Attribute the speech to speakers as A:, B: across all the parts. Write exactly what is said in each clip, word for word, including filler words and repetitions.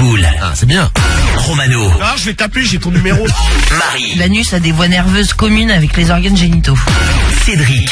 A: poules.
B: Ah, c'est bien.
A: Romano.
C: Ah, je vais t'appeler, j'ai ton numéro.
A: Marie.
D: L'anus a des voies nerveuses communes avec les organes génitaux.
A: Cédric.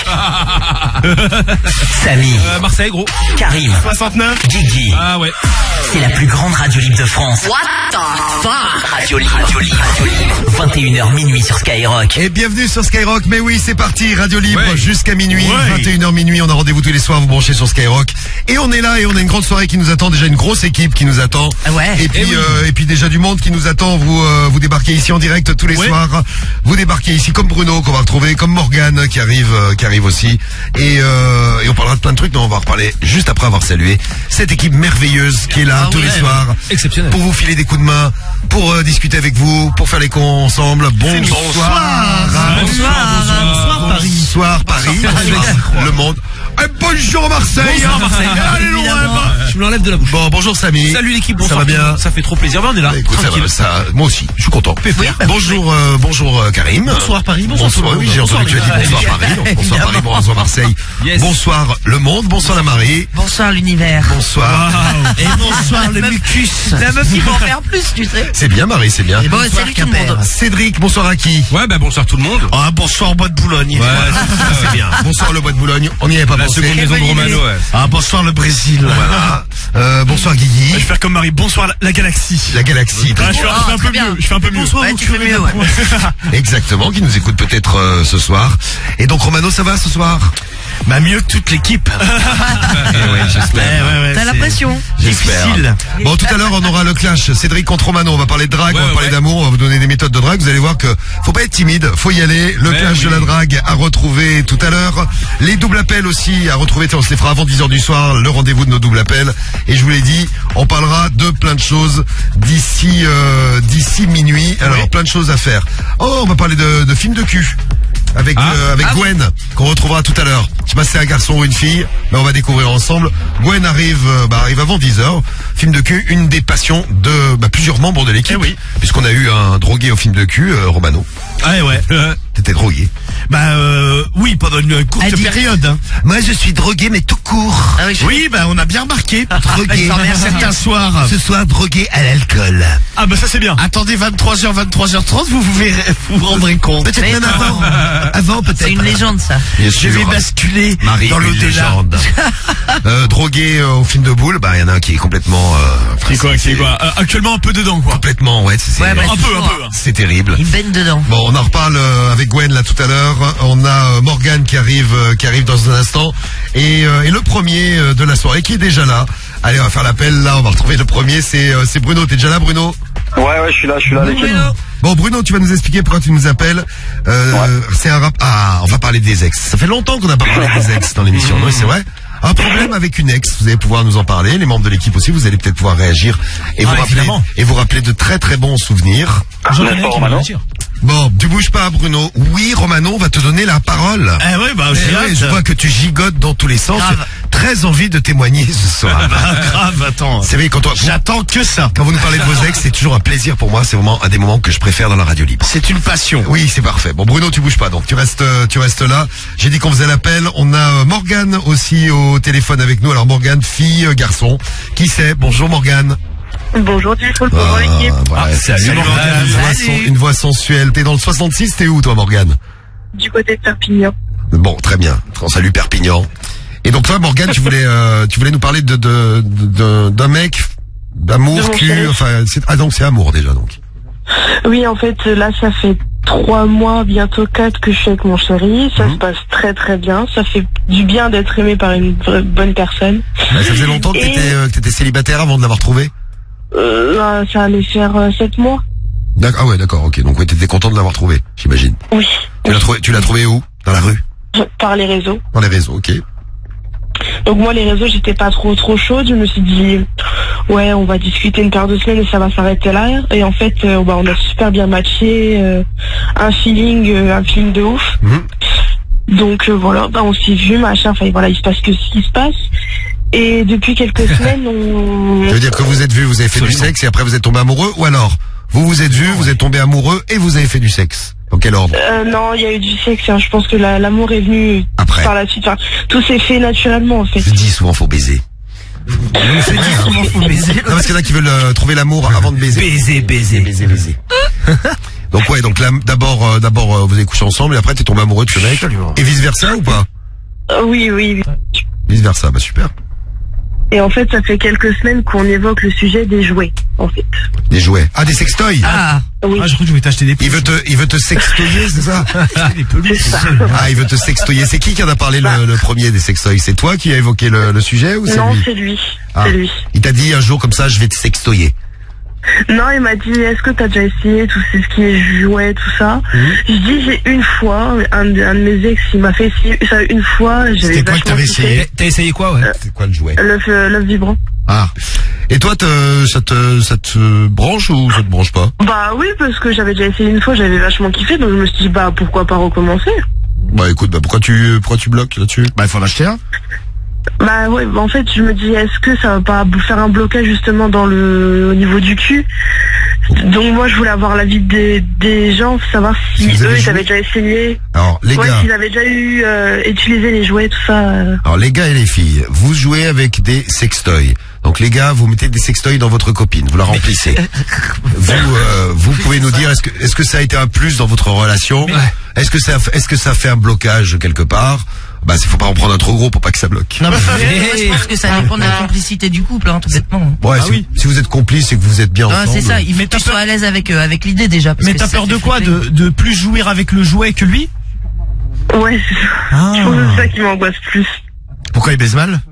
A: Samy.
C: Euh, Marseille, gros.
A: Karim.
C: soixante-neuf.
A: Guigui.
C: Ah ouais.
A: C'est la plus grande radio libre de France.
D: What the fuck?
A: Radio libre, radio libre, radio libre. vingt et une heures minuit sur Skyrock.
B: Et bienvenue sur Skyrock. Mais oui, c'est parti. Radio libre
C: Ouais.
B: jusqu'à minuit.
C: Ouais.
B: vingt et une heures minuit. On a rendez-vous tous les soirs. Vous branchez sur Skyrock. Et on est là et on a une grande soirée qui nous attend. Déjà une grosse équipe qui nous attend.
D: Ah ouais.
B: Et puis,
C: Et oui.
B: euh, et puis déjà du monde qui nous attend. Vous, euh, vous débarquez ici en direct tous les
C: Ouais.
B: soirs. Vous débarquez ici comme Bruno qu'on va retrouver, comme Morgane qui arrive, euh, qui arrive aussi. Et, euh, et on parlera de plein de trucs, mais on va en reparler juste après avoir salué cette équipe merveilleuse qui est là
D: Ah
B: tous
D: ouais.
B: les soirs.
C: Exceptionnel.
B: Pour vous filer des coups de main, pour euh, discuter avec vous, pour faire les cons ensemble. Bonsoir.
C: Bonsoir.
D: Bonsoir.
C: Bonsoir, Paris.
B: Bonsoir Paris. Bonsoir le monde. Et bonjour Marseille.
C: Bonsoir, Marseille.
B: Allez loin.
C: Je me l'enlève de la bouche.
B: Bon, bonjour Samy.
C: Salut l'équipe,
B: Ça
C: bonsoir.
B: va bien?
C: Ça fait trop plaisir. Ben, on est là.
B: Bah, écoute, ça
C: tranquille.
B: va, ça, moi aussi, je suis content.
D: Oui, bah,
B: bonjour, euh, bonjour euh, Karim.
C: Bonsoir, Paris. Bonsoir, tout le monde.
B: oui, j'ai entendu que tu as dit
C: Bonsoir,
B: bonsoir Paris. donc bonsoir Paris, bonsoir Marseille.
C: Yes.
B: Bonsoir le monde, bonsoir la Marie.
D: Bonsoir l'univers.
B: Bonsoir.
C: Et bonsoir le mucus.
D: La meuf qui peut en faire plus, tu sais.
B: C'est bien Marie, c'est bien.
D: Bon, salut tout le monde.
B: Cédric, bonsoir à qui?
C: Ouais, bah bonsoir tout le monde.
B: Ah, bonsoir Bois de Boulogne.
C: Ouais,
B: ça c'est bien. Bonsoir le Bois de Boulogne, on n'y avait pas
C: La
B: pensé.
C: seconde maison de Romano, ouais.
B: Ah, bonsoir le Brésil. Voilà. Euh, bonsoir Guigui.
E: Je vais faire comme Marie. Bonsoir la, la galaxie.
B: La galaxie.
E: Ah, je, fais,
D: Oh,
E: je fais un
D: très
E: peu
D: bien.
E: mieux. Je fais un peu mieux.
D: Ouais, tu fais mieux, ouais.
B: Exactement, qui nous écoute peut-être euh, ce soir. Et donc Romano, ça va ce soir?
E: Bah mieux que toute l'équipe.
B: Eh ouais, j'espère.
D: T'as la pression.
B: J'espère.
E: Difficile.
B: Bon, tout à l'heure, on aura le clash. Cédric contre Romano. On va parler de drague,
C: Ouais,
B: on va parler
C: ouais.
B: d'amour, on va vous donner des méthodes de drague. Vous allez voir que faut pas être timide, faut y aller. Le
C: Mais
B: clash
C: oui.
B: de la drague à retrouver tout à l'heure. Les doubles appels aussi à retrouver. Tiens, on se les fera avant dix heures du soir. Le rendez-vous de nos doubles appels. Et je vous l'ai dit, on parlera de plein de choses d'ici euh, d'ici minuit. Alors,
C: Oui.
B: plein de choses à faire. Oh, on va parler de, de films de cul. Avec,
C: Ah.
B: euh, avec
C: Ah
B: Gwen, qu'on retrouvera tout à l'heure. Je sais pas si c'est un garçon ou une fille, mais on va découvrir ensemble. Gwen arrive, euh, bah, arrive avant dix heures. Film de cul, une des passions de bah, plusieurs membres de l'équipe.
E: Eh oui.
B: Puisqu'on a eu un drogué au film de cul, euh, Romano.
E: Ah ouais. Euh,
B: T'étais drogué.
E: bah euh, oui, pendant une courte
D: Addict.
E: période. Hein.
B: Moi, je suis drogué, mais tout court.
D: Ah oui, je-
E: Oui, bah on a bien remarqué.
B: Drogué.
D: Ça remercie.
E: Certains soirs.
B: Ce soir, drogué à l'alcool.
E: Ah bah ça c'est bien. Attendez vingt-trois heures, vingt-trois heures trente, vous vous verrez, vous vous rendrez compte.
B: Peut-être
D: Mais
B: même
D: non.
B: avant. Avant, peut-être.
D: C'est une légende, ça.
B: Bien
E: Je
B: sûr.
E: vais basculer
B: Marie,
E: dans
B: une
E: l'au-delà.
B: légende. euh, drogué euh, au film de boule, bah, il y en a un qui est complètement, euh,
E: C'est quoi, c'est quoi Euh, Actuellement un peu dedans quoi.
B: complètement, ouais, c'est,
D: Ouais, bah,
E: Un peu, un peu. hein.
B: c'est terrible.
D: Il baigne dedans.
B: Bon, on en reparle euh, avec Gwen là tout à l'heure. On a euh, Morgane qui arrive, euh, qui arrive dans un instant, et, euh, et le premier euh, de la soirée qui est déjà là. Allez, on va faire l'appel là. On va retrouver le premier. C'est euh, c'est Bruno. T'es déjà là, Bruno?
F: Ouais, ouais, je suis là, je suis là, l'équipe.
D: Bruno.
B: Bon, Bruno, tu vas nous expliquer pourquoi tu nous appelles. Euh, C'est un rap. Ah, on va parler des ex. Ça fait longtemps qu'on n'a pas parlé des ex dans l'émission, non? C'est vrai. Un problème avec une ex, vous allez pouvoir nous en parler. Les membres de l'équipe aussi, vous allez peut-être pouvoir réagir et vous
E: Ah,
B: rappeler
E: évidemment.
B: et vous rappeler de très très bons souvenirs.
E: J'en
F: N'est-ce
E: connais
F: pas,
E: un qui
F: Romano
E: va dire.
B: Bon, tu bouges pas, Bruno. Oui, Romano, on va te donner la parole.
E: Eh ouais, bah
B: Eh
E: j'ai
B: ouais,
E: hâte.
B: je vois que tu gigotes dans tous les sens.
D: Grave.
B: Très envie de témoigner ce soir.
E: Ah bah grave, attends.
B: C'est vrai, quand, toi,
E: J'attends que ça.
B: quand vous nous parlez de vos ex, c'est toujours un plaisir pour moi. C'est vraiment un des moments que je préfère dans la radio libre.
E: C'est une passion.
B: Oui, c'est parfait. Bon, Bruno, tu bouges pas, donc tu restes, euh, tu restes là. J'ai dit qu'on faisait l'appel. On a euh, Morgane aussi au téléphone avec nous. Alors Morgane, fille, euh, garçon. Qui c'est? Bonjour Morgane.
F: Bonjour, Tifo, le
B: Ah,
F: pauvre l'équipe.
B: voilà.
E: Ah, salut,
B: Salut,
E: Morgane.
B: Morgane. Une voix,
D: Salut.
B: sen- une voix sensuelle. T'es dans le soixante-six, t'es où toi Morgane?
F: Du côté de Perpignan.
B: Bon, très bien. On salue Perpignan. Et donc toi, Morgane, tu voulais, euh, tu voulais nous parler de, de, de- d'un mec, d'amour,
F: De mon
B: cul,
F: chéri.
B: enfin, c'est, ah donc c'est amour déjà donc.
F: Oui, en fait, là, ça fait trois mois, bientôt quatre, que je suis avec mon chéri. Ça se passe très très bien. Ça fait du bien d'être aimé par une vraie bonne personne.
B: Bah, ça faisait longtemps que
F: Et-
B: t'étais, euh, que t'étais célibataire avant de l'avoir trouvé.
F: Euh, là, ça allait faire euh, sept mois.
B: D'accord, ah ouais, d'accord, ok. Donc ouais, t'étais content de l'avoir trouvé, j'imagine.
F: Oui.
B: Tu l'as trouvé, tu l'as trouvé où? Dans la rue?
F: Par les réseaux.
B: Dans les réseaux, ok.
F: Donc moi, les réseaux, j'étais pas trop trop chaude. Je me suis dit, ouais, on va discuter une paire de semaines et ça va s'arrêter là. Et en fait, euh, bah, on a super bien matché. euh, un feeling, euh, un feeling de ouf.
B: Mhm.
F: Donc euh, voilà, bah, on s'est vu, machin. Enfin voilà, il se passe que ce qui se passe. Et depuis quelques semaines, on...
B: Ça veut dire que vous êtes vus, vous avez fait du sexe et après vous êtes tombé amoureux, ou alors vous vous êtes vus, vous êtes tombé amoureux et vous avez fait du sexe. Dans quel ordre?
F: Euh, non, il y a eu du sexe. Hein. Je pense que la- l'amour est venu
B: Après.
F: par la suite. Enfin, tout s'est fait naturellement en fait.
B: Je dis souvent faut baiser. C'est vrai, hein.
D: Comment faut baiser
B: Non, parce qu'il y en a qui veulent euh, trouver l'amour avant de baiser.
A: Baiser, baiser.
B: Baiser, baiser. Donc ouais, donc là, d'abord, euh, d'abord, euh, vous avez couché ensemble et après t'es tombé amoureux de ce mec. Et vice versa ou pas?
F: Euh, oui, oui, oui.
B: Vice versa, bah super.
F: Et en fait, ça fait quelques semaines qu'on évoque le sujet des jouets, en fait.
B: Des jouets. Ah, des sextoys.
D: Ah,
F: Oui,
E: Ah, je crois que je vais t'acheter des
B: Il veut te, il veut te sextoyer, c'est ça?
E: des peluches.
F: c'est ça.
B: Ah, il veut te sextoyer. C'est qui qui en a parlé le, le premier des sextoys? C'est toi qui as évoqué le, le sujet ou c'est
F: Non,
B: lui?
F: c'est lui.
B: Ah.
F: C'est lui.
B: Il t'a dit un jour comme ça, je vais te sextoyer.
F: Non, il m'a dit, est-ce que t'as déjà essayé tout ce qui est jouet, tout ça? Je dis, j'ai une fois, un, de- un de mes ex, il m'a fait essayer ça une fois, j'avais
E: C'était quoi que
F: vachement
E: t'avais
F: kiffé.
E: essayé?
C: T'as essayé quoi, ouais?
B: C'est quoi le jouet?
F: L'œuf, euh, l'œuf vibrant.
B: Ah. Et toi, te, ça te, ça te branche ou ça te branche pas?
F: Bah oui, parce que j'avais déjà essayé une fois, j'avais vachement kiffé, donc je me suis dit, bah pourquoi pas recommencer?
B: Bah écoute, bah pourquoi tu, pourquoi tu bloques là-dessus?
E: Bah, il faut en acheter un.
F: Bah ouais, bah en fait, je me dis, est-ce que ça va pas faire un blocage justement dans le, au niveau du cul? Donc moi, je voulais avoir l'avis des, des gens, savoir si
B: Si vous avez
F: eux, ils
B: joué.
F: avaient déjà essayé,
B: Alors les
F: ouais,
B: gars,
F: s'ils avaient déjà eu, euh, utilisé les jouets, tout ça. euh.
B: alors les gars et les filles, vous jouez avec des sextoys. Donc les gars, vous mettez des sextoys dans votre copine, vous la remplissez. vous, euh, vous pouvez nous dire est-ce que, est-ce que ça a été un plus dans votre relation? Est-ce que ça, est-ce que ça fait un blocage quelque part? Bah, il faut pas en prendre un trop gros pour pas que ça bloque.
D: non, mais moi, je pense que ça dépend de la complicité du couple, hein, tout bêtement.
B: Ouais,
E: Ah
B: si,
E: oui.
B: si vous êtes complice et que vous êtes bien
D: Ah,
B: ensemble.
D: c'est ça, il faut
E: Mais
D: que
E: t'as
D: tu
E: peur-
D: sois à l'aise avec, euh, avec l'idée déjà. parce
E: Mais
D: que
E: t'as
D: ça
E: peur
D: fait
E: de quoi?
D: flipper.
E: De, de plus jouir avec le jouet que lui?
F: Ouais, c'est ça.
E: Ah.
F: Je pense que c'est ça qui m'angoisse plus.
E: Pourquoi il baise mal?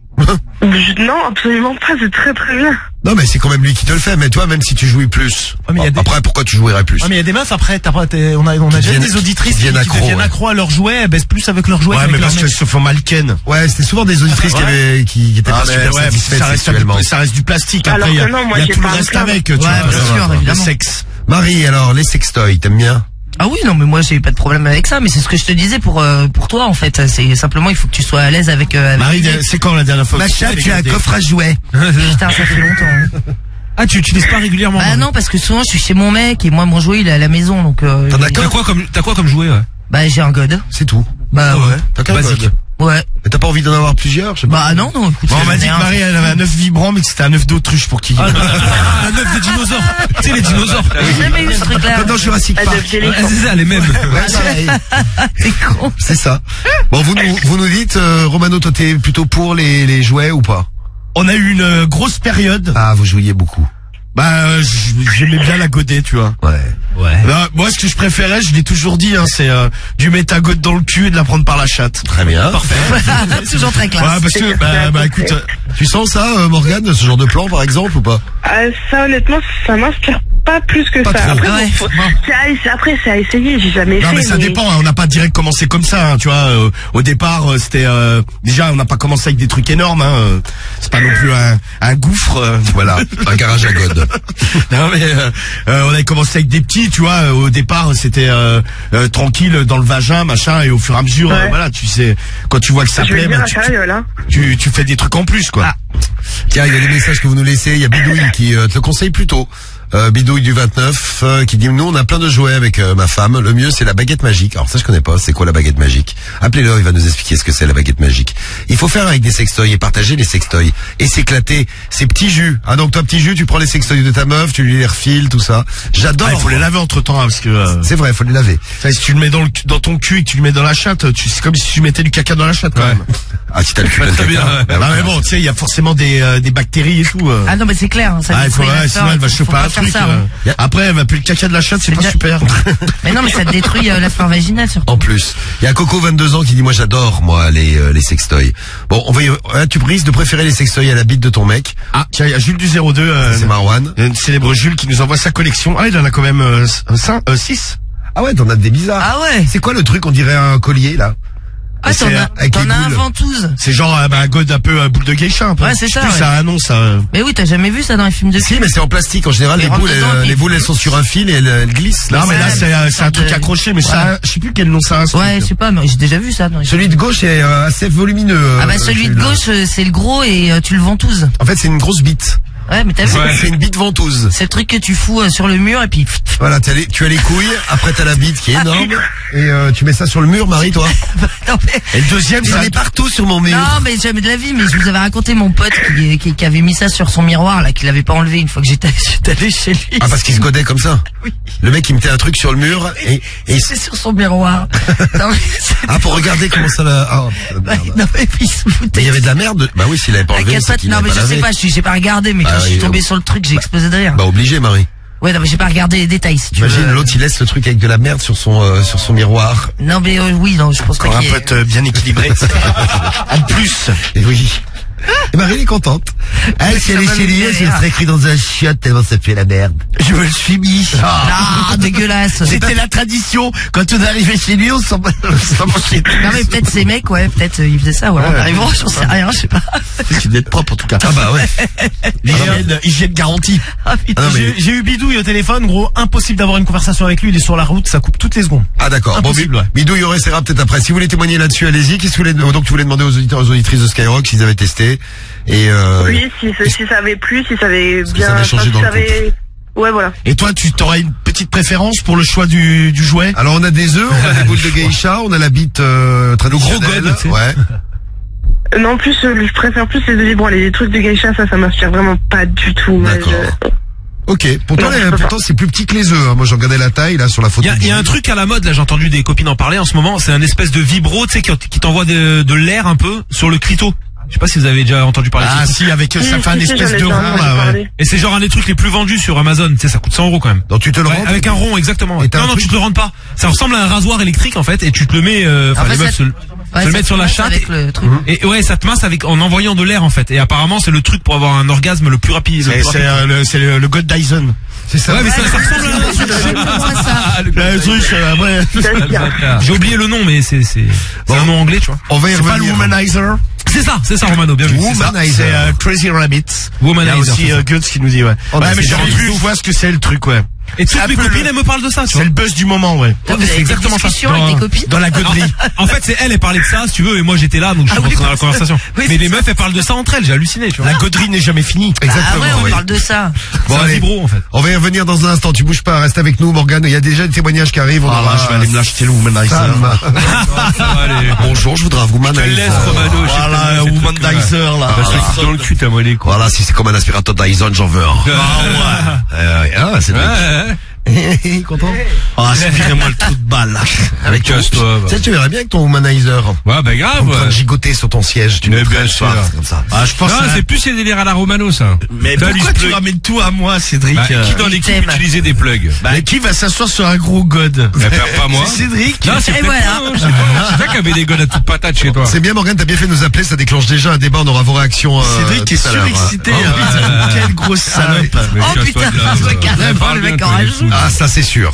F: Je- non, absolument pas, c'est très très bien.
B: Non, mais c'est quand même lui qui te le fait. Mais toi, même si tu jouis plus.
E: Ouais, mais il y a des-
B: Après, pourquoi tu jouirais plus?
E: Ah, mais il y a des meufs après, t'as pas, t'es- on a, on a
B: Qui
E: déjà
B: deviennent-
E: des auditrices
B: qui
E: qui,
B: deviennent
E: qui
B: accros,
E: deviennent
B: ouais.
E: accros à leurs jouets, elles baissent plus avec leurs jouets
C: Ouais,
E: qu'avec
C: mais
E: leurs
C: parce
E: mecs.
C: qu'elles se font malken.
B: Ouais, c'était souvent des auditrices qui,
F: Ouais.
B: avaient, qui, qui étaient
E: Ah,
B: pas
E: mais
B: super
E: ouais,
B: satisfaites
E: ça reste,
B: sexuellement.
E: ça reste du plastique.
F: Alors
E: Après, il y a,
F: que non, moi,
E: il y a
F: j'ai
E: tout le
F: pas à me
E: reste
F: plaindre.
E: avec, tu
D: Ouais,
E: vois.
D: bien sûr,
E: Le
D: évidemment.
E: sexe.
B: Marie, alors, les sextoys, t'aimes bien?
D: Ah oui, non, mais moi j'ai eu pas de problème avec ça, mais c'est ce que je te disais pour euh, pour toi en fait. C'est simplement il faut que tu sois à l'aise avec. Euh, avec
E: Marie,
D: l'idée.
E: c'est quand la dernière fois que tu t'es regardé?
B: à jouets.
D: Putain, ça fait longtemps. hein.
E: Ah, tu utilises pas régulièrement?
D: Bah non, parce que souvent je suis chez mon mec et moi mon jouet il est à la maison, donc. Euh,
B: T'en as
D: il-
B: qu'un?
C: T'as quoi comme, t'as quoi comme jouet, ouais?
D: Bah j'ai un god.
B: C'est tout.
D: Bah ouais.
B: T'as qu'un
C: Basique.
B: code.
D: Ouais.
B: Mais t'as pas envie d'en avoir plusieurs, je sais pas.
D: Bah non, non. Écoute,
E: Bon, on
D: j'en
E: m'a
D: ai
E: dit que
D: un.
E: Marie, elle avait un œuf vibrant, mais que c'était un œuf d'autruche pour qui?
C: Un œuf de dinosaure. Tu sais, les dinosaures.
D: J'ai jamais eu ce truc-là.
B: Dans Jurassic
F: Ah,
B: Park.
F: de d'éléphant.
C: Ouais, c'est ça, les mêmes.
D: C'est con.
B: C'est ça. Bon, vous nous, vous nous dites, euh, Romano, toi t'es plutôt pour les, les jouets ou pas?
E: On a eu une euh, grosse période.
B: Ah, vous jouiez beaucoup.
E: Bah, euh, j- j'aimais bien la goder, tu vois.
B: Ouais.
C: Ouais.
E: Bah, moi, ce que je préférais, je l'ai toujours dit, hein, c'est euh, du métagode dans le cul et de la prendre par la chatte.
B: Très bien.
E: Parfait.
D: Toujours très
E: Ouais,
D: classe.
E: parce que, bah, bah, écoute, euh,
B: Tu sens ça, euh, Morgane, ce genre de plan, par exemple, ou pas?
F: Ah, ça, honnêtement, ça m'inspire pas plus que
B: Pas
F: ça.
B: trop.
F: Après,
D: Ah ouais.
F: bon, faut- c'est à essa- après, c'est à essayer, j'ai jamais
E: non
F: fait.
E: mais ça dépend, hein, on n'a pas direct commencé comme ça, hein, tu vois. euh, au départ, euh, c'était euh, déjà, on n'a pas commencé avec des trucs énormes. Hein, euh, c'est pas non plus un, un gouffre. euh,
B: Voilà, un garage à God.
E: non mais euh, euh, on avait commencé avec des petits, tu vois. euh, Au départ, c'était euh, euh, tranquille dans le vagin, machin, et au fur et à mesure, euh,
F: Ouais.
E: voilà, tu sais, quand tu vois que ça
F: Je vais
E: plaît,
F: dire
E: bah,
F: la
E: tu, tu,
F: carriole, hein.
E: tu, tu fais des trucs en plus, quoi.
B: Tiens, il y a des messages que vous nous laissez. Il y a Bidouille qui euh, te le conseille plutôt. Euh, Bidouille du vingt-neuf euh, qui dit nous on a plein de jouets avec euh, ma femme. Le mieux c'est la baguette magique. Alors ça je connais pas. C'est quoi la baguette magique? Appelez-le, il va nous expliquer ce que c'est la baguette magique. Il faut faire avec des sextoys et partager les sextoys et s'éclater ces petits jus. Ah donc toi petit jus, tu prends les sextoys de ta meuf, tu lui les refiles, tout ça. J'adore.
E: Ah, il faut les laver entre temps, parce que euh,
B: C'est vrai, il faut les laver.
E: enfin, si tu le mets dans, le, cu- dans ton cul et que tu le mets dans la chatte, tu, c'est comme si tu mettais du caca dans la chatte, quand
C: Ouais.
E: même.
B: Ah si t'as le cul plein de
C: très bien,
B: caca.
C: ouais.
B: Bah,
E: Ah
B: voilà.
E: mais bon, tu sais, il y a forcément des, euh, des bactéries et tout. euh.
D: Ah non, mais c'est clair. hein, Ça
E: Ah, il faut,
D: détruit la
E: ouais,
D: flore,
E: sinon elle va
D: faut-
E: choper
D: faut
E: un
D: pas faire
E: truc.
D: ça,
E: euh.
D: hein.
E: Après, elle va plus le caca de la chatte, c'est
D: C'est
E: pas
D: bien.
E: super.
D: Mais non, mais ça te détruit euh, la flore vaginale surtout.
B: En plus, il y a Coco vingt-deux ans qui dit moi j'adore moi les euh, les sextoys. Bon, on va y... ouais, tu brises de préférer les sextoys à la bite de ton mec.
E: Ah, tiens, il y a Jules du zéro deux, euh,
B: C'est Marwan.
E: un célèbre Jules qui nous envoie sa collection. Ah, il en a quand même euh, six.
B: Ah ouais, t'en as des bizarres.
D: Ah ouais.
B: C'est quoi le truc, on dirait un collier là?
D: Ah, t'en
E: c'est
D: as,
B: avec
D: t'en
B: les
D: as un
B: boules.
D: ventouse.
E: C'est genre euh, bah, un god un peu euh, boule de geisha un peu.
D: Ouais, c'est
E: Je sais
D: ça,
E: plus,
D: ouais.
E: ça annonce ça. euh.
D: Mais oui, t'as jamais vu ça dans les films de
B: Si,
D: cul.
B: mais c'est en plastique. En général,
D: Et
B: les
D: rentre
B: boules, elles,
D: dedans,
B: euh,
D: puis-
B: les boules, elles sont sur un fil et elles, elles glissent.
E: Non, mais là,
D: Ouais,
E: c'est
D: mais
E: euh,
D: c'est
E: c'est un
D: une
E: truc
D: sorte de-
E: accroché, mais
D: Ouais.
E: ça, je sais plus quel nom ça a. ce
D: Ouais,
E: truc.
D: je sais pas, mais j'ai déjà vu ça. Dans les
B: Celui de gauche est euh, assez volumineux.
D: Ah bah
B: euh,
D: celui de
B: celui-là.
D: gauche, euh, c'est le gros et euh, tu le ventouses.
B: En fait, c'est une grosse bite.
D: Ouais, mais t'as vu,
B: C'est une bite ventouse.
D: c'est le truc que tu fous euh, sur le mur et puis...
B: Voilà, t'as les- tu as les couilles, après t'as la bite qui est énorme, et euh, tu mets ça sur le mur, Marie, toi.
D: Non, mais...
E: Et le deuxième,
B: Il
E: ça
B: est partout sur mon mur.
D: Non, mais jamais de la vie, mais je vous avais raconté mon pote qui, qui, qui avait mis ça sur son miroir, là, qu'il avait pas enlevé une fois que j'étais, j'étais allé chez lui.
B: Ah, parce qu'il se godait comme ça.
D: Oui.
B: Le mec, il mettait un truc sur le mur, et, et il
D: C'est sur son miroir. Non, mais c'est-
B: ah, pour regarder comment ça la... Ah, oh,
D: Ouais,
B: merde.
D: non, mais puis il se
B: Mais
D: foutait.
B: il y avait de la merde. Bah oui, s'il avait pas enlevé,
D: T'inquiète
B: c'est
D: pas,
B: qu'il
D: non,
B: avait
D: mais
B: pas
D: je sais
B: lavé.
D: pas, je suis- j'ai pas regardé, mais quand
B: Ah,
D: je suis
B: oui,
D: tombé
B: oui.
D: sur le truc, j'ai explosé de rire.
B: Bah obligé, Marie.
D: Ouais, non, mais j'ai pas regardé les détails, si tu
B: Imagine,
D: veux.
B: l'autre, il laisse le truc avec de la merde sur son euh, sur son miroir.
D: Non, mais euh, oui, non, je pense pas
E: Encore un
D: qu'il y ait...
E: pote euh, bien équilibré. En plus.
B: Et oui. Et Marie, elle est contente. Elle, si
D: Ça
B: elle est
D: va
B: chez
D: me
B: lui,
D: faire
B: elle se
D: rire.
B: serait écrit dans un chiotte tellement ça fait la merde.
E: Je me le suis mis.
D: Ah, dégueulasse.
E: C'était la tradition. Quand on arrivait chez lui, on s'en on s'en mangeait.
D: Non, mais peut-être ces mecs, ouais, peut-être euh, ils faisaient ça, ouais, en arrivant, j'en sais rien, je sais pas.
E: Tu devais être propre en tout cas.
B: Ah bah ouais.
E: L'hygiène, hygiène garantie.
D: Ah, putain.
B: Ah, non, mais-
C: J'ai j'ai eu Bidouille au téléphone, gros, impossible d'avoir une conversation avec lui, il est sur la route, ça coupe toutes les secondes.
B: Ah d'accord. Bon,
C: Impossible,
B: Bi-
C: ouais.
B: Bidouille, on essaiera peut-être après. Si vous voulez témoigner là-dessus, allez-y. Qu'est-ce que vous voulez, donc tu voulais demander aux auditeurs, aux auditrices de Skyrock s'ils avaient testé et euh,
F: Oui, si, si ça avait plu, si ça avait
B: Est-ce que
F: bien...
B: ça avait changé
F: enfin, si
B: dans
F: ça
B: le
F: avait... Ouais, voilà.
E: Et toi, tu t'aurais une petite préférence pour le choix du, du jouet?
B: Alors on a des œufs, on a des boules de geisha, on a la bite euh, traditionnelle.
C: gros god, tu sais.
B: Ouais.
F: Euh, Non, en plus, euh, je préfère plus les œufs. Bon, les trucs de geisha, ça, ça m'inspire vraiment pas du tout. moi,
B: D'accord.
F: je-
B: Ok. Pourtant,
F: Non,
B: les-
F: je peux
B: pourtant c'est plus petit que les œufs. hein. Moi, j'en regardais la taille là sur la
C: Il
B: photo.
C: y a,
B: de
C: il y a un
B: Julie.
C: truc à la mode, là j'ai entendu des copines en parler en ce moment, c'est un espèce de vibro, tu sais, qui, qui t'envoie de, de l'air un peu sur le clito. Je sais pas si vous avez déjà entendu parler
E: Ah
C: de ça.
E: si, avec ça
F: Si,
E: fait un
F: si, si,
E: espèce
F: j'en ai
E: de
F: déjà
E: rond
F: entendu
E: là, ouais.
F: parler.
C: Et c'est genre un des trucs les plus vendus sur Amazon, tu sais, ça coûte cent euros quand même.
B: Donc tu te le
C: Ouais,
B: rends
C: avec un rond, exactement. ouais.
B: Et t'as un
C: Non, non,
B: truc-
C: tu te le rends pas. Ça ressemble à un rasoir électrique en fait, et tu te le mets, euh, enfin
D: En fait,
C: les meufs
D: ça-
C: se, le-
D: Ouais,
C: se le
D: ça
C: mettent sur la
D: commence
C: chatte.
D: avec
C: Et,
D: le truc.
C: et ouais, ça te masse avec en envoyant de l'air en fait. Et apparemment c'est le truc pour avoir un orgasme le plus rapide. le
E: C'est
C: plus
E: c'est,
C: rapide.
E: euh, le, c'est le, le God Dyson.
B: C'est ça.
C: Ouais, mais ça, ça ressemble à un
D: C'est exactement ça.
C: Ah, le-
E: Le truc, euh, ouais.
C: J'ai oublié le nom, mais c'est c'est c'est un nom anglais, tu vois.
B: On va y
E: C'est pas le
B: revenir.
E: Womanizer.
C: C'est ça, c'est ça, Romano, bien vu. c'est ça.
B: Womanizer.
E: C'est euh, Crazy Rabbit.
C: Womanizer,
E: Il y a aussi
C: c'est ça.
E: euh, Guts qui nous dit ouais.
B: Oh,
E: ouais,
B: bah,
E: mais
B: c'est
E: j'ai
B: gentil.
E: vu, je vois ce que c'est le truc, ouais.
C: Et toutes
E: C'est un
C: mes
E: peu
C: copines,
E: le-
C: elles me parlent de ça, tu
E: C'est
C: vois.
E: le buzz du moment, ouais.
D: Toi, vous
C: c'est
D: avez des
C: exactement ça.
D: discussions avec
C: Dans-
D: tes copines?
E: Dans la goderie.
C: En fait, c'est elle, elle parlait de ça, si tu veux, et moi j'étais là, donc je suis
D: Ah oui,
C: rentré dans la
D: parce-
C: conversation.
D: oui,
C: Mais
D: c'est
C: les
D: ça.
C: meufs, elles parlent de ça entre elles, j'ai halluciné, tu vois.
E: La goderie n'est jamais finie.
D: Ah
B: Exactement.
D: ouais, on
B: oui.
D: parle de ça.
B: Bon,
C: C'est un
B: allez.
C: vibro, en fait.
B: On va y revenir dans un instant. Tu bouges pas, reste avec nous, Morgane. Il y a déjà des témoignages qui arrivent. On
E: Ah
B: aura
E: là, je vais aller me l'acheter le Womanizer.
B: Sam.
C: Allez.
B: Bonjour, je voudrais un
C: Je
B: Womanizer.
C: te laisse, Romano, je sais
E: Voilà,
C: pas,
E: un
C: c'est le truc,
E: Womanizer, là.
C: Parce que c'est dans le cul, t'as molé, quoi.
B: Voilà, si c'est comme un aspirateur Dyson, j'en veux un.
C: Ah ouais.
B: Euh, ah, c'est
C: Ouais, ouais.
B: content.
E: Ah, aspirez-moi le trou de balle, là.
B: Avec ton,
C: Casse-toi,
B: tu
C: bah.
B: sais, tu verrais bien avec ton Womanizer.
C: Ouais, bah grave.
B: En train de
C: ouais.
B: gigoter sur ton siège. Tu
C: Mais
B: me
C: bien
B: le
C: sûr.
B: soir, c'est comme ça.
E: Ah, je pense
C: Non,
E: à-
C: c'est plus ces délires à la Romano, ça.
E: Mais
C: T'as
E: pourquoi
C: lu ce
E: tu
C: plug.
E: ramènes tout à moi, Cédric?
C: Bah,
E: euh
C: qui dans
D: Il
C: l'équipe
D: t'aime.
C: utilisait des plugs?
E: Bah, qui va s'asseoir sur un gros god?
C: Bah, pas moi.
E: C'est Cédric.
C: Non, c'est
D: Et
C: peut-être
D: voilà.
C: toi, hein, je sais pas. C'est toi qui avait des gones à toute patate chez toi.
B: C'est bien, Morgane, t'as bien fait de nous appeler. Ça déclenche déjà un débat. On aura vos réactions. euh,
E: Cédric est
B: tout à l'heure.
E: surexcité.
B: Oh,
E: hein. Quelle grosse salope.
C: Mais
D: Oh
C: casse-toi
D: putain,
C: de là,
D: je
C: euh,
D: regarde pas le mec en rajoute.
B: Ah, ça c'est sûr.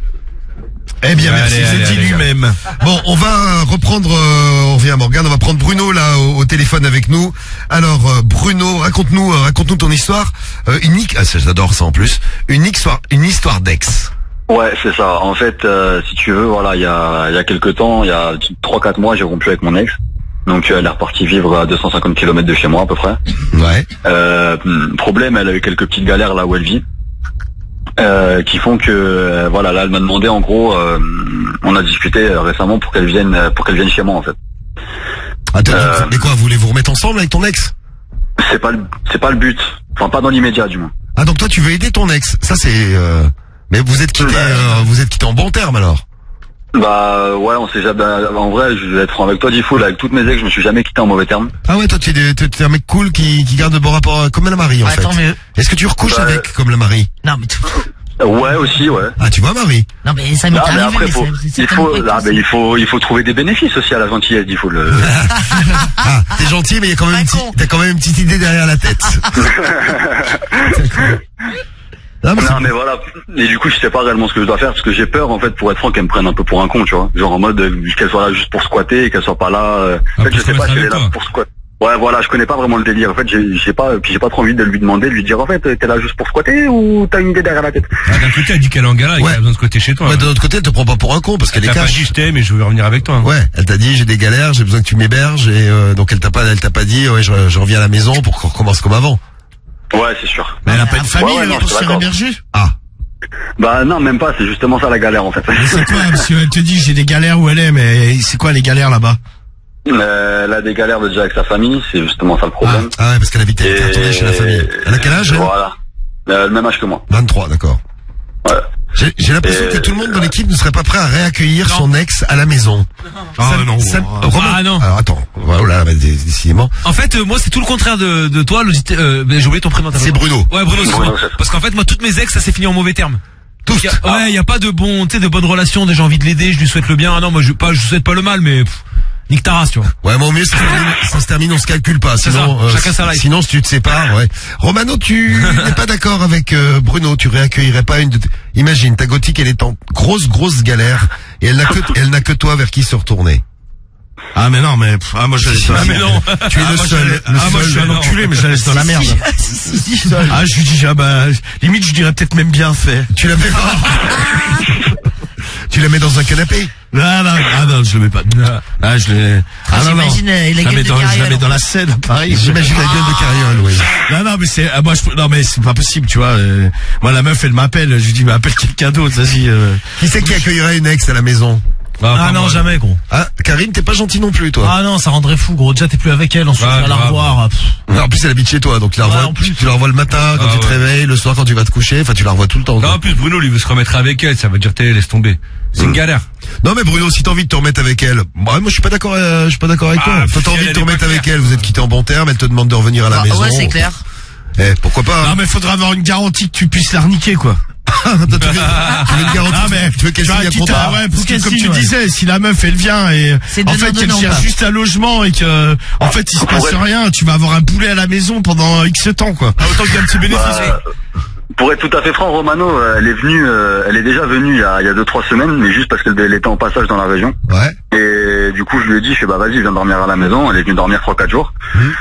B: Eh bien,
C: Allez,
B: merci,
C: allez,
B: c'est dit
C: allez,
B: lui-même. Bon, on va reprendre, euh, on revient à Morgane, on va prendre Bruno là au, au téléphone avec nous. Alors, euh, Bruno, raconte-nous, euh, raconte-nous ton histoire. Euh, unique, ah, ça, j'adore ça en plus. Une histoire, une histoire d'ex.
G: Ouais, c'est ça. En fait, euh, si tu veux, voilà, il y a, il y a quelques temps, il y a trois quatre mois, j'ai rompu avec mon ex. Donc, elle est repartie vivre à deux cent cinquante kilomètres de chez moi, à peu près.
B: Ouais.
G: Euh, problème, elle a eu quelques petites galères là où elle vit. Euh, qui font que euh, voilà, là elle m'a demandé en gros, euh, on a discuté euh, récemment pour qu'elle vienne pour qu'elle vienne chez moi en fait.
B: Attends,
G: Euh,
B: et quoi, vous voulez vous remettre ensemble avec ton ex?
G: C'est pas le c'est pas le but, enfin pas dans l'immédiat du moins.
B: Ah, donc toi tu veux aider ton ex. Ça c'est, euh... mais vous êtes quitté, euh, vous êtes quitté en bon terme alors.
G: Bah ouais, on s'est jamais. En vrai, je vais être franc avec toi, Diffoul, avec toutes mes ex, je me suis jamais quitté en mauvais termes.
B: Ah ouais, toi tu es, des- t'es t'es un mec cool qui, qui garde de bons rapports euh, comme la Marie en
D: Ouais,
B: fait.
D: tant mieux.
B: Est-ce que tu recouches
G: Bah,
B: avec comme la Marie?
D: Non, mais tout...
G: Ouais aussi, ouais.
B: Ah, tu vois Marie?
D: Non, mais ça m'est
G: Non, mais
D: arrivé,
G: après,
D: mais
G: faut,
D: c'est- c'est
G: il
D: certainement
G: faut,
D: pas
G: ah,
D: tout
G: mais
D: ça.
G: il faut, il faut trouver des bénéfices aussi à la gentillesse, Diffoul. Euh,
B: Ah, t'es gentil, mais il y a quand même
D: Pas
B: une petite,
D: con.
B: t'as quand même une petite idée derrière la tête. Non, mais c'est-
G: Non mais voilà, et du coup je sais pas réellement ce que je dois faire parce que j'ai peur en fait pour être franc qu'elle me prenne un peu pour un con, tu vois, genre en mode euh, qu'elle soit là juste pour squatter et qu'elle soit pas là. euh,
C: Ah,
G: en fait
C: pour
G: je sais
C: se
G: pas
C: mettre
G: si elle est
C: avec
G: là
C: toi.
G: pour squatter. Ouais voilà, je connais pas vraiment le délire. En fait j'ai j'ai pas, puis j'ai pas trop envie de lui demander, de lui dire en fait t'es là juste pour squatter ou t'as une idée derrière la tête.
C: Ah, d'un côté, elle dit qu'elle est en galère et
B: Ouais.
C: qu'elle a besoin de côté chez toi.
B: ouais, de l'autre côté, elle te prend pas pour un con parce qu'elle est
C: T'as pas
B: cash.
C: dit je t'aime et je veux revenir avec toi.
B: Ouais, elle t'a dit j'ai des galères, j'ai besoin que tu m'héberges et euh, donc elle t'a pas, elle t'a pas dit ouais je, je reviens à la maison pour qu'on recommence comme avant.
G: Ouais, c'est sûr.
E: Mais elle a pas une famille
G: Ouais, ouais,
E: alors
G: non,
E: pour
G: je
E: se
G: suis
E: faire
G: d'accord.
E: héberger?
B: Ah.
G: Bah non, même pas, c'est justement ça la galère en fait.
E: Mais c'est quoi? Parce qu'elle te dit j'ai des galères où elle est, mais c'est quoi les galères là-bas?
G: Euh, elle a des galères déjà avec sa famille, c'est justement ça le problème.
B: Ah ouais, parce qu'elle habite, elle était retournée chez la famille. Elle a quel âge, elle?
G: Voilà. Euh, le même âge que moi.
B: vingt-trois, d'accord.
G: Ouais.
B: J'ai, j'ai l'impression
G: Et-
B: que tout le monde dans l'équipe ne serait pas prêt à réaccueillir son ex à la maison.
E: Ah
B: Ça-
E: non.
B: ça-
E: Ah,
B: Romain-
C: ah, non.
B: Alors attends, voilà, bah, dé- décidément.
C: En fait, euh, moi, c'est tout le contraire de, de toi, l'auditeur. Euh, ben, j'ai oublié ton prénom. t'as
B: C'est
C: pas-
B: Bruno.
C: Ouais, Bruno, c'est
G: Bruno,
C: moi.
G: chef.
C: Parce qu'en fait, moi, toutes mes ex, ça s'est fini en mauvais termes.
B: Tous.
C: Y a- ouais, y a pas de bon, tu sais, de bonnes relations, de j'ai envie de l'aider, je lui souhaite le bien. Ah non, moi, je pas, je souhaite pas le mal, mais pff, nique ta race, tu vois.
B: Ouais, mais au mieux, ça se termine, ça se termine, on se calcule pas.
C: C'est
B: Sinon,
C: ça, chacun sa life.
B: sinon, si tu te sépares, ouais. Romano, tu n'es pas d'accord avec euh, Bruno, tu réaccueillerais pas une de t- Imagine, ta gothique, elle est en grosse, grosse galère, et elle n'a que, elle n'a que toi vers qui se retourner.
E: Ah mais non, mais pff, ah moi je laisse dans la
C: Ah, mais
E: merde.
C: non.
B: Tu es
C: Ah,
B: le
C: moi,
B: seul.
C: je-
B: le
E: Ah moi je suis
B: seul.
E: un enculé, mais je la laisse dans la merde.
D: Si, si, si.
E: Ah je lui dis ah bah limite je dirais peut-être même bien fait.
B: Tu la mets, tu la mets dans un canapé.
E: Non non ah non je le mets pas. Ah je l'ai. Ah non non.
D: J'imagine, euh, la
E: Je la
D: gueule
E: mets
D: de
E: dans, je la
D: Carriole.
E: mets dans la scène, pareil.
B: J'imagine la gueule de Carriole, oui.
E: Non non mais c'est ah, moi je non mais c'est pas possible tu vois. euh, moi la meuf elle m'appelle, je lui dis mais appelle quelqu'un d'autre, vas-y. euh.
B: Qui c'est qui accueillerait une ex à la maison?
H: Ah non, jamais, gros.
B: Ah, Karim, t'es pas gentil non plus, toi.
H: Ah non, ça rendrait fou, gros. Déjà, t'es plus avec elle, ensuite,
C: Ah,
H: tu vas la
C: grave.
H: revoir. pff.
B: En plus, elle habite chez toi, donc tu la
H: Ouais,
B: revois,
H: en plus.
B: tu la revois le matin, quand
C: Ah,
B: tu te
C: ouais.
B: réveilles, le soir quand tu vas te coucher, enfin, tu la revois tout le temps,
C: Non,
B: quoi.
C: en plus, Bruno, lui, veut se remettre avec elle, ça veut dire, t'es, laisse tomber. C'est une galère.
B: Non, mais Bruno, si t'as envie de te remettre avec elle, moi, moi, je suis pas d'accord, euh, je suis pas d'accord avec
C: Ah,
B: toi. Toi, t'as
C: si
B: envie
C: elle
B: de te
C: est
B: remettre
C: pas
B: avec
C: claire.
B: elle, vous êtes quittés en bon terme, elle te demande de revenir à la
D: Ah,
B: maison.
D: ouais, c'est clair.
B: Eh, pourquoi pas?
E: Non mais faudra avoir une garantie que tu puisses la reniquer quoi.
B: Toi, tu veux, tu veux une garantie?
E: Ah mais
B: tu veux qu'elle
E: tu vois,
B: signe un
E: quitte à-
B: contrat?
E: ouais, parce que
H: qu'elle
E: comme
H: signe,
E: tu
H: ouais.
E: disais, si la meuf elle vient et
D: C'est
E: en fait qu'elle
D: donnant-donnant,
E: cherche
D: quoi.
E: juste un logement et que en fait il se passe
G: Pour être-
E: rien, tu vas avoir un boulet à la maison pendant X temps quoi.
C: Ah, autant qu'il y a un petit bénéfice.
G: Bah, pour être tout à fait franc, Romano, euh, elle est venue, euh, elle est déjà venue il y a, il y a deux trois semaines, mais juste parce qu'elle elle était en passage dans la région.
B: Ouais.
G: Et du coup, je lui ai dit, je fais bah vas-y, viens dormir à la maison. Elle est venue dormir trois quatre jours.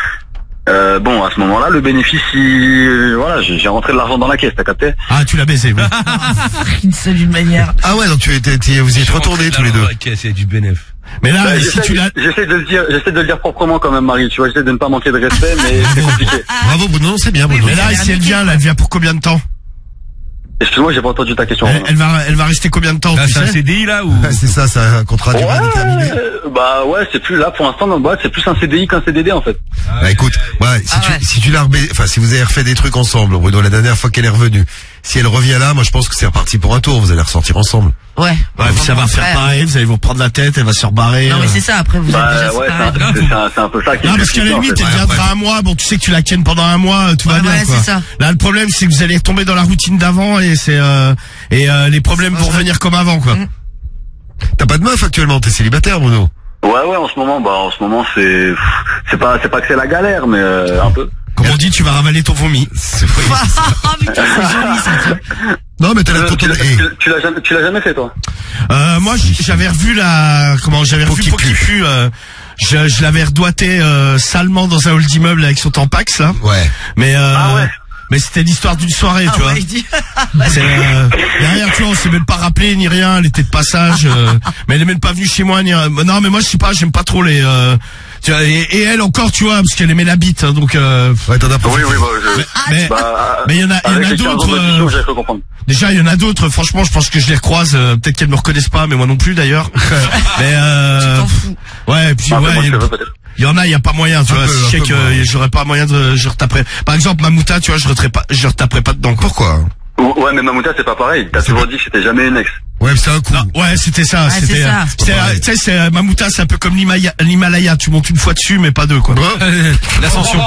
G: Euh, bon, à ce moment-là, le bénéfice, il- euh, voilà, j'ai j'ai rentré de l'argent dans la caisse, t'as capté?
E: Ah tu l'as baisé oui.
D: D'une seule d'une manière.
B: Ah ouais, donc tu étais, t'es- vous y êtes retournés tous les deux.
C: Ok, c'est du bénéf.
E: Mais là
G: Bah,
E: si
G: j'essaie
E: tu l'as
G: j'essaie de le dire, j'essaie de le dire proprement quand même, Marie. Tu vois, j'essaie de ne pas manquer de respect, mais c'est compliqué.
B: Bravo, Bruno, non, c'est bien, Bruno.
E: mais là si elle vient, là, elle vient pour combien de temps?
G: Excuse-moi, j'ai pas entendu ta question.
E: elle,
G: Romain.
E: elle va elle va rester combien de temps
C: Là,
E: tu
C: c'est un
E: sais
C: C D I, là, ou?
B: Ouais, c'est ça, c'est un contrat à durée
G: Ouais,
B: déterminée.
G: bah ouais, c'est plus là pour l'instant dans le boîte, c'est plus un C D I qu'un C D D en fait.
B: Bah écoute, ouais, si
D: Ah
B: tu
D: ouais.
B: si tu l'as rebé- enfin si vous avez refait des trucs ensemble, Bruno, la dernière fois qu'elle est revenue, si elle revient là, moi je pense que c'est reparti pour un tour, vous allez ressortir ensemble.
D: Ouais.
E: Ouais, puis ça va faire
D: Ouais.
E: pareil, vous allez vous prendre la tête, elle va se rebarrer.
D: Non mais
E: euh.
D: c'est ça, après vous êtes
G: Bah
D: déjà
G: ouais, c'est
D: séparés.
G: un, c'est un, c'est un peu ça qui est
E: Non, parce qu'à la
G: compliqué, en
E: limite,
G: fait.
E: elle
B: Ouais,
E: viendra un mois, bon, tu sais que tu la kennes pendant un mois, tout va
D: Ouais,
E: bien,
D: ouais,
E: quoi.
D: c'est ça.
E: Là, le problème, c'est que vous allez tomber dans la routine d'avant et c'est, euh, et, euh, les problèmes vont revenir comme avant, quoi.
D: Mm.
B: T'as pas de meuf actuellement, t'es célibataire, Bruno.
G: Ouais ouais, en ce moment, bah en ce moment c'est c'est pas c'est pas que c'est la galère, mais euh, un peu.
E: Comme on dit, tu vas ravaler ton vomi.
B: C'est
D: Ah putain, c'est joli ça. tu vois.
B: Non, mais t'as la
G: Euh, tu
B: photo
G: l'as
B: de... Eh,
G: tu- tu l'as jamais tu l'as jamais fait toi?
E: Euh, moi, j- j'avais revu la, comment, j'avais revu
B: Poki
E: Pokipu, euh, je, je l'avais redoité, euh, salement dans un hall d'immeuble avec son Tampax, là.
B: Ouais.
E: Mais, euh,
G: Ah ouais.
E: mais c'était l'histoire d'une soirée,
D: Ah
E: tu vois.
D: ouais, il dit.
E: C'est, euh, derrière, tu vois, on s'est même pas rappelé ni rien, elle était de passage, euh, mais elle est même pas venue chez moi ni rien. Non, mais moi, je sais pas, j'aime pas trop les, euh, tu vois, et, et elle encore, tu vois, parce qu'elle aimait la bite, hein, donc, euh,
B: Ouais, t'en as pas.
G: Oui oui, bah je,
E: mais,
G: bah,
E: mais il y en a, il y en
G: avec
E: a
G: les quinze ans
E: d'autres,
G: d'audition,
E: euh,
G: j'ai cru comprendre.
E: déjà, il y en a d'autres, franchement, je pense que je les recroise, euh, peut-être qu'elles me reconnaissent pas, mais moi non plus, d'ailleurs. mais, euh,
D: T'en fous.
E: ouais, et puis,
G: Un peu
E: ouais,
G: moins de
E: il y a-
G: cheveux, peut-être.
E: il y en a, il y a pas moyen, tu
B: Un
E: vois.
B: peu,
E: Si
B: un
E: je sais
B: peu
E: que
B: moins.
E: euh, j'aurais pas moyen de, je retaperais. Par exemple, Mamouta, tu vois, je retaperais pas, je retaperais pas dedans, quoi.
B: Pourquoi?
G: Ouais, mais Mamouta c'est pas pareil. T'as toujours dit que c'était jamais une ex.
B: Ouais, mais c'est un coup.
E: Non, ouais, c'était ça,
D: Ah, c'est
E: c'était,
D: ça.
E: euh, c'était,
B: pas
E: euh,
B: pareil.
E: tu sais, c'est, euh, Mamouta, c'est un peu comme l'Himalaya, l'Himalaya, tu montes une fois dessus, mais pas deux, quoi.
C: L'ascension.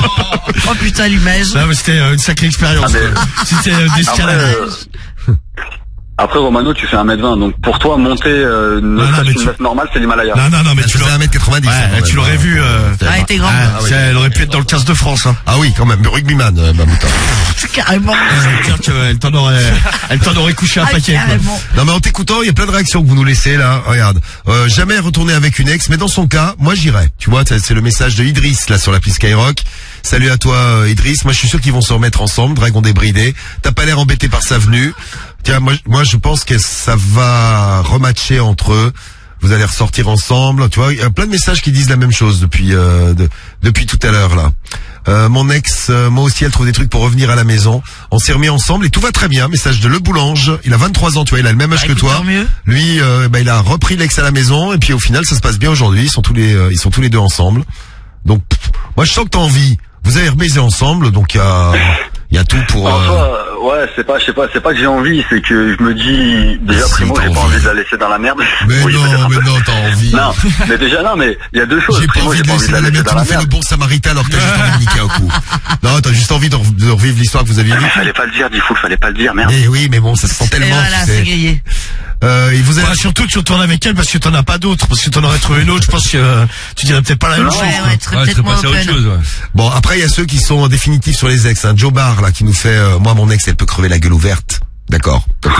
D: Oh putain l'image.
E: Non, mais c'était euh, une sacrée expérience,
G: Ah, mais-
E: quoi. C'était euh,
G: Après,
E: d'escalade.
G: euh, après Romano, tu fais un mètre vingt, donc pour toi monter euh, ne
E: Non, non,
G: serait-ce
E: mais
G: qu'une
E: tu-
G: meuf normale, c'est l'Himalaya.
E: Non, non, non, mais
B: Elle
E: tu
B: faisait
E: l'aurais,
B: un mètre quatre-vingt-dix.
E: ouais,
B: hein, quand
E: tu
B: même.
E: l'aurais vu, euh,
D: Ah, elle était grande.
E: ah, ça, elle aurait pu être dans le quinze de France, hein.
B: Ah oui, quand même, rugbyman, euh, Mamouta.
D: Carrément.
E: C'est-à-dire qu'elle t'en aurait, elle t'en aurait couché un
D: Ah,
E: paquet, quoi.
D: carrément.
B: Non, mais en t'écoutant, il y a plein de réactions que vous nous laissez, là. Regarde. Euh, jamais retourner avec une ex, mais dans son cas, moi j'irais. Tu vois, c'est c'est le message de Idriss, là, sur l'appli Skyrock. Salut à toi, euh, Idriss. Moi, je suis sûr qu'ils vont se remettre ensemble, dragon débridé. T'as pas l'air embêté par sa venue. Tiens, moi, moi, je pense que ça va rematcher entre eux. vous allez ressortir ensemble. Tu vois, il y a plein de messages qui disent la même chose depuis euh, de, depuis tout à l'heure là. Euh, mon ex, euh, moi aussi, elle trouve des trucs pour revenir à la maison. On s'est remis ensemble et tout va très bien. Message de Le Boulange. Il a vingt-trois ans, tu vois, il a le même âge
D: Ah,
B: que
D: écoute,
B: toi.
D: tant mieux.
B: Lui, euh, bah, il a repris l'ex à la maison et puis au final, ça se passe bien aujourd'hui. Ils sont tous les, euh, ils sont tous les deux ensemble. Donc, pff, moi, je sens que t'as envie. Vous avez rebaisé ensemble, donc il y a, il y a tout pour.
G: En
B: Euh...
G: soi, ouais, c'est pas, je sais pas, c'est pas que j'ai envie, c'est que je me dis, déjà,
B: Si,
G: primo,
B: t'as
G: j'ai pas
B: envie.
G: envie de la laisser dans la merde.
B: Mais
G: Oui, peut-être
B: non,
G: un
B: mais
G: peu.
B: non, t'as envie.
G: Non, mais déjà, non, mais il y a deux choses.
B: J'ai pas
G: Primo,
B: envie
G: j'ai
B: de
G: pas envie
B: laisser
G: de la
B: la
G: laisser
B: mettre.
G: dans
B: Tu
G: la
B: nous fais le
G: merde.
B: bon samaritain alors que t'as juste envie de niquer un coup. Non, t'as juste envie de, re- de revivre l'histoire que vous aviez
G: Mais
B: vécue.
G: fallait pas le dire, du coup, fallait pas le dire, merde.
B: Mais oui, mais bon, ça se sent
D: Et
B: tellement.
D: voilà,
B: tu
D: c'est
B: sais.
D: grillé.
B: Euh, il vous a...
E: Bah, surtout tu retournes avec elle parce que t'en as pas d'autres, parce que t'en aurais trouvé une autre, je pense que euh, tu dirais peut-être pas la même
G: Non.
E: chose.
D: Ouais,
E: quoi.
D: ouais, tu serais
C: Ouais,
D: peut-être
C: c'est
D: moins
C: passé à autre
D: open.
C: chose, ouais.
B: Bon, après, il y a ceux qui sont en définitive sur les ex. Hein. Joe Barr, là, qui nous fait, euh, moi, mon ex, elle peut crever la gueule ouverte. D'accord. Ok.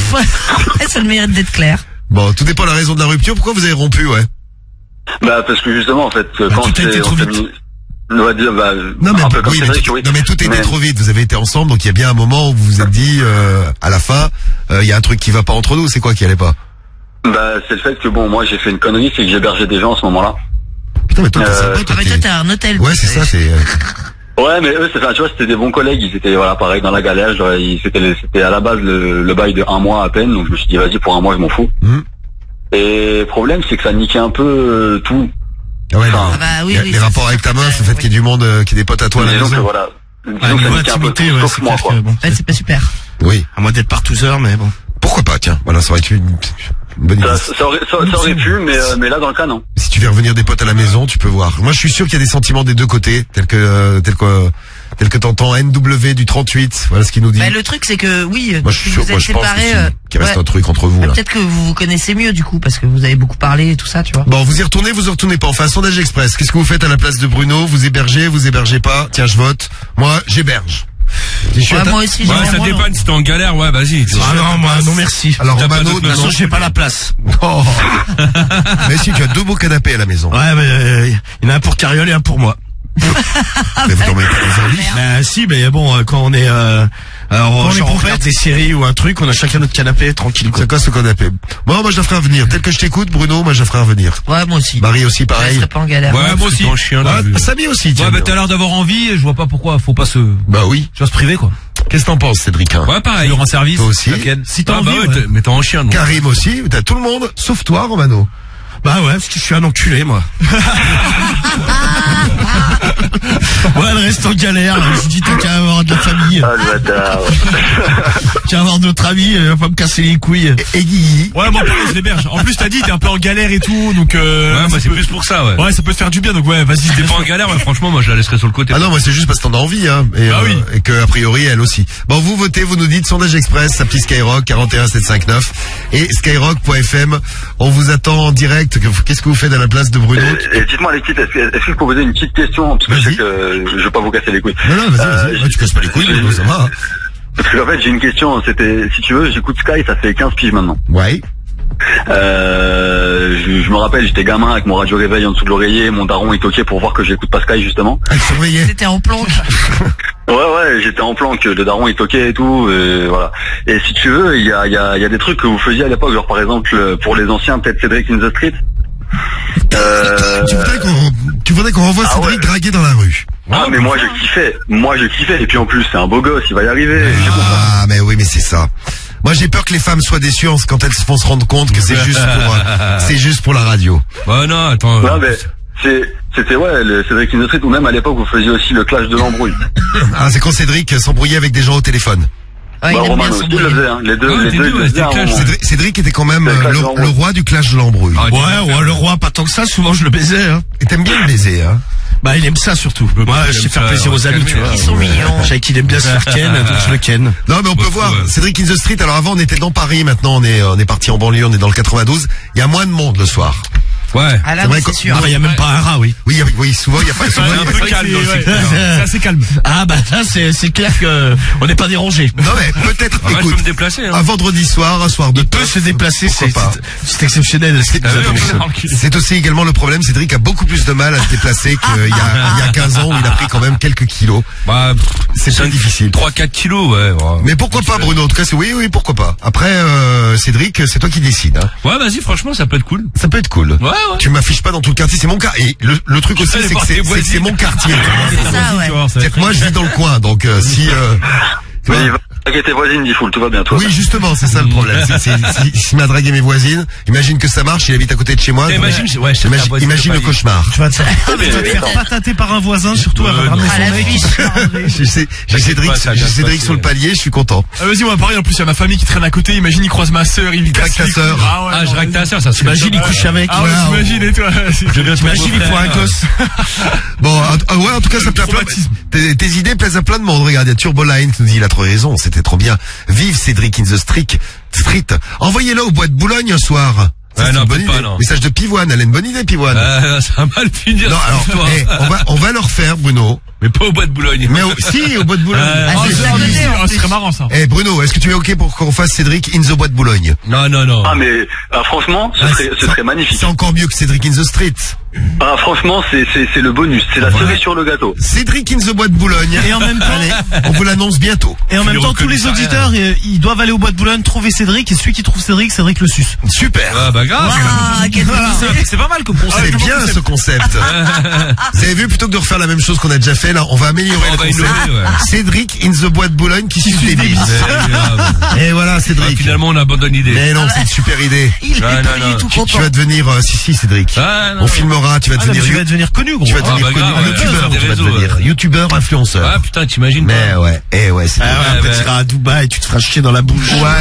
D: Ouais, ça le mérite d'être clair.
B: Bon, tout dépend de la raison de la rupture. Pourquoi vous avez rompu, ouais?
G: Bah, parce que justement, en fait,
E: Bah,
G: quand
E: tout a été
G: c'est,
E: trop
G: on s'est
E: vite.
G: mis, on va dire, bah,
B: Non, mais,
G: un peu comme
B: oui, mais,
G: Cédric,
B: tout,
G: oui.
B: non, mais tout était
G: Mais-
B: trop vite. Vous avez été ensemble, donc il y a bien un moment où vous vous êtes dit, euh, à la fin, euh, il y a un truc qui va pas entre nous. C'est quoi qui allait pas?
G: Bah, c'est le fait que bon, moi, j'ai fait une connerie, c'est que j'hébergeais des gens à ce moment-là.
B: Putain, mais toi, t'es
G: Euh,
B: sympa,
D: Ah,
B: toi,
D: mais
B: t'es-
D: toi, t'as un hôtel.
B: Ouais, c'est ça, c'est, euh,
G: Ouais, mais eux, c'est, enfin, tu vois, c'était des bons collègues, ils étaient, voilà, pareil, dans la galère, genre, ils- c'était, c'était à la base le, le bail de un mois à peine, donc je me suis dit, vas-y, pour un mois, je m'en fous.
B: hum.
G: Et le problème, c'est que ça niquait un peu euh, tout.
B: Ah ouais,
G: Enfin,
B: non.
D: Ah bah oui,
B: Il y a
D: oui,
B: les
D: ça,
B: rapports
D: c'est-
B: avec ta meuf, le fait
D: oui.
B: qu'il y ait du monde, euh, qu'il y ait des potes à toi à la
G: Disons que
B: maison.
G: voilà. Disons
E: Ah,
G: que
E: niveau
G: ça niquait un peu
E: intimité,
G: tout,
E: ouais,
G: sauf
E: c'est
G: moi,
E: clair
G: quoi.
E: que bon.
D: Ouais, c'est pas super.
B: Oui.
E: À moins d'être partouzeur, mais bon.
B: Pourquoi pas, tiens. Voilà, ça aurait été une, une bonne idée.
G: Ça, ça aurait, ça, ça aurait pu, mais, euh, mais là, dans le cas, non.
B: Si tu fais revenir des potes à la maison, tu peux voir. Moi, je suis sûr qu'il y a des sentiments des deux côtés, tel que, euh, tel que, tel que t'entends N W du trente-huit. Voilà ce qu'il nous dit.
D: Bah, le truc, c'est que oui,
B: Moi, je
D: si
B: suis sûr,
D: vous
B: moi,
D: êtes
B: je pense
D: séparés,
B: que
D: euh,
B: si- qu'il reste
D: ouais.
B: un truc entre vous,
D: Bah,
B: là.
D: peut-être que vous vous connaissez mieux du coup, parce que vous avez beaucoup parlé et tout ça, tu vois.
B: Bon, vous y retournez, vous y retournez pas. Enfin, sondage express. Qu'est-ce que vous faites à la place de Bruno? Vous hébergez, vous hébergez pas? Tiens, je vote. Moi, j'héberge. Si je suis
D: Ouais,
B: à ta-
D: moi aussi,
C: Ouais,
D: j'aimerais
C: ça
D: moi, non.
C: dépanne si t'es en galère, ouais, vas-y.
E: Ah non, moi, non merci.
B: Alors,
C: T'as pas
B: Romano,
C: d'autre
E: De toute façon,
B: non.
E: j'ai pas la place.
B: Oh. Mais si, tu as deux beaux canapés à la maison.
E: Ouais, mais euh, il y en a un pour Carriole et un pour moi.
B: Mais vous dormez pas dans un lit.
E: Bah si, mais bon, euh, quand on est, euh, alors,
H: Quand on est
E: genre, on
H: prophète.
E: regarde des séries ou un truc, on a chacun notre canapé, tranquille, quoi.
B: C'est quoi ce canapé? Moi, moi, je la ferai revenir. Tel que je t'écoute, Bruno, moi, je la ferai revenir.
D: Ouais, moi aussi.
B: Marie aussi,
D: Ouais, je
B: pareil.
D: serais pas en galère.
C: Ouais, moi aussi.
H: Ton chien, là,
B: Ah,
H: vu.
B: Samy aussi, tiens.
C: Ouais, bah t'as l'air d'avoir envie, et je vois pas pourquoi faut pas se,
B: Bah oui.
C: tu vas se priver, quoi.
B: Qu'est-ce que t'en penses, Cédric? hein
C: Ouais, pareil. Tu rends service.
B: Toi aussi.
C: à Ken.
H: Si t'as
C: Ah,
H: envie,
C: bah ouais,
H: ouais.
C: t'es- mais t'es en chien, donc.
B: Karim aussi. T'as tout le monde, sauf toi, Romano.
E: Bah ouais, parce que je suis un enculé, moi. Ouais, elle reste en galère. Je dis, t'as qu'à avoir de la famille,
G: Ah, le bâtard.
E: qu'à avoir d'autres amis, elle va pas me casser les couilles.
B: Et Guigui.
H: Ouais, moi, pareil, je l'héberge. En plus, t'as dit, t'es un peu en galère et tout, donc euh,
C: Ouais,
H: ça
C: moi c'est
H: peut-
C: plus pour ça, ouais.
H: Ouais, ça peut te faire du bien, donc ouais, vas-y,
C: Si t'es
H: dépend.
C: pas en galère, ouais, franchement, moi je la laisserai sur le côté.
B: Ah non, moi c'est juste parce que t'en as envie, hein. Et,
H: Ah oui.
B: et que, a priori, elle aussi. Bon, vous votez, vous nous dites, sondage express, sa petit Skyrock, quarante et un sept cent cinquante-neuf. Et skyrock point f m. On vous attend en direct. Qu'est-ce que vous faites à la place de Bruno?
G: Et, et dites-moi, l'équipe, est-ce que, est-ce que je peux vous poser une petite question? Parce que je
B: Vas-y.
G: sais que euh, je veux pas vous casser les couilles.
B: Non, non, vas-y,
G: Euh,
B: vas-y. Ouais, tu casses pas les couilles,
G: je-
B: Bruno, ça va. hein.
G: Parce que en fait, j'ai une question. C'était, si tu veux, j'écoute Sky, ça fait quinze piges maintenant.
B: Ouais.
G: Euh, je, je me rappelle, j'étais gamin avec mon radio réveil en dessous de l'oreiller, mon daron il toquait pour voir que j'écoute pas Sky justement.
B: Elle surveillait.
D: C'était en planque.
G: Ouais ouais, j'étais en planque, le daron il toquait et tout, et voilà. Et si tu veux, il y a, il y, a, il y a des trucs que vous faisiez à l'époque, genre par exemple pour les anciens, peut-être Cédric in the Street. Euh...
B: Tu voudrais qu'on, tu voudrais qu'on renvoie
G: Ah
B: Cédric
G: ouais.
B: draguer dans la rue.
G: Ah mais moi je kiffais, moi je kiffais, et puis en plus c'est un beau gosse, il va y arriver. J'ai compris.
B: Ah, mais oui, mais c'est ça. Moi, j'ai peur que les femmes soient déçues quand elles vont se rendre compte que c'est juste pour, euh, c'est juste pour la radio.
C: Bah non, attends.
G: Non mais c'est, c'était ouais, le Cédric in the Street, ou même à l'époque vous faisiez aussi le clash de l'embrouille.
B: Ah, c'est quand Cédric s'embrouillait avec des gens au téléphone.
D: Ouais,
G: bah,
D: il aime
G: Roman
D: bien
G: aussi le
D: s'embrouiller.
G: faisait, hein. Les deux,
C: Ouais,
G: les
C: les
G: deux,
C: deux,
G: ils le
C: ouais,
G: faisaient
C: c'était
G: à un
C: le clash.
G: moment.
B: Cédric, Cédric était quand même
G: C'est le
B: euh,
G: clash de
B: le,
G: l'embrouille.
B: le roi du clash de l'embrouille.
C: Ah,
E: Ouais, ouais, le roi, pas tant que ça, souvent je le baisais, hein.
B: Et t'aimes bien le baiser, hein.
E: Bah, il aime ça surtout. Moi,
C: il
E: je sais
C: aime
E: faire
C: ça,
E: plaisir aux
C: ouais,
E: amis, tu vois.
D: Ils sont mignons.
E: Je sais qu'il aime bien se faire ken, donc je le ken.
B: Non, mais on peut
C: Ouais,
B: voir.
C: ouais.
B: Cédric in the Street. Alors avant, on était dans Paris. Maintenant, on est, on est parti en banlieue. On est dans le quatre-vingt-douze. Il y a moins de monde le soir.
C: Ouais.
D: Ah là,
B: C'est vrai
D: oui,
B: que-
D: c'est sûr.
E: Non, il y a même pas un rat, oui.
B: Oui, oui, souvent il y a pas. Souvent,
H: Ouais,
B: il y a
H: un
B: pas-
H: peu calme dans le
E: ouais.
H: secteur. C'est assez calme.
E: Ah bah là, c'est c'est clair que on n'est pas dérangé.
B: Non mais peut-être.
H: Ouais, je
B: écoute,
H: peux me déplacer. Hein.
B: un vendredi soir, un soir de
E: Il peut
B: teuf,
E: se déplacer,
B: pourquoi
E: c'est
B: pas.
E: c'est- c'est exceptionnel. C'est
H: Ah oui, on peut dans le cul.
B: C'est aussi également le problème, Cédric a beaucoup plus de mal à se déplacer qu'il y a, il y a quinze ans où il a pris quand même quelques kilos.
C: Bah,
B: C'est pas difficile.
C: trois quatre kilos, ouais. ouais.
B: Mais pourquoi pas Bruno? En tout cas, c'est oui, oui, pourquoi pas. Après, euh, Cédric, c'est toi qui décides. Hein.
H: Ouais, vas-y, franchement, ça peut être cool.
B: Ça peut être cool.
H: Ouais, ouais.
B: Tu m'affiches pas dans tout le quartier, c'est mon quartier. Et le, le truc aussi,
H: allais
B: c'est que
H: voir
B: c'est
H: tes
B: c'est que c'est
H: voisines.
B: mon quartier.
D: C'est ça, ouais.
C: Tu vois, ça va
B: C'est-à-dire
C: être-
B: que moi, je vis dans le coin, donc euh, si. Euh, tu vois,
G: Mais il va draguer tes voisines, dit Foul, tout va bien, toi.
B: oui, justement, c'est ça le problème. C'est- c'est- si- S'il m'a dragué mes voisines, imagine que ça marche, il habite à côté de chez moi.
C: Et
B: donc-
C: imagine, ouais, je sais
B: imagine,
C: ta voisine
B: imagine
C: de
B: le
C: palier.
B: cauchemar.
E: Tu vas te faire,
D: Ah, mais
E: tu vas te faire
D: peut-être.
E: patater par un voisin, surtout
C: Euh,
E: avant de
C: non.
E: ramener
D: À
E: son
D: la
E: mec.
D: fiche.
B: J'ai Cé- j'ai Cédric,
C: pas, ça
B: j'ai
C: vient de
B: Cédric
C: passer.
B: sur le palier, je suis content.
H: Ah, vas-y, moi, pareil, en plus, il y a ma famille qui traîne à côté. Imagine, il croise ma sœur, il
B: craque
H: casse
B: ta
H: les couilles.
B: sœur.
H: Ah, ouais,
C: Ah, je
H: non,
C: règle ta
H: vas-y.
C: sœur, ça serait.
E: T'imagines, il couche avec.
H: Ah ouais,
E: Waouh.
H: t'imagines, et toi.
C: Je viens
E: T'imagines, il faut un gosse.
B: Bon, en- ah ouais, en tout cas, ça plaît à plein.
H: traumatisme.
B: Tes, tes idées plaisent à plein de monde. Regarde, il y a Turboline qui nous dit, il a trop raison, c'était trop bien. Vive Cédric in the street. Street. Envoyez-le au bois de Boulogne un soir. Ça,
C: Ouais,
B: c'est
C: non,
B: une bonne
C: peut-être pas,
B: idée.
C: non.
B: Message de Pivoine, elle a une bonne idée, Pivoine.
C: Euh, ça va mal finir.
B: non,
C: cette
B: alors,
C: histoire.
B: eh, on va, on va leur faire, Bruno.
C: Mais pas au bois de Boulogne.
B: Mais au, si, au bois de Boulogne.
C: Euh,
D: Ah,
H: Ah,
D: c'est
H: c'est
D: juste à côté, en
H: ah, ce
D: plus.
H: serait marrant, ça.
B: Eh, Bruno, est-ce que tu es ok pour qu'on fasse Cédric in the bois de Boulogne?
C: Non, non, non.
G: Ah, mais ah, franchement, ce
B: Ah,
G: serait, ce
B: c'est-
G: serait magnifique.
B: C'est encore mieux que Cédric in the street.
G: Ah, franchement, c'est c'est c'est le bonus, c'est la
B: Ouais.
G: cerise sur le gâteau.
B: Cédric in the bois de Boulogne.
E: Et en même temps,
B: On vous l'annonce bientôt.
E: et en
C: Tu
E: même
C: les
E: temps, tous les
C: reconnais,
E: auditeurs, euh, ils doivent aller au bois de Boulogne, trouver Cédric, et celui qui trouve Cédric, Cédric le suce.
B: Super.
C: Ah, bah, grave.
D: Ah, quel
C: C'est- C'est pas mal comme concept.
B: C'est bien ce concept. Vous avez vu, plutôt que de refaire la même chose qu'on a déjà fait, là, on va améliorer
C: On
B: le
C: va
B: concept.
C: innover, ouais.
B: Cédric in the bois de Boulogne qui suce des bises.
C: Ouais, grave.
B: Et voilà,
C: Ah,
B: Cédric.
C: finalement, on abandonne l'idée.
B: Mais non, c'est une super idée.
D: Il est
C: Non, non,
D: pas
C: non.
D: du tout
B: Tu,
D: content.
B: tu vas devenir, euh, si, si, Cédric.
C: Ah, non.
B: On filmera, tu vas
E: Ah, non, mais
B: devenir,
E: tu vas devenir connu, gros.
B: tu vas
C: Ah,
B: devenir
C: bah,
B: connu,
C: grave, ouais.
B: youtubeur,
C: Sur des
B: tu vas
C: réseaux,
B: devenir.
C: ouais.
B: Youtubeur, influenceur.
C: Ah, putain, t'imagines pas.
B: Mais ouais, eh ouais, c'est
E: Ah ouais,
C: Ouais,
E: après
C: bah.
E: tu iras à Dubaï, tu te feras chier dans la bouche.
B: Ouais.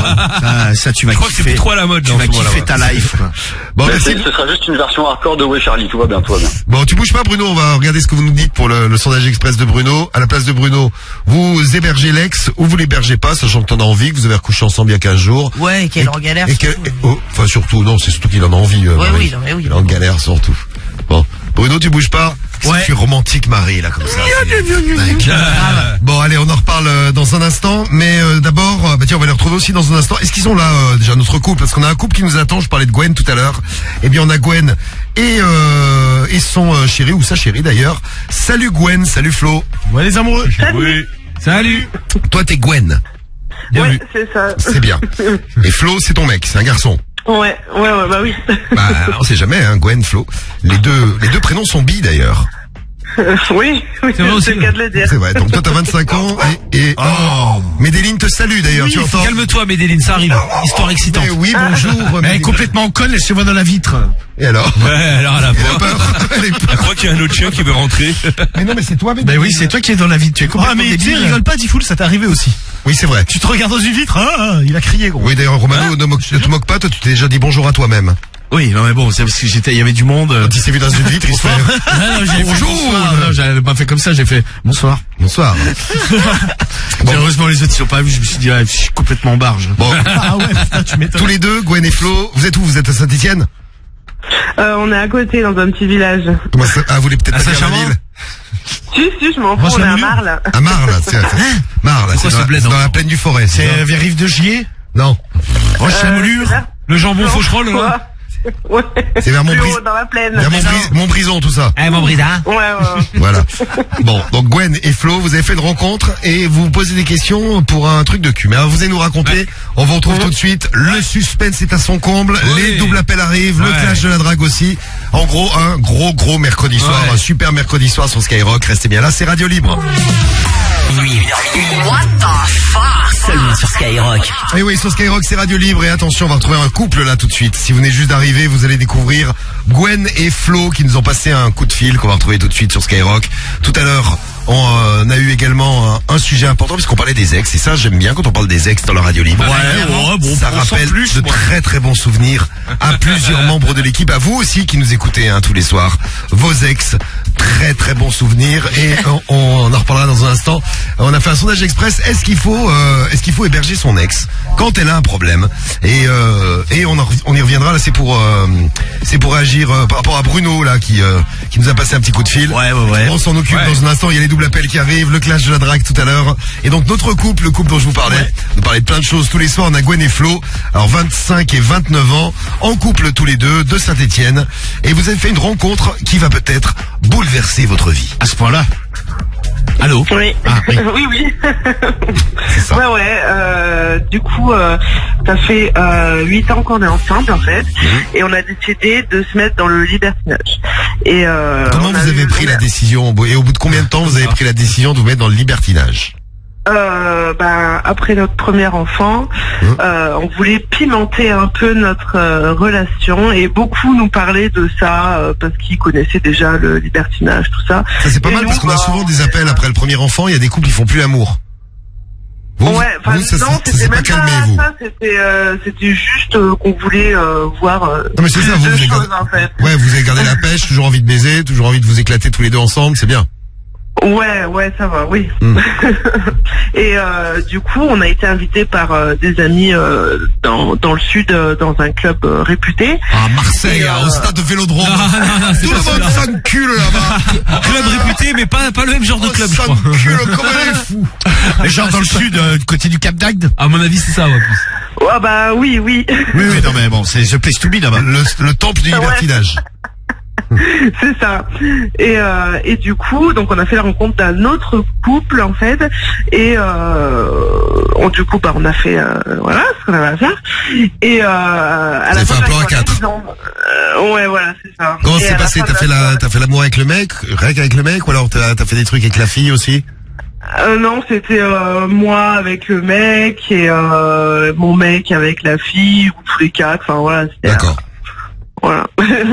E: Ah, ça, tu vas
C: Je crois que c'est
E: kiffer.
C: plus trop à la mode,
E: Tu
C: là, en
E: vas
C: ce moment,
E: kiffer
C: là,
E: ta
C: ouais.
E: life, quoi.
B: Bon,
G: Mais
B: merci.
G: c'est- ce sera juste une version hardcore de Ouais Charlie, tout va bien, tout va bien.
B: Bon, tu bouges pas, Bruno. On va regarder ce que vous nous dites pour le, le sondage express de Bruno. À la place de Bruno, vous hébergez l'ex ou vous l'hébergez pas, sachant que t'en as envie, que vous avez recouché ensemble il y a quinze jours.
D: Ouais, qu'elle est en galère.
B: Et que, et- oh, enfin, surtout, non, c'est surtout qu'il en a envie. euh,
D: Ouais,
B: Marie.
D: oui, non, mais oui.
B: Il est en galère, surtout. Bon. Bruno, tu bouges pas?
E: Ouais.
B: Tu es romantique, Marie, là, comme ça. D'accord. Bon, allez, on en reparle euh, dans un instant. Mais euh, d'abord, euh, bah, tiens, on va les retrouver aussi dans un instant. Est-ce qu'ils sont là, euh, déjà, notre couple? Parce qu'on a un couple qui nous attend. Je parlais de Gwen tout à l'heure. Eh bien, on a Gwen et, euh, et son euh, chéri, ou sa chérie d'ailleurs. Salut Gwen, salut Flo.
E: Ouais, les amoureux.
C: Oui. Salut.
B: Toi, t'es Gwen.
F: Ouais, c'est ça.
B: C'est bien. Et Flo, c'est ton mec, c'est un garçon.
F: Ouais, ouais, ouais, bah oui.
B: Bah, on sait jamais, hein, Gwen, Flo. Les deux, les deux prénoms sont bi d'ailleurs.
F: oui, oui,
C: C'est vrai aussi.
F: c'est le cas de le dire.
B: C'est vrai. Donc toi, t'as vingt-cinq ans et, et oh, Médéline te salue d'ailleurs. Tu entends?
C: Calme-toi, Médéline, ça arrive. Histoire excitante.
B: Eh oui, bonjour.
E: Mais elle est
B: Médéline.
E: complètement conne, elle se voit dans la vitre.
B: Et alors?
C: Ouais, alors, la
B: Elle a
C: pauvre.
B: peur. Elle est peur.
C: Je crois qu'il y a un autre chien qui veut rentrer.
B: Mais non, mais c'est toi, Médéline.
E: Ben oui, c'est toi qui es dans la vitre, tu es complètement
H: Ah, mais tu sais,
E: débile.
H: rigole pas, Tifoul, ça t'est arrivé aussi.
B: Oui, c'est vrai.
H: Tu te regardes dans une vitre, ah, il a crié, gros.
B: Oui, d'ailleurs, Romano, ne, moque- ne te moque pas. Toi, tu t'es déjà dit bonjour à toi-même.
E: Oui, non mais bon, c'est parce que j'étais, il y avait du monde.
B: Quand il s'est vu dans une vitre, il se fait
E: Ah, non, j'ai fait
B: Bonjour.
E: bonsoir. Non, j'avais pas fait comme ça, j'ai fait bonsoir.
B: bonsoir.
E: Bon. Heureusement les autres ils sont pas vus, je me suis dit ah, je suis complètement barge.
B: Bon,
H: Ah ouais, putain, tu m'étonnes.
B: tous les deux, Gwen et Flo, vous êtes où? Vous êtes à Saint-Etienne?
F: Euh, on est à côté, dans un petit village.
B: Comment ça? Ah, vous voulez peut-être
C: À
B: pas dire la
C: Saint-Chamond?
B: ville?
F: Si, si, je m'en fous, on est à Marle.
B: À Marle, c'est, c'est- Marle, c'est
C: Pourquoi
B: dans,
C: ce
B: la-
C: bled
B: c'est dans
C: encore
B: la plaine du Forêt.
E: C'est
B: ça
E: euh, vers Rive de Gier,
B: Non.
E: Roche-la-Mollure.
F: Euh,
C: Le jambon faucherolle, là.
F: Ouais.
B: C'est vers
F: Plus
B: Montbris-
F: haut, dans la plaine.
B: Vers Montbris- Montbrison, tout ça.
C: Eh, mon brida.
F: Ouais, ouais, ouais.
B: Voilà. Bon, donc Gwen et Flo, vous avez fait une rencontre et vous vous posez des questions pour un truc de cul. Mais alors, vous allez nous raconter, on vous retrouve tout de suite. Le suspense est à son comble,
C: Oui.
B: les doubles appels arrivent, le
C: Ouais.
B: clash de la drague aussi. En gros, un gros gros mercredi soir,
C: Ouais.
B: un super mercredi soir sur Skyrock. Restez bien là, c'est Radio Libre.
A: Minuit, une heure minuit. What the fuck? Seulement sur Skyrock.
B: Et oui, sur Skyrock, c'est Radio Libre. Et attention, on va retrouver un couple là tout de suite. Si vous venez juste d'arriver, vous allez découvrir Gwen et Flo qui nous ont passé un coup de fil qu'on va retrouver tout de suite sur Skyrock. Tout à l'heure, on euh, a eu également un, un sujet important puisqu'on parlait des ex. Et ça, j'aime bien quand on parle des ex dans la Radio Libre.
C: Ouais, ouais, bon,
B: ça
C: on sent
B: rappelle
C: plus,
B: de
C: moi.
B: très très bons souvenirs à plusieurs membres de l'équipe. À vous aussi qui nous écoutez hein, tous les soirs. Vos ex, très très bons souvenirs et on, on en reparlera dans un instant. On a fait un sondage express. Est-ce qu'il faut, euh, est-ce qu'il faut héberger son ex quand elle a un problème? Et euh, et on, en, on y reviendra. Là, c'est pour euh, c'est pour réagir euh, par rapport à Bruno là qui euh, qui nous a passé un petit coup de fil.
E: Ouais, ouais, ouais.
B: On s'en occupe
E: ouais.
B: dans un instant. Il y a les doubles appels qui arrivent, le clash de la drague tout à l'heure. Et donc notre couple, le couple dont je vous parlais, ouais. nous parlait de plein de choses tous les soirs. On a Gwen et Flo. Alors vingt-cinq et vingt-neuf ans, en couple tous les deux, de Saint-Étienne. Et vous avez fait une rencontre qui va peut-être bouleverser votre vie.
E: À ce point-là. Allô?
F: Oui.
E: Ah, oui.
F: oui, oui.
B: C'est ça.
F: Ouais, ouais. Euh, du coup, euh, ça fait euh, huit ans qu'on est ensemble, en fait, mmh. et on a décidé de se mettre dans le libertinage. Et euh,
B: comment vous avez eu, pris la décision? Et au bout de combien de temps vous avez pris la décision de vous mettre dans le libertinage?
F: Euh, ben, après notre premier enfant, mmh. euh, on voulait pimenter un peu notre euh, relation et beaucoup nous parlaient de ça euh, parce qu'ils connaissaient déjà le libertinage, tout ça.
B: Ça c'est pas
F: et
B: mal
F: nous,
B: parce qu'on
F: bah,
B: a souvent des appels après le premier enfant, il y a des couples qui font plus l'amour. Vous,
F: ouais, enfin
B: vous, ça,
F: non,
B: ça,
F: c'était
B: ça,
F: même
B: pas calmé,
F: pas
B: vous.
F: ça, c'était euh, c'était juste euh, qu'on voulait euh, voir euh,
B: non mais c'est ça, vous,
F: deux
B: vous avez
F: choses
B: gardé...
F: en fait.
B: Ouais, vous avez gardé la pêche, toujours envie de baiser, toujours envie de vous éclater tous les deux ensemble, c'est bien.
F: Ouais, ouais, ça va, oui.
B: Mm.
F: Et euh, du coup, on a été invités par euh, des amis euh, dans dans le sud, euh, dans un club euh, réputé.
B: À Marseille,
F: Et, euh...
B: au stade de Vélodrome.
C: Non, non, non, c'est
B: tout
C: pas
B: le monde
C: celui-là.
B: s'encule là-bas.
C: Club réputé, mais pas, pas le même genre de club, je crois.
B: S'encule comme elle est fou.
E: Mais genre dans le sud, euh, du côté du Cap d'Agde.
C: À mon avis, c'est ça, ouais, plus.
F: Ouais, bah oui, oui.
E: Oui, oui, non mais bon, c'est The Place to Be là-bas.
B: Le, le temple du
F: Ouais.
B: libertinage.
F: C'est ça. Et euh, et du coup, donc on a fait la rencontre d'un autre couple en fait, et euh, on, du coup, bah on a fait euh, voilà ce qu'on avait à faire. Et euh, à
B: Vous
F: la
B: avez
F: fin
B: fait un
F: de la
B: plan à
F: soirée,
B: quatre.
F: ils ont- euh, ouais, voilà, c'est ça.
B: Comment
F: Et
B: c'est
F: à la
B: passé?
F: fin
B: T'as
F: de
B: fait la,
F: soirée-
B: t'as fait l'amour avec le mec, rien qu'avec le mec, ou alors t'as, t'as fait des trucs avec la fille aussi?
F: Euh, non, c'était euh, moi avec le mec et euh, mon mec avec la fille, ou tous les quatre. Enfin voilà. C'était,
B: D'accord.
F: Voilà.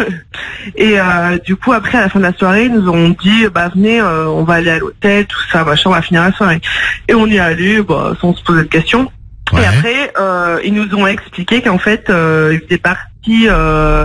F: Et euh, du coup, après, à la fin de la soirée, ils nous ont dit, bah venez, euh, on va aller à l'hôtel, tout ça, machin, on va finir la soirée. Et on y est allé, bah, sans se poser de questions.
E: Ouais.
F: Et après, euh, ils nous ont expliqué qu'en fait, euh, ils étaient partis euh,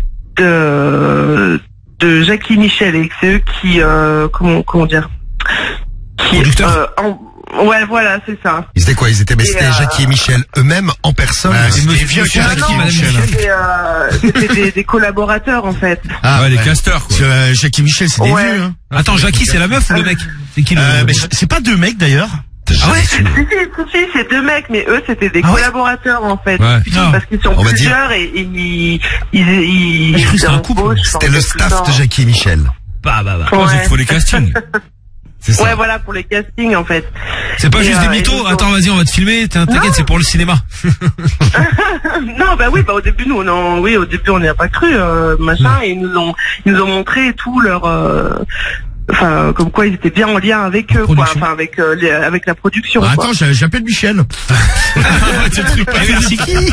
F: de de Jackie Michel et que c'est eux qui, euh, comment comment dire, qui,
C: Producteurs.
F: euh, en- ouais, voilà, c'est ça.
B: Ils étaient quoi? Ils étaient, mais
F: Et,
B: c'était
F: euh,
B: Jackie et Michel eux-mêmes en personne.
E: Ouais,
B: C'était
E: c'était
B: vieux
E: monsieur
F: Ah
B: Jackie
F: non,
B: et
C: Madame
B: Michel.
C: Michel.
F: c'était euh, c'était des, des collaborateurs en fait.
E: Ah,
H: Ouais, les casteurs, quoi.
E: Sur, euh, Jackie Michel, c'est des
F: Ouais.
E: vieux, hein.
C: Attends, Jackie, c'est la meuf ou le mec? C'est qui le...
E: Euh, mais c'est pas deux mecs d'ailleurs.
C: Ah ouais?
F: Si, si, si, si, c'est deux mecs, mais eux, c'était des
C: Ah ouais
F: collaborateurs, en fait.
H: Ouais.
C: Non.
F: Parce qu'ils sont
B: On va
F: plusieurs et, et ils, ils, ils,
C: Ah, j'ai cru que c'était un couple.
F: embauchent,
B: C'était
F: enfin,
B: le
F: c'est
B: staff
F: tout
B: de
F: ça.
B: Jackie et Michel.
C: Bah, bah, bah.
H: Ouais,
F: Ouais.
H: il faut les castings.
B: C'est ça.
F: Ouais, voilà, pour les castings, en fait.
C: C'est pas
F: Et,
C: juste
F: euh,
C: des
F: et
C: mythos.
F: ils ont-
C: Attends, vas-y, on va te filmer. T'in- T'inquiète,
F: Non.
C: c'est pour le cinéma.
F: Non, bah oui, bah au début, nous, on en, oui, au début, on n'y a pas cru, euh, machin, et ils nous ont, ils nous ont montré tout leur, euh, enfin, comme quoi ils étaient bien en lien avec eux, quoi,
C: Production.
F: enfin, avec, euh, les- avec la production,
E: Ah,
F: quoi.
E: attends, j'ai- j'appelle Michel.
C: C'est le truc pas c'est qui?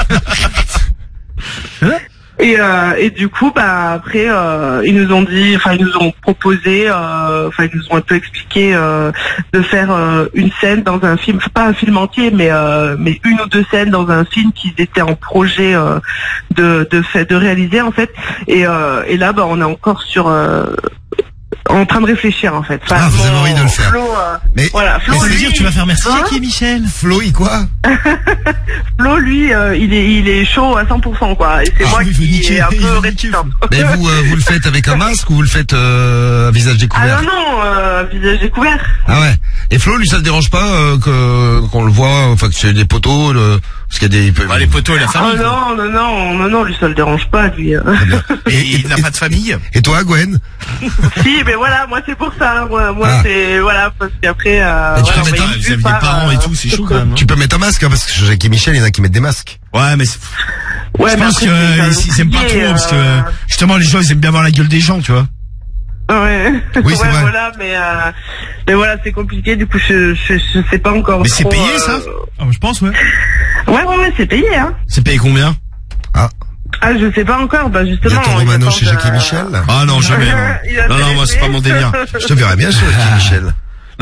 F: Et, euh, et du coup, bah après, euh, ils nous ont dit, enfin ils nous ont proposé, euh, enfin ils nous ont un peu expliqué euh, de faire euh, une scène dans un film, enfin, pas un film entier, mais euh, mais une ou deux scènes dans un film qu'ils étaient en projet euh, de de fait, de réaliser en fait. Et euh, et là, bah on est encore sur euh, en train de réfléchir en fait. Enfin,
B: Ah, vous avez
F: mon-
B: envie de le faire.
F: Flo, euh,
B: Mais,
F: voilà, Flo,
B: mais ça veut
F: lui,
B: dire,
E: Tu vas faire merci
F: Hein
E: Jackie et Michel.
B: Flo, il quoi?
F: Flo, lui, euh, il est il est chaud à cent pour cent quoi. Et c'est
B: Ah,
F: moi
B: il veut
F: qui
B: niquer,
F: est un
B: il
F: peu
B: veut
F: réticente.
B: Mais vous, euh, vous le faites avec un masque ou vous le faites euh, à visage
F: Ah
B: découvert?
F: non non, euh, visage découvert.
B: Ah ouais. Et Flo, lui, ça te dérange pas euh, que qu'on le voit, enfin que c'est des poteaux, le... parce qu'il y a des. il peut-
E: Bah, les poteaux et la
F: Ah
E: famille. quoi.
F: non, non, non, non, non, lui ça le dérange pas, lui.
B: Très bien.
E: Et il n'a pas de famille.
B: Et toi, Gwen?
F: Si, mais voilà, moi c'est pour ça. Moi, moi
B: Ah.
F: c'est voilà parce qu'après. Euh,
B: Et tu
F: voilà,
B: peux
F: on
B: mettre
F: va
B: un-
F: y
E: Vous avez des
F: par,
E: parents
F: euh,
E: et tout, c'est chaud quand même. hein.
B: Tu peux mettre un masque, hein, parce que chez Jackie et Michel, il y en a qui mettent des masques.
E: Ouais, mais c'est-
F: Ouais,
E: je
F: mais
E: pense
F: après,
E: que
F: c'est
E: euh,
F: un
E: ils aiment pas
F: oublié,
E: trop parce que
F: euh,
E: justement les gens ils aiment bien voir la gueule des gens, tu vois.
F: Ouais.
B: Oui, c'est
F: ouais,
B: vrai.
F: voilà, mais euh, mais voilà, c'est compliqué. Du coup, je je, je sais pas encore.
E: Mais c'est
F: trop,
E: payé,
F: euh,
E: ça
H: Ah, je pense, ouais.
F: Ouais, ouais, ouais, c'est payé, hein.
E: C'est payé combien?
B: Ah,
F: Ah, je sais pas encore. Bah justement.
B: bientôt
F: il
B: Romano
F: attend
B: chez
F: de-
B: Jackie et Michel.
E: Ah non, jamais. Non,
F: Il a
E: non, non moi c'est pas mon délire.
B: Je te verrais bien chez Jackie et Michel.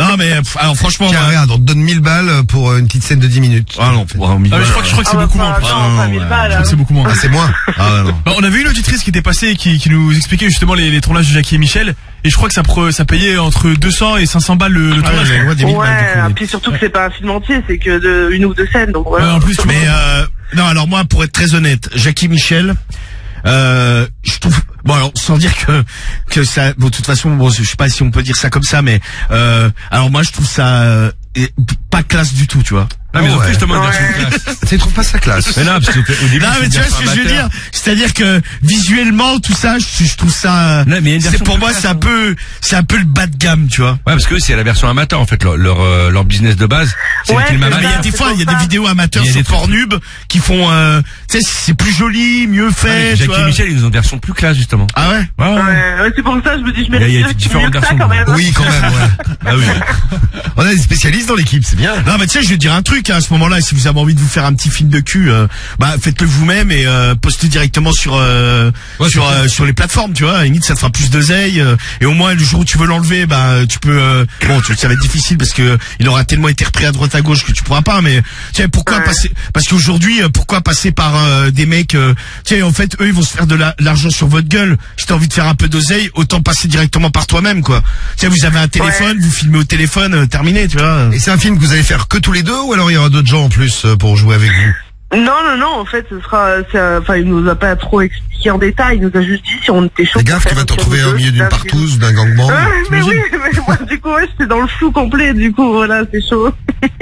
E: Non mais pff, alors franchement,
B: Tiens,
E: moi-
B: regarde, on te donne mille balles pour une petite scène de dix minutes.
E: ah non, pour un
H: Ah, mais je crois que je crois que c'est beaucoup moins.
F: Non, pas mille balles.
H: Je crois que c'est beaucoup moins.
B: Ah, c'est moins.
E: Ah ouais, non.
H: Bah, on avait une auditrice qui était passée et qui, qui nous expliquait justement les, les tournages de Jackie et Michel. Et je crois que ça, pre- ça payait entre deux cents et cinq cents balles le, le
E: Ah,
H: tournage.
E: ouais, des mille balles, du
F: Ouais,
E: coup.
F: puis surtout que c'est pas un film entier, c'est que de une ou deux scènes, donc voilà.
H: Ouais, en plus, tu
E: Mais
H: vois,
E: euh, non, alors moi, pour être très honnête, Jackie Michel, euh, je trouve, bon alors sans dire que que ça, bon de toute façon, bon je sais pas si on peut dire ça comme ça, mais euh, alors moi je trouve ça euh, pas classe du tout, tu vois.
C: Ah, mais ils ont
B: Ouais.
C: fait justement une
F: Ouais.
C: version classe.
B: Tu trouves pas ça classe?
C: Mais non, parce qu'au au début,
E: Non mais tu vois ce que je veux dire, c'est-à-dire que visuellement tout ça, je, je trouve ça,
C: Non, mais il y a une
E: c'est
C: version
E: pour
C: plus
E: moi
C: classe,
E: c'est un
C: hein.
E: peu, c'est un peu le bas de gamme, tu vois.
C: Ouais, parce que c'est la version amateur en fait, leur leur, euh, leur business de base. C'est
F: Ouais,
C: le film
F: c'est
E: Ah, mais il y a
C: amateur.
E: des
F: c'est
E: fois,
F: pour
E: il y a
F: ça.
E: des vidéos amateurs
C: Il y a
E: sur
C: des trucs-
E: Pornhub qui font, euh, tu sais, c'est plus joli, mieux
C: Ah,
E: fait,
C: mais
E: tu
C: Jackie
E: vois.
C: et Michel, ils ont une version plus classe justement.
E: Ah ouais.
C: Ouais, ouais.
F: Ouais, ouais, c'est pour ça que je me dis, je
C: Il y a- il y a
F: mérite
C: différentes
F: mieux que ça
C: versions.
F: quand même.
B: Oui, quand même, ouais.
C: Ah oui.
B: On a des spécialistes dans l'équipe, c'est bien.
E: Non mais tu sais, je vais te dire un truc hein, à ce moment-là, si vous avez envie de vous faire un petit film de cul, euh, bah faites-le vous-même et euh, postez directement sur euh,
C: Ouais,
E: sur
C: c'est
E: euh, sur les plateformes, tu vois. À la limite, ça te fera plus d'oseille euh, et au moins le jour où tu veux l'enlever, bah tu peux. Euh, bon, tu, ça va être difficile parce que il aura tellement été repris à droite à gauche que tu pourras pas. Mais tu sais pourquoi
F: Ouais.
E: passer? Parce qu'aujourd'hui, euh, pourquoi passer par euh, des mecs? Euh, tu sais, en fait, eux, ils vont se faire de la- l'argent sur votre gueule. Si t'as envie de faire un peu d'oseille, autant passer directement par toi-même, quoi. Tu sais, vous avez un téléphone, vous filmez au téléphone, euh, terminé, tu vois.
B: Et c'est un film que vous allez faire que tous les deux ou alors il y aura d'autres gens en plus euh, pour jouer avec vous?
F: Non, non, non, en fait, ce sera, c'est un- enfin, il nous a pas trop expliqué en détail, il nous a juste dit si on était chaud.
B: Fais
F: pour
B: gaffe, tu
F: faire
B: vas
F: un
B: te
F: film
B: retrouver
F: de
B: au
F: deux,
B: milieu d'une
F: d'un
B: partouze
F: film.
B: ou d'un gangbang.
F: Ouais, mais
B: t'imagines
F: oui, mais moi, du coup, ouais, j'étais dans le flou complet, du coup, voilà, c'est chaud.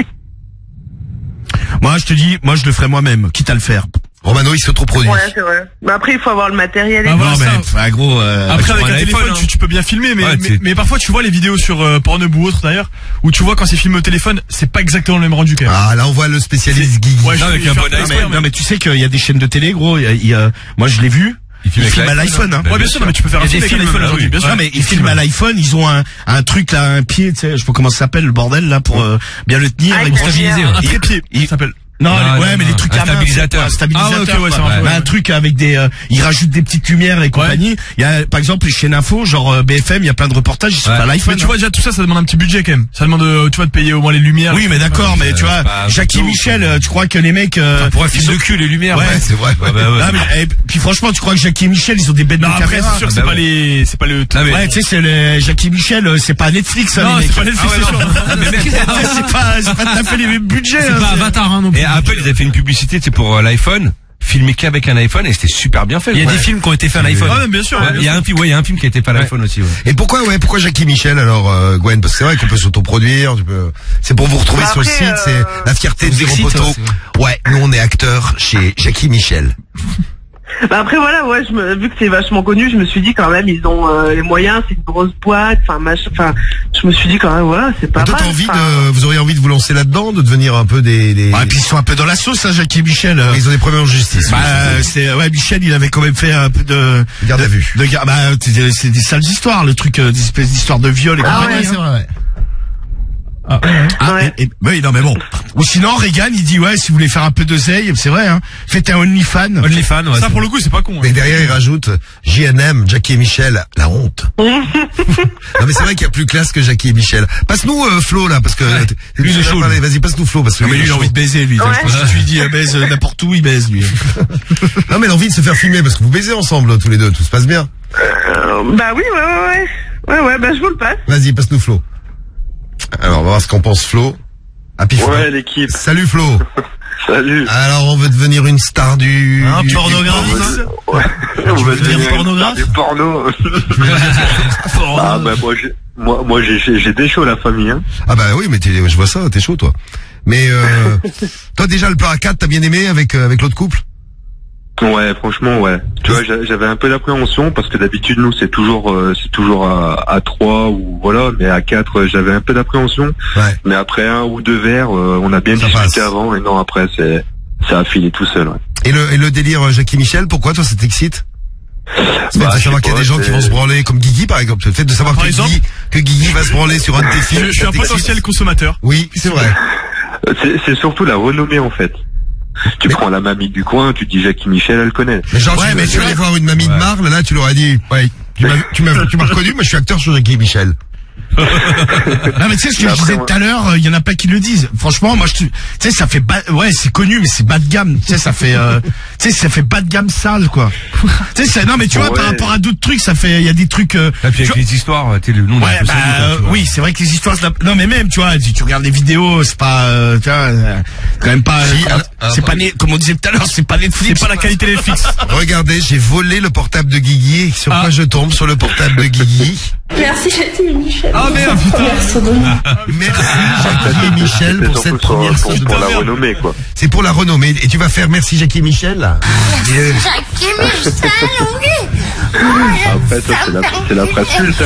E: Moi, je te dis, moi, je le ferai moi-même, quitte à le faire.
B: Romano, il se trop produit.
F: Ouais, c'est vrai. Mais après, il faut avoir le matériel et
H: Ah,
F: tout.
H: voilà,
E: non, mais,
H: ça.
E: enfin, gros, euh,
H: Après, avec
C: prends
H: un
C: un
H: téléphone,
C: iPhone,
H: tu,
C: hein.
H: tu peux bien filmer, mais,
C: Ouais,
H: mais,
C: c'est-
H: mais parfois tu vois les vidéos sur euh, Pornhub ou autre d'ailleurs, où tu vois quand c'est filmé au téléphone, c'est pas exactement le même rendu quand même.
B: Ah, là, on voit le spécialiste Guigui.
H: Ouais, je
C: avec
H: suis-
C: un
H: je suis
C: bon
H: peu
E: non, mais,
H: expert,
E: non, mais tu sais qu'il y a des chaînes de télé, gros, il y a, il y a- moi, je l'ai vu.
C: Ils filment
E: Ils
C: avec
E: filment à l'iPhone, hein.
C: Bah,
H: Ouais, bien sûr, non, mais tu peux faire
C: Il y
H: un
C: a
H: film
C: des
H: avec un
C: films,
H: iPhone
C: bah
H: aujourd'hui,
C: oui.
H: bien sûr.
E: Non mais ils filment à l'iPhone, ils ont un, un truc là, un pied, tu sais, je sais pas comment ça s'appelle le bordel là pour euh, bien le tenir.
F: Ah,
E: Ils-
F: pour stabiliser, ouais.
H: Un trépied,
E: il-
H: ça s'appelle.
E: Non,
C: Non,
E: les-
C: non,
E: ouais, mais
C: non,
E: les trucs
C: un
E: à main,
C: stabilisateur.
E: c'est- un stabilisateur.
H: Ah, ouais, ok, ouais, ça
E: quoi.
H: marche, ouais,
E: Mais
H: ouais.
E: un truc avec des, euh, ils rajoutent des petites lumières et compagnie. Il y a, par exemple, les chaînes info, genre euh, B F M, il y a plein de reportages, ils sont
C: Ouais.
E: à l'iPhone.
H: Mais tu vois déjà tout ça, ça demande un petit budget quand même. Ça demande, euh, tu vois, de payer au moins les lumières.
E: oui, mais d'accord, mais tu vois,
C: pas-
E: Jackie
C: pas-
E: Michel, euh, tu crois que les mecs, euh,
C: Pour un film
E: ils
C: de
E: ont-
C: cul, les lumières.
E: Ouais,
B: c'est vrai. ouais.
C: Ah, bah, ouais.
E: Ah, mais, eh, puis franchement, tu crois que Jackie et Michel, ils ont des bêtes
H: Non,
E: de
H: après,
E: caméra.
H: c'est sûr que
C: Ah,
H: c'est
C: bah
H: pas
C: ouais.
H: les, c'est pas le.
C: Non, mais-
E: Ouais, tu sais, c'est le Jackie Michel, euh, c'est pas Netflix, hein,
H: Non,
E: les
H: c'est
E: mecs.
H: pas Netflix, c'est sûr.
C: Mais mec,
E: c'est pas, c'est pas tout à fait les mêmes budgets.
C: C'est
E: hein,
C: pas
E: c'est-
C: Avatar, hein, non plus. Et Apple, ils avaient fait une publicité, c'est pour euh, l'iPhone, filmé qu'avec un iPhone, et c'était super bien fait.
H: Il y a
C: Ouais.
H: des films qui ont été faits à l'iPhone. Ah, bien sûr.
C: Ouais, Il y a un film, ouais, il y a un film qui a été fait à l'iPhone aussi, ouais.
B: Et pourquoi, ouais, pourquoi Jackie Michel alors, euh, Gwen? Parce que c'est vrai qu'on peut s'autoproduire, tu peux. C'est pour vous retrouver
F: Bah
B: sur le
F: après,
B: site, c'est
F: euh,
B: la fierté de
C: vous
B: Zéro
C: excite,
B: Poteau.
C: aussi,
B: Ouais, nous on est acteurs chez Jackie Michel.
F: Bah après voilà, ouais, je me, vu que c'est vachement connu, je me suis dit quand même ils ont euh, les moyens, c'est une grosse boîte, enfin machin, enfin je me suis dit quand même voilà, c'est pas
B: Et toi,
F: mal.
B: t'as envie
F: enfin.
B: de, vous auriez envie de vous lancer là-dedans, de devenir un peu des, des...
E: Ah, et puis ils sont un peu dans la sauce, hein, Jackie et Michel. euh.
B: Ils ont des problèmes en justice.
E: Bah,
B: oui,
E: euh, c'est, ouais, Michel, il avait quand même fait un peu de,
B: Garde à
E: de-
B: vue.
E: de gar- bah, c'est des, c'est des sales histoires, le truc, euh, des espèces d'histoires de viol et
F: Ah
E: compagnie.
F: ouais, c'est
E: hein.
B: vrai, ouais.
H: Ah, ouais, ouais.
E: Ah,
F: Ouais.
E: et, et- oui, non, mais bon. Ou sinon, Reagan, il dit, ouais, si vous voulez faire un peu d'oseille, c'est vrai, hein. Faites un OnlyFans.
C: OnlyFans, ouais.
H: Ça, pour le coup, c'est pas con. hein.
B: Mais derrière, il rajoute J N M, Jackie et Michel, la honte. non mais c'est vrai qu'il y a plus classe que Jackie et Michel. Passe-nous euh, Flo là, parce que t'es-
C: Lui, il est
B: tu vas
C: chaud,
B: parler.
C: lui.
B: Vas-y, passe-nous Flo, parce que
E: Non, mais lui, il a envie de baiser, lui.
F: Ouais.
E: Je pense que si tu lui dis, euh, baise euh, n'importe où, il baise, lui.
B: Non mais l'envie de se faire filmer, parce que vous baisez ensemble tous les deux, tout se passe bien.
F: Euh, bah oui, ouais, ouais, ouais, ouais, ouais, bah je vous le passe.
B: Vas-y, passe-nous Flo. Alors, on va voir ce qu'en pense Flo. Happy Flo.
G: Ouais, l'équipe.
B: Salut Flo.
G: Salut.
B: Alors, on veut devenir une star du...
E: Un
B: du-
E: pornographe.
G: Ouais. On
E: veux
G: va
E: devenir
G: devenir
E: pornographe
G: du porno. Ah bah moi j'ai moi moi j'ai j'ai j'ai des shows la famille hein.
B: Ah bah oui, mais t'es- je vois ça, t'es chaud toi. Mais euh, toi déjà le plan à quatre, t'as bien aimé avec euh, avec l'autre couple?
G: Ouais, franchement ouais. Tu vois, j'a- j'avais un peu d'appréhension parce que d'habitude nous c'est toujours euh, c'est toujours à à trois ou voilà, mais à quatre euh, j'avais un peu d'appréhension.
B: Ouais.
G: Mais après un ou deux verres, euh, on a bien
B: Ça
G: discuté
B: passe.
G: avant et non après c'est ça a filé tout seul. Ouais.
B: Et le et le délire euh, Jackie Michel, pourquoi toi ça t'excite? C'est
G: Bah,
B: de
G: je
B: savoir
G: sais
B: qu'il y a
G: pas,
B: des gens qui
G: c'est-
B: vont se branler comme Guigui par exemple. Le fait de savoir
H: Par
B: que
H: exemple
B: Guigui, que Guigui va se branler sur un de tes films.
H: Je, je suis
B: ça
H: un
B: t'excite
H: potentiel consommateur.
B: Oui, c'est vrai.
G: Euh, C'est c'est surtout la renommée en fait. Tu
B: Mais-
G: prends la mamie du coin, tu te dis Jackie Michel, elle connaît.
B: Mais genre,
E: Ouais,
B: tu,
E: mais
B: tu
E: tu
B: vas
E: vois-
B: voir une mamie de Marle, là, tu leur as dit, ouais, tu m'as, tu m'as, tu m'as reconnu, moi, je suis acteur sur Jackie et Michel.
E: Non mais tu sais ce que
G: Mais
E: je
G: après,
E: disais
G: moi-
E: tout à l'heure, il y en a pas qui le disent. Franchement, moi je tu sais ça fait bas, ouais, c'est connu mais c'est bas de gamme, tu sais ça fait euh, tu sais ça fait bas de gamme sale quoi. Tu sais c'est- non mais tu vois
G: Ouais.
E: par rapport à d'autres trucs, ça fait il y a des trucs euh,
C: Et puis avec
E: tu-
C: les histoires, t'es le nom
E: Ouais, bah, euh, oui, c'est vrai que les histoires, c'est la- non mais même, tu vois, si tu regardes les vidéos, c'est pas, euh, tu vois, euh, quand même pas,
B: Si,
E: euh,
B: alors-
E: c'est
B: alors,
E: pas, né- comme on disait tout à l'heure, c'est pas Netflix.
H: C'est pas la qualité Netflix.
B: Regardez, j'ai volé le portable de Guigui. Et sur
H: Ah.
B: quoi je tombe? Sur le portable de Guigui.
I: Merci Jackie et Michel.
H: Ah merde, putain.
I: Merci Anthony.
B: Merci Jackie et Michel
G: C'est
B: pour
G: surtout
B: cette
G: pour,
B: première
G: pour,
B: fois de
G: pour la
H: merde.
G: renommée, quoi.
B: C'est pour la renommée. Et tu vas faire merci Jackie et Michel là. Euh,
I: Jackie et Michel, oui.
G: Après, ça, c'est la, c'est la presse culte,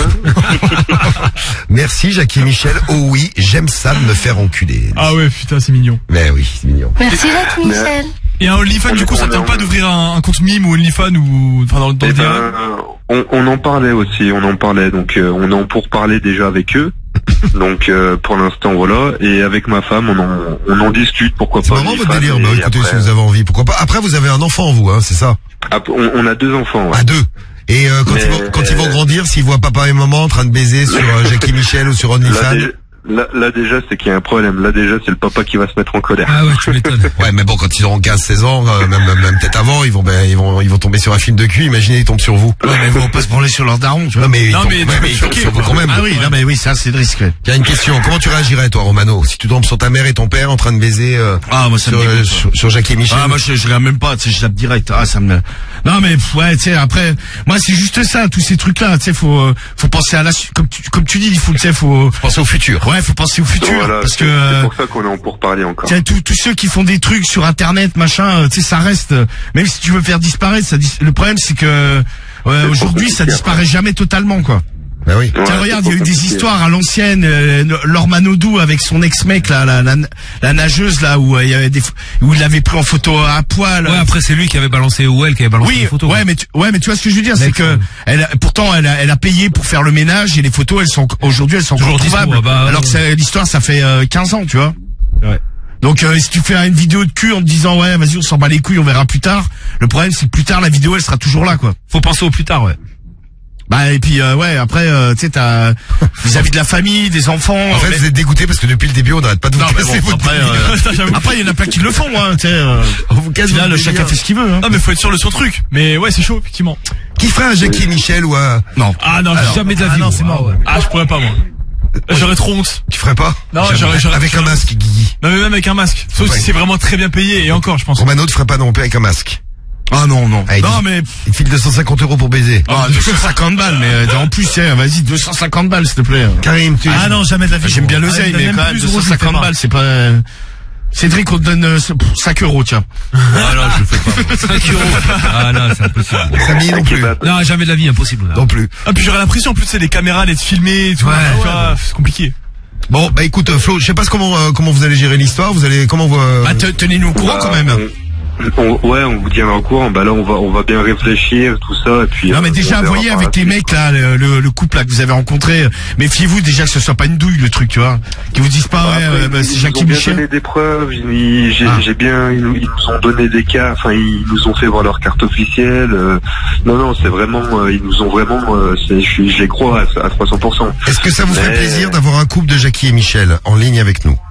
G: hein.
B: Merci Jackie et Michel. Oh oui, j'aime ça de me faire enculer.
H: Ah ouais, putain, c'est mignon.
B: Mais oui, c'est mignon.
I: Merci Jackie et Michel.
H: Et un OnlyFans, du coup, ça te tente pas d'ouvrir un, un compte mime ou OnlyFans ou, enfin, dans, dans
G: Eh
H: le
G: ben,
H: D M?
G: on, on en parlait aussi, on en parlait, donc euh, on en pour parler déjà avec eux. Donc euh, pour l'instant voilà, et avec ma femme on en, on en discute, pourquoi
B: C'est
G: pas.
B: marrant votre
G: OnlyFans,
B: délire.
G: et
B: Bah écoutez,
G: après,
B: si vous avez envie, pourquoi pas. Après, vous avez un enfant, vous, hein, c'est ça?
G: ap- on, on a deux enfants. Ouais.
B: À deux. Et euh, quand,
G: Mais-
B: ils vont, quand ils vont grandir, s'ils voient papa et maman en train de baiser sur euh, Jackie et Michel ou sur
G: Là,
B: OnlyFans.
G: déjà, là, là, déjà c'est qu'il y a un problème. Là déjà c'est le papa qui va se mettre en colère.
C: Ah ouais, tu m'étonnes.
B: Ouais, mais bon, quand ils auront quinze seize ans, euh, même, même, même peut-être avant, ils vont, ben, ils vont, ils vont tomber sur un film de cul. Imaginez, ils tombent sur vous.
E: Ouais, mais ils vont pas se branler sur leur daron, tu vois.
B: Non, mais ils
H: Non,
B: tombent,
H: mais
B: ouais,
H: tu peux
B: mais ils tombent
H: choquer,
B: sur vous
H: quoi.
B: quand même.
E: Ah oui, non mais oui, ça c'est le risque. ouais.
B: Il y a une question. Comment tu réagirais, toi, Romano, si tu tombes sur ta mère et ton père en train de baiser euh,
E: Ah moi ça
B: sur,
E: me
B: euh,
E: dégoûte.
B: sur, sur Jackie et Michel?
E: Ah moi je, je regarde même pas, tu sais, je zappe direct. Ah ça me. Non mais pff, ouais, tu sais après, moi c'est juste ça, tous ces trucs là, tu sais, faut euh, faut penser à la su- comme tu comme tu dis, il faut tu sais, faut
B: Pensez au futur.
E: ouais, faut penser au futur
G: Voilà,
E: parce que
G: c'est
E: euh,
G: c'est pour ça qu'on est en pour parler encore.
E: tiens, tous tous ceux qui font des trucs sur internet, machin, euh, tu sais, ça reste. euh, Même si tu veux faire disparaître, ça dis- le problème c'est que ouais, aujourd'hui ça
G: compliqué,
E: disparaît jamais totalement quoi.
B: Ben oui.
G: Ouais,
E: Tiens,
G: c'est
E: regarde,
G: trop
E: il y a eu des
G: compliqué.
E: histoires à l'ancienne, euh, Laure Manodou avec son ex-mec là, la, la, la nageuse là où euh, il y avait des ph- où il l'avait pris en photo à poil.
C: Ouais, après c'est lui qui avait balancé ou elle qui avait balancé
E: Oui,
C: les photos.
E: ouais, mais tu, ouais, mais tu vois ce que je veux dire, c'est
C: L'ex,
E: que
C: ouais.
E: elle, a- pourtant, elle a, elle a payé pour faire le ménage et les photos, elles sont aujourd'hui, elles sont
C: Toujours
E: encore
C: dispo,
E: trouvables.
C: ah bah,
E: alors que
C: ouais.
E: c'est- l'histoire, ça fait euh, quinze ans, tu vois.
C: Ouais.
E: Donc euh, si tu fais une vidéo de cul en te disant ouais, vas-y, on s'en bat les couilles, on verra plus tard. Le problème, c'est que plus tard, la vidéo, elle sera toujours là, quoi.
C: Faut penser au plus tard, ouais.
E: Bah et puis euh, ouais, après, euh, tu sais, t'as vis-à-vis de la famille, des enfants.
B: En fait,
E: mais-
B: vous êtes dégoûté parce que depuis le début, on n'arrête pas de vous
E: non, mais
B: casser
E: bon,
B: votre
E: après,
B: délire.
E: euh, après, il y en a plein qui le font, hein, tu sais. Euh,
B: On vous casse
E: là,
B: votre
E: le chacun
B: délire.
E: fait ce qu'il veut. Hein.
H: Non, mais faut être sûr de son truc. Mais ouais, c'est chaud, effectivement.
B: Qui ferait un Jackie et Michel ou un...
E: Non.
H: Ah non,
C: Alors, jamais de la
H: ah
C: vie,
H: non,
C: moi.
H: c'est mort.
C: Ah ouais.
H: Ah, je pourrais pas, moi. J'aurais trop honte.
B: Tu ferais pas?
H: Non,
B: Jamais.
H: j'aurais- j'aurais-
B: Avec un
H: j'aurais-
B: masque, Guigui.
H: Non, mais même avec un masque. Sauf
B: Ouais.
H: si c'est vraiment très bien payé, et encore, je pense.
B: Romano ne ferait pas non plus avec un masque.
E: Ah non, non.
B: Ah, il
E: non,
B: dit-
E: mais
B: Il file deux cent cinquante euros pour baiser.
E: ah, deux cent cinquante balles, mais euh, en plus, tiens, vas-y, deux cent cinquante balles, s'il te plaît.
B: Karim, tu...
H: Ah non, jamais de la vie.
E: J'aime bien
H: Ah,
E: l'oseille, mais
H: même
E: quand même,
H: plus
E: deux
H: gros,
E: cent
H: je le fais
E: cinquante
H: pas.
E: balles, c'est pas... euh, Cédric, on te donne euh, cinq euros, tiens.
C: Ah non, je le fais pas. cinq euros. Ah non, c'est impossible.
B: Samy non plus.
C: Non, jamais de la vie, impossible. là.
B: Non plus.
H: Ah, puis j'aurais l'impression, en plus, c'est les caméras, d'être filmés et tout.
C: Ouais,
H: tu
C: ouais,
H: vois, c'est compliqué.
B: Bon, bah écoute, euh, Flo, je sais pas ce- comment euh, comment vous allez gérer l'histoire. Vous allez comment vous euh,
E: Bah, te- tenez-nous au courant,
G: Bah,
E: quand même.
G: on- on- ouais, on vous tiendra au courant. Bah là, on va, on va bien réfléchir, tout ça, et puis.
E: Non, mais
G: euh,
E: déjà,
G: on verra
E: voyez
G: par
E: avec
G: la
E: les
G: suite,
E: mecs,
G: quoi.
E: là, le, le, le couple, là, que vous avez rencontré, méfiez-vous déjà que ce soit pas une douille, le truc, tu vois. Qu'ils vous disent pas, ouais,
G: Après,
E: euh, bah,
G: ils
E: c'est
G: nous
E: Jackie
G: ont bien
E: Michel.
G: donné des preuves. ils- J'ai
E: Ah.
G: j'ai bien, ils nous, ils nous ont donné des cas. Enfin, ils nous ont fait voir leur carte officielle. euh, non, non, c'est vraiment, euh, ils nous ont vraiment. euh, c'est- je, suis- je les crois à, à trois cents pour cent.
B: Est-ce que ça vous ferait
G: Mais-
B: plaisir d'avoir un couple de Jackie et Michel en ligne avec nous?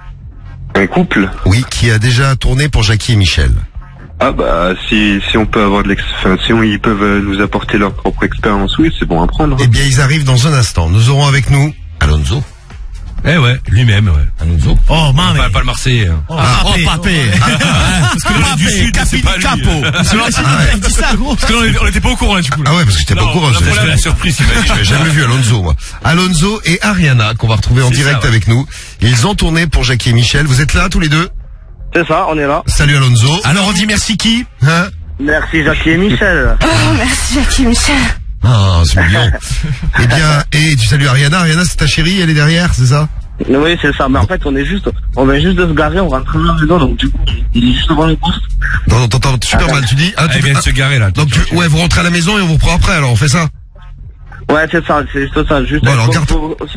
G: Un couple.
B: Oui, qui a déjà tourné pour Jackie et Michel.
G: Ah bah si si on peut avoir de l'ex, enfin, si on, ils peuvent euh, nous apporter leur propre expérience, oui, c'est bon à prendre.
B: Eh bien, ils arrivent dans un instant. Nous aurons avec nous Alonso.
C: Eh ouais, lui-même, ouais.
B: Alonso.
E: Oh, man,
C: Pas, pas le Marseillais. hein.
E: Ah, oh, papé.
H: Parce que là, du sud, c'est pas lui.
E: Capo.
H: Parce que là, on était- on était pas au courant, là, du coup. là.
B: Ah ouais, parce que j'étais pas
H: Non,
B: au courant.
H: là,
B: je-
H: voilà,
B: je-
H: la surprise, il m'a dit.
B: J'avais jamais vu Alonso, moi. Alonso et Ariana, qu'on va retrouver en
C: C'est
B: direct
C: ça, ouais.
B: avec nous. Ils ont tourné pour Jackie et Michel. Vous êtes là, tous les deux?
J: C'est ça, on est là.
B: Salut Alonso.
E: Alors, on dit merci qui?
B: Hein?
J: Merci Jackie et Michel.
I: Oh, merci Jackie et Michel.
B: Ah, c'est mignon. Eh bien, et tu salues Ariana. Ariana, c'est ta chérie, elle est derrière, c'est ça?
J: Oui, c'est ça. Mais en fait, on est juste, on vient juste de se garer, on rentre dans la maison, donc du coup, il est juste devant le poste.
B: Non, non, t'entends super mal. Tu dis, ah, tu
C: Elle
B: fais-
C: vient de se garer, là.
B: donc tu, ouais, vous rentrez à la maison et on vous reprend après, alors on fait ça.
J: Ouais, c'est ça, c'est juste ça. Juste
B: Bon, alors,
J: faut-
B: garde-
J: faut- faut-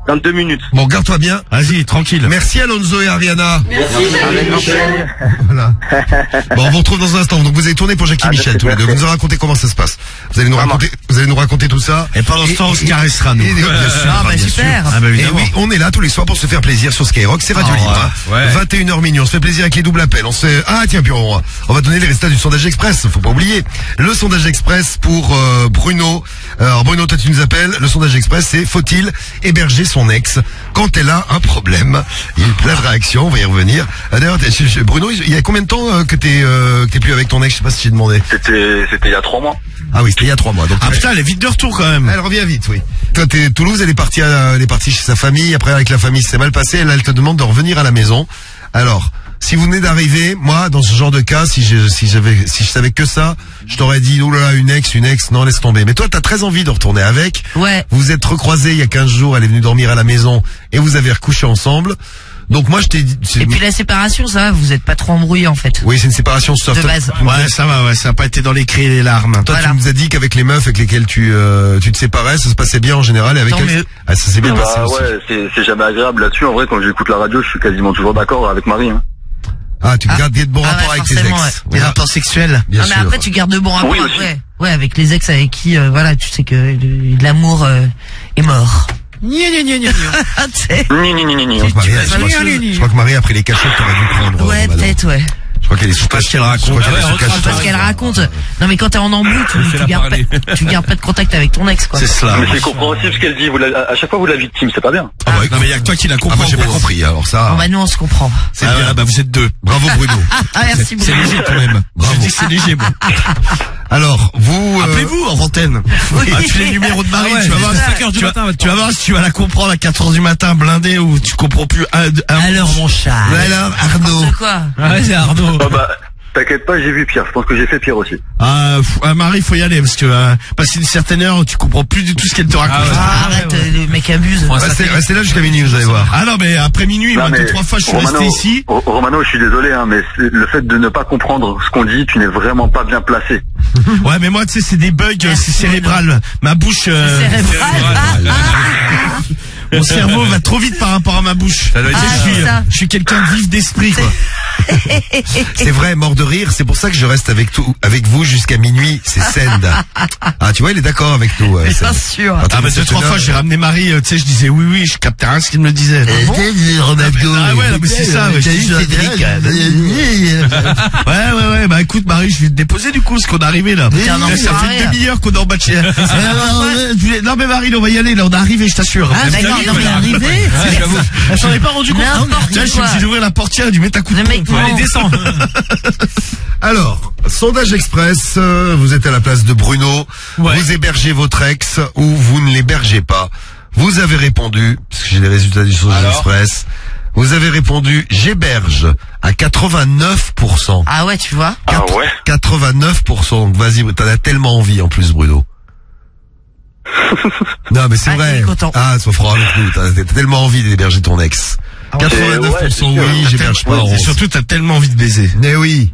J: dans deux minutes.
B: Bon, garde-toi bien.
E: Vas-y, tranquille.
B: Merci Alonso et Ariana.
J: Merci.
B: Voilà. Bon, on vous retrouve dans un instant. Donc vous avez tourné pour Jackie
J: Ah,
B: Michel tous les deux. Vous nous avez raconté comment ça se passe. Vous allez nous raconter, vous allez nous raconter tout ça.
E: Et pendant ce temps, on se caressera, nous.
B: Et, bien sûr,
D: Ah, bah,
B: bien
D: super.
B: sûr.
E: Ah, bah,
B: Et
E: évidemment.
B: oui, on est là tous les soirs pour se faire plaisir sur Skyrock, c'est Radio
E: Oh,
B: Libre.
E: ouais. Ouais.
B: vingt et une heures minuit, on se fait plaisir avec les doubles appels. On se fait... Ah tiens, puis on, on va donner les résultats du sondage express, faut pas oublier. Le sondage express pour euh, Bruno. Alors Bruno, toi tu nous appelles. Le sondage express, c'est faut-il héberger son ex quand elle a un problème? Il y a plein de réactions, on va y revenir. Euh, D'ailleurs, t'es- je- je- Bruno, il y a combien de temps euh, que t'es euh, que t'es plus avec ton ex? Je sais pas si j'ai demandé.
G: C'était, c'était il y a trois mois.
B: Ah oui, c'était il y a trois mois. Donc
E: Ah putain, elle est vite de retour quand même.
B: elle revient vite, oui. Toi, t'es Toulouse, elle est partie, à- elle est partie chez sa famille. Après, avec la famille, c'est mal passé. Elle, elle te demande de revenir à la maison. Alors, si vous venez d'arriver, moi, dans ce genre de cas, si je, si j'avais, si je savais que ça, je t'aurais dit, oh là là, une ex, une ex, non, laisse tomber. Mais toi, t'as très envie de retourner avec.
D: Ouais.
B: Vous vous êtes recroisés il y a quinze jours. Elle est venue dormir à la maison et vous avez recouché ensemble. Donc moi, je t'ai dit. c'est-
D: Et puis la séparation, ça va, vous êtes pas trop embrouillés en fait.
B: Oui, c'est une séparation soft.
D: De base.
E: Ouais, ça va, ouais, ça a pas été dans les cris et les larmes.
B: Toi,
D: Voilà.
B: tu nous as dit qu'avec les meufs avec lesquelles tu, euh, tu te séparais, ça se passait bien en général. Et avec
D: Tant
B: elles,
D: mieux.
B: ah, ça s'est bien passé
G: Bah
B: aussi.
G: ouais, c'est, c'est jamais agréable là-dessus. En vrai, quand j'écoute la radio, je suis quasiment toujours d'accord avec Marie. Hein.
B: Ah, tu
D: Ah.
B: gardes de bons
D: Ah ouais,
B: rapports avec tes
D: forcément,
B: ex.
D: ouais.
E: Des
B: Voilà.
E: rapports sexuels.
B: Bien
D: Ah, mais
B: sûr.
D: après tu gardes de bons rapports
G: Oui, aussi.
D: après. Ouais, avec les ex avec qui, euh, voilà, tu sais que le- l'amour euh, est mort. Ah, tu sais.
G: Ni ni ni ni ni.
B: Je crois que Marie,
D: vas
B: je crois
D: pas
B: que-
D: les-
B: je crois que Marie a pris les cachets que t'aurais dû prendre.
D: Ouais,
B: Romano.
D: peut-être, ouais.
B: Je crois qu'elle est sous
E: pas ce qu'elle raconte.
B: Je crois qu'elle est
C: Ah ouais,
B: sous
C: recrache
B: cachet.
D: Parce qu'elle raconte. Non mais quand t'es en embrouille, tu, tu
C: Fais-la
D: gardes
C: parler.
D: pas, tu gardes pas de contact avec ton ex, quoi.
E: C'est cela.
G: Mais c'est compréhensible ce qu'elle dit. Vous la- à chaque fois, vous la victime, c'est pas bien.
B: Ah, bah,
E: Non, mais il y a que toi qui la
B: ah,
E: comprends.
B: moi, j'ai pas
E: gros.
B: compris, alors ça.
D: Bon, bah nous on se comprend.
B: C'est
E: Ah,
B: bien.
E: ouais, bah vous êtes deux.
B: Bravo, Bruno.
D: Ah, merci beaucoup.
E: C'est léger quand même.
B: Bravo.
E: Je dis que c'est léger, moi.
B: Alors, vous, euh,
E: Appelez-vous en antenne. Ah, tu les numéros de Marie,
C: Ah ouais,
E: tu vas voir,
C: c'est cinq heures du
E: tu vas-
C: matin, votre
E: tu vas voir si tu vas la comprendre à quatre heures du matin, blindé, ou tu comprends plus un, un
D: Alors mon chat.
B: alors, Arnaud.
D: De quoi?
C: Ouais, c'est Arnaud.
G: Ah bah, t'inquiète pas, j'ai vu pire. Je pense que j'ai fait pire aussi.
E: Ah, f- ah, Marie, faut y aller, parce que, euh, passer une certaine heure, tu comprends plus du tout ce qu'elle te raconte.
C: Ah ouais.
D: Ah, arrête, euh, le mec abuse.
C: Ouais,
B: Restez, restez là jusqu'à minuit, vous allez voir.
E: Ah non, mais après minuit,
G: Non,
E: moi,
G: mais
E: deux, trois fois, je suis
G: Romano,
E: resté ici.
G: Ro- Romano, je suis désolé, hein, mais c'est- le fait de ne pas comprendre ce qu'on dit, tu n'es vraiment pas bien placé.
E: Ouais, mais moi, tu sais, c'est des bugs, euh, c'est cérébral. Ma bouche, euh,
D: Cérébral.
E: mon cerveau va trop vite par rapport à ma bouche.
C: Ça doit être
E: Tu sais,
D: Ah,
E: je suis,
D: c'est ça.
E: je suis quelqu'un de vif d'esprit, quoi.
B: C'est vrai, mort de rire. C'est pour ça que je reste avec tout, avec vous jusqu'à minuit. C'est Send. Ah, tu vois, il est d'accord avec nous. euh,
D: Bien
B: Send.
D: sûr.
B: Quand
E: Ah,
B: on
E: bah,
B: est
E: deux, trois
B: sur
E: fois,
B: une
E: j'ai
B: heure-
E: ramené Marie, euh, tu sais, je disais oui, oui, je captais rien ce qu'il me disait.
B: Ah
E: ouais, non, mais c'est ça, ouais, je dis, Cédric, euh, Ouais, ouais, ouais, bah écoute, Marie, je vais te déposer du coup, parce qu'on est arrivé là.
D: T'es un
E: Là, ça
D: enfoiré.
E: fait une demi-heure qu'on est en bas de chez elle. Non, mais Marie, là, on va y aller, là, on est arrivé, je t'assure.
D: Ah, d'accord, non, mais arrivé.
E: Elle s'en est pas rendu compte.
D: N'importe
E: Là, je suis
D: quoi.
E: obligé d'ouvrir la portière et du mettre un coup de
D: Le mec,
E: pompe.
D: non.
C: Descends.
B: Alors, sondage express, euh, vous êtes à la place de Bruno,
C: Ouais.
B: vous hébergez votre ex ou vous ne l'hébergez pas. Vous avez répondu, parce que j'ai les résultats du sondage
C: Alors
B: express, vous avez répondu j'héberge à quatre-vingt-neuf pour cent.
D: Ah ouais, tu vois.
G: Ah ouais?
B: quatre-vingt-neuf pour cent, donc vas-y, t'en as tellement envie en plus, Bruno. Non, mais c'est
D: Ah, il
B: vrai.
D: est content.
B: Ah, sois franc avec nous, t'as t'as tellement envie d'héberger ton ex. quatre-vingt-neuf pour cent
G: ouais, c'est
B: oui,
G: sûr.
B: j'héberge pas.
E: Et
B: Rose.
E: surtout, t'as tellement envie de baiser.
B: Mais oui.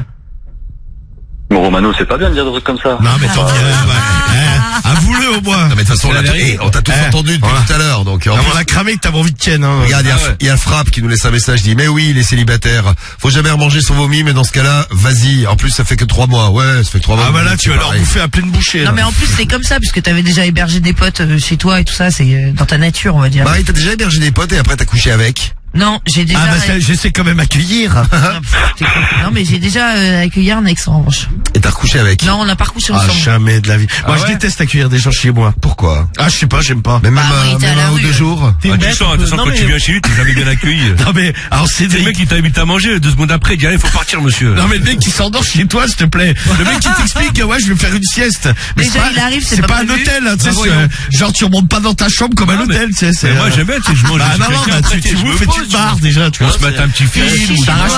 G: Bon, Romano, c'est pas bien de dire des trucs comme ça.
E: Non, mais t'en dis rien, ouais. Eh, avoue-le au moins.
B: Non, mais de toute façon, on,
C: C'est la
B: l'a-
C: vérité.
B: eh, on t'a tous
E: Eh,
B: entendu depuis
E: voilà.
B: tout à l'heure, donc. en
E: Ah,
B: plus-
E: on a cramé que t'avais envie de Ken, hein.
B: Regarde, il y, a-
C: Ah ouais.
B: il y a Frappe qui nous laisse un message, dit, mais oui, il est célibataire. Faut jamais remanger son vomi, mais dans ce cas-là, vas-y. En plus, ça fait que trois mois. Ouais, ça fait que trois mois.
E: Ah bah là,
B: c'est
E: tu vas leur
B: pareil.
E: bouffer à pleine bouchée.
D: Non
E: là.
D: mais en plus c'est comme ça puisque t'avais déjà hébergé des potes euh, chez toi et tout ça, c'est euh, dans ta nature on va dire.
B: Marie, t'as déjà hébergé des potes et après t'as couché avec.
D: Non, j'ai déjà.
E: Ah bah ça, je sais quand même accueillir.
D: Non, pff, t'es con. Non, mais j'ai déjà euh, accueilli un ex en revanche.
B: Et t'as recouché avec.
D: Non, on n'a pas recouché
E: Ah,
D: ensemble.
E: jamais de la vie. Moi,
C: Ah
E: je
C: ouais
E: déteste accueillir des gens chez moi.
B: Pourquoi?
E: Ah, je sais pas, j'aime pas.
B: Mais même,
D: Bah,
B: euh,
D: oui, t'es à
B: même
D: la
B: un ou
D: rue,
B: deux
D: euh.
B: jours.
C: Ah, tu sens, de toute façon, quand tu viens chez lui, t'es jamais bien accueilli.
E: Non mais, alors c'est
C: C'est le mec qui t'invite à manger, deux secondes après, il dit, allez, faut partir, monsieur.
E: Non mais le mec qui s'endort chez toi, s'il te plaît. Le mec qui t'explique, ouais, je vais faire une sieste. Mais
D: Déjà,
E: c'est pas-
D: il arrive, c'est
E: c'est
D: pas
E: pas un
D: prévu.
E: hôtel, hein, tu sais,
C: Bah,
E: c'est,
C: voyons.
E: euh, genre tu remontes pas dans ta chambre comme un
C: Non, mais-
E: hôtel, tu sais.
C: Mais
E: c'est,
C: moi,
E: euh,
C: j'aime bien, tu sais, je mange.
E: Bah
C: je
E: non,
C: fais
E: non,
C: tiens,
E: bah
C: après,
E: tu, tu
C: je me
E: bouffes et
C: pose,
E: tu te barres déjà, tu
C: On
E: vois.
C: se met un petit film,
D: chichi,
C: ou
D: chichi.
E: T'arraches ta,
D: il dort
E: t'arraches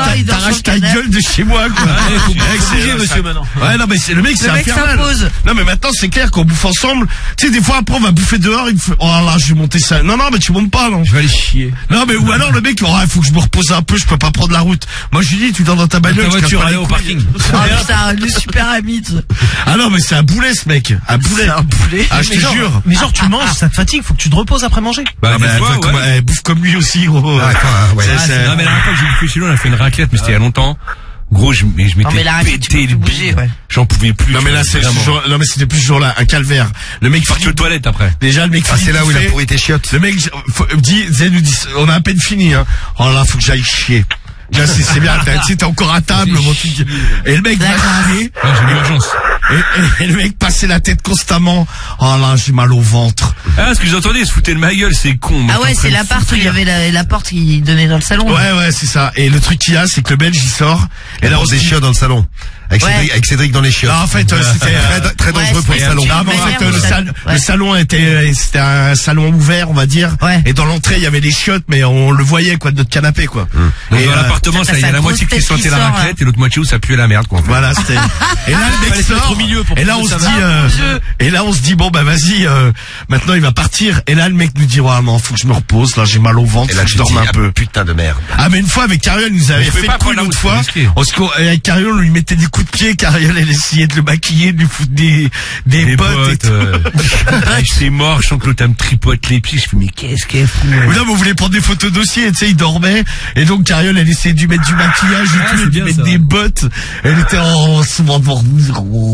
E: arrache ta
D: canapé.
E: gueule de chez moi, quoi.
C: Ouais, faut
E: Mec, c'est-
C: bouger, monsieur, maintenant.
E: Ouais, non, mais c'est le mec, c'est
D: Le mec
E: infernal.
D: s'impose.
E: Non, mais maintenant, c'est clair qu'on bouffe ensemble. Tu sais, des fois, après, on va bouffer dehors, il me fait, oh là, je vais monter ça. Non, non, mais tu montes pas, non.
C: Je vais aller chier.
E: Non, mais ou alors, le mec, oh, il faut que je me repose un peu, je peux pas prendre la route. Moi, je lui dis, tu dors dans ta bagnole,
C: Ta
E: je
C: voiture,
E: casse pas
C: allez
E: les
C: au
E: couilles.
C: parking.
D: Ah putain, le super ami. tu-
E: Ah non, mais c'est un boulet, ce mec. Un boulet.
D: C'est un boulet.
E: Ah, je te
K: Mais genre-
E: jure.
K: Mais genre, tu manges, ça te fatigue, faut que tu te reposes après manger.
C: Bah,
E: Ah, mais
C: des
E: elle,
C: fois,
E: fait
C: ouais.
E: comme- elle bouffe comme lui aussi, gros.
B: Ah, quoi, ouais.
E: C'est-
C: Ah,
E: c'est-
C: c'est- non, mais la dernière fois que j'ai bouffé chez nous, on a fait une raclette, mais c'était il y a longtemps. Gros, je, mais je
D: Non, mais
C: m'étais
D: la raclette, tu
C: pété
D: peux
C: le
D: plus bouger,
C: bide.
D: ouais.
C: J'en pouvais plus.
E: Non, mais là, c'est,
C: vraiment.
E: ce jour- non, mais c'était plus ce jour-là, un calvaire. Le mec
C: Parti
E: finit
C: aux toilettes après.
E: Déjà, le mec
B: Ah,
E: finit
B: c'est là où il a
E: fait-
B: pourri tes chiottes.
E: Le mec faut- dit, Zé nous dit, on a à peine fini, hein. Oh là, faut que j'aille chier. Là, c'est, c'est bien, t'as- tu sais, t'es encore à table, mon truc. Et le mec va chier.
C: Ouais, j'ai l'urgence.
E: Et, et- et le mec passait la tête constamment. Oh là, j'ai mal au ventre.
C: Ah, ce que j'entendais, il se foutait de ma gueule, c'est con.
D: Ah ouais, c'est l'appart où il y avait la, la porte qui donnait dans le salon.
E: Ouais, ouais, c'est ça. Et le truc qu'il y a, c'est que le Belge, il sort.
B: Et
E: Et là,
B: là,
E: on
B: on
E: se
B: des
E: dit-
B: chiottes dans le salon. Avec,
D: Ouais.
B: Cédric, avec Cédric dans les chiottes.
E: Non, en fait, euh, c'était, euh,
B: très, très
D: Ouais,
B: dangereux pour le
D: c'est-
B: salon.
E: Non, mais en fait, euh, le, sal-
D: Ouais.
E: le salon était, c'était un salon ouvert, on va dire.
D: Ouais.
E: Et dans l'entrée, il y avait des chiottes, mais on le voyait, quoi, de notre canapé, quoi.
C: Donc
E: Et,
C: dans
E: euh,
C: l'appartement, ça, il y a
D: sa
C: la moitié
D: grosse
C: qui
D: tête
C: sentait
D: qui
C: la
D: sort,
C: raclette et l'autre moitié où ça puait la merde, quoi. en fait.
E: Voilà, c'était. Et là, le mec
C: Fallait se mettre
E: sort.
C: au milieu pour
E: Et là,
C: que
E: on se
C: ça
E: dit,
C: va.
E: euh, et là, on se dit, bon, bah, vas-y, euh, maintenant, il va partir. Et là, le mec nous dit, ouais, non, faut que je me repose, là, j'ai mal au ventre,
B: Et
E: faut
B: là,
E: que je
B: tu te
E: dorme
B: dis,
E: un
B: ah,
E: peu.
B: putain de merde.
E: Ah, mais une fois, avec Cariol, il nous avait
C: je pouvais
E: fait
C: pas
E: le coup
C: prendre la
E: une autre
C: route,
E: fois.
C: c'est risqué.
E: On se co- avec Cariol, on lui mettait des coups de pied, Cariol, elle essayait de le maquiller, de lui foutre des, des,
C: Des
E: bottes et
C: bottes,
E: tout.
C: euh. Ah, j'étais mort, je sens que l'autre elle me tripote les pieds, je fais, mais qu'est-ce qu'elle fout?
E: Ou non, mais on voulait prendre des photos dossiers, tu sais, il dormait, et donc Cariol, elle essayait de lui mettre du maquillage et
C: Ah,
E: tout,
C: c'est
E: et de lui
C: bien,
E: mettre
C: ça.
E: des bottes. Elle était en souvent dormir.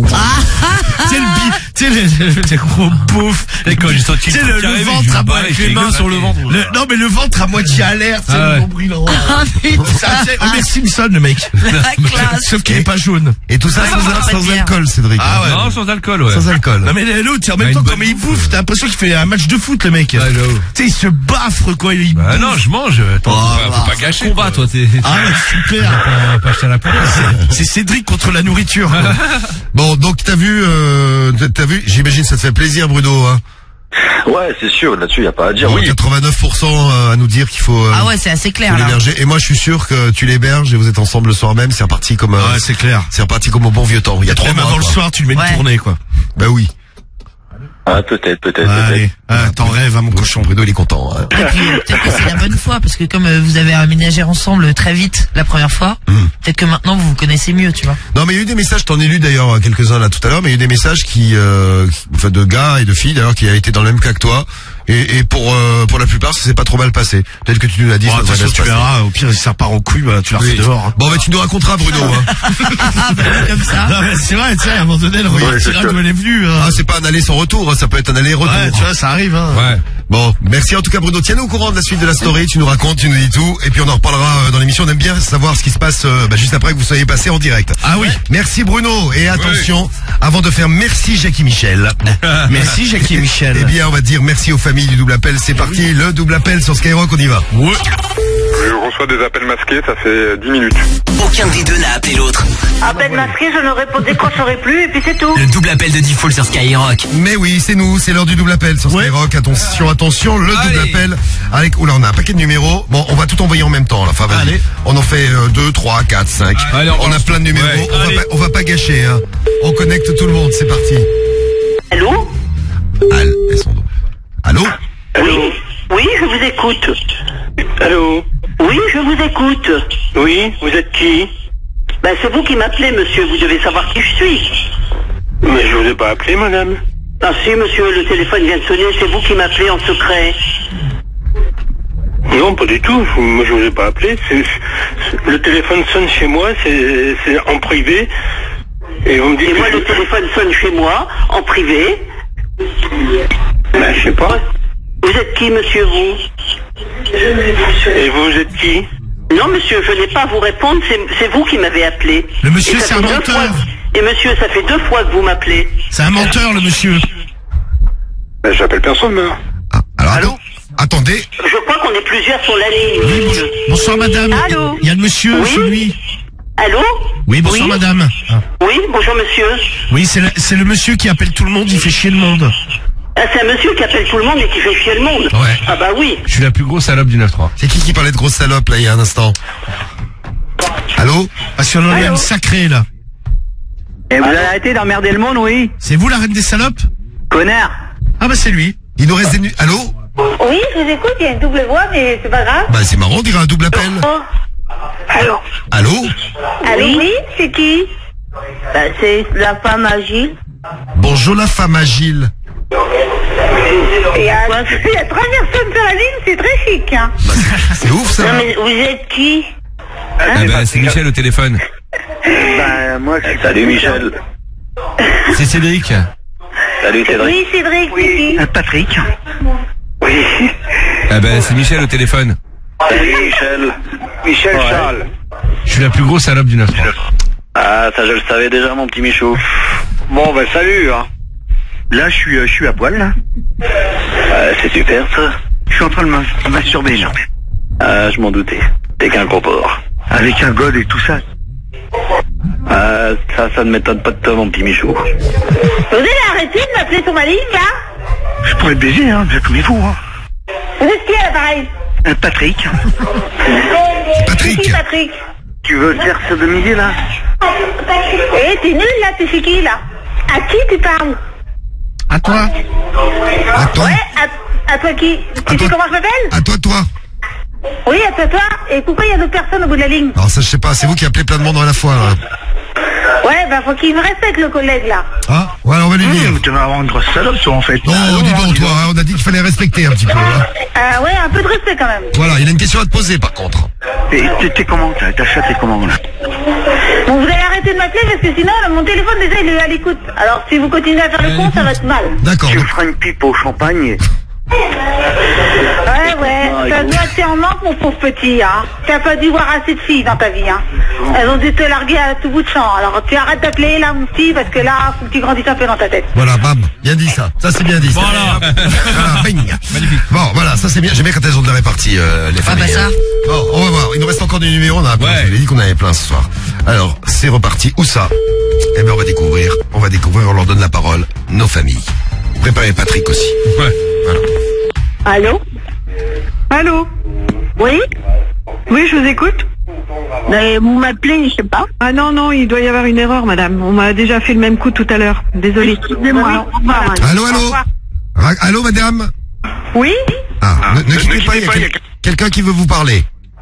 E: Tu sais, le bi, tu sais, le, le, le gros beauf.
C: Et quand j'ai senti
E: tu sais,
C: le
E: le,
C: truc
E: le
C: arriver,
E: ventre
C: je
E: à
C: me
E: moitié,
C: barrais, j'étais
E: les mains
C: gosse,
E: sur le
C: et-
E: ventre. Le- non, mais le ventre à moitié à l'air, tu sais,
C: Ah
E: le
C: ouais.
E: nombril en-
D: Ah putain.
E: Ça, c'est Homer Simpson, le mec.
D: La classe.
E: Sauf qu'il est pas jaune.
B: Et tout ça
D: Ouais,
B: sans,
D: on va pas
B: sans
D: te dire.
B: alcool, Cédric.
E: Ah ouais.
C: Non, sans alcool, ouais.
B: Sans alcool.
E: Non, mais l'autre, en
C: Bah,
E: même
C: une
E: temps,
C: bonne
E: comme il
C: bouffe,
E: bouffe,
C: ouais.
E: t'as l'impression qu'il fait un match de foot, le mec.
C: Ouais, j'avoue.
E: Tu sais, il se baffre, quoi, il
C: Bah
E: bouffe.
C: non, je mange. Attends,
E: Oh,
C: faut, pas, faut
E: bah,
C: pas gâcher.
K: Combat, toi, t'es.
E: Ah ouais, super.
C: Pas, pas acheter à la poubelle.
E: C'est Cédric contre la nourriture. quoi.
B: Bon, donc t'as vu, euh, t'as- t'as vu, j'imagine ça te fait plaisir, Bruno, hein.
G: Ouais, c'est sûr, là-dessus, y a pas à dire.
B: Bon,
G: Oui.
B: quatre-vingt-neuf pour cent à nous dire qu'il faut, euh,
D: Ah ouais, c'est assez
B: faut
D: clair là.
B: l'héberger. Et moi, je suis sûr que tu l'héberges et vous êtes ensemble le soir même. C'est reparti comme, euh,
E: Ouais, c'est clair.
B: c'est reparti comme au bon vieux temps. Il y a trois
E: Même
B: mois.
E: avant le
B: quoi.
E: soir, tu lui mets
D: Ouais.
E: une tournée, quoi.
B: Bah oui.
G: Ah, peut-être, peut-être,
E: Allez,
G: peut-être.
E: ah, t'en rêves, hein, mon cochon.
B: Bruno, il est content. Hein.
D: Et puis euh, peut-être que c'est la bonne fois parce que comme euh, vous avez aménagé ensemble très vite la première fois, peut-être que maintenant vous vous connaissez mieux, tu vois.
B: Non, mais il y a eu des messages, t'en ai lu d'ailleurs quelques-uns là tout à l'heure, mais il y a eu des messages qui, euh, qui- enfin, de gars et de filles d'ailleurs qui avaient été dans le même cas que toi. Et, et pour euh, pour la plupart, ça s'est pas trop mal passé. Peut-être que tu nous l'as dit.
E: Bon,
B: ça devrait
E: attention,
B: bien se
E: tu
B: passer.
E: verras, au pire, si ça part en couille, bah, tu la refais
B: Oui.
E: dehors. hein.
B: Bon, bah tu nous raconteras, Bruno. Hein.
D: Ah bah comme ça.
E: Non, mais c'est vrai, tu sais, à un moment donné, elle
G: Ouais,
E: repartira
G: c'est sûr.
E: d'où elle est venue. hein.
B: Ah, c'est pas un aller sans retour, hein, ça peut être un aller-retour.
E: Ouais, tu vois, ça arrive, hein.
C: Ouais.
B: Bon, merci en tout cas Bruno. Tiens-nous au courant de la suite de la story. Tu nous racontes, tu nous dis tout, et puis on en reparlera euh, dans l'émission. On aime bien savoir ce qui se passe euh, bah, juste après que vous soyez passé en direct.
E: Ah oui.
B: Merci Bruno. Et attention, avant de faire merci Jackie Michel.
E: Merci, Jackie et Michel.
B: Eh bien, on va dire merci aux familles du double appel. C'est parti, le double appel sur Skyrock. On y va.
E: Ouais.
L: Je reçois des appels masqués, ça fait dix minutes.
A: Aucun des deux n'a appelé l'autre.
M: Appel masqué, je ne décrocherai plus et puis c'est tout.
A: Le double appel de Default sur Skyrock.
B: Mais oui, c'est nous, c'est l'heure du double appel sur
E: Ouais.
B: Skyrock. Attention, attention, le
C: Allez.
B: double appel avec. Oula, on a un paquet de numéros. Bon, on va tout envoyer en même temps. Là. Enfin, vas-y.
E: Allez.
B: On en fait euh, deux, trois, quatre, cinq.
C: Allez, on
B: on a
C: lance
B: plein de
C: tout.
B: numéros.
C: Ouais.
B: On va,
C: Allez.
B: pas, on va pas gâcher. Hein. On connecte tout le monde. C'est parti.
M: Allô?
B: Al, elles sont donc. Allô.
M: Oui. Oui, je vous écoute.
J: Allô?
M: Oui, je vous écoute.
J: Oui, vous êtes qui?
M: Ben, c'est vous qui m'appelez, monsieur. Vous devez savoir qui je suis.
J: Mais je vous ai pas appelé, madame.
M: Ah si, monsieur, le téléphone vient de sonner. C'est vous qui m'appelez en secret.
J: Non, pas du tout. Moi, je vous ai pas appelé. C'est- c'est- Le téléphone sonne chez moi, c'est c'est en privé. Et vous me dites
M: Et
J: que
M: moi,
J: je-
M: le téléphone sonne chez moi, en privé.
J: Ben, je sais pas.
M: Vous êtes qui, monsieur, vous?
J: Et vous, vous êtes qui?
M: Non, monsieur, je n'ai pas à vous répondre. C'est c'est vous qui m'avez appelé.
E: Le monsieur,
M: Et ça
E: c'est un
M: fait deux
E: menteur.
M: fois- Et monsieur, ça fait deux fois que vous m'appelez.
E: C'est un menteur, le monsieur.
L: Ben, j'appelle personne, moi.
B: Ah, alors,
M: Allô.
B: attends- attendez.
M: Je crois qu'on est plusieurs sur la ligne, monsieur.
E: Bonsoir, madame.
M: Allô.
E: Il y a le monsieur
M: Oui.
E: chez lui.
M: Allô?
E: Oui, bonsoir,
M: Oui.
E: madame. Ah.
M: Oui, bonjour, monsieur.
E: Oui, c'est le, c'est le monsieur qui appelle tout le monde, il fait chier le monde.
M: Ah, c'est un monsieur qui appelle tout le monde et qui fait chier le monde.
B: Ouais.
M: Ah bah oui.
C: Je suis la plus grosse salope du neuf trois.
B: C'est qui qui parlait de grosse salope là il y a un instant? Allô?
E: Parce qu'on en a une sacrée, là.
N: Et vous avez arrêté d'emmerder le monde, oui?
E: C'est vous la reine des salopes?
N: Connard.
E: Ah bah c'est lui.
B: Il nous reste des nu... Allô?
O: Oui, je vous écoute, il y a une double voix, mais c'est pas grave.
B: Bah c'est marrant, on dirait un double appel.
O: Oh. Allô?
B: Allô?
O: Allô, oui, c'est qui?
N: Bah, c'est la femme agile.
B: Bonjour la femme agile.
O: Il y, a, il y a trois personnes sur la ligne, c'est très chic, hein.
B: Bah, c'est ouf ça.
N: Non mais vous êtes qui?
C: Ah bah c'est Michel au téléphone.
N: Bah moi je suis...
G: Salut Michel.
C: C'est Cédric.
G: Salut Cédric.
O: Oui, Cédric, c'est qui?
N: Euh, Patrick.
G: Oui.
C: Ah bah c'est Michel au téléphone.
G: Salut Michel.
N: Michel
G: Ouais.
N: Charles.
C: Je suis la plus grosse salope du neuf trois.
G: Ah, ça je le savais déjà mon petit Michou.
N: Bon bah salut hein. Là je suis, euh, je suis à poil là.
G: Ah, c'est super ça.
N: Je suis en train de me masturber là.
G: Ah, je m'en doutais. T'es qu'un gros porc.
N: Avec un god et tout ça.
G: Ah, ça, ça ne m'étonne pas de toi mon petit Michou.
O: Vous allez arrêter de m'appeler sur ma ligne, là?
N: Je pourrais te baiser hein, bien comme il faut hein.
O: Vous êtes qui à l'appareil?
N: Euh, Patrick.
B: C'est Patrick.
O: C'est qui, Patrick?
N: Tu veux faire sodomiser là?
O: Eh, t'es nul, là, t'es chez qui, là? À qui tu parles?
E: À toi.
B: À toi.
O: Ouais, à, à toi qui? Tu sais comment je m'appelle?
B: À toi, toi.
O: Oui, à toi, toi. Et pourquoi il y a d'autres personnes au bout de la ligne?
B: Alors ça je sais pas, c'est vous qui appelez plein de monde à la fois là.
O: Ouais, bah faut qu'il me respecte, le collègue, là.
B: Ah, ouais, on va lui dire.
N: Mmh, tu vas avoir une grosse salope toi en fait.
B: Non, dis donc toi, hein, on a dit qu'il fallait respecter un petit peu. Hein.
O: Euh, ouais, un peu de respect, quand même.
B: Voilà, il a une question à te poser par contre.
N: Et t'es- t'es comment? Ta ta chatte est comment là?
O: Bon, vous allez arrêter de m'appeler parce que sinon, mon téléphone, déjà, il est à l'écoute. Alors, si vous continuez à faire le con, ça va être mal.
B: D'accord.
N: Tu
B: donc-
N: feras une pipe au champagne.
O: Ouais, ouais, ça doit être en manque, mon pauvre petit, hein. T'as pas dû voir assez de filles dans ta vie, hein. Elles ont dû te larguer à tout bout de champ. Alors, tu arrêtes d'appeler, là, mon petit, parce que là, faut que tu grandisses un peu dans ta tête.
B: Voilà, bam, bien dit ça. Ça c'est bien dit. ça.
C: Voilà.
B: Voilà, bing. Magnifique. Bon, voilà, ça c'est bien. J'aime bien quand elles ont de la répartie, euh, les
D: Ah
B: familles.
D: bah ça.
B: hein. Bon, on va voir. Il nous reste encore des numéros. On a plein.
C: Ouais.
B: Je vous ai dit qu'on avait plein ce soir. Alors, c'est reparti. Où ça? Eh ben, on va découvrir. On va découvrir. On leur donne la parole. Nos familles. Préparez Patrick aussi.
C: Ouais.
B: Voilà.
O: Allô? Allô? Oui? Oui, je vous écoute. Mais vous m'appelez, je sais pas. Ah non, non, il doit y avoir une erreur, madame. On m'a déjà fait le même coup tout à l'heure. Désolée. Excusez-moi. Au revoir, madame.
B: Allô,
O: Au
B: allô?
O: revoir.
B: Ra- Allô, madame?
O: Oui?
B: Ah, ne, ne quittez pas. Il y a quel- quelqu'un qui veut vous parler.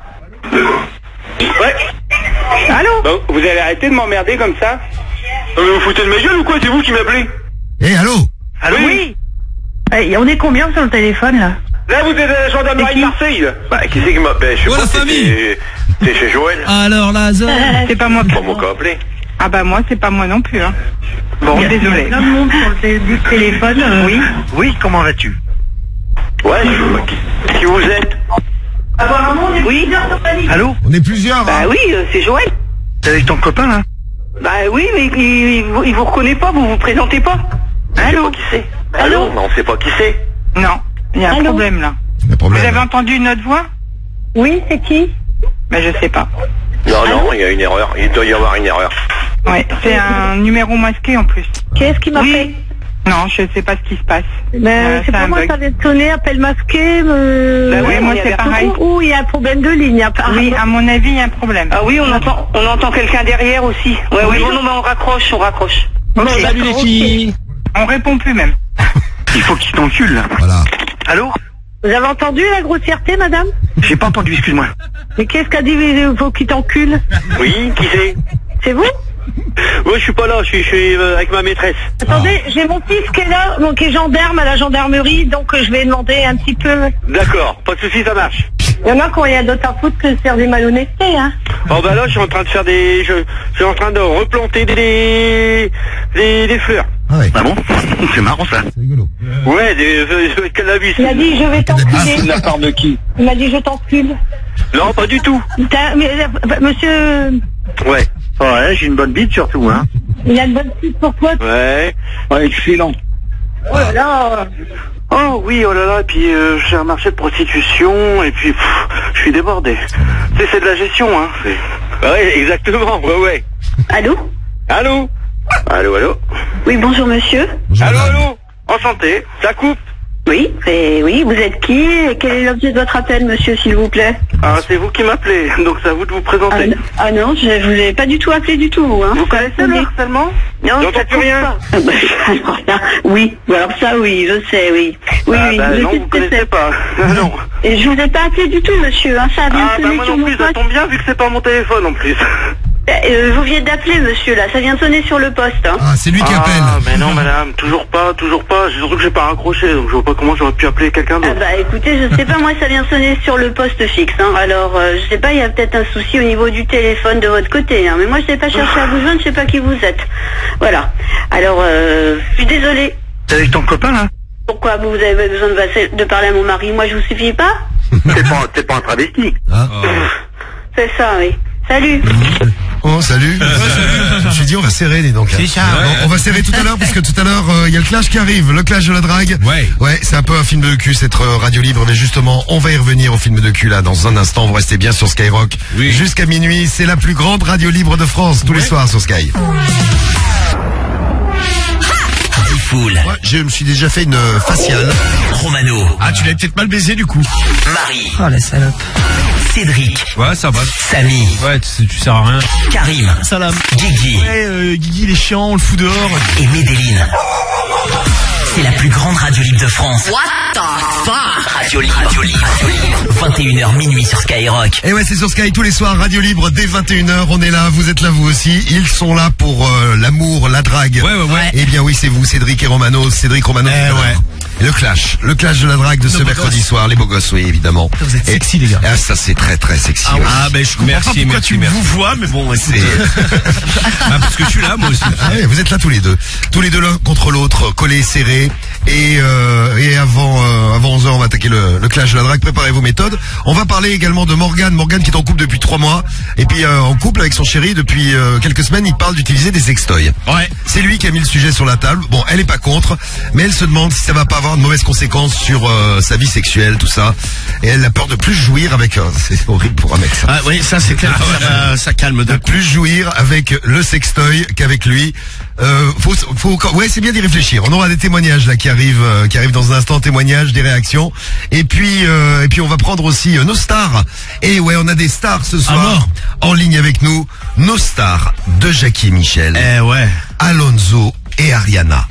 N: Ouais.
O: Allô?
N: Bah, vous allez arrêter de m'emmerder comme ça? Mais vous foutez de ma gueule ou quoi? C'est vous qui m'appelez?
B: Eh, allô?
N: Allô?
O: Oui. Eh, on est combien sur le téléphone, là?
N: Là, vous êtes à la gendarmerie de Marseille, là. Bah, qui c'est qui m'appelle? Je sais
C: Oh,
N: pas,
C: la
N: c'est-
C: famille.
N: c'est- C'est chez Joël.
C: Alors Lazare.
O: C'est pas moi.
N: Pas moi qui a appelé.
O: Ah bah moi, c'est pas moi non plus, hein.
N: Bon,
O: Désolé. Plein de monde sur le té- du téléphone. euh.
N: Oui. Oui, comment vas-tu? Ouais, je... qui vous êtes?
O: Apparemment, on est
N: Oui.
O: plusieurs sur la ligne.
N: Allô?
B: On est plusieurs.
O: Bah
B: hein.
O: oui, euh, c'est Joël.
N: T'es avec ton copain, là?
O: Bah oui, mais il, il, vous- il vous reconnaît pas, vous vous présentez pas. Allô?
N: Qui c'est? Allô? Non, on sait pas qui c'est.
O: Non, il y a un
I: Allô?
O: problème là.
B: Le problème.
O: Vous avez entendu notre voix?
I: Oui, c'est qui?
O: Ben je sais pas.
N: Non, non, il y a une erreur. Il doit y avoir une erreur.
O: Ouais, c'est un numéro masqué en plus.
I: Qu'est-ce qui m'a
O: Oui.
I: fait?
O: Non, je sais pas ce qui se passe.
I: Ben,
O: Euh,
I: c'est
O: c'est
I: pas
O: un
I: moi,
O: bug.
I: ça vient de sonner, appel masqué, me...
O: Bah oui, moi, c'est pareil.
I: Ou il y a un problème de ligne, apparemment.
O: Oui, à mon avis, il y a un problème.
M: Ah oui, on entend, on entend quelqu'un derrière aussi. Ouais, oui, non, non, mais on raccroche, on raccroche.
O: Ok.
I: Salut les filles.
O: On répond plus même.
N: Il faut qu'il t'encule, là.
B: Voilà.
N: Allô?
I: Vous avez entendu la grossièreté, madame?
N: J'ai pas entendu, excuse-moi.
I: Mais qu'est-ce qu'a dit, il faut qu'il t'encule?
N: Oui, qui c'est?
I: C'est vous?
N: Ouais, je suis pas là, je suis, je suis euh, avec ma maîtresse.
I: Attendez, j'ai mon fils qui est là, donc qui est gendarme à la gendarmerie, donc euh, je vais demander un petit peu.
N: D'accord, pas de soucis, ça marche.
I: Il y en a qui ont rien d'autre à foutre que de faire des malhonnêtetés, hein.
N: Oh bah là, je suis en train de faire des... Je, je suis en train de replanter des... des, des fleurs.
B: Ah ouais.
N: Ah bon? C'est marrant, ça.
B: C'est rigolo.
N: Ouais, des, des cannabis.
I: Il a dit je vais t'enculer.
N: De la part de qui?
I: Il m'a dit je t'encule.
N: Non, pas du tout.
I: T'as- mais, euh, monsieur,
N: Ouais. Ouais, j'ai une bonne bite surtout, hein.
I: il a une bonne suite pour toi.
N: Ouais. Ouais, excellent.
I: Oh là là.
N: Oh oui, oh là là, et puis euh, j'ai un marché de prostitution, et puis pff, je suis débordé. C'est, c'est de la gestion, hein. C'est... Ouais, exactement, ouais, ouais.
I: Allô?
N: Allô? Allô, allô?
I: Oui, bonjour monsieur.
B: Bonjour,
N: Allô,
B: madame.
N: allô? Enchanté, ça coupe?
I: Oui, et oui, vous êtes qui et quel est l'objet de votre appel, monsieur, s'il vous plaît?
J: Ah, c'est vous qui m'appelez, donc c'est à vous de vous présenter.
I: Ah, n- ah non, je vous ai pas du tout appelé du tout, hein.
J: Vous connaissez le harcèlement?
I: Non,
J: J'entends
I: ça
J: plus
I: compte
J: rien.
I: pas. Ah, bah, alors là, oui, alors ça, oui, je sais, oui. Oui,
J: Ah,
I: oui,
J: bah,
I: je
J: non,
I: sais
J: vous
I: ce que
J: connaissez
I: c'est.
J: pas. Non.
I: Et je vous ai pas appelé du tout, monsieur, hein, ça vient
J: Ah,
I: de
J: bah
I: sonner
J: moi
I: sur
J: non
I: mon
J: plus, ça
I: poste.
J: tombe bien vu que c'est pas mon téléphone en plus.
I: Euh, vous venez d'appeler, monsieur, là, ça vient de sonner sur le poste, hein.
B: Ah, c'est lui qui
J: ah,
B: appelle.
J: mais non, madame, toujours pas, toujours pas. Surtout que j'ai pas raccroché, donc je vois pas comment j'aurais pu appeler quelqu'un
I: Ah
J: d'autre.
I: bah écoutez, je sais pas, moi ça vient sonner sur le poste fixe, hein. Alors euh, je sais pas, il y a peut-être un souci au niveau du téléphone de votre côté, hein. Mais moi je sais pas chercher à vous joindre, je sais pas qui vous êtes. Voilà. Alors, euh, je suis désolée.
N: T'es avec ton copain, là?
I: Pourquoi vous avez besoin de, passer- de parler à mon mari? Moi je vous suffis pas?
N: T'es pas, t'es pas un travesti.
B: Ah.
I: C'est ça, oui. Salut.
B: Oh, salut. Je me suis dit, on va serrer, dis donc.
K: C'est ça.
B: Bon, on va serrer tout à l'heure, parce que tout à l'heure, il euh, y a le clash qui arrive, le clash de la drague.
C: Ouais.
B: Ouais, c'est un peu un film de cul, cette euh, radio libre, mais justement, on va y revenir au film de cul, là, dans un instant. Vous restez bien sur Skyrock.
C: Oui.
B: Jusqu'à minuit, c'est la plus grande radio libre de France, tous les soirs sur Sky.
A: Foule.
B: Ouais, je me suis déjà fait une euh, faciale.
A: Romano.
E: Ah, tu l'avais peut-être mal baisé du coup.
A: Marie.
D: Oh la salope.
A: Cédric.
C: Ouais, ça va.
A: Samy.
C: Ouais, tu, tu sers à rien.
A: Karim.
K: Salam.
A: Guigui.
H: Ouais, euh, Guigui, il est chiant, on le fout dehors.
A: Et Médéline. C'est la plus grande radio libre de France.
P: What the fuck?
A: Radio libre. Radio libre. vingt et une heures minuit sur Skyrock.
B: Et ouais, c'est sur Sky tous les soirs, radio libre dès vingt et une heures. On est là, vous êtes là vous aussi. Ils sont là pour euh, l'amour, la drague.
C: Ouais, ouais, ouais.
B: Eh bien oui, c'est vous, Cédric et Romano. Cédric Romano.
E: Eh
B: tout à l'heure.
E: ouais.
B: Et le clash, le clash de la drague de ce
K: beaux
B: mercredi
K: gosses.
B: soir, les beaux gosses, oui, évidemment.
K: Vous êtes
B: Et-
K: sexy, les gars.
B: Ah, ça c'est très très sexy.
E: Ah,
B: oui.
E: ah ben je comprends
C: Merci,
E: pas pourquoi
C: merci,
E: tu
C: merci.
E: vous vois, mais bon, écoute.
B: C'est-
C: Ah, parce que je suis là, moi aussi.
B: Ah ouais, vous êtes là tous les deux, tous les deux l'un contre l'autre, collés, serrés. Et, euh, et avant, euh, avant onze heures, on va attaquer le, le clash de la drague. Préparez vos méthodes. On va parler également de Morgane, Morgane qui est en couple depuis trois mois, et puis euh, en couple avec son chéri depuis euh, quelques semaines. Il parle d'utiliser des sextoys.
E: Ouais.
B: C'est lui qui a mis le sujet sur la table. Bon, elle est pas contre, mais elle se demande si ça va pas avoir de mauvaises conséquences sur euh, sa vie sexuelle, tout ça. Et elle a peur de plus jouir avec. Euh, c'est horrible pour un mec ça.
E: Ah oui, ça c'est clair. ça, ça calme
B: De
E: d'un coup.
B: plus jouir avec le sextoy qu'avec lui. Euh, faut, faut, ouais, c'est bien d'y réfléchir. On aura des témoignages là qui arrivent, euh, qui arrivent dans un instant, témoignages, des réactions. Et puis, euh, et puis on va prendre aussi euh, nos stars. Et ouais, on a des stars ce soir
E: mort.
B: en ligne avec nous. Nos stars de Jackie et Michel,
E: Eh ouais.
B: Alonso et Ariana.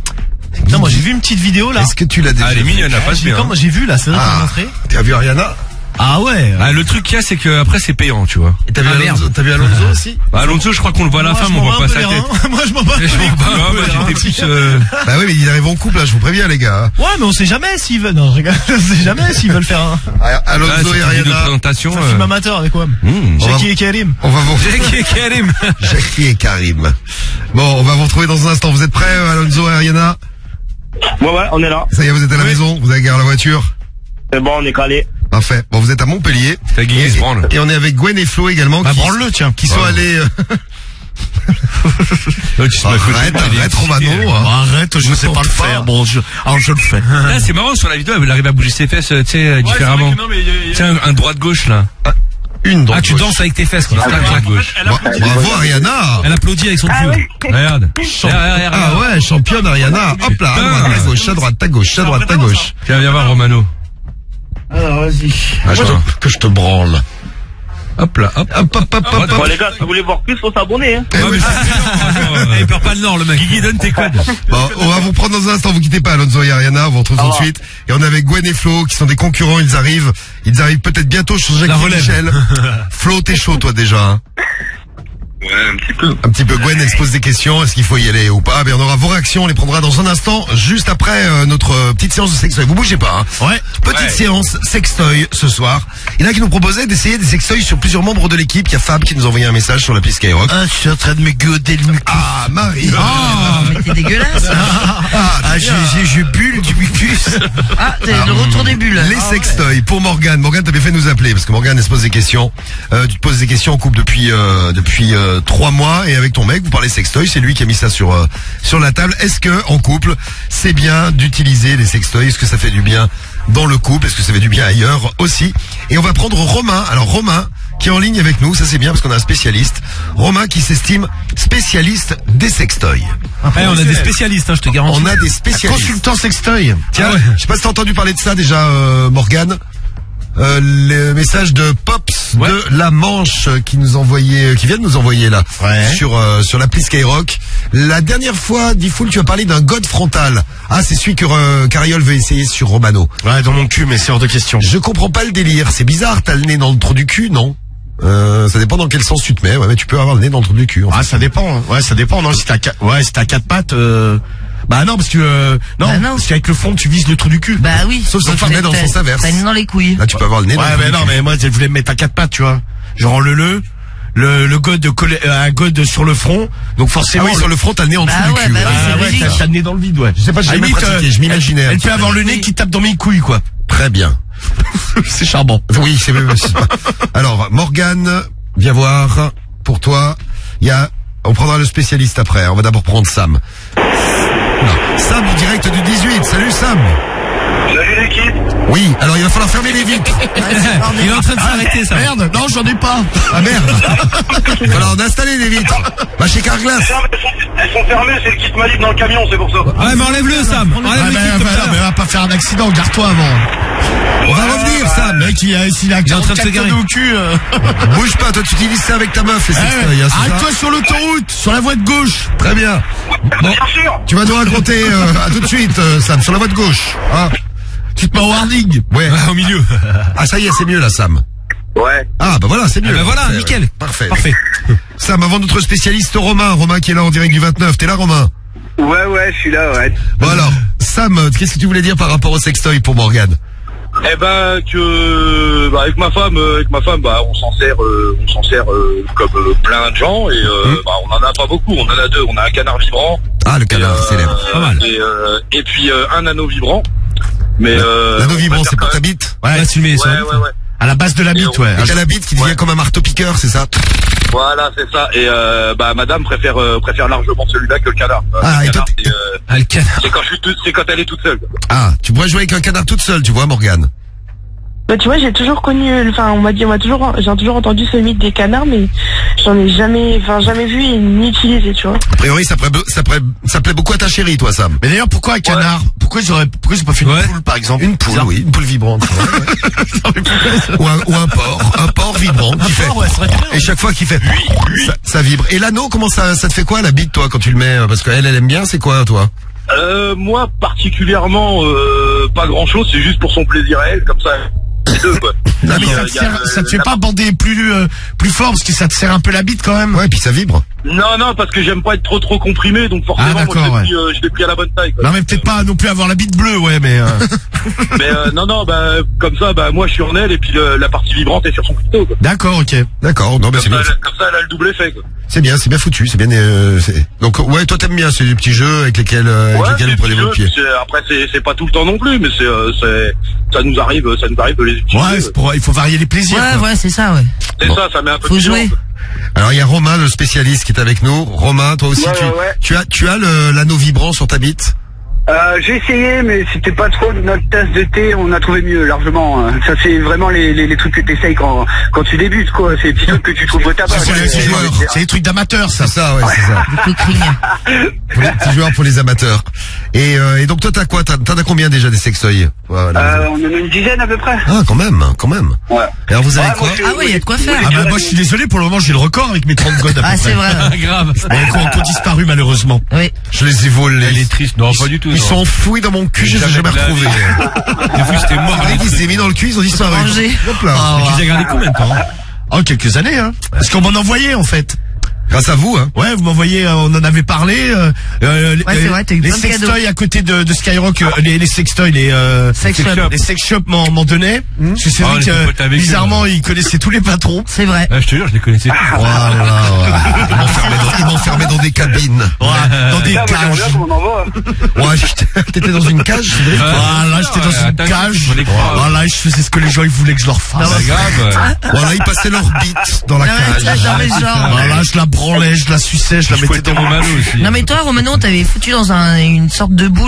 K: Non, moi j'ai vu une petite vidéo là.
B: Est-ce que tu l'as déjà
C: Ah, elle est
B: vu?
C: mignonne, elle passe
K: J'ai-
C: bien.
K: Quand moi j'ai vu là, c'est vrai qu'on
B: Ah,
K: m'a montré.
B: t'as vu Ariana?
K: Ah ouais.
C: Ah, le truc qu'il y a, c'est que après c'est payant, tu vois.
B: Et t'as vu
C: Ah,
B: Alonso,
C: merde.
B: t'as vu Alonso aussi?
C: Bah, Alonso, je crois qu'on le voit à la
K: Moi,
C: fin,
K: je
C: mais on
K: m'en
C: voit
K: bats
C: pas
K: un
C: sa
K: peu les
C: tête.
K: reins. Moi je m'en bats un peu
C: Je
K: les
C: m'en bats,
K: couilles,
C: moi,
K: un peu les
C: j'étais
K: reins.
C: plus, euh,
B: Bah oui, mais il arrive en couple là, je vous préviens les gars.
K: Ouais, mais on sait jamais s'ils veulent. Non, je rigole. On sait jamais s'ils veulent faire un,
B: Ah, Alonso
C: Ah,
B: et
C: cette vidéo de
B: Ariana.
C: présentation.
K: un
C: euh,
K: film amateur avec quoi
C: hmm.
K: Jackie et Karim.
B: On va vous.
C: Jackie et Karim.
B: Jackie et Karim. Bon, on va vous retrouver dans un instant. Vous êtes prêts, Alonso et Ariana?
J: Ouais, ouais, on est là.
B: Ça y est, vous êtes à la maison, vous avez garé la voiture.
J: C'est bon, on est calé.
B: Parfait. Bon, vous êtes à Montpellier.
C: Ta Guigui se branle.
B: Et on est avec Gwen et Flo également.
E: Bah
B: qui,
E: branle-le, tiens.
B: qui sont
C: Ouais.
B: allés. euh,
C: Là, tu sais pas quoi
B: Arrête,
C: dire, il est
B: arrête,
C: excité.
B: Romano. hein.
E: Arrête, je ne sais pas le faire. Bon, je, alors je le fais.
C: Là, c'est marrant, sur la vidéo, elle arrive à bouger ses fesses, tu sais, euh, différemment.
H: Ouais, c'est vrai que non, mais il y a- il y a-
C: Tu sais, un, un droite-gauche, là.
B: Une droite
C: Ah, tu
B: gauche.
C: danses avec tes fesses, quoi.
H: Ah,
C: C'est un
H: ouais,
C: droite-gauche.
H: elle
B: Bra-
H: applaudit.
B: Bravo, Ariana.
C: Elle applaudit avec son
I: Ah
C: cul.
I: ouais.
C: Regarde. Regarde, regarde,
B: Ah
C: regarde.
B: ouais, championne Ariana. Hop là, à droite, à gauche, à droite, à gauche, à droite, à gauche.
C: Tiens, viens voir, Romano.
K: Alors vas-y.
B: Ah, je te- que je te branle.
C: Hop là, hop.
B: Hop, hop, hop, hop,
J: Bon,
B: hop.
J: les gars, si vous voulez voir plus, faut s'abonner, hein.
B: Eh
C: Ouais,
B: oui.
C: mais c'est- Il perd pas le nord, le mec. Guigui, donne tes codes.
B: Bon, on va vous prendre dans un instant, vous quittez pas, Alonso et Ariana, on vous retrouve tout de suite. Et on est avec Gwen et Flo, qui sont des concurrents, ils arrivent, ils arrivent peut-être bientôt sur Jackie
C: La
B: et
C: relève.
B: Michel. Flo, t'es chaud, toi, déjà, hein?
G: Ouais, un petit peu.
B: Un petit peu, Gwen, elle se pose des questions, est-ce qu'il faut y aller ou pas? Ben, on aura vos réactions, on les prendra dans un instant, juste après euh, notre euh, petite séance de sextoy. Vous bougez pas, hein?
E: Ouais.
B: Petite
C: Ouais.
B: séance sextoy ce soir. Il y en a qui nous proposaient d'essayer des sextoys sur plusieurs membres de l'équipe. Il y a Fab qui nous a envoyé un message sur l'appli Skyrock.
E: Ah, je suis en train de me goder le mucus.
B: Ah, Marie.
D: Ah, mais t'es dégueulasse.
E: Ah, j'ai, j'ai, j'ai bulle du mucus.
D: Ah, t'es de retour des bulles.
B: Les
D: Ah, ouais.
B: sextoys pour Morgane. Morgane, t'as bien fait de nous appeler parce que Morgane, elle se pose des questions. Euh, tu te poses des questions en couple depuis euh, depuis euh, trois mois et avec ton mec, vous parlez sextoys. C'est lui qui a mis ça sur euh, sur la table. Est-ce que en couple, c'est bien d'utiliser les sextoys? Est-ce que ça fait du bien dans le couple? Est-ce que ça fait du bien ailleurs aussi? Et on va prendre Romain. Alors Romain, qui est en ligne avec nous. Ça c'est bien parce qu'on a un spécialiste. Romain qui s'estime spécialiste des sextoys.
C: Ouais, on a des spécialistes, hein, je te garantis.
B: On a des spécialistes.
E: Consultant sextoy.
B: Tiens,
C: Ah ouais.
B: je sais pas si t'as entendu parler de ça déjà, euh, Morgane. Euh, le message de Pops
C: Ouais.
B: de La Manche euh, qui nous envoyait, euh, qui vient de nous envoyer là
E: Ouais.
B: sur euh, sur l'appli Skyrock. La dernière fois, Diffoul, tu as parlé d'un god frontal. Ah, c'est celui que euh, Cariol veut essayer sur Romano.
E: Ouais, dans mon cul, mais c'est hors de question.
B: Je comprends pas le délire. C'est bizarre, t'as le nez dans le trou du cul, non? Euh, ça dépend dans quel sens tu te mets. Ouais, mais tu peux avoir le nez dans le trou du cul. En
E: Ah,
B: fait.
E: ça dépend. hein. Ouais, ça dépend. Non, si t'as quatre, ouais, si t'as quatre pattes, euh... bah non, parce que euh... non,
D: Bah non.
E: parce qu'avec le fond, tu vises le trou du cul.
D: Bah oui.
B: Sauf si tu le mets dans le sens inverse.
D: T'as le nez dans les couilles.
B: Là, tu peux avoir le nez dans
E: Ouais,
B: le trou
E: mais
B: du
E: non,
B: cul.
E: mais moi, je voulais me mettre à quatre pattes, tu vois. Genre le le. Le, le god collé, euh, un god sur le front, donc
B: Ah
E: forcément.
B: oui, sur le front, t'as le nez en dessous
D: Bah
B: du
D: ouais,
B: cul.
D: bah
B: ouais.
D: oui, c'est
E: Ah ouais,
D: logique.
E: t'as t'as le nez dans le vide, ouais.
B: Je sais pas, j'ai
E: À la
B: jamais
E: limite,
B: pratiqué,
E: euh,
B: je m'imaginais.
E: Elle, elle peut avoir le nez qui tape dans mes couilles, quoi.
B: Très bien.
E: C'est charmant.
B: Oui, c'est même. c'est pas- Alors, Morgane, viens voir. Pour toi, il y a. On prendra le spécialiste après. On va d'abord prendre Sam. Non, Sam du direct du dix-huit. Salut Sam.
J: Salut l'équipe.
B: Oui. Alors, il va falloir fermer les vitres.
C: Il est en train de s'arrêter, ça.
E: Merde, non, j'en ai pas.
B: Ah merde. Il va falloir installer les vitres. Va chez Carglass.
J: Elles sont, elles sont fermées, c'est le kit Malib dans le camion, c'est pour ça.
C: Ouais, mais enlève-le, Sam. Enlève
E: Ouais,
C: le
E: mais,
C: kit
E: bah,
C: comme
E: non,
C: ça.
E: mais on va pas faire un accident, garde-toi avant.
B: On va revenir, Sam.
E: Le mec, il a, s'il a
C: est en train de se
E: quarante-quatre
C: garer.
E: tonnes au cul, euh...
B: Bouge pas. Toi, tu utilises ça avec ta meuf. Et c'est
E: Ouais,
B: ça, il y a- c'est ça.
E: arrête-toi sur l'autoroute, sur la voie de gauche.
B: Très bien. Bon,
J: Bien sûr.
B: tu vas nous raconter euh, à tout de suite, euh, Sam, sur la voie de gauche. Hein.
E: Tu te mets en warning.
B: Ouais.
C: Au milieu.
B: Ah, ça y est, c'est mieux là, Sam.
J: Ouais.
B: Ah, bah voilà, c'est mieux.
C: Ah bah voilà,
B: Parfait,
C: nickel.
B: ouais. Parfait.
C: Parfait.
B: Sam, avant notre spécialiste Romain, Romain qui est là en direct du vingt-neuf. T'es là, Romain?
J: Ouais, ouais, je suis là, ouais.
B: Bon alors, Sam, euh, qu'est-ce que tu voulais dire par rapport au sextoy pour Morgane?
J: Eh ben que bah, avec ma femme, euh, avec ma femme, bah on s'en sert, euh, on s'en sert euh, comme euh, plein de gens et euh, bah, on en a pas beaucoup. On en a deux. On a un canard vibrant.
B: Ah, le canard
J: et, euh,
B: célèbre.
C: Pas mal.
J: Et, euh, et puis euh, un anneau vibrant. Mais euh,
B: L'anneau
J: on
B: vibrant,
J: va faire
B: c'est pour
J: quand
B: ta
J: même-
B: bite?
E: Ouais,
C: Là, tu le mets sur
J: Ouais,
C: le-
J: ouais, ouais.
E: à la base de la bite, ouais.
B: Et t'as la bite qui devient
J: Ouais.
B: comme un marteau-piqueur, c'est ça?
J: Voilà, c'est ça. Et euh, bah madame préfère euh, préfère largement celui-là que le canard. Euh,
B: Ah,
J: le
B: et toi,
J: canard,
B: t'es-
J: c'est, euh,
C: Ah, le canard.
J: c'est quand je suis toute- c'est quand elle est toute seule. quoi.
B: Ah, tu pourrais jouer avec un canard toute seule, tu vois, Morgane?
F: Bah, tu vois, j'ai toujours connu, enfin, on m'a dit, on m'a toujours, j'ai toujours entendu ce mythe des canards, mais j'en ai jamais, enfin, jamais vu et ni utilisé, tu vois.
B: A priori, ça plaît, ça plaît, ça plaît beaucoup à ta chérie, toi, Sam.
E: Mais d'ailleurs, pourquoi un canard? Pourquoi j'aurais, pourquoi j'ai pas fait une
C: Ouais.
E: poule, par exemple?
B: Une poule,
E: Bizarre.
B: oui, une poule vibrante. ou, un, ou un porc, un porc vibrant qui fait.
K: porc, ouais, ça serait bien.
B: Et chaque fois qu'il fait, ça, ça vibre. Et l'anneau, comment ça, ça te fait quoi la bite, toi, quand tu le mets? Parce qu'elle, elle aime bien, c'est quoi, toi?
J: Euh, moi particulièrement euh, pas grand chose, c'est juste pour son plaisir à elle, comme ça. Les deux, quoi.
E: Non, mais
J: Il y a-
E: ça te,
J: il y a,
E: sert-
J: euh,
E: ça te fait
J: la-
E: pas bander plus, euh, plus fort parce que ça te serre un peu la bite quand même.
B: Ouais, puis ça vibre.
J: Non, non, parce que j'aime pas être trop trop comprimé, donc forcément,
E: Ah,
J: moi, je
E: d'accord,
J: l'ai pris, euh, je l'ai pris à la bonne taille. Quoi.
E: Non, mais peut-être pas non plus avoir la bite bleue, ouais, mais. Euh...
J: Mais euh, non, non, bah comme ça, bah moi je suis en elle et puis le- la partie vibrante est sur son couteau. Quoi.
E: D'accord, ok.
B: D'accord, non, mais
J: Comme,
B: c'est bien.
J: ça, elle- comme ça, elle a le double effet. Quoi.
B: C'est bien, c'est bien foutu, c'est bien. Euh, c'est- Donc, ouais, toi, t'aimes bien, c'est des petits jeux avec lesquels, euh, avec
J: Ouais,
B: lesquels
J: c'est
B: vous prenez
J: petit
B: vos
J: jeu,
B: pieds.
J: c'est- après c'est c'est pas tout le temps non plus, mais c'est euh, c'est ça nous arrive, ça nous arrive de les utiliser.
E: Ouais, c'est pour, il faut varier les plaisirs.
D: Ouais,
E: quoi.
D: ouais, c'est ça, ouais.
J: C'est
B: Bon.
J: ça, ça met un peu
D: Faut
J: de
D: jouer.
J: piment.
B: Alors, il y a Romain, le spécialiste, qui est avec nous. Romain, toi aussi,
N: Ouais,
B: tu,
N: ouais, ouais.
B: tu as, tu as le- l'anneau vibrant sur ta bite?
N: Euh, j'ai essayé, mais c'était pas trop notre tasse de thé. On a trouvé mieux, largement. hein. Ça, c'est vraiment les, les, les trucs que t'essayes quand, quand tu débutes, quoi. C'est des petits trucs que tu trouves au tabac.
E: C'est, c'est, c'est,
N: C'est-
E: c'est des trucs d'amateurs, ça.
B: C'est ça, ouais, c'est ça.
D: Le coquring.
B: Pour les petits joueurs, pour les amateurs. Et, euh, et donc, toi, t'as quoi? T'as, t'en as combien déjà des sextoys? Voilà.
N: Euh, on en a une dizaine à peu près.
B: Ah, quand même, quand même.
N: Ouais.
B: Et alors, vous avez
N: Ouais,
B: quoi?
N: moi, je-
D: Ah oui, il y a de quoi faire.
E: Ah bah moi je suis désolé, pour le moment j'ai le record avec mes trente godes à peu
D: Ah,
E: près.
D: c'est vrai.
C: Grave.
E: Bon, qui ont- qui ont disparu malheureusement.
D: Oui.
B: Je les ai volés.
C: Elle est triste. Non, pas du tout.
B: Ils
C: non.
B: sont enfouis dans mon cul, je les ai jamais
C: Jamais de la
B: retrouvés.
C: Des fois, c'était mort.
B: Dès qu'ils s'est mis dans le cul, ils ont disparu.
D: Rangé.
B: Hop là.
D: Ah,
C: Et tu les as gardés combien de temps?
E: Oh, quelques années, hein. Parce qu'on m'en envoyait en fait.
B: Grâce à vous, hein.
E: Ouais, vous m'envoyez, euh, on en avait parlé. Euh, euh,
D: Ouais, c'est vrai, t'as eu
E: les
D: plein de cadeaux.
E: sextoys à côté de, de Skyrock, euh, les, les sextoys, les euh,
D: Sex
E: sex
D: shop.
E: les sex shops m'en, m'en donnaient. Parce que c'est
C: Oh,
E: vrai
C: les
E: que
C: potes avec eux,
E: bizarrement ils connaissaient tous les patrons.
D: C'est vrai.
C: Ah, je te jure, je les connaissais tous.
B: Oh là là, ouais. Ils m'enfermaient dans, ils m'enfermaient dans des cabines.
E: Ouais, dans des
N: Ah, moi, j'aimerais
E: cages.
N: bien qu'on en envoie.
B: Ouais, j'étais- t'étais dans une cage, Cédric?
E: Voilà, j'étais dans
C: Ouais,
E: une
C: attends,
E: cage.
C: je les crois.
E: Voilà, je faisais ce que les gens ils voulaient que je leur fasse.
C: C'est grave.
B: Voilà, ils passaient leur bite dans la
D: Non, mais
B: cage.
D: ça, genre, mais genre.
E: Voilà, je la branlais, je la suçais, je la
C: Je
E: mettais
C: fouettais
E: dans
C: mon
E: mon
C: malo aussi.
D: Non mais toi, Romano, on t'avait foutu dans un, une sorte de boule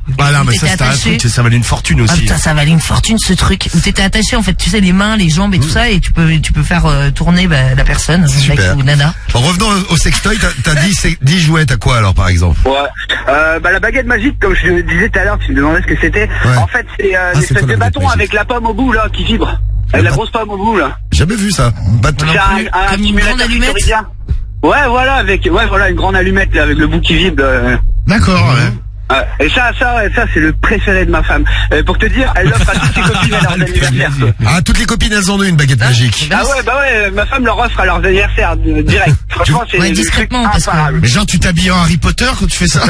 E: Bah non, mais ça,
D: T'étais
E: c'était un
D: attaché.
E: truc, ça valait une fortune
D: Ah
E: aussi.
D: putain, ça valait une fortune ce truc. Où t'étais attaché en fait, tu sais, les mains, les jambes et tout ça, et tu peux tu peux faire euh, tourner bah, la personne, mec
B: super.
D: ou nana.
B: En revenant au sextoy, t'as, t'as dit, c'est- dix jouets, t'as quoi alors par exemple?
N: Ouais. Euh, bah la baguette magique, comme je le disais tout à l'heure, tu me demandais ce que c'était.
B: Ouais.
N: En fait, c'est euh,
B: Ah,
N: une
B: c'est
N: espèce
B: quoi,
N: de
B: la baguette
N: bâton
B: magique
N: avec la pomme au bout là, qui vibre. Avec la grosse pomme au bout là.
B: Jamais vu ça. Bâton.
N: C'est un, un
D: Comme une
N: stimulateur
D: grande allumette.
N: clitoridien. Ouais, voilà, avec ouais, voilà une grande allumette là, avec le bout qui vibre. euh.
E: D'accord, ouais.
N: Ouais. Et ça, ça, ouais, ça, c'est le préféré de ma femme. Euh, pour te dire, elle l'offre à toutes ses copines à leur anniversaire. quoi.
B: Ah, toutes les copines, elles en ont une baguette magique.
N: Ah ouais, bah ouais, ma femme leur offre à leurs anniversaires euh, direct. Franchement, c'est
D: Ouais,
N: le
D: discrètement,
N: truc
D: parce que-
N: imparable.
E: Mais genre, tu t'habilles en Harry Potter quand tu fais ça?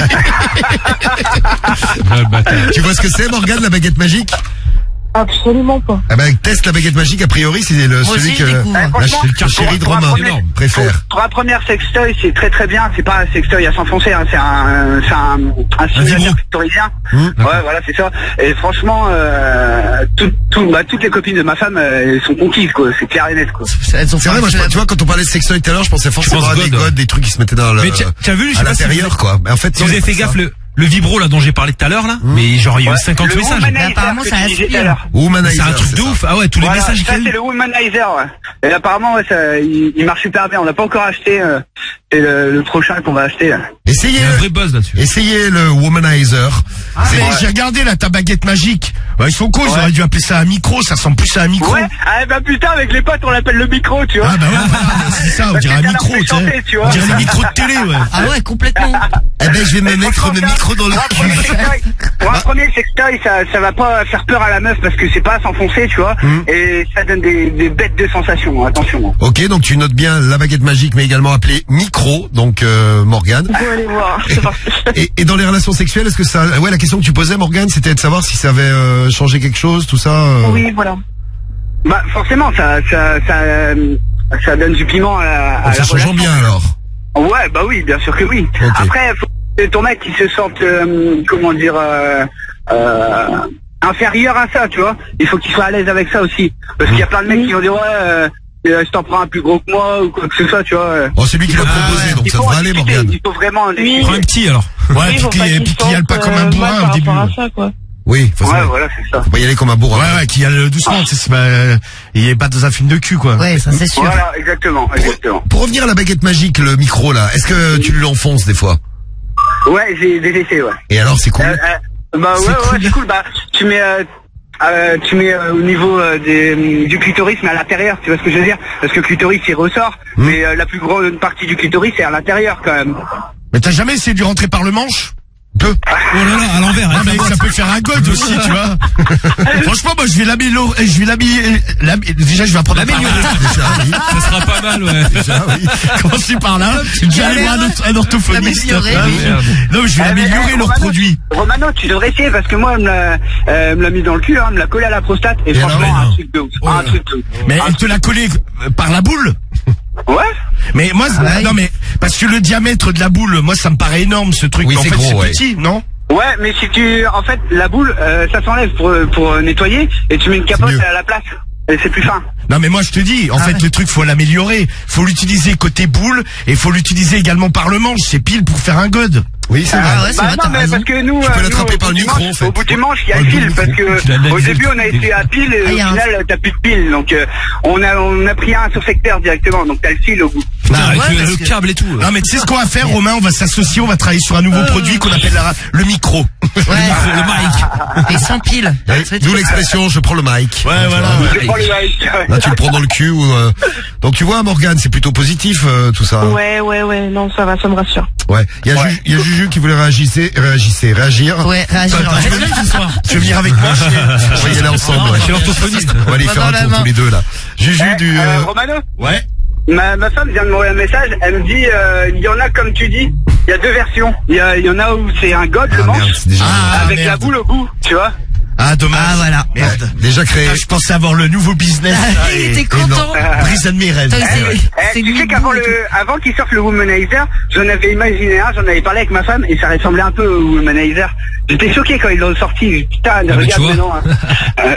B: Tu vois ce que c'est, Morgane, la baguette magique?
F: Absolument pas.
B: Ah ben, teste la baguette magique, a priori, c'est le,
D: Moi
B: celui
D: aussi,
B: que
D: je découvre.
B: la,
N: Franchement,
B: la chérie de
N: pour un
B: Romain
N: premier-
B: préfère.
N: Pour un premier sextoy, c'est très très bien. C'est pas un sextoy à s'enfoncer, hein. c'est un, c'est un, un stimulateur clitoridien.
B: Mmh.
N: Ouais, voilà, c'est ça. Et franchement, euh, tout, tout, bah, toutes les copines de ma femme, euh, elles sont conquises, quoi. C'est clair et net, quoi.
D: Elles ont
B: C'est vrai, moi, je, tu vois, quand on parlait de sextoy tout à l'heure, je pensais forcément
C: penses
B: à des
C: God.
B: godes, des trucs qui se mettaient dans le,
C: Mais t'as- t'as vu, je sais
B: à
C: pas si
B: l'intérieur,
C: vous-
B: quoi. Mais en fait,
C: Si
B: non,
C: vous avez
B: c'est
C: fait
B: pas
C: gaffe,
B: ça.
C: le, le vibro là dont j'ai parlé tout à l'heure là, mais genre il y a eu
N: Ouais,
C: cinquante
N: le
C: messages.
N: womanizer
D: Mais apparemment,
N: que
D: ça
N: tu disais
D: aspire.
N: tout à l'heure.
B: Womanizer,
C: C'est un truc de
B: ça.
C: ouf. Ah ouais, tous les
N: Voilà,
C: messages
N: ça
C: qu'il y a
N: c'est
C: eu.
N: le womanizer, ouais. Et apparemment, ouais, ça, il, il marche super bien. On n'a pas encore acheté. Euh, c'est le, le prochain qu'on va acheter. Là.
B: Essayez,
C: Il y a un vrai buzz là-dessus.
B: essayez le womanizer.
E: Ah, mais j'ai regardé là ta baguette magique. Ouais, ils sont cons, ils
N: Ouais.
E: auraient dû appeler ça un micro, ça ressemble plus à un micro.
N: Ouais. Ah bah putain, avec les potes, on l'appelle le micro, tu vois.
E: Ah bah ouais, voilà, c'est ça, on
N: Parce
E: dirait
N: que
E: un
N: ça leur
E: micro,
N: fait
E: tu
N: chanter,
E: sais.
N: tu vois.
E: On dirait les micros de télé, ouais.
D: Ah ouais, complètement.
B: Eh ben, je vais me
N: Et
B: mettre
N: franchement,
B: le
N: ça,
B: micro dans le
N: pour un premier
B: cul.
N: sextoy- Pour un premier sextoy, ça, ça va pas faire peur à la meuf parce que c'est pas à s'enfoncer, tu vois.
B: Mm.
N: Et ça donne des, des bêtes de sensations, attention.
B: Ok, donc tu notes bien la baguette magique, mais également appelée micro, donc euh, Morgane.
F: Faut aller voir. C'est parti.
B: Et, et dans les relations sexuelles, est-ce que ça, ouais, la question que tu posais, Morgane, c'était de savoir si ça avait euh, changé quelque chose, tout ça. euh.
F: Oui, voilà.
N: Bah forcément, ça, ça, ça, euh, ça donne du piment à la, à
B: Donc, ça
N: la
B: change
N: relation.
B: bien alors.
N: Ouais, bah oui, bien sûr que oui.
B: Ok.
N: Après, faut que ton mec il se sente, euh, comment dire, euh, euh, inférieur à ça, tu vois. Il faut qu'il soit à l'aise avec ça aussi, parce qu'il y a plein de mecs qui vont dire ouais, euh, euh, je t'en prends un plus gros que moi ou quoi que ce soit, tu vois. euh.
B: Oh, c'est lui qui l'a
C: Ah,
B: proposé, donc
N: Il
B: ça
N: faut
B: devrait
N: en
B: aller,
N: discuter,
B: Morgane.
N: il faut vraiment. en
F: Oui.
N: discuter.
C: Prends un petit alors.
E: Ouais,
F: Oui,
E: puis
F: faut
E: qu'il
F: pas
E: y ait-
F: qu'il
E: puis qu'il y a
F: sente,
E: pas comme un
F: euh,
E: bourrin
F: mal
E: au
F: par
E: début.
F: rapport à ça, quoi.
B: Oui, faut,
N: Ouais, voilà, c'est ça.
B: faut pas y aller comme un bourrin.
E: Ouais, ouais, qu'il y a le doucement, tu sais, c'est pas, il est pas dans un film de cul, quoi.
D: Ouais, ça c'est sûr.
N: Voilà, exactement, exactement.
B: Pour revenir à la baguette magique, le micro là, est-ce que tu l'enfonces des fois?
N: Ouais, j'ai des essais, ouais.
B: Et alors, c'est cool.
N: Euh, euh, bah ouais,
B: C'est
N: ouais,
B: cool.
N: c'est cool. Bah tu mets, euh, euh, tu mets euh, au niveau euh, des, du clitoris, mais à l'intérieur. Tu vois ce que je veux dire? Parce que le clitoris il ressort,
B: Hmm.
N: mais euh, la plus grande partie du clitoris c'est à l'intérieur quand même.
E: Mais t'as jamais essayé de lui rentrer par le manche?
B: Peu.
C: Oh là là, à l'envers.
E: Non,
C: hein,
E: mais ça peut faire un god aussi, tu vois. Franchement, moi, je vais l'améliorer, je vais l'habiller, l'hab- déjà, je vais apprendre à parler.
B: Déjà, oui.
C: Ça sera pas mal, ouais.
B: Déjà, oui.
E: Commencer par là, je vais aller voir un, autre- un orthophoniste.
D: L'améliorer,
E: Ah,
D: oui.
E: oui. Non, mais je vais
N: Eh, mais,
E: améliorer
N: eh,
E: leurs
N: Romano,
E: produits.
N: Romano, tu devrais essayer parce que moi, elle me l'a, euh, me l'a mis dans le cul, hein, me l'a collé à la prostate et,
B: Et
N: franchement,
B: alors,
N: un
B: non.
N: truc de ouf.
B: Oh
N: un
B: là.
N: truc de ouf.
E: Mais elle te l'a collé euh, par la boule?
N: Ouais.
E: Mais moi, c'est-
D: Ah,
E: non, mais, parce que le diamètre de la boule, moi, ça me paraît énorme, ce truc.
B: Oui,
E: mais en
B: c'est
E: fait,
B: gros,
E: c'est
B: ouais.
E: petit, non?
N: Ouais, mais si tu, en fait, la boule, euh, ça s'enlève pour pour nettoyer et tu mets une capote
B: mieux.
N: à la place et c'est plus fin.
E: Non, mais moi, je te dis, en
D: Ah
E: fait,
D: ouais.
E: le truc, faut l'améliorer. Faut l'utiliser côté boule, et faut l'utiliser également par le manche. C'est pile pour faire un god.
B: Oui, c'est
D: Ah
B: vrai.
D: ouais, c'est
N: Bah
D: vrai,
N: non,
D: t'as
N: mais
D: raison.
N: parce que nous,
B: Tu peux
N: euh,
B: l'attraper
N: nous,
B: par
N: au
B: le
N: bout du
B: micro,
N: manche-
B: en fait.
N: Au bout du manche, il y a
B: Par
N: le
B: le
N: fil
B: micro.
N: parce
C: Tu l'as
N: que au
C: analysé.
N: début on a été à pile et
D: Ah,
N: au
D: y a un-
N: final t'as plus de pile. Donc euh, on a on a pris un surfecteur directement. Donc t'as le fil au bout.
C: Putain,
D: Ah,
C: avec
D: ouais,
C: le,
D: parce
C: le
D: que-
C: câble et tout.
E: Non, mais tu sais ce qu'on va faire, Romain? On va s'associer, on va travailler sur un nouveau produit qu'on appellera le micro.
D: Ouais.
C: Le mic.
D: Et sans pile.
B: Ouais, D'où l'expression, je prends le mic.
E: Ouais, voilà.
N: Je prends le mic.
B: Là, tu le prends dans le cul. Ou, euh, donc, tu vois, Morgane, c'est plutôt positif, euh, tout ça.
F: Ouais, ouais, ouais. Non, ça va, ça me rassure.
B: Ouais. Il y a, Ju- il y a Juju qui voulait réagir, réagir, réagir.
D: Ouais, réagir.
E: Attends, tu veux venir ce soir? Tu veux venir avec moi?
B: On va y aller ensemble.
C: Chez l'orthophoniste.
B: On va aller
D: Pas
B: faire
D: dans
B: un
D: la
B: tour
D: main.
B: tous les deux, là. Juju
N: Eh,
B: du...
N: euh,
B: euh,
N: Romano,
E: Ouais.
N: ma, ma femme vient de m'envoyer un message. Elle me dit, euh, il y en a comme tu dis. Il y a deux versions. Il y, a- il y en a où c'est un god le
B: Ah,
N: manche
B: merde, c'est déjà...
E: Ah,
N: avec la
E: merde.
N: boule au bout, tu vois.
E: Ah, dommage.
D: Ah, voilà.
E: Merde.
B: Ouais, déjà créé.
E: Ah, je pensais avoir le nouveau business. là,
D: Il
E: et-
D: était
E: et
D: content.
E: non. Brise de mes rêves.
D: Putain,
E: Eh ouais.
D: c'est-
N: Eh,
D: c'est
N: tu sais
D: lui
N: qu'avant
D: bout et
N: le, avant qu'il sorte le womanizer, j'en avais imaginé un, j'en avais parlé avec ma femme et ça ressemblait un peu au womanizer. J'étais choqué quand ils l'ont sorti. Putain,
C: bah,
N: regarde
C: tu vois.
N: maintenant. Hein. Euh,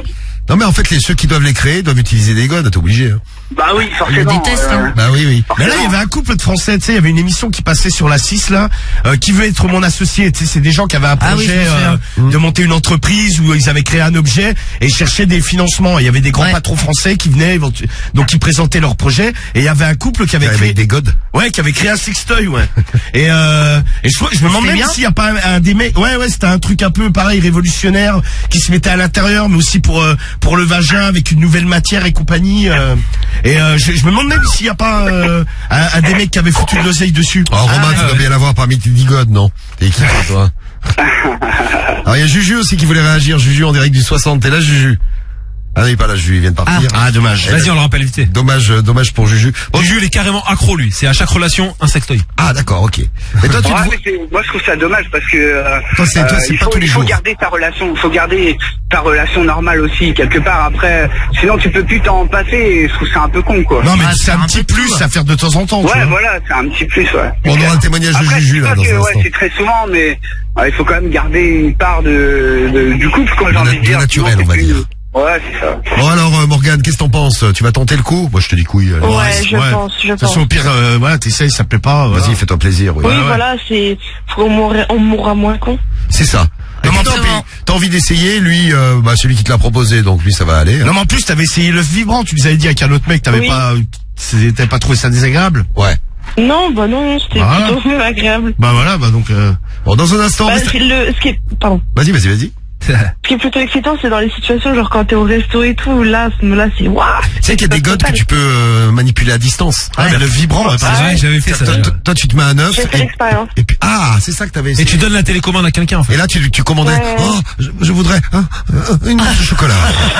B: Non mais en fait, les ceux qui doivent les créer doivent utiliser des godes, t'es obligé. Hein.
N: Bah oui, forcément.
D: Ils détestent, hein.
B: Bah oui, oui.
E: Mais là, il y avait un couple de Français, tu sais, il y avait une émission qui passait sur la six, là, euh, qui veut être mon associé, tu sais, c'est des gens qui avaient un
D: Ah oui,
E: projet
D: je me souviens.
E: euh, de monter une entreprise où ils avaient créé un objet et ils cherchaient des financements. Il y avait des grands
D: Ouais.
E: patrons français qui venaient, éventu- donc ils présentaient leur projet et il y avait un couple qui avait
B: Avec
E: créé
B: des godes.
E: Ouais, qui avait créé un sextoy, ouais. Et euh, et je, crois- je me demande
D: C'était
E: même
D: bien
E: s'il y a pas un, un des mecs. Ouais, ouais, c'était un truc un peu pareil, révolutionnaire, qui se mettait à l'intérieur, mais aussi pour euh, pour le vagin avec une nouvelle matière et compagnie. euh. et euh, je, je me demande même s'il y a pas euh, un, un des mecs qui avait foutu de l'oseille dessus.
B: Oh Romain,
E: Ah,
B: tu
E: ouais.
B: dois bien l'avoir parmi tes dix godes, non? T'es qui toi? Alors il y a Juju aussi qui voulait réagir. Juju en direct du soixante. T'es là, Juju? Ah non, il est pas là, Juju, il vient de partir.
E: Ah, dommage.
B: Eh
C: Vas-y,
B: ben,
C: on le rappelle vite.
B: Dommage, euh, dommage pour Juju. Bon,
C: Juju, il est carrément accro, lui. C'est à chaque relation un sextoy.
B: ah d'accord, ok. Et toi, tu te
N: Ouais,
B: vois-
N: mais c'est- moi je trouve ça dommage parce que euh,
B: Toi, c'est- toi, c'est
N: il
B: pas
N: faut,
B: tous les
N: il faut
B: jours.
N: garder ta relation, il faut garder ta relation normale aussi quelque part. Après, sinon tu peux plus t'en passer. Et je trouve ça un peu con quoi.
E: Non, mais
D: Ah,
E: c'est
D: c'est
E: un
D: un
E: petit
D: peu
E: plus
D: tout,
E: à faire de temps en temps. tu
N: Ouais,
E: vois.
N: voilà, c'est un petit plus, ouais.
B: Bon, on aura le témoignage de
N: Après,
B: Juju
N: je
B: là
N: sais
B: dans
N: pas que,
B: un
N: ouais,
B: instant.
N: c'est très souvent, mais ouais, il faut quand même garder une part de, de- du couple, quoi, j'ai
B: De
N: envie
B: na-
N: de
B: de
N: dire.
B: naturel,
N: Sinon,
B: on va
N: c'est plus-
B: dire.
N: Ouais, c'est ça.
B: Bon alors euh, Morgane, qu'est-ce que t'en penses? Tu vas tenter le coup? Moi je te dis couille. allez.
F: Ouais, je pense, je
E: De toute façon,
F: pense.
E: au pire, euh, voilà, t'essayes, ça plaît pas. voilà.
B: Vas-y, fais-toi plaisir. Oui.
F: Oui,
E: ouais.
F: voilà, c'est, on mourra, on mourra moins con.
B: C'est ça. Et puis,
D: Exactement.
B: tant pis, t'as envie d'essayer, lui, euh, bah celui qui te l'a proposé, donc lui ça va aller. hein.
E: Non, mais en plus, t'avais essayé l'œuf vibrant. Tu nous avais dit avec un autre mec, t'avais
F: Oui.
E: pas, c'est- t'avais pas trouvé ça désagréable.
B: Ouais.
F: Non, bah non, c'était
E: Voilà.
F: plutôt même agréable.
E: Bah voilà, bah donc. Euh...
B: Bon, dans un instant.
F: Bah,
B: reste-
F: c'est le, ce qui est, pardon.
B: Vas-y, vas-y, vas-y.
F: Ce qui est plutôt excitant, c'est dans les situations, genre quand t'es au resto et tout, là, là, c'est waouh.
B: Tu sais qu'il y a des godes que tu peux euh, manipuler à distance.
E: Ah, mais le vibrant, ouais, par
C: Ah
E: exemple.
C: ouais, j'avais fait ça.
B: Toi, toi, toi, tu te mets un œuf
F: J'ai fait
B: et,
F: l'expérience.
B: et puis ah, c'est ça que t'avais
C: Et
B: essayé.
C: tu donnes la télécommande à quelqu'un, en fait.
B: Et là, tu, tu commandais.
F: Ouais.
B: Oh, je, je voudrais hein, euh, une mousse de chocolat.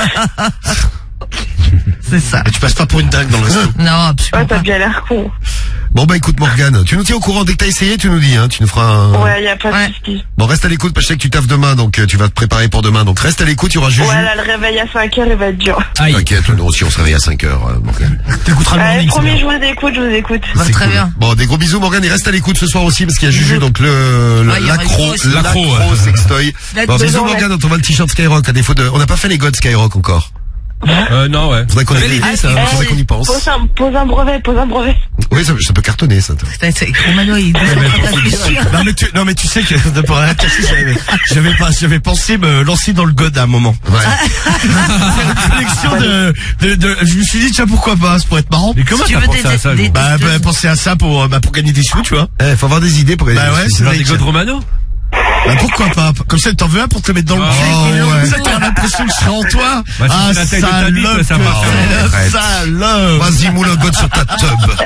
D: C'est ça.
E: Et tu passes pas pour une dingue dans le resto.
D: Non, absolument
F: Ouais, t'as
D: pas.
F: bien l'air con.
B: Bon bah écoute Morgane, tu nous tiens au courant dès que t'as essayé, tu nous dis, hein, tu nous feras un.
F: Ouais, y a pas de
D: Ouais.
F: soucis.
B: Bon, reste à l'écoute parce que je sais que tu taffes demain, donc euh, tu vas te préparer pour demain. Donc reste à l'écoute, il y aura Juju.
F: Ouais, là, le réveil à cinq heures, il va être dur.
C: Aïe.
B: T'inquiète, nous aussi on se réveille à cinq heures, euh, Morgane.
C: T'écouteras le
F: Allez,
C: morning, c'est
F: promis,
C: bien.
F: je vous écoute, je vous écoute.
D: Bah,
B: C'est
D: très
B: cool.
D: bien.
B: Bon, des gros bisous Morgane, et reste à l'écoute ce soir aussi parce qu'il y a Juju, donc le, le-
D: Ah, il y aura
B: l'accro,
D: Juju aussi.
B: l'accro
C: L'accro, ouais.
B: sextoy.
D: La
B: Bon, bisous
F: maison,
B: Morgane, on t'envoie le t-shirt Skyrock, à défaut de, on n'a pas fait les gods Skyrock encore.
C: Euh, non, ouais.
B: Faudrait qu'on
C: Belle
B: y,
C: idée, ça.
B: faudrait faudrait qu'on y pense.
F: Pose un, pose un brevet, pose un brevet.
B: Oui, ça, ça peut cartonner, ça. toi.
D: Putain, c'est Romano, il est en train de réfléchir.
E: Non mais tu, non mais tu sais que de pour rien cacher, j'avais, j'avais pas, j'avais pensé me lancer dans le god à un moment.
B: Ouais.
E: Faire une collection de, de, de, je me suis dit tiens pourquoi pas, ça pourrait être marrant.
C: Mais comment
D: Si tu
C: t'as
D: veux
C: pensé
D: des-
C: à ça,
D: des-
C: Lou
E: Bah, bah penser à ça pour, bah, pour gagner des sous, tu vois.
B: Eh, faut avoir des idées pour gagner
E: Bah
B: des
E: ouais,
B: sous.
E: c'est
C: Genre
E: vrai.
C: des
E: que-
C: godes Romano?
E: Bah pourquoi pas. Comme ça t'en veux un pour te le mettre dans le
C: Oh,
E: cul.
B: ouais.
E: Ça t'as l'impression que je serais en toi.
C: Bah, si
E: Ah
C: c'est la taille de ta bite,
E: salope,
C: ça va
B: faire. Arrête.
E: salope.
B: Vas-y, moule un god sur ta tub.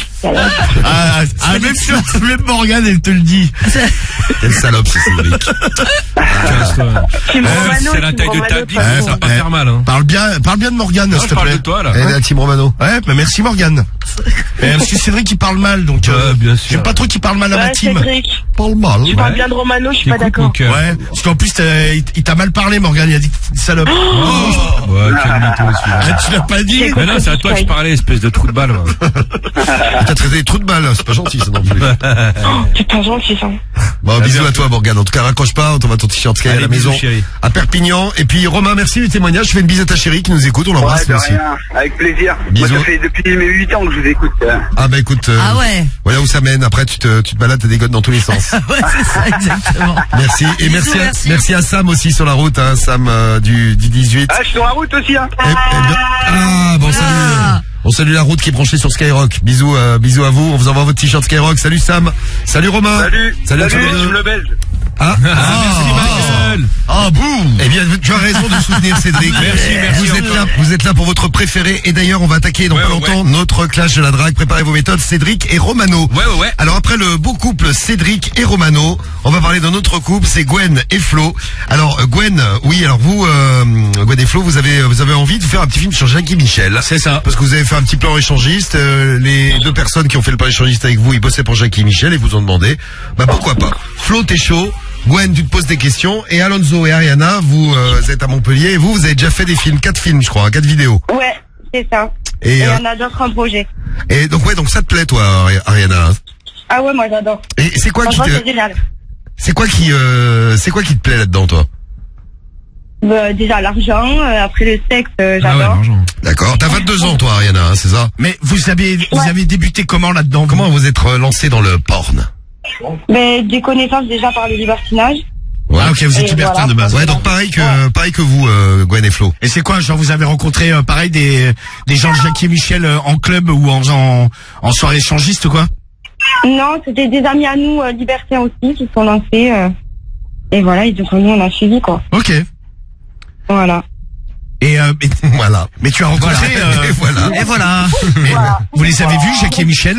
E: Ah, ah, même, sur- même Morgane, elle te le dit.
B: Quelle salope, c'est Cédric.
F: Team
C: Euh,
F: Romano,
C: c'est la
F: Team
C: taille de ta
F: Romano,
C: bite,
F: de toute
E: Eh,
C: ça va pas
E: eh,
C: faire mal, hein.
E: Parle bien, parle bien de Morgane,
C: Non,
E: s'il
C: je
E: te
C: parle
E: plaît.
C: de toi, là.
B: Et la team Romano.
E: Ouais, mais merci Morgane. Mais parce que Cédric il parle mal, donc euh,
C: Ouais, bien sûr.
E: j'aime pas trop qu'il parle mal à ma
F: Ouais,
E: team.
F: Cédric,
B: Parle mal.
F: tu parles bien de Romano, je suis pas
C: Écoute mon
F: d'accord.
C: cœur.
E: Ouais, parce qu'en plus t'as- il il t'a mal parlé Morgane, il a dit que t'étais une salope.
C: Oh, ouais, quel mytho, celui-là.
E: Ah, tu l'as pas dit.
C: Mais non, c'est à toi que je parlais, espèce de trou de balle. moi.
B: T'as traité des trous de balle, c'est pas gentil ça non plus.
F: C'est pas gentil, ça.
B: Bon, bisous à toi Morgane. En tout cas, raccroche pas, on t'envoie ton t-shirt Sky à
C: Allez,
B: la
C: bisous,
B: maison.
C: chérie.
B: À Perpignan. Et puis Romain, merci du témoignage. Je fais une bise à ta chérie qui nous écoute, on
N: Ouais,
B: l'embrasse
N: de
B: nous aussi.
N: rien, avec plaisir.
B: Bisous.
N: Moi, ça fait depuis mes huit ans que je vous écoute. euh.
B: Ah bah écoute, euh,
D: Ah ouais.
B: voilà où ça mène. Après tu te, tu te balades, t'as des godes dans tous les sens.
D: Ouais, c'est ça, exactement.
B: Merci. Et
D: Bisous,
B: merci à,
D: merci.
B: merci à Sam aussi sur la route, hein, Sam euh, du, du dix-huit.
N: Ah, je suis sur la route aussi, hein.
B: Eh, eh bien- ah bon salut.
D: Ah.
B: On salue la route qui est branchée sur Skyrock. Bisous, euh, bisous à vous. On vous envoie votre t-shirt Skyrock. Salut Sam. Salut Romain.
N: Salut.
B: Salut à tous les deux.
N: Team le Belge.
B: Ah,
C: Ah, merci Michael.
B: ah boum. Eh bien, tu as raison de soutenir Cédric.
C: Merci, merci,
B: Vous êtes
C: encore.
B: là, vous êtes là pour votre préféré. Et d'ailleurs, on va attaquer dans
C: Ouais,
B: pas
C: ouais,
B: longtemps notre clash de la drague. Préparez vos méthodes, Cédric et Romano.
C: Ouais, ouais, ouais.
B: Alors après le beau couple Cédric et Romano, on va parler d'un autre couple, c'est Gwen et Flo. Alors euh, Gwen, euh, oui, alors vous, euh, Gwen et Flo, vous avez, vous avez envie de faire un petit film sur Jackie Michel.
C: C'est ça.
B: Parce que vous avez fait un petit plan échangiste. euh, les deux personnes qui ont fait le plan échangiste avec vous, ils bossaient pour Jackie Michel et vous ont demandé, bah pourquoi pas. Flo, t'es chaud. Gwen, tu te poses des questions. Et Alonso et Ariana, vous euh, êtes à Montpellier et vous, vous avez déjà fait des films, quatre films, je crois, quatre vidéos.
Q: Ouais, c'est ça.
B: Et,
Q: Et il y
B: euh,
Q: en a d'autres en projet.
B: et donc ouais, donc ça te plaît toi, Ari- Ariana.
Q: Ah ouais, moi j'adore.
B: Et c'est quoi qui
Q: Franchement,
B: te,
Q: c'est génial.
B: c'est quoi qui, euh, c'est quoi qui te plaît là-dedans, toi?
Q: Bah, déjà l'argent, euh, après le sexe, euh,
C: Ah ouais,
Q: j'adore.
C: l'argent.
B: D'accord. T'as vingt-deux ans, toi, Ariana, hein, c'est ça?
E: Mais vous avez, vous avez débuté comment là-dedans?
B: Comment vous êtes euh, lancé dans le porn?
Q: Mais des connaissances déjà par le libertinage.
B: Ouais.
E: Ah, ok, vous êtes
Q: Et
E: libertin
Q: voilà.
E: de base.
B: Ouais, donc pareil que, pareil que vous, euh, Gwen et Flo.
E: Et c'est quoi, genre vous avez rencontré euh, pareil des des gens de Jackie et Michel euh, en club ou en en, en soirée échangiste quoi?
Q: Non, c'était des amis à nous, euh, libertins aussi, qui se sont lancés. euh, et voilà, et donc nous on a suivi quoi.
E: Ok.
Q: Voilà.
E: Et, euh, et-
B: Voilà.
E: mais tu as rencontré
B: Voilà.
E: euh,
B: Et voilà.
E: Et voilà. Mais,
Q: Voilà.
E: vous les avez vus, Jackie et Michel?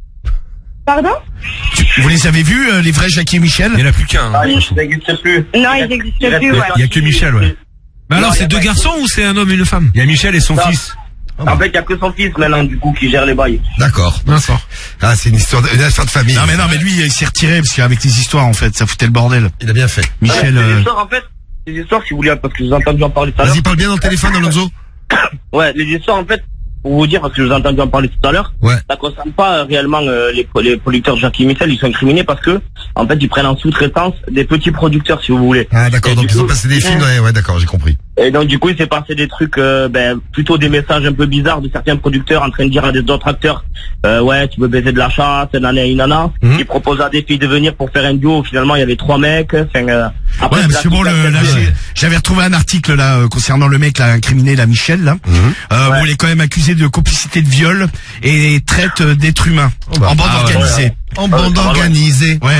Q: Pardon?
E: Tu- Vous les avez vus, euh, les vrais Jackie et Michel?
C: Il y en a plus qu'un. hein.
J: Ah, ça n'existe plus.
Q: Non, ils n'existent plus, ouais.
C: Il y a que Michel, ouais. Mais alors,
J: Non, y
C: c'est
J: a
C: deux
J: pas-
C: garçons ou c'est un homme et une femme? Il y a Michel et son
J: Non.
C: fils.
J: En fait, il y a que son fils maintenant, du coup, qui gère les bails.
B: D'accord.
C: D'accord.
B: Ah, c'est une histoire de, une histoire de famille.
E: Non mais non mais lui il s'est retiré parce qu'avec les histoires en fait ça foutait le bordel.
B: Il a bien fait.
E: Michel.
J: C'est
E: euh,
J: des histoires, en fait, des histoires, si vous voulez, parce que je vous ai entendu en parler tout à l'heure.
B: Vas-y, parle bien dans le téléphone, Alonso.
J: Ouais, les histoires, en fait, pour vous dire, parce que je vous ai entendu en parler tout à l'heure,
B: Ouais.
J: ça concerne pas euh, réellement euh, les, les producteurs de Jackie et Michel, ils sont incriminés parce que, en fait, ils prennent en sous-traitance des petits producteurs, si vous voulez.
B: Ah, d'accord.
J: Et
B: Donc
J: du
B: ils ont
J: coup-
B: passé des films. Ouais, ouais, d'accord, j'ai compris.
J: Et donc du coup il s'est passé des trucs, euh, ben, plutôt des messages un peu bizarres de certains producteurs en train de dire à des autres acteurs, euh, ouais tu veux baiser de la chatte, nana et nana.
B: Mhm.
J: Ils proposaient à des filles de venir pour faire un duo. Finalement il y avait trois mecs. Enfin, euh, après,
E: Ouais,
J: c'est
E: parce que
J: la
E: bon, le,
J: super
E: là,
J: tête,
E: j'ai- j'avais retrouvé un article là euh, concernant le mec là incriminé, là Michel là.
B: Mhm.
E: Euh,
J: Ouais.
E: Bon, il est quand même accusé de complicité de viol et traite euh, d'être humain
B: Oh bah.
E: en bande
C: Ah ouais,
E: organisée.
B: En bande
J: Ah, ouais.
B: organisée.
E: Ouais.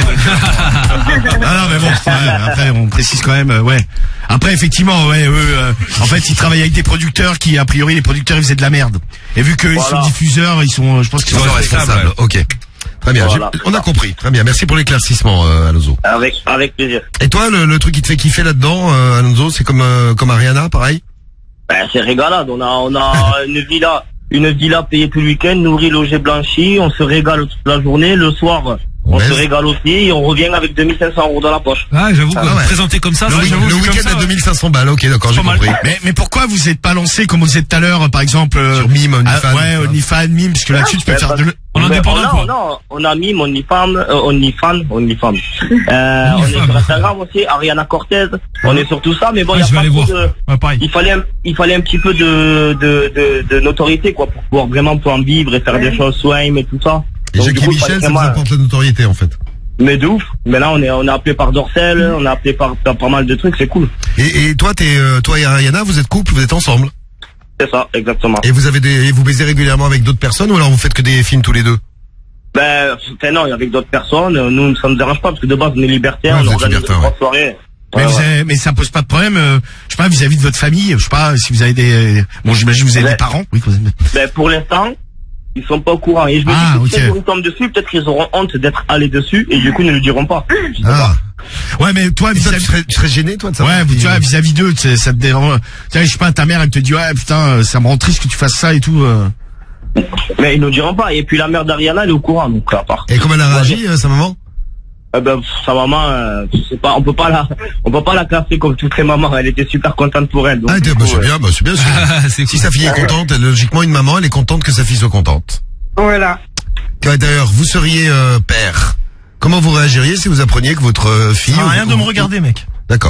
E: donc- ah non mais bon, ouais, après on précise quand même, euh, ouais. Après effectivement, ouais, eux, euh, en fait ils travaillent avec des producteurs qui a priori les producteurs ils faisaient de la merde. Et vu qu'ils
J: Voilà.
E: sont diffuseurs, ils sont, euh, je pense qu'ils
B: Ils
E: sont
B: sont responsables. Ok. Très bien.
J: Voilà.
B: j'ai- On a compris. Très bien. Merci pour l'éclaircissement, euh, Alonso.
J: Avec avec plaisir.
B: Et toi, le, le truc qui te fait kiffer là-dedans, euh, Alonso, c'est comme euh, comme Ariana, pareil.
J: Ben, c'est régalade. On a on a une villa, une villa payée tout le week-end, nourrie, logée, blanchie. On se régale toute la journée. Le soir, on
B: Ouais.
J: se régale aussi et on revient avec deux mille cinq cents euros dans la poche.
C: Ah, j'avoue,
B: Ah,
C: que
B: ouais.
C: présenté comme ça,
B: Le,
C: c'est-
B: week-
C: j'avoue,
B: le
C: vu comme
B: week-end
C: ça,
B: à
C: ouais.
B: deux mille cinq cents balles. Ok, d'accord, j'ai
C: Pas mal.
B: compris.
E: Mais, mais pourquoi vous êtes pas lancé comme vous disiez tout à l'heure, par exemple euh,
B: Sur Mime, OnlyFans,
E: ah, ouais,
B: tout ça.
E: OnlyFans, Mime, parce que là-dessus tu peux
J: Ouais,
E: faire
J: parce-
E: de.
C: En
J: Ben,
C: indépendant,
J: on a,
C: quoi.
J: on a, on a mis OnlyFans, euh, OnlyFans, OnlyFans. Euh, on est sur Instagram aussi, Ariana Cortez. On est sur tout ça, mais bon, il
C: Ouais,
J: y a
C: je vais
J: pas
C: aller
J: trop
C: voir.
J: de,
C: Ouais, pareil.
J: il fallait, un- il fallait un petit peu de, de, de, de notoriété, quoi, pour pouvoir vraiment pouvoir en vivre et faire des choses swim et tout ça.
B: Et
J: Donc,
B: Jackie
J: du coup,
B: Michel, ça
J: vraiment,
B: vous apporte la notoriété, en fait.
J: mais de ouf. Mais là, on est, on est appelé par Dorsel, on est appelé par, par pas mal de trucs, c'est cool.
B: Et, et toi, t'es, euh, toi et Ariana, vous êtes couple, vous êtes ensemble.
J: C'est ça, exactement.
B: Et vous avez des, et vous baisez régulièrement avec d'autres personnes, ou alors vous faites que des films tous les deux?
J: Ben, enfin, non, avec d'autres personnes, nous, ça nous dérange pas, parce que de base, on est libertaires,
B: Ouais, vous
J: on
B: êtes
J: organise
B: libertin,
J: des
B: ouais.
J: grosses soirées.
E: Mais,
J: Ouais,
E: vous
J: ouais.
E: avez- mais ça pose pas de problème, euh, je sais pas, vis-à-vis de votre famille, je sais pas si vous avez des, bon j'imagine que vous avez
J: Ouais.
E: des parents. Oui, que vous avez-
J: Ben, pour l'instant, ils sont pas au courant. Et je me
E: Ah,
J: dis que
E: ok.
J: si on tombe dessus, peut-être qu'ils auront honte d'être allés dessus, et du coup, ils ne le diront pas. Je sais
B: Ah.
E: Ouais, mais toi,
B: Et toi, tu
E: vis-à-vis,
B: serais, tu serais gêné, toi, de ça?
E: ouais, tu vois, vis-à-vis d'eux, tu sais, ça te dérange. Tu sais, je sais pas, ta mère, elle te dit, ouais, putain, euh, ça me rend triste que tu fasses ça et tout. euh.
J: pas. Mais ils ne le diront pas. Et puis la mère d'Ariana, elle est au courant, donc à part.
B: Et comment elle a réagi, euh, sa maman?
J: Eh ben, pff, sa maman, euh, je sais pas, on peut pas la, on peut pas la classer comme toutes les mamans. Elle était super contente pour elle. Donc,
B: Ah,
J: du
B: bah,
J: coup,
B: c'est
J: euh,
B: bien, bah, c'est bien. c'est-
C: C'est
B: Si
C: cool.
B: sa fille est contente, elle- logiquement, une maman, elle est contente que sa fille soit contente.
Q: Voilà.
B: Car, D'ailleurs, vous seriez euh, père. Comment vous réagiriez si vous appreniez que votre euh, fille...
K: Ça sert à
B: ou-
K: rien de
B: ou-
K: me regarder, mec.
B: D'accord.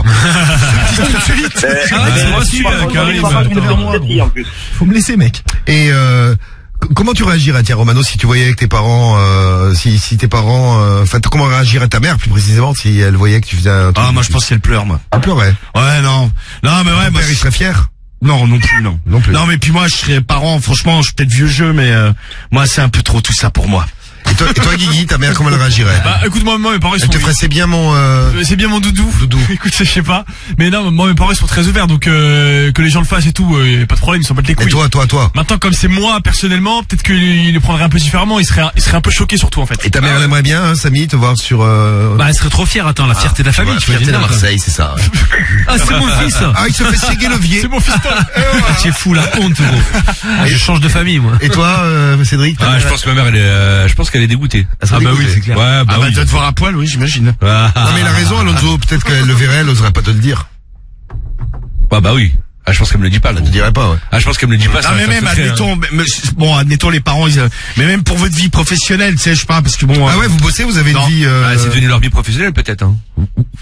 J: ben,
C: Ah, c'est moi celui-là
J: par
C: qui
J: contre,
C: arrive.
J: par contre,
K: Tourne
J: une
K: vers moi,
J: petite fille, en plus.
K: Faut me laisser, mec.
B: Et euh, c- comment tu réagirais, tiens, Romano, si tu voyais avec tes parents, euh, si, si tes parents, euh, enfin, t- comment réagirait ta mère plus précisément si elle voyait que tu faisais un truc?
E: Ah, moi, je pense qu'elle pleure, moi.
B: Elle pleurait.
E: Ouais, non. Non, mais ouais,
B: Ton
E: moi,
B: père, il serait fier.
E: non, non plus, non.
B: Non plus.
E: Non, mais puis moi, je serais parent, franchement, je suis peut-être vieux jeu, mais, euh, moi, c'est un peu trop tout ça pour moi.
B: Et toi, et toi, Guigui, ta mère, comment elle réagirait?
H: Bah, écoute, moi, moi, mes parents, ils
B: Elle
H: sont...
B: te ferait, c'est bien mon... Euh...
H: Euh, C'est bien mon doudou.
B: Doudou.
H: Écoute, je sais pas. Mais non, moi, mes parents, ils sont très ouverts, donc euh, que les gens le fassent et tout, euh, y a pas de problème, ils s'en battent les
B: Et
H: couilles.
B: toi, toi, toi.
H: Maintenant, comme c'est moi, personnellement, peut-être qu'il le prendrait un peu différemment, il serait, il serait un peu choqué surtout, en fait.
B: Et ta mère, elle aimerait bien, hein, Samy, te voir sur... Euh...
C: Bah, elle serait trop fière, attends, la fierté de la famille,
B: ouais,
C: tu vois.
B: fierté de Marseille, c'est ça. Ouais.
C: Ah, c'est mon fils.
B: Ah, il se fait séguer le vieux.
H: C'est mon fiston.
C: Tu es fou, la honte, gros. Ah, je change de famille, moi.
B: Et toi, euh, Cédric? ta
R: Ah,
B: mère,
R: je pense que ma mère, elle est, euh, je pense qu'elle est dégoûtée.
B: elle serait
C: Ah bah oui,
B: dégoûtée.
C: c'est clair.
R: Ouais, bah
E: Ah, bah,
R: oui.
E: doit te voir à poil, oui, j'imagine.
R: Ah,
B: Non, mais il a raison, Alonso. Peut-être qu'elle le verrait, elle oserait pas te le dire.
R: bah, bah oui. Ah, je pense qu'elle me le dit pas, là.
B: Elle te dirait pas, ouais.
R: Ah, je pense qu'elle me le dit pas, ça.
E: Non, mais
R: ça
E: même,
R: se fait, hein.
E: admettons, mais- bon, admettons les parents, ils, euh, mais même pour votre vie professionnelle, tu sais, je sais pas, parce que bon.
B: Ah
E: euh,
B: ouais, vous bossez, vous avez
E: Non.
B: une vie... Euh...
R: Ah, c'est devenu leur vie professionnelle, peut-être, hein.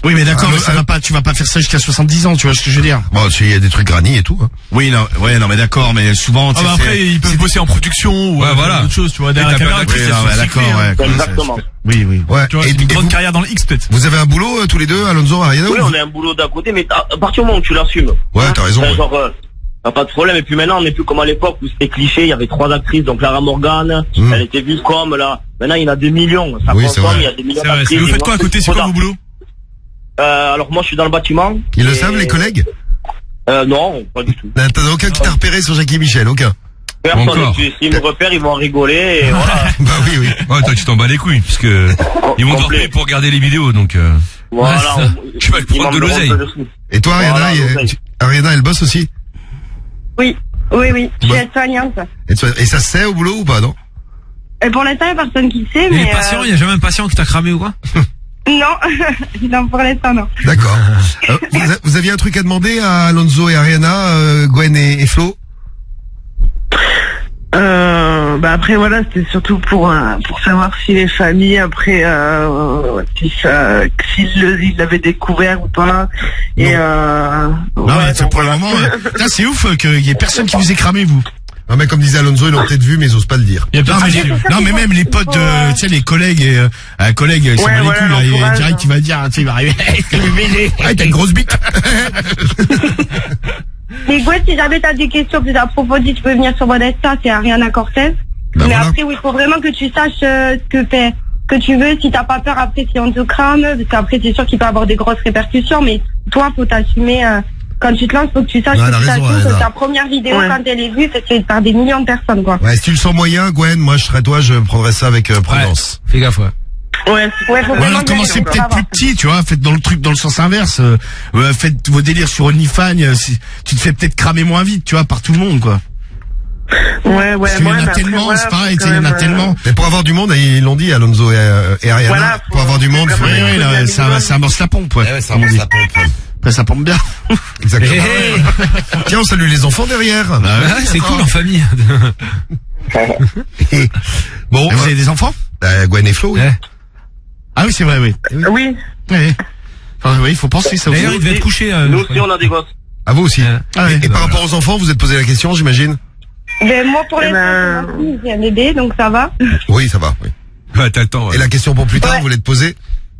E: Oui, mais d'accord,
B: Ah,
E: mais ça
B: ah,
E: va pas, tu vas pas faire ça jusqu'à soixante-dix ans, tu vois ce que je veux dire.
B: Bon, il y a des trucs granny et tout. Hein.
E: Oui, non, ouais, non, mais d'accord, mais souvent,
H: Ah bah après, ils peuvent bosser en production ou
R: Ouais,
H: euh,
R: voilà.
H: d'autres choses, tu vois, derrière la caméra.
E: Oui,
H: tu sais,
E: non,
H: c'est
E: ouais, d'accord,
H: cyclé, hein.
E: ouais. comme ça,
J: Exactement.
E: Oui, oui.
B: Ouais.
H: Tu vois,
B: Et,
H: c'est une
B: et
H: grande
B: vous,
H: carrière dans le X peut-être.
B: vous avez un boulot euh, tous les deux, Alonso, Ariana
J: Oui,
B: ou-
J: on a un boulot d'à côté, mais à à partir du moment où tu l'assumes.
B: Ouais, t'as raison.
J: Enfin,
B: ouais.
J: genre, euh, t'as pas de problème. Et puis maintenant, on n'est plus comme à l'époque où c'était cliché. Il y avait trois actrices, donc Lara Morgan,
B: Mm.
J: elle était vue comme là. Maintenant, il y en a des millions. Ça
B: Oui, c'est
J: consomme,
B: vrai.
J: il y a des millions
H: C'est vrai.
J: d'actrices.
H: Vous
J: des
H: faites quoi à côté? C'est quoi vos boulots?
J: euh, Alors moi, je suis dans le bâtiment.
B: Ils le
J: Et-
B: savent, les collègues?
J: Euh, non, pas du tout.
B: T'as t'as aucun qui t'a repéré sur Jackie Michel, aucun.
J: Personne.
R: Encore.
J: Et puis, s'ils me repèrent, ils vont en rigoler. Et voilà.
B: Bah oui, oui.
R: Ouais, toi, tu t'en bats les couilles, puisque ils vont te
J: Complet.
R: repayer pour regarder les vidéos, donc, euh,
J: Voilà.
R: ça.
J: on-
R: Je sais pas, je
J: ils
R: prends de
J: m'en
R: l'oseille.
J: demandent pas de sous.
B: Et toi, Ariana,
J: Voilà,
B: il-
J: l'oseille.
B: tu- Ariana, elle bosse aussi?
Q: Oui, oui, oui. Je suis
B: Ouais.
Q: aide-soignante.
B: Et, tu- et ça se sait au boulot ou pas, non?
Q: Et pour l'instant, il n'y a personne qui sait,
C: Et
Q: mais...
C: les patients, il y a jamais un patient qui t'a cramé ou quoi?
Q: euh, Non, non, pour l'instant, non.
B: D'accord. Euh, vous, a- vous aviez un truc à demander à Alonso et Ariana, euh, Gwen et, et Flo?
F: Euh, bah après voilà, c'était surtout pour euh, pour savoir si les familles après euh, si ça s'ils le- ils l'avaient découvert ou pas. Et euh,
E: Non,
F: ouais,
E: mais c'est
F: donc
E: pour le
F: voilà.
E: moment, euh, putain, c'est ouf euh, qu'il y ait personne qui vous ait cramé, vous.
B: Non, mais comme disait Alonso, ils l'ont peut-être vu, mais ils osent pas le dire.
H: Il y a
E: Non,
H: peut-être
E: mais,
H: un-
E: les- non, mais même les potes de, tu sais, les collègues et, euh, un collègue, ils sont
F: Ouais,
E: pas les
F: voilà,
E: couilles, là, il
F: l'entourage,
E: direct, il va dire, tu sais, il va arriver, ah, t'as une grosse bite.
Q: Mais Gwen, si jamais t'as des questions plus approfondies, tu peux venir sur mon Insta, c'est Ariana Cortez.
B: Ben
Q: Mais
B: voilà.
Q: après, oui, il faut vraiment que tu saches euh, ce que fait, que tu veux, si t'as pas peur après si on te crame, parce qu'après c'est sûr qu'il peut avoir des grosses répercussions, mais toi, faut t'assumer, euh, quand tu te lances, faut que tu saches
B: Ouais, elle
Q: que,
B: a
Q: tu
B: raison,
Q: t'assumes,
B: elle
Q: que
B: a-
Q: ta première vidéo,
F: Ouais.
Q: quand elle est vue, c'est fait par des millions de personnes, quoi.
B: Ouais, si tu le sens moyen, Gwen, moi, je serais toi, je prendrais ça avec euh, prudence.
C: Fais gaffe, ouais.
F: Ouais,
Q: Ouais, faut
E: Ou
Q: vraiment
E: alors
Q: que
E: commencez
Q: tu
E: peut-être
Q: savoir.
E: plus petit, tu vois, faites dans le truc dans le sens inverse. Euh, euh, faites vos délires sur OnlyFans, euh, si- tu te fais peut-être cramer moins vite, tu vois, par tout le monde, quoi.
F: ouais, ouais.
E: Parce qu'il y en
F: ouais, mais
E: a
F: après,
E: tellement,
F: voilà,
E: c'est pareil,
F: faut
E: tu sais, il y en
F: quand
E: a
F: même,
E: tellement.
B: Mais pour avoir du monde, ils l'ont dit, Alonso et, euh, et Ariana,
F: Voilà, faut-
B: pour avoir du monde, il faut...
F: faut
E: Oui,
F: quand
E: oui,
F: même-
E: là, ça, ça amorce la pompe, ouais.
B: Eh ouais, ça amorce la pompe.
E: Après, ça pompe bien.
B: Exactement.
C: Hey.
B: Tiens, on salue les enfants derrière.
E: Bah ouais.
C: Ouais, c'est cool en famille.
B: Bon,
E: Vous avez des enfants?
B: euh, Gwen et Flo, oui.
C: Ouais.
E: Ah oui, c'est vrai, oui.
F: euh, Oui.
E: Oui. Enfin, oui, il faut penser ça aussi.
C: D'ailleurs, il devait être couché. euh,
J: Nous
C: je
J: aussi,
C: crois.
J: on a des gosses.
B: À vous aussi.
E: Ah ouais.
B: Et, et par rapport aux enfants, vous êtes posé la question, j'imagine?
Q: Ben, moi, pour
F: Eh
Q: l'instant,
F: ben-
Q: c'est ma fille, j'ai un bébé, donc ça va.
B: Oui, ça va, oui.
R: Ouais, t'as le temps, ouais.
B: Et la question pour plus tard,
Q: Ouais.
B: vous voulez te poser?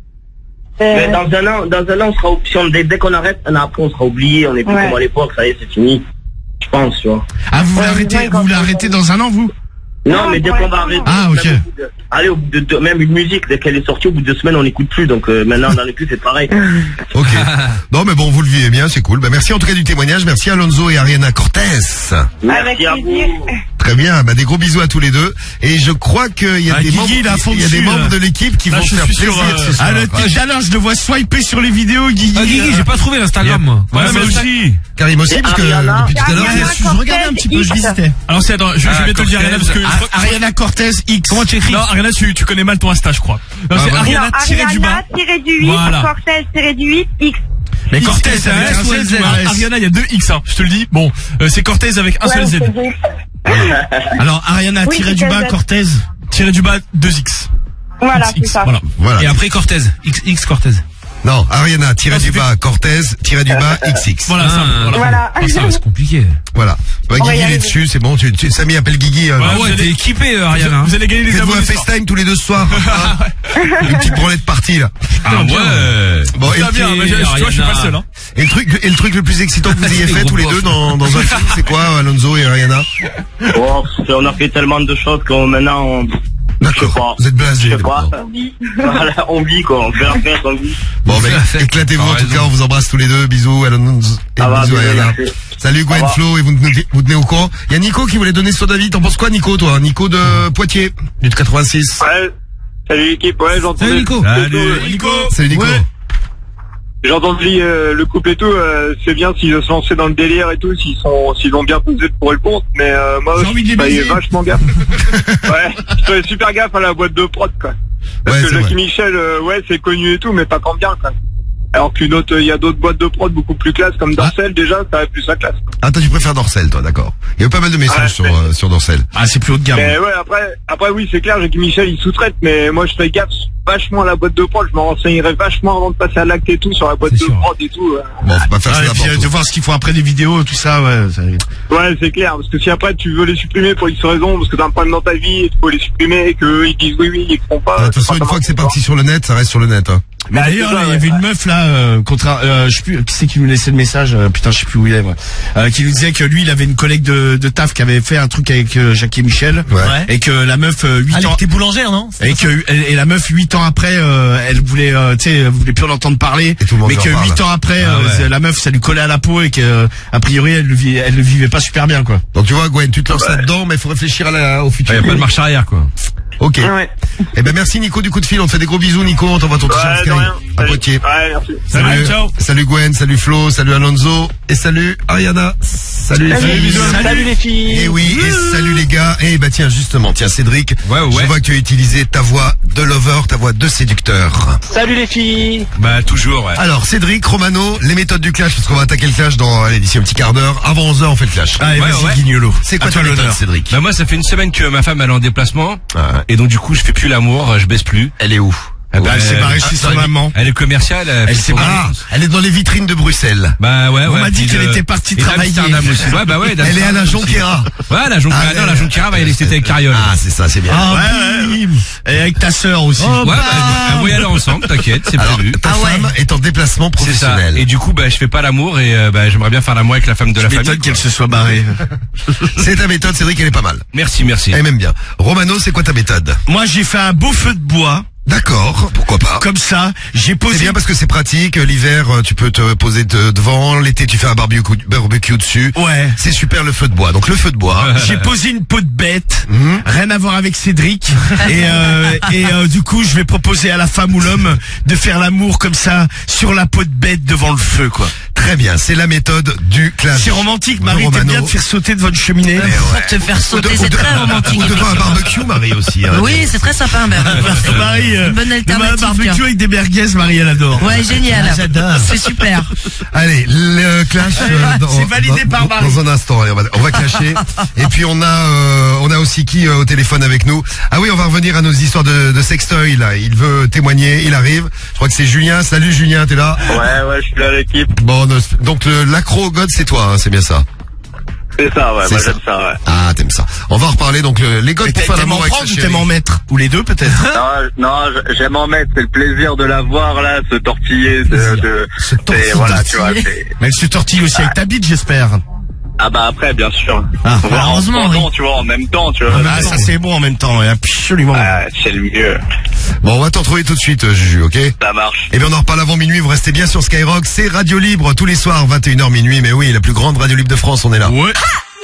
J: Mais dans un an, dans un an, on sera op- si on- dès, dès qu'on arrête, un an après, on sera oublié, on est plus
Q: Ouais.
J: comme à l'époque, ça y est, c'est fini. Je pense, tu vois.
E: Ah, vous
Q: Ouais,
E: l'arrêtez,
Q: ouais,
E: vous
Q: quand-
E: l'arrêtez dans un an, vous?
J: Non,
Q: Non,
J: mais dès
Q: pour
J: qu'on va
Q: l'instant,
J: arrêter.
E: Ah, ok.
J: même au bout de- allez, au bout de deux- même une musique, dès qu'elle est sortie, au bout de deux semaines, on n'écoute plus, donc euh, maintenant, on n'en est plus, c'est pareil.
B: Ok. Non, mais bon, vous le vivez bien, c'est cool. Bah, merci en tout cas du témoignage. Merci Alonso et Ariana Cortez.
Q: Avec
J: Merci à
Q: plaisir.
J: vous.
B: Très bien. Bah, des gros bisous à tous les deux. Et je crois qu'il y a
E: Ah,
B: des
E: Guigui,
B: membres,
E: il a fond
B: il y a des
E: dessus,
B: membres
E: là.
B: de l'équipe qui
H: Là,
B: vont
H: je
B: se faire
H: suis
B: plaisir
H: sur, euh,
B: ce soir.
E: Ah, le,
B: quoi.
E: tout à l'heure, je le vois swiper sur les vidéos, Guigui.
C: Ah, Guigui, j'ai pas trouvé l'Instagram, moi.
H: Ouais,
C: Ouais,
H: mais
C: mais
H: aussi.
B: Karim aussi,
J: Et
B: parce que
J: Ariana.
B: depuis tout à l'heure,
Q: Ariana
B: il y a-
E: Je regardais un petit peu, je visitais.
H: Alors c'est attends, je, je
R: Ah,
H: vais te le dire
R: Cortez.
H: Ariana parce que je
E: Ah,
H: crois-
E: Ariana Cortez X.
C: Comment tu écris?
H: non Ariana tu, tu connais mal ton Insta je crois. Non,
B: Ah,
H: c'est
B: voilà.
H: Ariana
Q: Non,
H: tiré du bas.
Q: Ariana, tiré du huit,
H: Voilà.
Q: Cortez, tiré du huit, X.
E: Mais
H: X,
E: Cortez,
H: c'est
E: avec
H: un
E: un
H: S ou un
E: Z
H: Z.
E: ou un S.
H: Ariana il y a deux X hein, je te le dis. Bon, euh, c'est Cortez avec un seul
Q: Ouais,
H: Z.
Q: c'est vrai.
E: Alors, Ariana
Q: Oui,
E: tiré
Q: c'est
E: du
Q: un
E: bas,
Q: Z.
E: Cortez.
H: Tiré du bas deux X.
Q: Voilà, c'est
H: X,
Q: ça.
H: voilà.
B: Voilà.
C: Et après Cortez. X, X Cortez.
B: Non, Ariana, tiré
H: Non,
B: du
H: c'était-
B: bas, Cortez, tiré du bas, X X.
H: Voilà, ça,
C: Ah,
H: voilà.
Q: Voilà.
C: Ah, ça, c'est compliqué.
B: Voilà. Bah,
Q: On va
B: Guigui,
Q: y
B: il est
Q: arriver.
B: dessus, c'est bon. Tu, tu, Samy appelle Guigui. euh,
H: Ouais,
C: Ah
H: vous
C: ouais,
H: allez-
C: t'es équipé, euh, Ariana.
H: Vous allez gagner des
B: Faites-vous un
H: abonnés. ce soir.
B: FaceTime tous les deux ce soir. hein. Une petite branlette partie, là.
R: Ah ouais.
B: Bon, et,
H: Très bien,
B: le-
H: mais je, je- tu vois, je suis pas le seul hein.
B: et le truc, et le truc le plus excitant que vous ayez
C: Les
B: fait
C: gros
B: tous les
C: bofs.
B: deux dans, dans un film, c'est quoi, Alonso et Ariana?
J: Oh, on a fait tellement de choses qu'on maintenant, on, je sais pas.
B: D'accord. Vous êtes blasés.
J: Je sais pas.
B: d'accord.
J: Voilà, on vit quoi, on fait la fête, on vit.
B: Bon, ben, éclatez-vous en
R: T'as
B: tout
R: raison.
B: cas, on vous embrasse tous les deux. Bisous, Alonso. Et
J: Ça va,
B: bisous,
J: bisous,
B: Ariana.
J: merci.
B: Salut Gwen,
J: Au revoir.
B: Flo, et vous tenez, vous tenez au courant. Il y a Nico qui voulait donner son avis. T'en penses quoi, Nico, toi? Nico de Poitiers, du quatre-vingt-six.
L: Ouais. Salut l'équipe, ouais, j'entends.
C: Salut Nico.
R: Salut.
H: Nico.
B: Salut Nico.
E: Ouais.
L: J'ai entendu euh, le couple et tout, euh, c'est bien s'ils se lançaient dans le délire et tout, s'ils sont, s'ils ont bien posé le pour et le contre, mais euh, moi,
E: J'ai envie de les
L: je ferais
E: baiser.
L: vachement gaffe. Ouais, je ferais super gaffe à la boîte de prod, quoi. Parce
B: Ouais,
L: que
B: c'est
L: Jackie
B: vrai.
L: Michel, euh, ouais, c'est connu et tout, mais pas quand bien, quoi. Alors qu'une autre, il y a d'autres boîtes de prod beaucoup plus classe, comme Darcel, déjà, ça a plus sa classe.
B: Ah, toi, tu préfères Dorsel, toi, d'accord. Il y a eu pas mal de messages
L: Ouais,
B: sur,
L: mais-
B: euh, sur Dorsel.
E: Ah, c'est plus haut de gamme.
L: Mais ouais, après, après oui, c'est clair, Jackie Michel, il sous-traite, mais moi, je fais gaffe vachement la boîte de prod, je me renseignerai vachement avant de passer à l'acte et tout sur la boîte de prod et tout.
B: Bon, faut pas faire ça
E: Ah, et
B: n'importe
E: puis,
B: où.
E: de voir ce qu'ils font après des vidéos, tout ça, ouais. Ça...
L: Ouais, c'est clair, parce que si après tu veux les supprimer pour X raison, parce que t'as un problème dans ta vie et tu peux les supprimer et qu'eux ils disent oui, oui, ils le font pas.
B: De toute façon, une fois que c'est parti sur le net, ça reste sur le net. Hein.
E: Mais d'ailleurs, là, il y avait une meuf là, euh, contre, un- euh, je sais plus, qui c'est qui nous laissait le message, euh, putain, je sais plus où il est, moi, euh, qui nous disait que lui, il avait une collègue de, de taf qui avait fait un truc avec euh, Jackie et Michel,
B: Ouais.
E: et que la meuf euh, huit
K: Ah, elle
E: ans,
K: était boulangère, non?
E: et que et, et la meuf huit ans après, euh, elle voulait, euh, tu sais, elle voulait plus en entendre parler,
B: tout le monde
E: mais
B: en
E: que
B: parle.
E: huit ans après,
B: Ah
E: euh,
B: ouais.
E: c'est- la meuf, ça lui collait à la peau et que euh, a priori, elle le, vit, elle le vivait pas super bien, quoi.
B: Donc tu vois, Gwen, tu te lances là-dedans, mais il faut réfléchir à la, au futur.
R: Il y a pas de marche arrière, quoi.
B: Ok. Eh ben merci Nico du coup de fil, on te fait des gros bisous Nico, on t'envoie ton t-shirt
L: Ouais, de
B: Sky
L: rien.
B: à Poitiers.
L: Ouais, merci.
B: Salut,
L: ciao.
B: salut Gwen, salut Flo, salut Alonso et salut Ariana. Salut les
L: Salut,
B: filles.
L: bisous. Salut les filles.
B: Et oui, et salut les gars. Et bah tiens justement, tiens Cédric,
R: Ouais, ouais.
B: je vois que tu as utilisé ta voix de lover, ta voix de séducteur.
M: Salut les filles.
R: Bah, toujours, ouais.
B: Alors Cédric, Romano, les méthodes du clash, parce qu'on va attaquer le clash dans, allez, d'ici un petit quart d'heure. Avant onze heures on fait le clash.
E: Allez,
R: Ouais,
E: vas-y,
R: ouais.
E: Guignolo.
B: C'est quoi
E: À
B: ta
E: toi
B: méthode
E: l'honneur.
B: Cédric?
R: Bah, moi, ça fait une semaine que ma femme, elle est en déplacement.
B: Ah,
R: Et donc, du coup, je fais plus l'amour, je baisse plus.
B: Elle est où?
R: Ah bah,
E: Elle s'est barrée chez son maman.
R: Elle est commerciale.
E: Elle
R: fait
E: s'est
R: son-
E: barrée.
B: Elle est dans les vitrines de Bruxelles.
R: Bah ouais,
E: On
R: ouais.
E: m'a dit
R: puis
E: qu'elle
R: de-
E: était partie
R: et
E: travailler.
R: d'Amsterdam aussi. Ouais, bah ouais.
B: Elle est à la
R: d'Amsterdam aussi.
B: Jonquera.
R: Ouais, la Jonquera.
B: Ah,
R: non,
B: ouais.
R: la Jonquera, bah, elle était avec Carriole.
B: Ah, c'est ça, c'est bien.
E: Ah, ouais, ouais. Et avec ta sœur aussi.
R: ouais, bah, on va y aller ensemble, t'inquiète, c'est
B: Alors,
R: prévu.
B: ta femme est en déplacement
R: C'est ça.
B: professionnel.
R: Et du coup, bah, je fais pas l'amour et euh, bah, j'aimerais bien faire l'amour avec la femme de la
E: Je
R: famille.
E: m'étonne qu'elle se soit barrée.
B: C'est ta méthode, Cédric, elle est pas mal.
R: Merci, merci.
B: Elle m'aime bien. Romano, c'est quoi ta méthode?
E: Moi, j'ai fait un beau feu de bois.
B: D'accord, pourquoi pas.
E: Comme ça, j'ai
B: C'est
E: posé.
B: bien parce que c'est pratique. L'hiver, euh, tu peux te poser de- devant. L'été, tu fais un barbecue, barbecue dessus.
E: Ouais.
B: C'est super le feu de bois. Donc le feu de bois.
E: J'ai posé une peau de bête,
B: Mhm.
E: rien à voir avec Cédric, et euh, et euh, du coup je vais proposer à la femme ou l'homme de faire l'amour comme ça sur la peau de bête devant le feu, quoi.
B: Très bien, c'est la méthode du clash.
E: C'est romantique,
B: de
E: Marie, t'aimes
B: Romano.
E: bien te faire sauter devant une cheminée.
B: Eh ouais.
D: Pour te faire sauter,
B: Ou de-
D: c'est
B: ou de-
D: très romantique.
B: Ou devant un barbecue, Marie aussi. Hein.
D: Oui, c'est très sympa un barbecue.
E: Marie, euh,
D: Une bonne
E: devant un
D: alternative.
E: barbecue
D: tiens.
E: avec des merguez, Marie, elle adore.
D: Ouais, génial.
E: J'adore.
D: C'est super.
B: Allez, le clash. euh, dans-
E: C'est validé
B: dans-
E: par Marie.
B: Dans un instant, allez, on va, on va clasher. Et puis on a, euh, on a aussi qui euh, au téléphone avec nous. Ah oui, on va revenir à nos histoires de, de sextoy là. Il veut témoigner, il arrive. Je crois que c'est Julien. Salut Julien, t'es là?
L: Ouais, ouais, je suis là à l'équipe.
B: Bon, nos- donc le- l'accro au god, c'est toi, hein, c'est bien ça.
L: C'est ça, ouais,
B: C'est
L: moi
B: ça.
L: j'aime ça, ouais.
B: Ah, t'aimes ça. On va en reparler. Donc le- les gods
E: Mais
B: pour faire
E: t'aimes en
B: l'amour avec
E: prendre
B: sa
E: ou
B: chérie.
E: t'aimes en mettre? Ou les deux, peut-être?
L: Non, non, je- j'aime en mettre, c'est le plaisir de la voir là, se tortiller, de, de, c'est, voilà, tu vois, c'est,
E: Mais elle se tortille aussi avec ta bite, j'espère.
L: ah bah après, bien sûr.
E: Ah,
L: Faut voir en
D: heureusement,
L: pendant,
D: oui.
L: tu vois, en même temps, tu vois.
E: Ah, ça c'est bon en même temps, ouais, absolument.
L: Ah, c'est le mieux.
B: Bon, on va t'en trouver tout de suite, euh, Juju, ok?
L: Ça marche.
B: Eh bien, on en reparle avant minuit. Vous restez bien sur Skyrock. C'est Radio Libre tous les soirs, vingt et une heures minuit. Mais oui, la plus grande radio libre de France, on est là.
E: Ouais.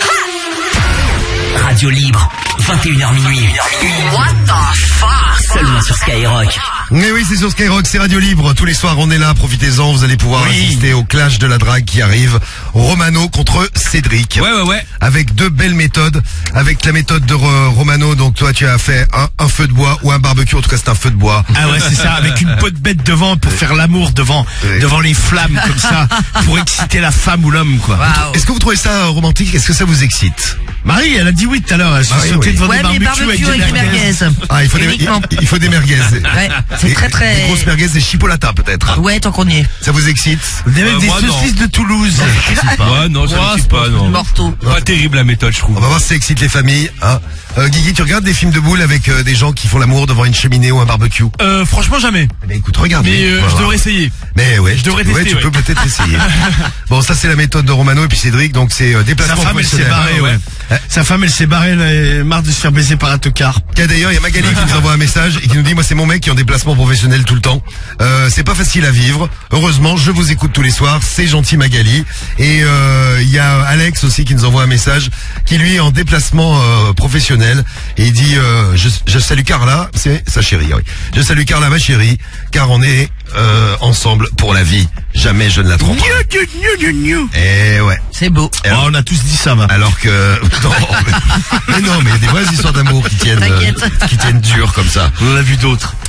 A: Radio Libre, vingt et une heures minuit. What the fuck? Seulement sur Skyrock.
B: Mais oui, c'est sur Skyrock, c'est Radio Libre. Tous les soirs, on est là. Profitez-en. Vous allez pouvoir
E: Oui.
B: assister au clash de la drague qui arrive. Romano contre Cédric.
R: Ouais, ouais, ouais.
B: Avec deux belles méthodes. Avec la méthode de Ro- Romano. Donc, toi, tu as fait un, un feu de bois ou un barbecue. En tout cas, c'est un feu de bois.
E: Ah ouais, c'est ça, avec une peau de bête devant pour faire l'amour devant,
B: Ouais.
E: devant les flammes comme ça, pour exciter la femme ou l'homme, quoi.
D: Waouh.
B: Est-ce que vous trouvez ça euh, romantique? Est-ce que ça vous excite?
E: Marie, elle a dit oui tout à l'heure, elle s'est
B: Ah oui,
E: sautée
B: oui.
E: devant
D: Ouais,
E: des
D: mais
E: barbecues
D: barbecue avec des merguez.
B: Ah, il faut des, il,
D: Uniquement.
B: il faut des merguez.
D: Ouais, c'est
B: Des-
D: très très.
B: Des grosses merguez, des chipolatas peut-être.
D: Ouais, tant qu'on y est.
B: Ça vous excite?
E: Des,
R: Euh,
E: des
R: moi, non.
E: saucisses de Toulouse.
R: Ouais, non, ça
E: Ouais,
R: m'excite
E: c'est
R: pas, non.
D: Morteau.
R: Pas terrible la méthode, je trouve.
B: On va voir si ça excite les familles. Hein. Euh, Guigui, tu regardes des films de boules avec euh, des gens qui font l'amour devant une cheminée ou un barbecue?
H: Euh, franchement, jamais.
B: Eh ben, écoute, regarde.
H: Mais euh, je devrais essayer.
B: Mais ouais,
H: Je devrais
B: tu, ouais,
H: tester,
B: tu peux
H: ouais.
B: peut-être essayer. Bon, ça c'est la méthode de Romano et puis Cédric, donc c'est euh,
E: Sa
B: déplacement
E: femme, elle s'est
B: professionnel.
E: barrée, ouais. Sa femme, elle s'est barrée, elle est marre de se faire baiser par un tocard.
B: Tiens, d'ailleurs, il y a Magali qui nous envoie un message et qui nous dit, moi c'est mon mec qui est en déplacement professionnel tout le temps. Euh, c'est pas facile à vivre. Heureusement, je vous écoute tous les soirs. C'est gentil Magali. Et euh, il y a Alex aussi qui nous envoie un message qui lui est en déplacement euh, professionnel et il dit, euh, je, je salue Carla, c'est sa chérie, oui. Je salue Carla, ma chérie, car on est euh, ensemble pour la vie. Jamais je ne la tromperai. Et ouais.
D: C'est beau.
B: Et alors-
E: Oh, on a tous dit ça, va.
B: Alors que non, mais, mais non, mais il y a des vraies histoires d'amour qui tiennent, euh,
D: T'inquiète.
B: qui tiennent dur comme ça.
E: On en a vu d'autres.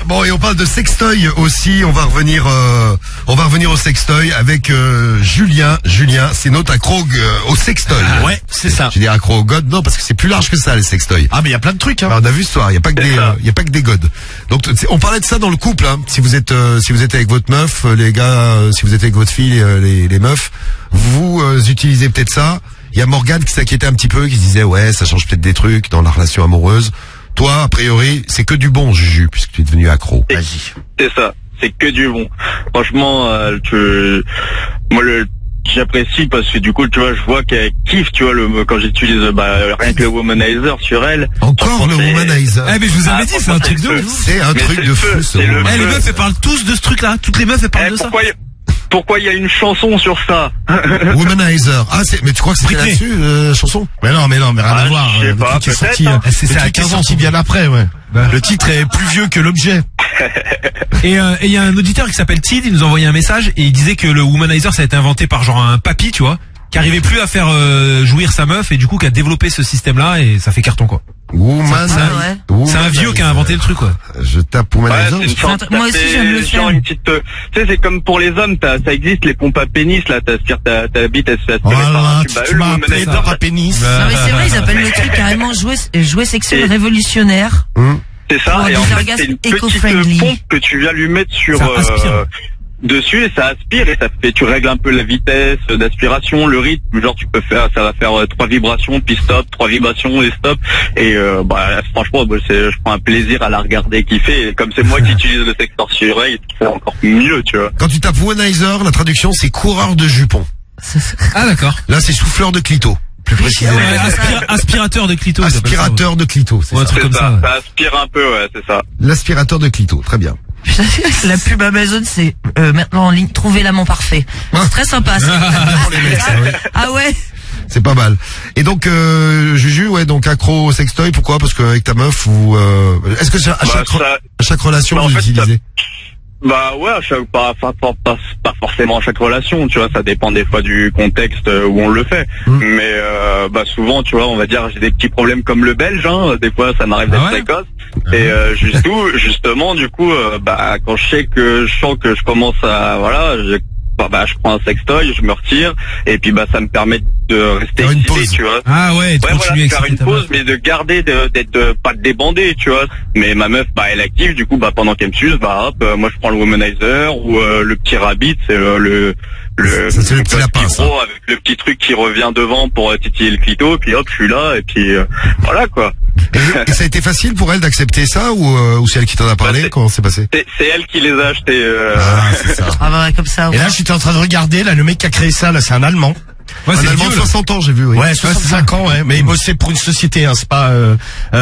B: Bon, et on parle de sextoy aussi. On va revenir, euh, on va revenir au sextoy avec euh, Julien. Julien, c'est notre accro euh, au sextoy.
E: Ah, ouais, c'est ça.
B: Je dis accro au god, non, parce que c'est plus large que ça, les sextoys.
E: Ah, mais il y a plein de trucs. Hein.
B: Alors, on a vu ce soir. Il y a pas que des, il euh, y a pas que des gods. Donc, on parlait de ça dans le couple. Hein. Si vous êtes, euh, si vous êtes avec votre meuf, euh, les gars, euh, si vous êtes avec votre fille, euh, les, les meufs, vous euh, utilisez peut-être ça. Il y a Morgane qui s'inquiétait un petit peu, qui se disait ouais, ça change peut-être des trucs dans la relation amoureuse. Toi, a priori, c'est que du bon, Juju, puisque tu es devenu accro.
J: Vas-y. C'est ça, c'est que du bon. Franchement, euh, tu... moi le j'apprécie parce que du coup, tu vois, je vois qu'elle kiffe, tu vois, le quand j'utilise bah, rien que le womanizer sur elle.
B: Encore le womanizer.
C: Eh mais je vous avais dit, c'est un truc de
B: ouf. C'est un truc de fou, ce
C: Eh les meufs, elles parlent tous de ce truc-là. Toutes les meufs, elles parlent de ça.
J: Pourquoi il y a une chanson sur ça?
B: Womanizer. Ah, c'est, mais tu crois que c'était là-dessus, euh, chanson?
E: Mais non, mais non, mais rien
J: Ah,
E: à voir.
J: je sais
E: Le
J: pas,
E: truc est sorti,
J: peut-être, hein.
E: euh,
C: C'est
E: le
C: ça, à
E: truc est
C: quinze ans,
E: sorti
C: son
E: bien après, ouais. Le titre est plus vieux que l'objet.
C: Et euh, et il y a un auditeur qui s'appelle Tid, il nous a envoyé un message et il disait que le womanizer ça a été inventé par genre un papy, tu vois, qui arrivait plus à faire euh, jouir sa meuf et du coup qui a développé ce système-là et ça fait carton quoi.
B: Woman,
C: c'est un, c'est un vieux qui a inventé le truc quoi.
B: Je tape womanizer.
J: Ouais, c'est une sorte-
D: Moi aussi,
J: c'est
D: j'aime le
J: genre
D: faire.
J: une petite, euh, tu sais, c'est comme pour les hommes, t'as, ça existe les pompes à pénis, là, t'aspires ta, ta bite, elle se fait aspirer par un
E: Voilà,
J: tube
E: tu,
J: à
E: tu
J: eux, le
E: m'as appelé
J: womanizer,
E: par pénis.
D: Non mais c'est vrai, ils appellent le truc carrément jouet, jouet sexuel révolutionnaire.
J: c'est ça,
D: Pour
J: et
D: des
J: en fait,
D: orgasmes
J: c'est une petite
D: éco-friendly.
J: pompe que tu viens lui mettre sur,
C: Ça aspire.
J: euh, dessus, et ça aspire, et ça fait, tu règles un peu la vitesse d'aspiration, le rythme, genre tu peux faire, ça va faire euh, trois vibrations, puis stop, trois vibrations et stop, et euh, bah franchement, bah, c'est, je prends un plaisir à la regarder kiffer, et comme c'est moi qui utilise le sextoy sur elle, c'est encore mieux, tu vois.
B: Quand tu tapes womanizer, la traduction c'est coureur de jupons.
C: Ah d'accord.
B: Là c'est souffleur de clito. Plus précisément.
C: Ouais, aspira- aspirateur de clito. ils appellent ça, ouais.
B: Aspirateur de clito, c'est
C: Ouais, un
B: ça.
C: truc
J: C'est
C: comme
J: ça,
C: ça.
J: ça aspire un peu, ouais, c'est ça.
B: L'aspirateur de clito, très bien.
D: La pub Amazon, c'est euh, maintenant en ligne. Trouvez l'amant parfait. C'est très sympa. Ça.
B: Pour les mecs, ça, ouais.
D: Ah ouais.
B: C'est pas mal. Et donc, euh, Juju, ouais, donc accro au sextoy, pourquoi? Parce qu'avec ta meuf, vous, euh, est-ce que c'est à,
J: Bah,
B: chaque,
J: ça-
B: à chaque relation
J: Bah, en
B: vous
J: fait,
B: l'utilisez?
J: Bah ouais, à chaque, pas, pas, pas, pas, pas forcément à chaque relation, tu vois, ça dépend des fois du contexte euh, où on le fait.
B: Mm.
J: Mais euh, bah souvent, tu vois, on va dire j'ai des petits problèmes comme le belge, hein, des fois ça m'arrive d'être
C: Ah ouais
J: précoce. Et euh, juste où, justement, du coup, euh, bah quand je sais que je sens que je commence à, voilà, je, bah, bah je prends un sextoy, je me retire, et puis bah ça me permet de rester
B: Faire une
J: excité,
B: pause.
J: tu vois.
C: Ah ouais, tu
J: Ouais, voilà,
C: continues
J: de
C: à
J: faire
C: exciter
J: une
C: ta
J: pause,
C: meuf.
J: mais de garder, de- d'être euh, pas débandé, tu vois. Mais ma meuf, bah, elle est active, du coup, bah, pendant qu'elle me suce, bah, hop, euh, moi, je prends le womanizer ou euh, le petit rabbit, c'est euh, le le,
B: Ça, c'est le petit lapin, ça.
J: gros avec le petit truc qui revient devant pour euh, titiller le clito, puis hop, je suis là, et puis euh, voilà quoi.
B: Et, et ça a été facile pour elle d'accepter ça ou, euh, ou c'est elle qui t'en a parlé?
J: Bah, c'est-
B: Comment c'est passé?
J: C'est c'est elle qui les a achetés. Euh...
B: Ah, c'est ça.
D: Ah bah comme ça.
E: Et là, j'étais en train de regarder, là, le mec qui a créé ça, là, c'est un Allemand.
C: Ouais,
B: Un
C: c'est
B: Allemand de
C: vieux, là.
B: soixante ans, j'ai vu, oui.
E: Ouais, soixante-cinq ans, ouais, mais il bossait pour une société, hein, c'est pas. Euh,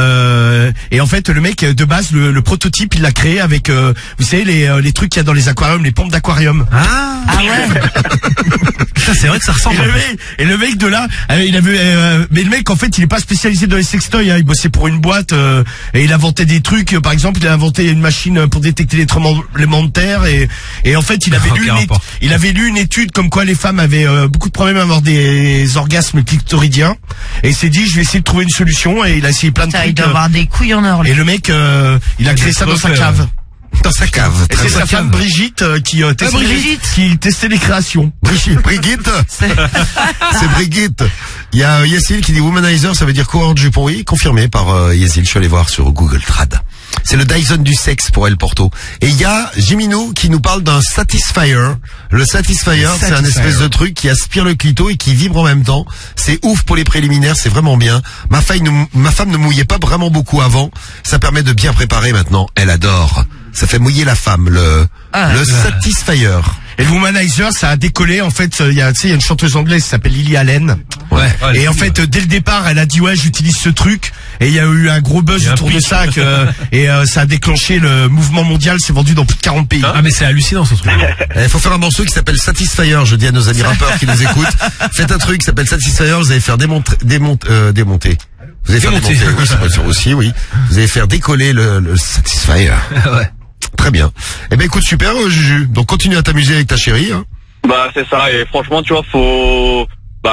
E: euh, et en fait, le mec de base, le, le prototype, il l'a créé avec, euh, vous savez, les, euh, les trucs qu'il y a dans les aquariums, les pompes d'aquarium.
C: Ah,
D: Ah ouais.
C: putain, c'est vrai que ça
E: Et
C: ressemble.
E: le mec, et le mec de là, euh, il avait, euh, mais le mec en fait, il est pas spécialisé dans les sextoys. Hein, il bossait pour une boîte euh, et il inventait des trucs. euh, Par exemple, il a inventé une machine pour détecter les tremblements de terre et et en fait, il avait
C: Oh,
E: lu,
C: quel
E: une,
C: rapport.
E: étu- il avait lu une étude comme quoi les femmes avaient euh, beaucoup de problèmes à avoir des orgasmes clitoridiens et il s'est dit, je vais essayer de trouver une solution et il a essayé plein de
D: Putain, il
E: trucs.
D: doit
E: euh,
D: avoir des couilles en or. lui.
E: et le mec, euh, il a
C: Il
E: créé
C: a
E: ça dans sa
C: refait,
E: cave.
B: Dans sa cave.
E: Et
B: Très
E: c'est
B: bien.
E: sa femme Brigitte euh, qui euh, testait,
D: Brigitte.
E: qui testait les créations.
B: Brigitte, Brigitte,
D: C'est-
B: c'est Brigitte. Il y a euh, Yacine qui dit womanizer, ça veut dire coureur de jupon. Oui, confirmé par euh, Yacine. Je suis allé voir sur Google Trad. C'est le Dyson du sexe pour El Porto. Et il y a Jimino qui nous parle d'un Satisfyer. Le Satisfyer, c'est un espèce de truc qui aspire le clito et qui vibre en même temps. C'est ouf pour les préliminaires, c'est vraiment bien. Ma, faille ne, ma femme ne mouillait pas vraiment beaucoup avant. Ça permet de bien préparer maintenant. Elle adore. Ça fait mouiller la femme, le,
D: Ah.
B: le Satisfyer.
E: Et le womanizer, ça a décollé. En fait, il y a, tu sais, il y a une chanteuse anglaise qui s'appelle Lily Allen.
C: Ouais.
E: Et en fait, dès le départ, elle a dit ouais, j'utilise ce truc. Et il y a eu un gros buzz
C: Il y a un
E: autour de
C: pitch.
E: ça. Que, et euh, ça a déclenché le mouvement mondial. C'est vendu dans plus de quarante pays.
C: Ah mais c'est hallucinant ce truc.
B: Il faut faire un morceau qui s'appelle Satisfyer. Je dis à nos amis rappeurs qui nous écoutent, faites un truc qui s'appelle Satisfyer. Vous allez faire démonter, démonter, euh, démonter. Vous allez faire
C: Démonter.
B: démonter. Oui, ça peut être aussi, oui. Vous allez faire décoller le, le Satisfyer.
C: Ouais.
B: Très bien. Eh ben écoute, super, euh, Juju. Donc continue à t'amuser avec ta chérie. Hein.
J: Bah c'est ça, et franchement, tu vois, faut, bah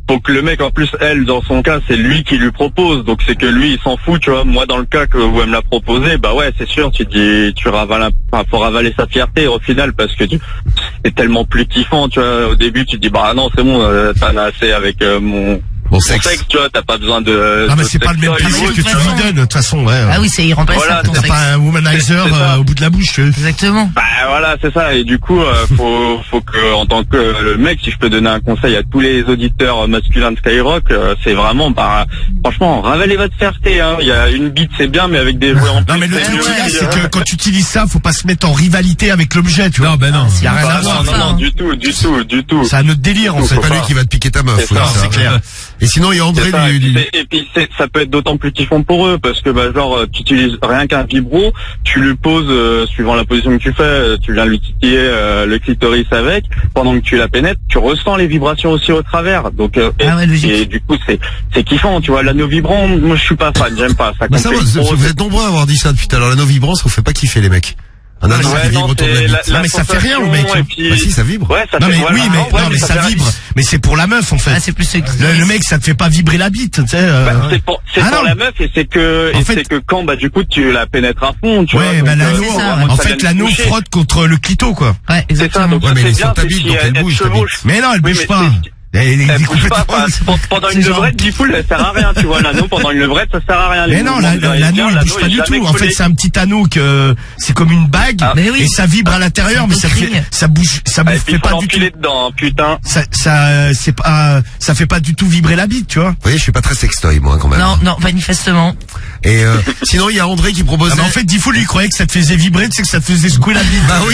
J: faut que le mec, en plus, elle, dans son cas, c'est lui qui lui propose. Donc c'est que lui, il s'en fout, tu vois. Moi, dans le cas que vous elle me l'a proposé, bah ouais, c'est sûr, tu dis, tu ravales, un, enfin, faut ravaler sa fierté au final parce que tu, c'est tellement plus kiffant, tu vois. Au début, tu te dis, bah non, c'est bon, euh, t'en as assez avec euh, mon...
B: Bon sexe.
J: sexe, tu vois, t'as pas besoin de...
E: Ah mais c'est pas le même plaisir que tu lui donnes, de toute façon, ouais.
D: Ah oui, c'est irremplaçable
J: Voilà,
D: ton
E: T'as
D: sexe.
E: pas un womanizer
J: C'est- c'est ça.
E: euh, au bout de la bouche, tu vois.
D: Exactement.
J: Bah voilà, c'est ça. Et du coup, euh, faut, faut que, en tant que le mec, si je peux donner un conseil à tous les auditeurs masculins de Skyrock, euh, c'est vraiment, bah, franchement, ravalez votre fierté. Hein. Il y a une bite, c'est bien, mais avec des jouets en plus.
E: Non mais le
J: c'est
E: truc
J: mieux
E: qu'il y a,
J: aussi,
E: c'est
J: hein.
E: que quand tu utilises ça, faut pas se mettre en rivalité avec l'objet, tu vois.
C: Non, ben non.
E: Y a rien à
J: Ah,
E: voir.
J: non, non, non, du tout, du tout, du tout.
E: C'est un autre délire en
J: Faut
E: fait.
B: C'est pas lui qui va te piquer ta meuf.
J: C'est
B: oui,
J: ça,
B: ça.
E: c'est clair.
B: Et sinon, il y a André
J: C'est ça,
B: du,
J: et puis,
B: du-
J: c'est- et puis c'est- ça peut être d'autant plus kiffant pour eux parce que bah genre tu utilises rien qu'un vibro, tu lui poses euh, suivant la position que tu fais, euh, tu viens lui titiller euh, le clitoris avec, pendant que tu la pénètres, tu ressens les vibrations aussi au travers. Donc euh, et,
D: Ah ouais, logique.
J: et du coup c'est c'est kiffant, tu vois. L'anneau vibrant, moi je suis pas fan, j'aime pas. Ça
B: Bah ça va,
J: complique
B: vous
J: trop.
B: vous êtes nombreux à avoir dit ça depuis tout à l'heure. L'anneau vibrant, ça vous fait pas kiffer les mecs. Un anneau
J: Ouais,
B: qui
J: non,
B: vibre autour de la
J: c'est
B: bite.
E: Non, mais ça fait rien au mec.
J: et puis-
B: Bah si, ça vibre.
J: Ouais, ça
E: Non
J: fait
E: mais
J: voilà,
E: oui, mais,
J: non, ouais,
E: non, mais ça
J: fait
E: vibre. Mais c'est pour la meuf en fait.
D: Ah, c'est plus sexe.
E: Le, le mec, ça te fait pas vibrer la bite, tu sais. euh,
J: Bah, c'est pour, c'est
E: Ah
J: pour
E: non.
J: la meuf et c'est que,
E: En
J: et
E: fait-
J: c'est que quand, bah, du coup, tu la pénètres à fond, tu
E: Ouais,
J: vois.
E: bah
J: donc,
E: l'anneau,
J: euh,
D: c'est ça,
J: vraiment,
E: en
J: ça
E: fait,
J: vient de
E: l'anneau
J: toucher.
E: frotte contre le clito, quoi.
D: Ouais,
J: C'est ça,
D: exactement.
J: donc
B: Ouais,
J: ça,
B: mais
J: c'est
B: elle est
J: bien,
B: sur ta
J: c'est
B: bite,
J: si
B: donc elle
J: elle
B: bouge, ta
J: chevauche.
B: bite.
E: Mais non, elle
J: Oui,
E: bouge
J: mais
E: pas.
J: c'est-
E: Elle, elle est
J: Elle bouge pas,
E: complètement-
J: enfin, pour- pendant une
D: C'est genre-
J: levrette, Diffoul, ça sert à rien, tu vois. L'anneau, pendant une levrette, ça sert à rien. Les
E: Mais non,
J: mouvements
E: la-
J: de derrière,
E: l'anneau, il
J: l'anneau
E: bouge pas
J: est
E: du
J: jamais
E: tout. En fait,
J: collé.
E: c'est un petit anneau que c'est comme une bague
J: Ah.
D: Mais oui.
E: et ça vibre à l'intérieur, mais ça
D: Doctrine.
E: fait, ça bouge, ça
J: Ah,
E: bouge,
J: et puis,
E: fait
J: il faut
E: pas du tout.
J: l'empiler dedans, putain.
E: Ça, ça, c'est pas, ça fait pas du tout vibrer la bite, tu vois.
B: Vous voyez, je suis pas très sextoy, moi, quand même.
D: Non, non, manifestement.
B: Et euh, sinon, il y a André qui proposait...
E: Ah, mais en fait, Diffoul lui croyait que ça te faisait vibrer, tu sais que ça te faisait secouer la bite.
B: Bah oui.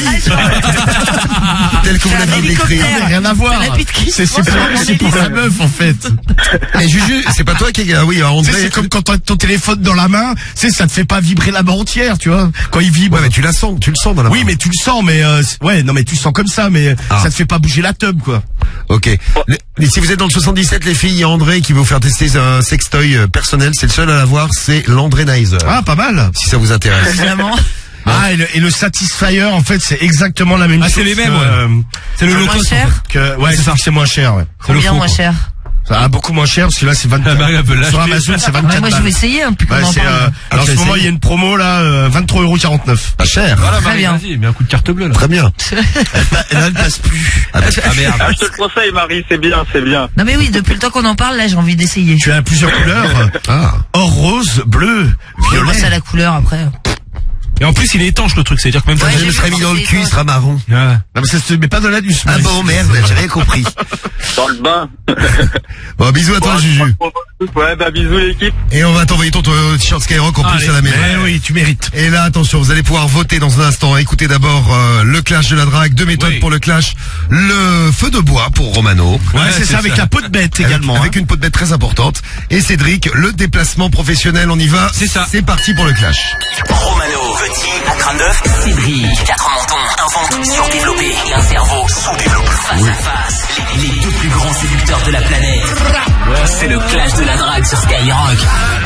B: Tel que vous
D: C'est un
B: l'avez décrit.
D: hélicoptère.
E: Mais rien à voir.
D: C'est la bite qui
E: C'est
D: se
E: c'est
D: pose
E: pour,
D: dans
E: c'est pour la meuf, en fait.
B: Et Juju, c'est pas toi qui... Ah oui,
E: Tu sais,
B: André...
E: c'est comme quand t'as ton téléphone dans la main, tu sais, ça te fait pas vibrer la main entière, tu vois. Quand il vibre.
B: Ouais, mais tu la sens, tu le sens dans la
E: Oui,
B: main.
E: mais tu le sens, mais euh, c'est- ouais, non, mais tu le sens comme ça, mais
B: Ah.
E: ça te fait pas bouger la tub, quoi.
B: Ok. Le- Et si vous êtes dans le soixante-dix-sept, les filles, il y a André qui va vous faire tester un sextoy euh, personnel. C'est le seul à l'avoir, c'est l'Andrénizer.
E: Ah, pas mal.
B: Si ça vous intéresse.
D: Évidemment.
E: Ah, et le, et le Satisfyer, en fait, c'est exactement la même
C: Ah,
E: chose.
C: c'est les mêmes,
E: que,
C: ouais.
E: euh,
C: C'est le
D: Moins
C: low cost.
D: cher.
E: que, ouais, c'est c'est moins cher, ouais.
C: C'est le
D: Combien
C: faux,
D: moins
C: quoi.
D: cher?
E: Ça a beaucoup moins cher, parce que là, c'est vingt-quatre.
C: Ah, Marie, elle peut l'acheter.
E: Sur Amazon, c'est vingt-quatre
D: Ouais, moi, je
E: balles.
D: vais essayer, hein, plus qu'on
E: Ouais,
D: en
E: c'est,
D: parle.
E: euh, alors, en
B: tu
E: ce moment,
B: essayes
E: il y a une promo, là, euh, vingt-trois euros quarante-neuf.
B: Pas cher.
C: Voilà,
D: Très
C: Marie,
D: bien.
C: vas-y, mets un coup de carte bleue, là.
B: Très bien.
E: Et là, elle passe plus.
B: Ah, bah,
C: Ah merde.
J: Ah, je te le conseille, Marie, c'est bien, c'est bien.
D: Non mais oui, depuis le temps qu'on en parle, là, j'ai envie d'essayer.
E: Tu as plusieurs couleurs.
B: Ah.
E: Or, rose, bleu,
D: Je
E: violet.
D: passe à la couleur après.
C: Et en plus, il est étanche, le truc. C'est-à-dire que même
D: Ouais,
C: si
B: Je
D: j'ai
B: me
D: vu
B: serais mis
D: quand
B: dans le
D: c'est
B: cul, il
D: étanche.
B: sera marron.
C: Ouais.
E: Non, mais ça se met pas dans la douce.
B: Ah bon, merde, j'ai rien compris.
J: Dans le bain.
B: Bon, bisous à toi,
J: Bon,
B: Juju.
J: Ouais, bah, bisous, l'équipe.
B: Et on va t'envoyer ton ton t-shirt Skyrock en plus
C: Allez.
B: à la maison.
E: Eh oui, tu mérites.
B: Et là, attention, vous allez pouvoir voter dans un instant. Écoutez d'abord euh, le clash de la drague, deux méthodes
C: Oui.
B: pour le clash. Le feu de bois pour Romano.
E: Ouais, c'est ça, avec la peau de bête également.
B: Avec, avec
E: hein.
B: une peau de bête très importante. Et Cédric, le déplacement professionnel. On y va.
C: C'est ça.
B: C'est parti pour le clash.
A: Romano, petit, à crâne d'œuf, Cédric, quatre mentons, un ventre surdéveloppé et un cerveau sous-développé. Face à face, les, les deux plus grands séducteurs de la planète. C'est le clash de la drague sur Skyrock.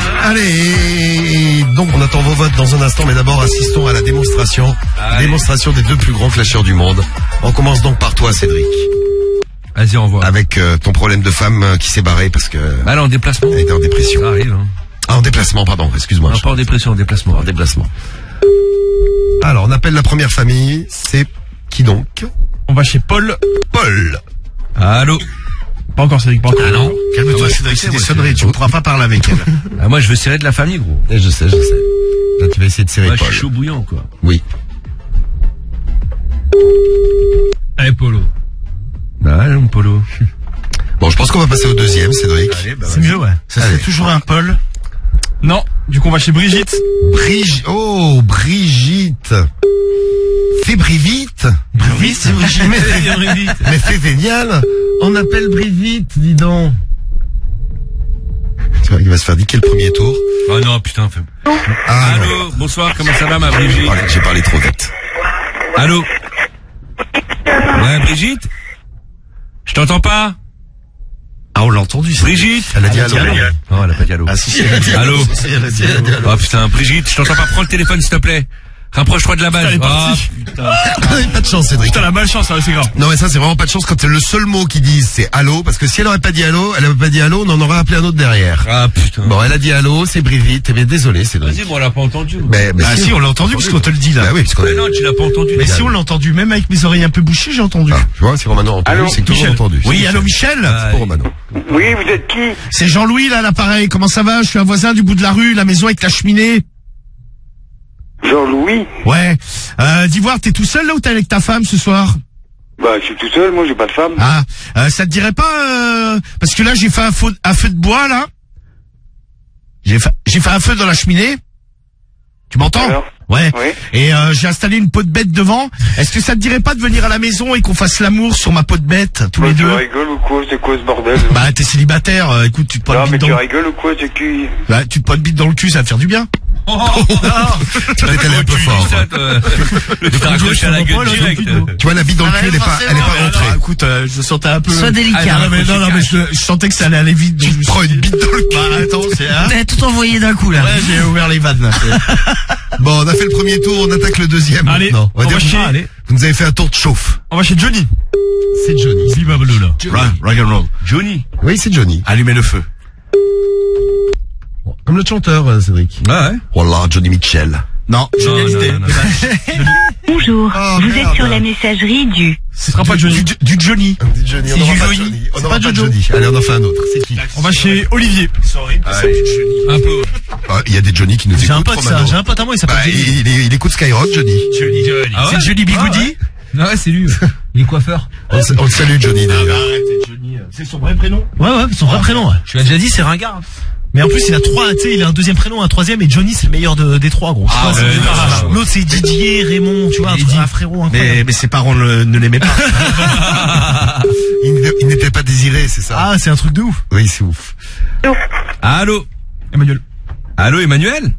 B: Allez, donc on attend vos votes dans un instant, mais d'abord assistons à la démonstration.
C: Allez.
B: Démonstration des deux plus grands clasheurs du monde. On commence donc par toi, Cédric.
C: Vas-y, envoie.
B: Avec euh, ton problème de femme euh, qui s'est barré parce que
C: Bah là, en déplacement.
B: elle était en dépression.
C: Ça arrive, hein.
B: Ah, en déplacement, pardon, excuse-moi.
C: Non, pas en dépression, en déplacement.
B: En déplacement. Alors, on appelle la première famille. C'est qui donc?
H: On va chez Paul.
B: Paul.
C: Allô?
H: Pas encore, Cédric, pas encore.
C: Ah non.
E: Calme-toi,
C: Ah ouais,
E: Cédric, c'est des
C: moi,
E: sonneries, tu ne pourras pas parler avec elle.
C: Ah, moi, je veux serrer de la famille, gros.
B: Et je sais, je sais. Là, tu vas essayer de serrer
C: Moi, je
B: Paul.
C: suis chaud bouillant, quoi.
B: Oui.
C: Allez, Polo. Bah, allez, mon Polo.
B: Bon, je pense qu'on va passer au deuxième, Cédric.
H: C'est mieux, ouais.
E: Ça serait
B: Allez.
E: toujours un Paul.
H: Non, du coup, on va chez Brigitte.
B: Brigitte. Oh, Brigitte. C'est Brigitte.
E: Oui, c'est Brigitte.
B: Mais c'est- mais c'est génial. On appelle Brigitte, dis donc. Tu vois, il va se faire niquer le premier tour.
C: Oh non, putain, fais...
B: Ah, non.
C: Allô, bonsoir, comment ça va, ma
B: J'ai
C: Brigitte?
B: parlé, j'ai parlé trop vite.
C: Allô? Ouais, Brigitte? Je t'entends pas?
E: Ah, on l'a entendu. ça.
C: Brigitte?
B: Elle a dit allô.
C: Non, elle a pas dit allô.
E: Ah, si, si, elle a dit
C: Allô?
E: Si, si, elle a dit allô.
C: Oh putain, Brigitte, je t'entends pas, prends le téléphone s'il te plaît.
R: Rapproche-toi de la balle.
H: Putain, elle est partie.
B: Ah, pas de chance, Cédric.
H: Putain, la malchance, c'est grave.
B: Non, mais ça, c'est vraiment pas de chance quand le seul mot qu'ils disent, c'est allô, parce que si elle aurait pas dit allô, elle avait pas dit allô, on en aurait appelé un autre derrière.
R: Ah, putain.
B: Bon, elle a dit allô, c'est Brigitte. Eh bien, désolé, Cédric.
R: Vas-y, bon, on l'a pas entendu.
B: Mais, mais
E: Ah si, on l'a entendu puisqu'on te le dit là.
B: Bah oui, parce qu'on
R: Mais non, tu l'as pas entendu.
E: Mais si on l'a entendu, même avec mes oreilles un peu bouchées, j'ai entendu.
B: Ah, tu vois, si Romano a entendu,
E: Allô,
B: c'est que tout le monde a
E: Michel.
B: entendu.
E: Oui,
B: C'est
E: allô Michel.
B: C'est pour Romano.
N: Oui, vous êtes qui?
E: C'est Jean-Louis là, l'appareil. Comment ça va? Je suis un voisin du bout de la rue, la maison avec la cheminée.
N: Jean-Louis?
E: Ouais. Euh, d'Ivoire, t'es tout seul là ou t'es avec ta femme ce soir?
N: Bah, je suis tout seul, moi, j'ai pas de femme.
E: Ah, euh, ça te dirait pas euh, parce que là j'ai fait un feu, un feu de bois là. J'ai fait, j'ai fait un feu dans la cheminée. Tu m'entends? Ouais.
N: Oui.
E: Et euh, j'ai installé une peau de bête devant. Est-ce que ça te dirait pas de venir à la maison et qu'on fasse l'amour sur ma peau de bête tous
N: Bah,
E: les
N: tu
E: deux?
N: rigoles ou quoi? C'est quoi ce bordel?
E: Bah t'es célibataire. euh, écoute, tu te prends
N: Non,
E: une
N: mais
E: bite
N: tu
E: dans.
N: rigoles ou quoi? C'est qui?
E: Bah tu te prends une bite dans le cul, ça va te faire du bien.
B: Tu vas aller un peu fort.
R: Tu t'as raccroché à la gueule direct.
B: Tu vois, la bite dans le cul, elle est pas, elle est pas rentrée.
E: Ah, écoute, euh, je sentais un peu.
D: Sois délicat.
E: Ah, non, mais, non, non, mais je, je sentais que ça allait aller vite.
B: Tu te prends une bite dans le cul.
E: Bah attends, c'est hein.
D: T'as tout envoyé d'un coup là.
E: Ouais, j'ai ouvert les vannes. Là.
B: Bon, on a fait le premier tour, on attaque le deuxième.
H: Allez,
B: maintenant.
H: on va
B: dire,
H: chez-
B: vous-
H: allez.
B: Vous nous avez fait un tour de chauffe.
H: On va chez Johnny.
B: C'est Johnny.
H: Viva Bleu, là.
E: Rock, rock and roll.
R: Johnny.
B: Oui, c'est Johnny.
E: Allumez le feu.
B: Comme le chanteur, euh, Cédric.
R: Ah ouais.
B: Voilà, Johnny Mitchell.
E: Non,
R: Non,
E: génialité.
R: non, non,
S: Bonjour,
B: Oh,
S: vous
B: merde.
S: êtes sur la messagerie du...
H: Ce sera pas Johnny.
E: Du, du Johnny.
B: Dit Johnny, on
E: C'est
B: n'aura
E: du
B: pas de
E: Johnny.
B: Johnny. On
E: C'est
B: n'aura
E: pas
B: pas de
E: Jojo.
B: Johnny. Allez, on en fait un autre. C'est qui?
H: On va chez Olivier.
E: Sorry,
B: Ah,
E: c'est
B: oui.
E: du Johnny.
R: Un peu.
B: Ah, il y a des Johnny qui nous
K: J'ai
B: écoutent.
K: un pote, ça.
B: Romano.
K: J'ai un pote à moi, il s'appelle
B: Bah,
K: Johnny.
B: il, il- il écoute Skyrock, Johnny.
E: Johnny.
R: Ah ouais.
E: C'est Johnny Bigoudi.
R: Ah ouais, c'est lui. Il est coiffeur.
B: On, s- on le salue, Johnny,
E: Ah, bah,
B: d'ailleurs.
E: arrête, c'est Johnny. C'est son vrai prénom.
K: Ouais, ouais, son vrai prénom. Ouais.
C: Tu l'as déjà dit, c'est ringard.
K: Mais en plus, il a trois, tu sais, il a un deuxième prénom, un troisième, et Johnny, c'est le meilleur de, des trois, gros. Tu
R: Ah
K: vois, c'est-
R: ouais, non,
K: ah,
R: non, non.
K: l'autre, c'est Didier, Raymond, tu vois, un,
E: Eddie.
K: un frérot incroyable.
E: Mais, mais ses parents le- ne l'aimaient pas.
B: Il, n- il n'était pas désiré, c'est ça?
K: Ah, c'est un truc de ouf.
B: Oui, c'est ouf.
R: Allô.
H: Emmanuel.
R: Allô, Emmanuel.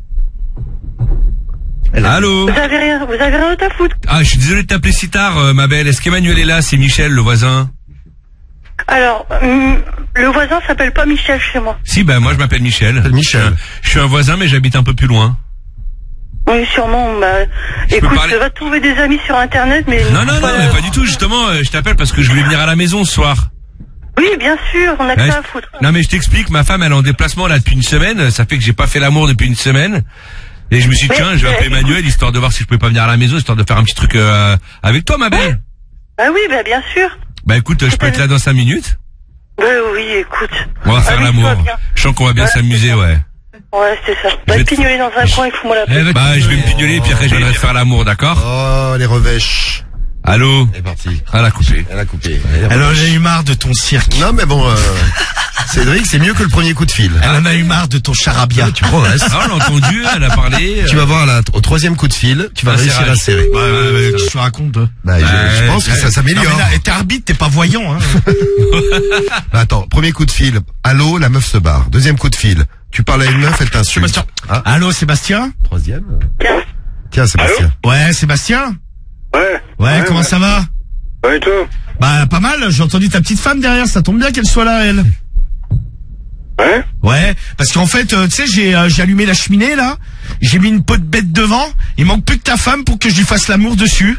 R: Allô.
I: Vous avez rien, vous avez rien à foutre.
R: Ah, je suis désolé de t'appeler si tard, euh, ma belle. Est-ce qu'Emmanuel est là? C'est Michel, le voisin.
I: Alors, hum, le voisin s'appelle pas Michel chez moi.
R: Si, ben moi je m'appelle Michel.
B: Michel.
R: Euh, Je suis un voisin, mais j'habite un peu plus loin.
I: Oui, sûrement. Bah,
R: Je peux
I: écoute,
R: parler-
I: va trouver des amis sur Internet, mais...
R: Non, non, non, mais pas du tout. Justement, euh, je t'appelle parce que je voulais venir à la maison ce soir.
I: Oui, bien sûr, on a que
R: Ouais,
I: ça à foutre.
R: Non, mais je t'explique. Ma femme, elle est en déplacement là depuis une semaine. Ça fait que j'ai pas fait l'amour depuis une semaine. Et je me suis dit,
I: Mais,
R: tiens, je vais
I: euh,
R: appeler Emmanuel histoire de voir si je pouvais pas venir à la maison, histoire de faire un petit truc euh, avec toi, ma belle.
I: Bah oui, bah bien sûr.
R: Bah écoute, je peux être là dans cinq minutes.
I: Bah oui, écoute.
R: On va faire
I: Amuse-toi
R: l'amour.
I: bien.
R: Je sens qu'on va bien
I: Ouais.
R: s'amuser, ouais.
I: Ouais, c'est ça. Va
R: vais
I: te
R: te-
I: pignoler dans un coin et fous-moi la paix.
R: Bah, je vais me pignoler, puis après, je viendrai te faire l'amour, d'accord?
B: Oh, les revêches.
R: Allô?
B: Elle est partie.
R: Elle a coupé.
B: Elle a coupé. Elle est
E: Alors
B: revêche.
E: j'ai eu marre de ton cirque.
B: Non, mais bon, euh, Cédric, c'est mieux que le premier coup de fil.
E: Elle en a eu marre de ton charabia.
B: Tu progresses.
R: Ah, on l'a entendu, elle a parlé.
B: Tu vas voir là, au troisième coup de fil, tu vas
R: Un
B: réussir
R: serrage.
B: à serrer.
E: Ouais, ouais, ouais, qu'est-ce que tu racontes, toi?
B: Bah, je, je
R: Ouais,
B: pense que
R: ouais.
B: ça
E: Non,
B: s'améliore.
E: mais là, t'es arbitre, t'es pas voyant, hein.
B: Bah, attends, premier coup de fil. Allô, la meuf se barre. Deuxième coup de fil. Tu parles à une meuf, elle t'insulte.
E: Sébastien.
B: Ah,
E: Allô, Sébastien?
B: troisième. Tiens, Sébastien.
E: Ouais, Sébastien?
N: Ouais.
E: Ouais, comment ça va?
N: Ouais, et toi?
E: Bah, pas mal, j'ai entendu ta petite femme derrière, ça tombe bien qu'elle soit là, elle.
N: Ouais?
E: Ouais, parce qu'en fait, euh, tu sais, j'ai euh, j'ai allumé la cheminée, là, j'ai mis une peau de bête devant, il manque plus que ta femme pour que je lui fasse l'amour dessus.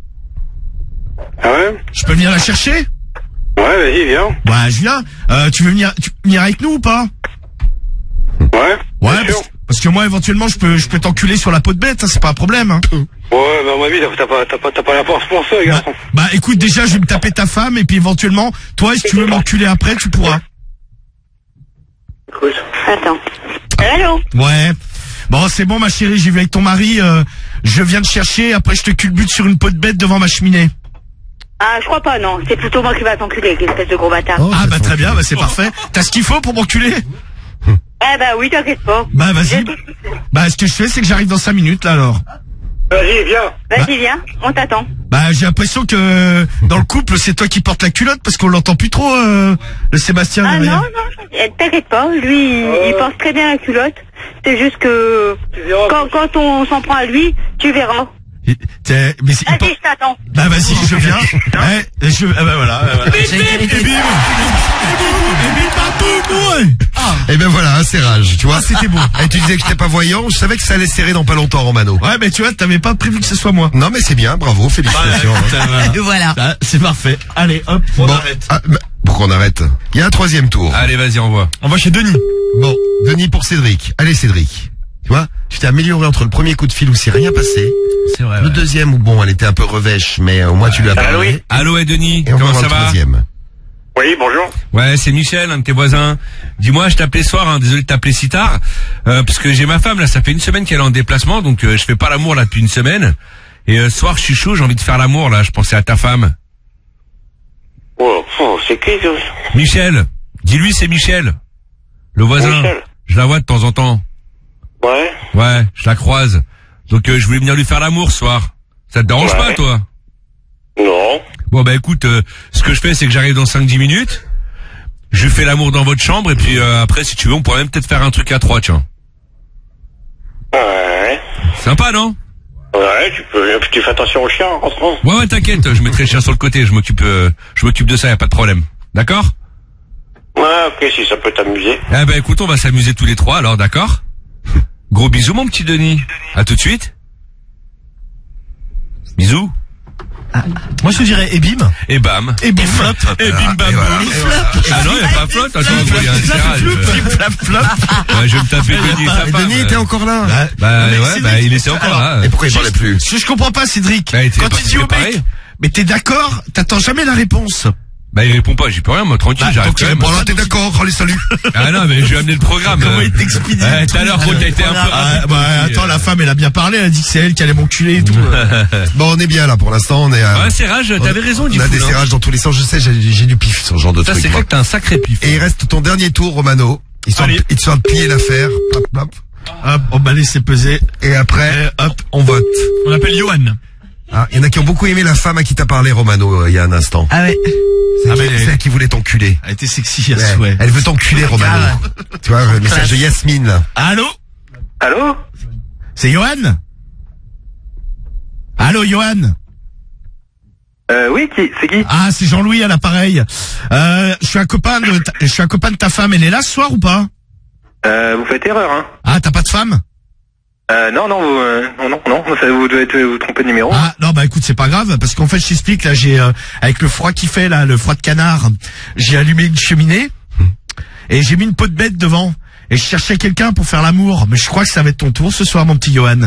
N: Ah ouais?
E: Je peux venir la chercher?
N: Ouais, vas-y, viens.
E: Bah, je viens. Euh, tu veux venir, tu veux venir avec nous ou pas?
N: Ouais?
E: Ouais,
N: bien sûr.
E: parce, parce que moi, éventuellement, je peux je peux t'enculer sur la peau de bête, hein, c'est pas un problème, hein.
N: Ouais, mais à mon avis, t'as pas, t'as pas, t'as pas la force pour ça, garçon.
E: Bah, écoute, déjà, je vais me taper ta femme, et puis éventuellement, toi, si tu veux m'enculer après, tu pourras.
N: Écoute.
I: Attends. Allô?
E: Ouais. Bon, c'est bon, ma chérie, j'y vais avec ton mari, euh, je viens te chercher, après je te culbute sur une peau de bête devant ma cheminée.
I: Ah, je crois pas, non. C'est plutôt moi qui va t'enculer, espèce de gros bâtard.
B: Oh,
E: Ah,
B: ça
E: bah,
B: sent
E: très bien,
B: que-
E: bah, c'est parfait. T'as ce qu'il faut pour m'enculer?
I: Ah bah oui, t'inquiète pas.
E: Bah, vas-y. Bah, ce que je fais, c'est que j'arrive dans cinq minutes, là, alors.
N: Vas-y, viens.
I: Vas-y, viens, on t'attend.
E: Bah, j'ai l'impression que dans le couple, c'est toi qui portes la culotte parce qu'on l'entend plus trop, euh, le Sébastien
I: Ah
E: derrière.
I: non, non, eh, t'inquiète pas, lui, il, il porte très bien la culotte. C'est juste que quand, quand on s'en prend à lui, tu verras.
E: Mais, t'es- mais c'est- il pen-
M: Vas-y, je t'attends.
E: Bah vas-y, je viens. Eh, je, ah bah voilà. ah, voilà.
B: Bip,
E: Et bim, et bim, et bim, baboum, ouais.
B: Et ben voilà, un serrage, tu vois. C'était beau. Et tu disais que j'étais pas voyant, je savais que ça allait serrer dans pas longtemps, Romano.
E: Ouais, mais tu vois, t'avais pas prévu que ce soit moi.
B: Non, mais c'est bien, bravo, félicitations.
E: Voilà.
D: Voilà.
E: Ah, c'est parfait. Allez, hop, on
B: Bon,
E: arrête.
B: ah, bah, pourquoi on arrête? Il y a un troisième tour.
R: Allez, vas-y, envoie.
H: On va chez Denis.
B: Bon, Denis pour Cédric. Allez, Cédric. Tu vois, tu t'es amélioré entre le premier coup de fil où c'est rien passé.
R: C'est vrai.
B: Le deuxième où bon, elle était un peu revêche, mais au moins tu lui as
J: Allô,
B: parlé.
J: oui.
R: Allô, et Denis,
B: Et on va
R: comment
B: voir
R: ça
B: le
R: va?
B: troisième.
J: Oui, bonjour.
R: Ouais, c'est Michel, un de tes voisins. Dis-moi, je t'appelais ce soir, hein, désolé de t'appeler si tard, euh, parce que j'ai ma femme, là, ça fait une semaine qu'elle est en déplacement, donc euh, je fais pas l'amour, là, depuis une semaine. Et euh, ce soir, je suis chaud, j'ai envie de faire l'amour, là, je pensais à ta femme.
J: Oh, oh, c'est qui ça?
R: Michel, dis-lui c'est Michel, le voisin.
J: Michel.
R: Je la vois de temps en temps.
J: Ouais.
R: Ouais, je la croise. Donc euh, je voulais venir lui faire l'amour ce soir. Ça te dérange
J: Ouais.
R: pas, toi?
J: Non.
R: Bon bah écoute, euh, ce que je fais, c'est que j'arrive dans cinq dix minutes, je lui fais l'amour dans votre chambre, et puis euh, après, si tu veux, on pourrait même peut-être faire un truc à trois, tiens.
J: Ouais.
R: Sympa, non?
J: Ouais, tu peux, tu fais attention au chien en rentrant.
R: Ouais, ouais, t'inquiète, je mettrai le chien sur le côté, je m'occupe, euh, je m'occupe de ça, y a pas de problème. D'accord?
J: Ouais, ok, si ça peut t'amuser.
R: Eh ben écoute, on va s'amuser tous les trois, alors, d'accord? Gros bisous, mon petit Denis. À tout de suite. Bisous.
K: Moi, je te dirais, et bim.
R: Et bam.
K: Et bim, flop.
R: Et bim, bam, boum. Ah non, il n'y a pas flop. Attends, gros, il y a un serrage. Ouais, je vais me taper Denis et sa
B: Et
R: femme.
B: Denis était encore là.
E: Bah,
R: Bah
E: mec,
R: ouais,
E: Cédric.
R: bah il était encore là.
B: Et pourquoi il parlait plus?
E: Ce que je comprends pas, Cédric.
R: Bah, il était
E: Quand
R: pas
E: tu dis au
R: préparé.
E: mec, mais t'es d'accord, t'attends jamais la réponse.
R: Bah il répond pas, j'y peux rien, moi, tranquille,
E: Bah,
R: j'arrive
E: donc il
R: quand même.
E: répond
B: Bon, là, t'es d'accord, allez, salut.
R: Ah non, mais je vais amener le programme.
E: Comment
R: euh.
E: il t'expédie
R: Ouais,
E: le
R: tout à
E: truc.
R: l'heure, gros, t'as été un peu
E: Ah,
R: rapide.
E: bah,
R: aussi,
E: attends,
R: euh.
E: la femme, elle a bien parlé, elle a dit que c'est elle qui allait m'enculer et tout.
B: Bon, on est bien là pour l'instant, on est à...
R: Ouais, serrage, t'avais raison,
B: On
R: du
B: a
R: coup.
B: des serrages dans tous les sens, je sais, j'ai j'ai du pif sur ce genre de
R: Ça,
B: truc.
R: c'est
B: moi.
R: vrai que t'as un sacré pif.
B: Et il reste ton dernier tour, Romano. Histoire, de,
H: Allez.
B: histoire de plier l'affaire. Plop, plop.
E: Hop, on va laisser peser.
B: Et après, hop, on vote.
H: On appelle Johan.
B: Ah, il y en a qui ont beaucoup aimé la femme à qui t'as parlé, Romano, euh, il y a un instant.
D: Ah ouais.
B: C'est
E: Ah,
B: qui-
E: mais-
B: celle qui voulait t'enculer.
E: Elle était sexy à
B: Ouais,
E: souhait.
B: elle veut t'enculer, Romano. Tu vois, le message de Yasmine, là.
E: Allô?
J: Allô?
E: C'est Johan? Allô, Johan?
J: Euh, oui, qui, c'est qui?
E: Ah, c'est Jean-Louis à l'appareil. Euh, je suis un copain de ta, je suis un copain de ta femme. Elle est là ce soir ou pas?
J: Euh, vous faites erreur, hein?
E: Ah, t'as pas de femme?
J: Euh, non, non, vous, euh, non, non, non, ça, vous devez être, vous tromper de numéro.
E: Ah, non, bah écoute, c'est pas grave, parce qu'en fait, je t'explique, là, j'ai, euh, avec le froid qui fait, là, le froid de canard, j'ai allumé une cheminée, et j'ai mis une peau de bête devant, et je cherchais quelqu'un pour faire l'amour, mais je crois que ça va être ton tour ce soir, mon petit Johan.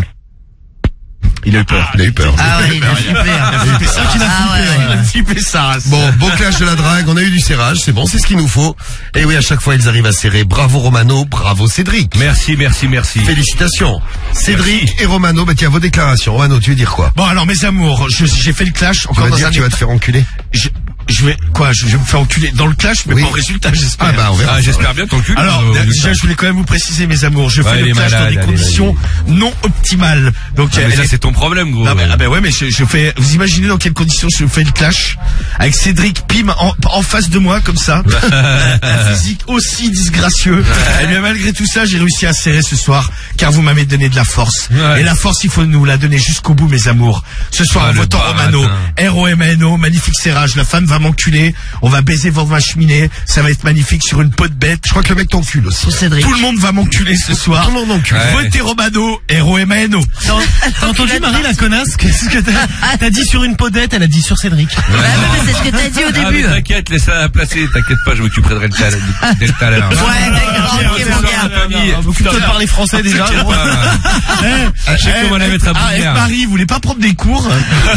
E: Il a eu peur.
B: Il a eu peur.
D: Ah ouais, il a flippé. hein.
E: Il a flippé ça qu'il a
D: Ah
E: flippé,
D: ouais,
E: ouais. Il a flippé ça.
B: Bon, beau clash de la drague, on a eu du serrage, c'est bon, c'est ce qu'il nous faut. Et oui, à chaque fois, ils arrivent à serrer. Bravo Romano, bravo Cédric.
R: Merci, merci, merci.
B: Félicitations. Cédric et Romano, bah tiens, vos déclarations. Romano, tu veux dire quoi?
E: Bon, alors, mes amours, je- j'ai fait le clash,
B: Tu
E: encore
B: vas
E: dans
B: dire
E: un
B: que tu vas te faire enculer?
E: Je, je vais, quoi, je, je vais me faire enculer dans le clash, mais
B: Oui.
E: pas au résultat, j'espère.
B: Ah bah, on verra.
R: Ah, j'espère bien ton cul.
E: Alors,
R: euh,
E: déjà, je voulais quand même vous préciser, mes amours, je
R: Ouais,
E: fais
R: elle
E: le
R: est
E: clash
R: malade,
E: dans des
R: elle est
E: conditions non optimales. Donc,
R: Ah, mais
E: elle
R: ça,
E: est-
R: c'est ton problème, gros.
E: Non, mais, ah ben ouais, mais je, je fais. Vous imaginez dans quelles conditions je fais le clash avec Cédric Pim en, en face de moi comme ça, un physique aussi disgracieux. Et bien malgré tout ça, j'ai réussi à serrer ce soir, car vous m'avez donné de la force.
R: Ouais.
E: Et la force, il faut nous la donner jusqu'au bout, mes amours. Ce soir,
R: Ah,
E: en
R: le
E: votant
R: baratin.
E: Romano, R O M A N O, magnifique serrage. La femme va m'enculer. On va baiser devant ma cheminée. Ça va être magnifique sur une peau de bête.
B: Je crois que le mec t'encule aussi.
D: Cédric.
E: Tout le monde va m'enculer ce soir.
B: Tout le monde encule.
R: Ouais.
E: Votez Romano, R O M A N O.
K: T'as t'as entendu Marie la connasse? Qu'est-ce que t'as t'as dit sur une podette, elle a dit sur Cédric.
D: Bah oui, mais c'est ce que t'as dit au
R: Ah, mais
D: début.
R: t'inquiète, laisse ça à placer, t'inquiète pas, je m'occuperai de le tal- dès tout à l'heure.
D: Ouais, d'accord, ok, mon gars.
K: Occupe-toi de parler français déjà.
R: T'inquiète pas, ouais.
E: Eh,
R: Je sais comment la mettre à bout
E: Ah,
R: de
E: et
R: nerfs.
E: Marie, vous voulez pas prendre des cours?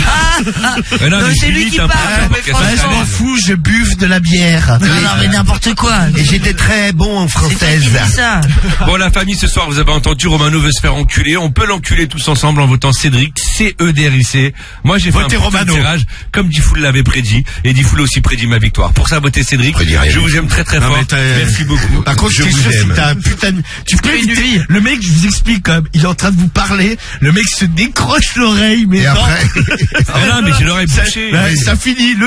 R: Mais non,
D: Non,
R: mais
D: c'est
R: je
D: lui
R: suis
D: qui
R: vite, un peu,
D: parle,
R: pour
D: mais
R: qu'elle
E: Bah,
R: s'appelle.
E: je m'en fous, je buve de la bière.
D: Non, non, mais n'importe quoi.
B: Et j'étais très bon en
D: C'est toi
B: française.
D: qui dis ça.
R: Bon, la famille, ce soir, vous avez entendu, Romano veut se faire enculer. On peut l'enculer tous ensemble en votant Cédric, C E D R I C. Moi, j'ai fait
E: Votez
R: un petit
E: Romano.
R: tirage, comme Diffoul l'avait prédit. Et Diffoul a aussi prédit ma victoire. Pour ça, votez Cédric.
B: Prédit rien.
R: Je vous aime très très
E: Non,
R: fort.
E: mais t'as-
R: Merci beaucoup.
E: Par contre,
R: je
E: je
R: vous
E: sûr, c'est
R: aime.
E: que t'as un putain de... Tu peux
D: une
E: éviter...
D: vie.
E: Le mec, je vous explique quand même, il est en train de vous parler, le mec se décroche l'oreille, mais
B: Et
E: non.
B: après,
R: Ah non, mais j'ai l'oreille
E: Ça,
R: bouchée.
E: bah, ça finit, le doigt dans la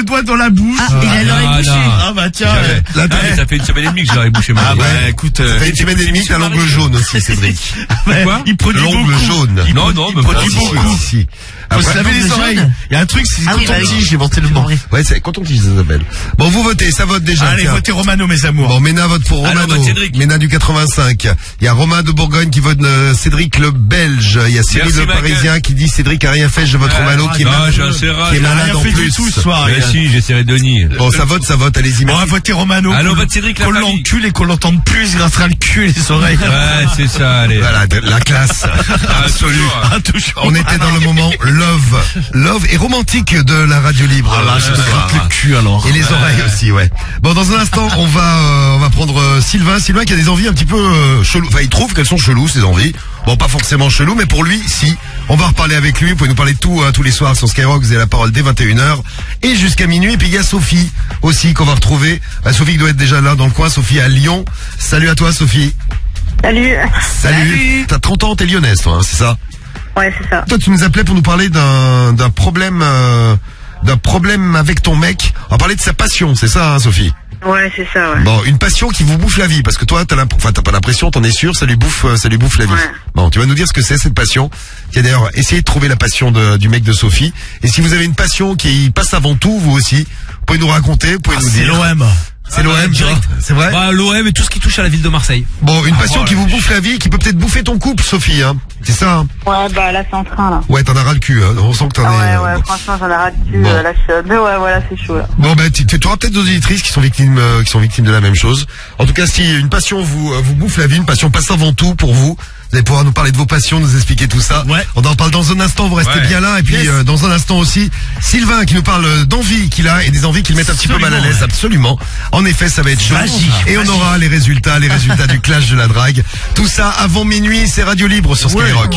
E: la bouche.
D: Ah, il a l'oreille
R: Ah,
D: bouchée.
R: non.
E: Ah bah tiens.
R: Jamais.
B: Là, t'as-
R: Ouais, ça fait une semaine et demie que je l'aurais bouché.
E: Ah
R: moi.
E: bah écoute,
B: Ça
E: euh,
B: fait une semaine et demie, t'as l'ongle jaune aussi, Cédric.
R: Quoi
E: il produit
B: L'ongle
E: beaucoup.
B: jaune.
E: Il
R: Non,
E: produit-
R: non,
E: il
R: mais
E: produit
R: pas
E: beaucoup.
B: Si, si.
E: Faut se
B: Après-
E: laver les
D: l'ongle
E: oreilles.
D: jaune.
E: Il y a un truc, c'est
D: Ah oui, bah oui.
E: coton-tige éventuellement.
B: Ouais, c'est coton-tige, ça s'appelle. Bon, vous votez, ça vote déjà.
E: Allez,
B: tiens.
E: votez Romano, mes amours.
B: Bon, Ména vote pour
R: Alors,
B: Romano.
R: vote Cédric.
B: Ména du quatre-vingt-cinq. Il y a Romain de Bourgogne qui vote euh, Cédric le Belge. Il y a Cyril
R: Merci,
B: le
R: Michael.
B: Parisien qui dit Cédric a rien fait, je vote
R: Ouais,
B: Romano qui est,
R: non,
B: mal-
R: j'ai un serrage.
B: qui est
R: Il a
B: malade
E: rien
B: en
E: fait du
B: plus.
E: tout ce soir.
R: Mais
E: il a-
R: si, j'essaierai Denis.
B: Bon, ça vote, ça vote, allez-y.
E: On va
B: merci.
E: voter Romano.
R: Allez, on
E: qu'on-
R: vote Cédric, la
E: Qu'on
R: famille.
E: l'encule et qu'on l'entende plus, il grattera le cul et les oreilles.
R: Ouais, c'est ça, allez.
B: Voilà, de- la classe. Absolue.
R: toujours.
E: Ah, toujours.
B: On était dans le moment love, love et romantique de la radio libre.
E: Ah là,
B: euh,
E: je
B: ce
E: te
B: soir.
E: gratte le cul alors.
B: Et les oreilles aussi, ouais. Bon, dans un instant, on va, euh, on va prendre euh, Sylvain. Sylvain qui a des envies un petit peu euh, chelou. Enfin, il trouve qu'elles sont cheloues, ces envies. Bon, pas forcément chelou, mais pour lui, si. On va reparler avec lui. Vous pouvez nous parler de tout hein, tous les soirs sur Skyrock. Vous avez la parole dès vingt et une heures et jusqu'à minuit. Et puis il y a Sophie aussi qu'on va retrouver. Bah, Sophie qui doit être déjà là dans le coin. Sophie à Lyon. Salut à toi, Sophie.
O: Salut.
B: Salut. T'as trente ans, t'es lyonnaise, toi, hein, c'est ça?
O: Ouais, c'est ça.
B: Toi, tu nous appelais pour nous parler d'un d'un problème, euh, d'un problème avec ton mec. On va parler de sa passion, c'est ça, hein, Sophie?
O: Ouais, c'est ça, ouais.
B: Bon, une passion qui vous bouffe la vie, parce que toi, t'as l'imp- enfin, t'as pas l'impression, t'en es sûr, ça lui bouffe, euh, ça lui bouffe la vie.
O: Ouais.
B: Bon, tu vas nous dire ce que c'est cette passion. Qui a d'ailleurs essayé de trouver la passion de- du mec de Sophie. Et si vous avez une passion qui passe avant tout, vous aussi, vous pouvez nous raconter, vous pouvez nous
E: C'est
B: dire.
E: l'O M.
B: C'est l'O M, tu vois, c'est vrai.
C: Bah, l'O M et tout ce qui touche à la ville de Marseille.
B: Bon, une
C: Ah,
B: passion
C: oh,
B: qui
C: la
B: vous bouffe la vie, qui peut peut-être bouffer ton couple, Sophie, hein. C'est ça, hein.
O: Ouais, bah là, c'est en train, là.
B: Ouais, t'en as ras le cul, hein. On sent que t'en
O: Ah
B: es.
O: ouais,
B: euh,
O: ouais,
B: bon.
O: franchement, j'en ai ras dessus,
B: Bon.
O: euh, là, je... Mais ouais, voilà, c'est chaud, là.
B: Bon ben tu tu auras peut-être d'autres auditrices qui sont victimes euh, qui sont victimes de la même chose. En tout cas, si une passion vous euh, vous bouffe la vie, une passion passe avant tout pour vous, vous allez pouvoir nous parler de vos passions, nous expliquer tout ça.
E: Ouais.
B: On en parle dans un instant, vous restez
R: Ouais.
B: bien là et puis
E: Yes.
B: euh, dans un instant aussi Sylvain qui nous parle d'envie qu'il a et des envies qui le mettent un petit peu mal à l'aise, absolument. En effet, ça va être chaud.
E: Magique.
B: Et on aura les résultats, les résultats du clash de la drague. Tout ça avant minuit, c'est Radio Libre sur Skyrock.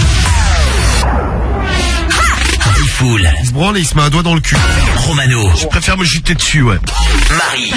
A: Fool,
B: Il se branle et il se met un doigt dans le cul.
A: Romano,
E: Je préfère me jeter dessus, ouais.
A: Marie,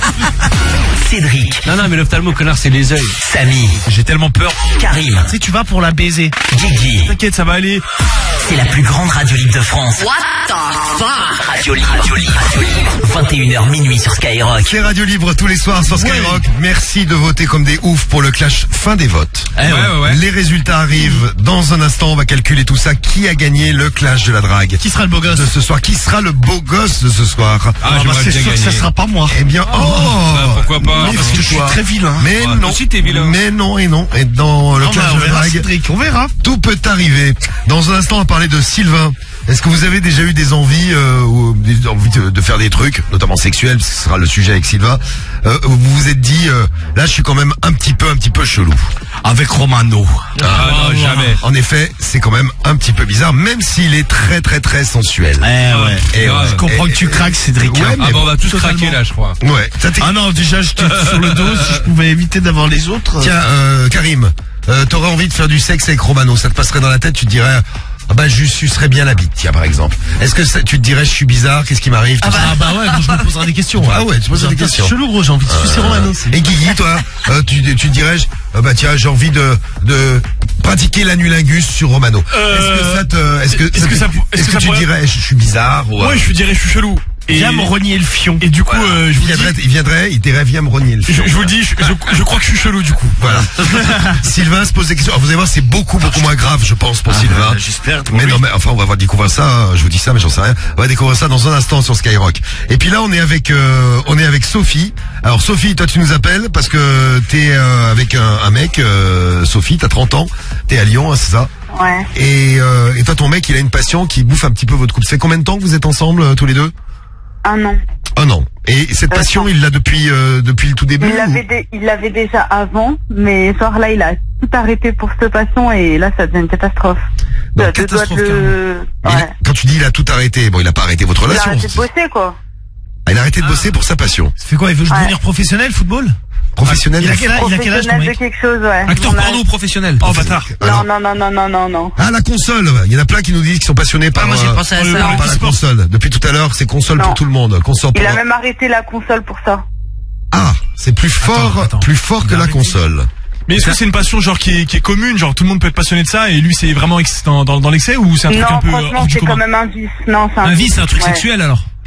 A: Cédric,
R: Non, non, mais l'ophtalmo, connard, c'est les yeux.
A: Samy,
C: J'ai tellement peur.
A: Karim,
K: Tu sais, tu vas pour la baiser.
A: Guigui.
H: T'inquiète, ça va aller.
A: C'est la plus grande radio libre de France.
S: What the fuck?
A: Radio Libre, Radio Libre, Radio Libre. vingt et une heures minuit sur Skyrock.
B: C'est Radio Libre tous les soirs sur Skyrock. Merci de voter comme des oufs pour le clash fin des votes.
R: Eh ouais, ouais, ouais.
B: Les résultats arrivent dans un instant. On va calculer tout ça. Qui a gagné le clash de la drague
K: Qui sera le beau gosse
B: de ce soir? Qui sera le beau gosse de ce soir?
R: Ah,
E: bah,
R: j'aimerais
E: c'est
R: bien
E: sûr que
R: gagner.
E: ça sera pas moi.
B: Eh bien, oh,
R: Bah, pourquoi pas?
E: Parce que je suis très vilain.
B: Mais
R: Ouais, toi
B: non,
R: aussi, t'es vilain.
B: mais non et non. Et dans le
E: Non, bah,
B: clash
E: on
B: de la
E: verra,
B: drague,
E: Cédric, on verra.
B: tout peut arriver. Dans un instant, on va parler de Sylvain. Est-ce que vous avez déjà eu des envies, euh, ou des envies de, de faire des trucs, notamment sexuels, parce que ce sera le sujet avec Sylvain, euh, vous vous êtes dit, euh, là, je suis quand même un petit peu, un petit peu chelou.
E: Avec Romano.
R: Ah, non, jamais.
B: En effet, c'est quand même un petit peu bizarre, même s'il est très, très, très sensuel.
E: Eh ouais.
B: Et ouais.
E: Je comprends
B: Et-
E: que tu craques, Cédric.
B: Ouais,
E: hein.
B: mais
R: Ah, bah, on va tous
E: totalement.
R: craquer, là, je crois.
B: Ouais. Ça t'est-
E: Ah non, déjà, je t'ai sur le dos. Si je pouvais éviter d'avoir les autres.
B: Tiens, euh, Karim, euh, t'aurais envie de faire du sexe avec Romano, ça te passerait dans la tête, tu te dirais, ah bah je sucerais bien la bite, tiens, par exemple. Est-ce que ça, tu te dirais, je suis bizarre, qu'est-ce qui m'arrive tout
K: Ah
B: ça
K: bah, bah ouais, moi, je me poserai des questions.
B: Ah ouais, tu poses des questions.
K: C'est chelou, gros, j'ai envie de sucer Romano.
B: Et Guigui, toi, euh, tu, tu dirais, je- euh, bah tiens, j'ai envie de, de pratiquer l'anulingus sur Romano. Est-ce que ça te, est-ce que,
H: est-ce
B: ça
H: que
B: te-
H: ça pou- est-ce
B: est-ce
H: que
B: que
H: ça
B: tu
H: pourrait-
B: dirais, je suis bizarre ou, euh,
H: Ouais, je dirais, je suis chelou. Et,
E: Viens me renier le fion.
H: et du coup, euh, je
B: il
H: vous dis,
B: viendrait, il viendrait, il dirait, viens me rogner le
H: je,
B: fion.
H: je vous le dis, je, je- je crois que je suis chelou, du coup.
B: Voilà. Sylvain se pose des questions. Alors, vous allez voir, c'est beaucoup, beaucoup moins grave, je pense, pour Sylvain.
E: J'espère.
B: Mais non, mais enfin, on va découvrir ça. euh, Je vous dis ça, mais j'en sais rien. On va découvrir ça dans un instant sur Skyrock. Et puis là, on est avec, euh, on est avec Sophie. Alors Sophie, toi, tu nous appelles parce que t'es euh, avec un, un mec. Euh, Sophie, t'as trente ans. T'es à Lyon, hein, c'est ça.
O: Ouais.
B: Et, euh, et toi, ton mec, il a une passion qui bouffe un petit peu votre couple. Ça fait combien de temps que vous êtes ensemble euh, tous les deux?
O: Un an.
B: Un an. Et cette passion, il l'a depuis euh, depuis le tout début.
O: Il
B: ou-
O: l'avait dé- il l'avait déjà avant, mais genre là, il a tout arrêté pour cette passion et là, ça devient une catastrophe.
B: Bon,
O: Ça te doit
B: catastrophe,
O: le...
B: Il-
O: Ouais.
B: Quand tu dis il a tout arrêté, bon, il a pas arrêté votre
O: Il a
B: relation.
O: arrêté de bosser, quoi.
B: Ah, il a arrêté de bosser pour sa passion.
K: Ça fait quoi, il veut
O: Ouais.
K: devenir professionnel, football?
B: Professionnel.
K: Il a quel âge, il a quel âge, ton
O: Professionnel de
K: mec?
O: quelque chose, ouais.
C: Acteur
O: Mon âge.
C: porno professionnel.
K: Oh, bâtard.
B: Alors-
O: Non, non, non, non, non, non, non.
B: Ah, la console. Il y en a plein qui nous disent qu'ils sont passionnés par,
D: Ah, moi, j'ai
B: euh,
D: pensé à
B: par
D: ça.
B: par la console. Depuis tout à l'heure, c'est console
O: Non.
B: pour tout le monde. Console pour...
O: Il a même arrêté la console pour ça.
B: Ah, c'est plus fort,
C: Attends, attends.
B: plus fort que
C: Il a
B: la
C: arrêté.
B: console.
H: Mais est-ce que c'est une passion genre qui est, qui est commune, genre tout le monde peut être passionné de ça et lui c'est vraiment ex- dans, dans, dans l'excès ou c'est un truc
O: Non,
H: un peu euh,
O: franchement,
H: hors du
O: c'est
H: commun?
O: quand même un vice. Non, c'est un,
C: Un vice, c'est un truc
O: ouais.
C: sexuel alors.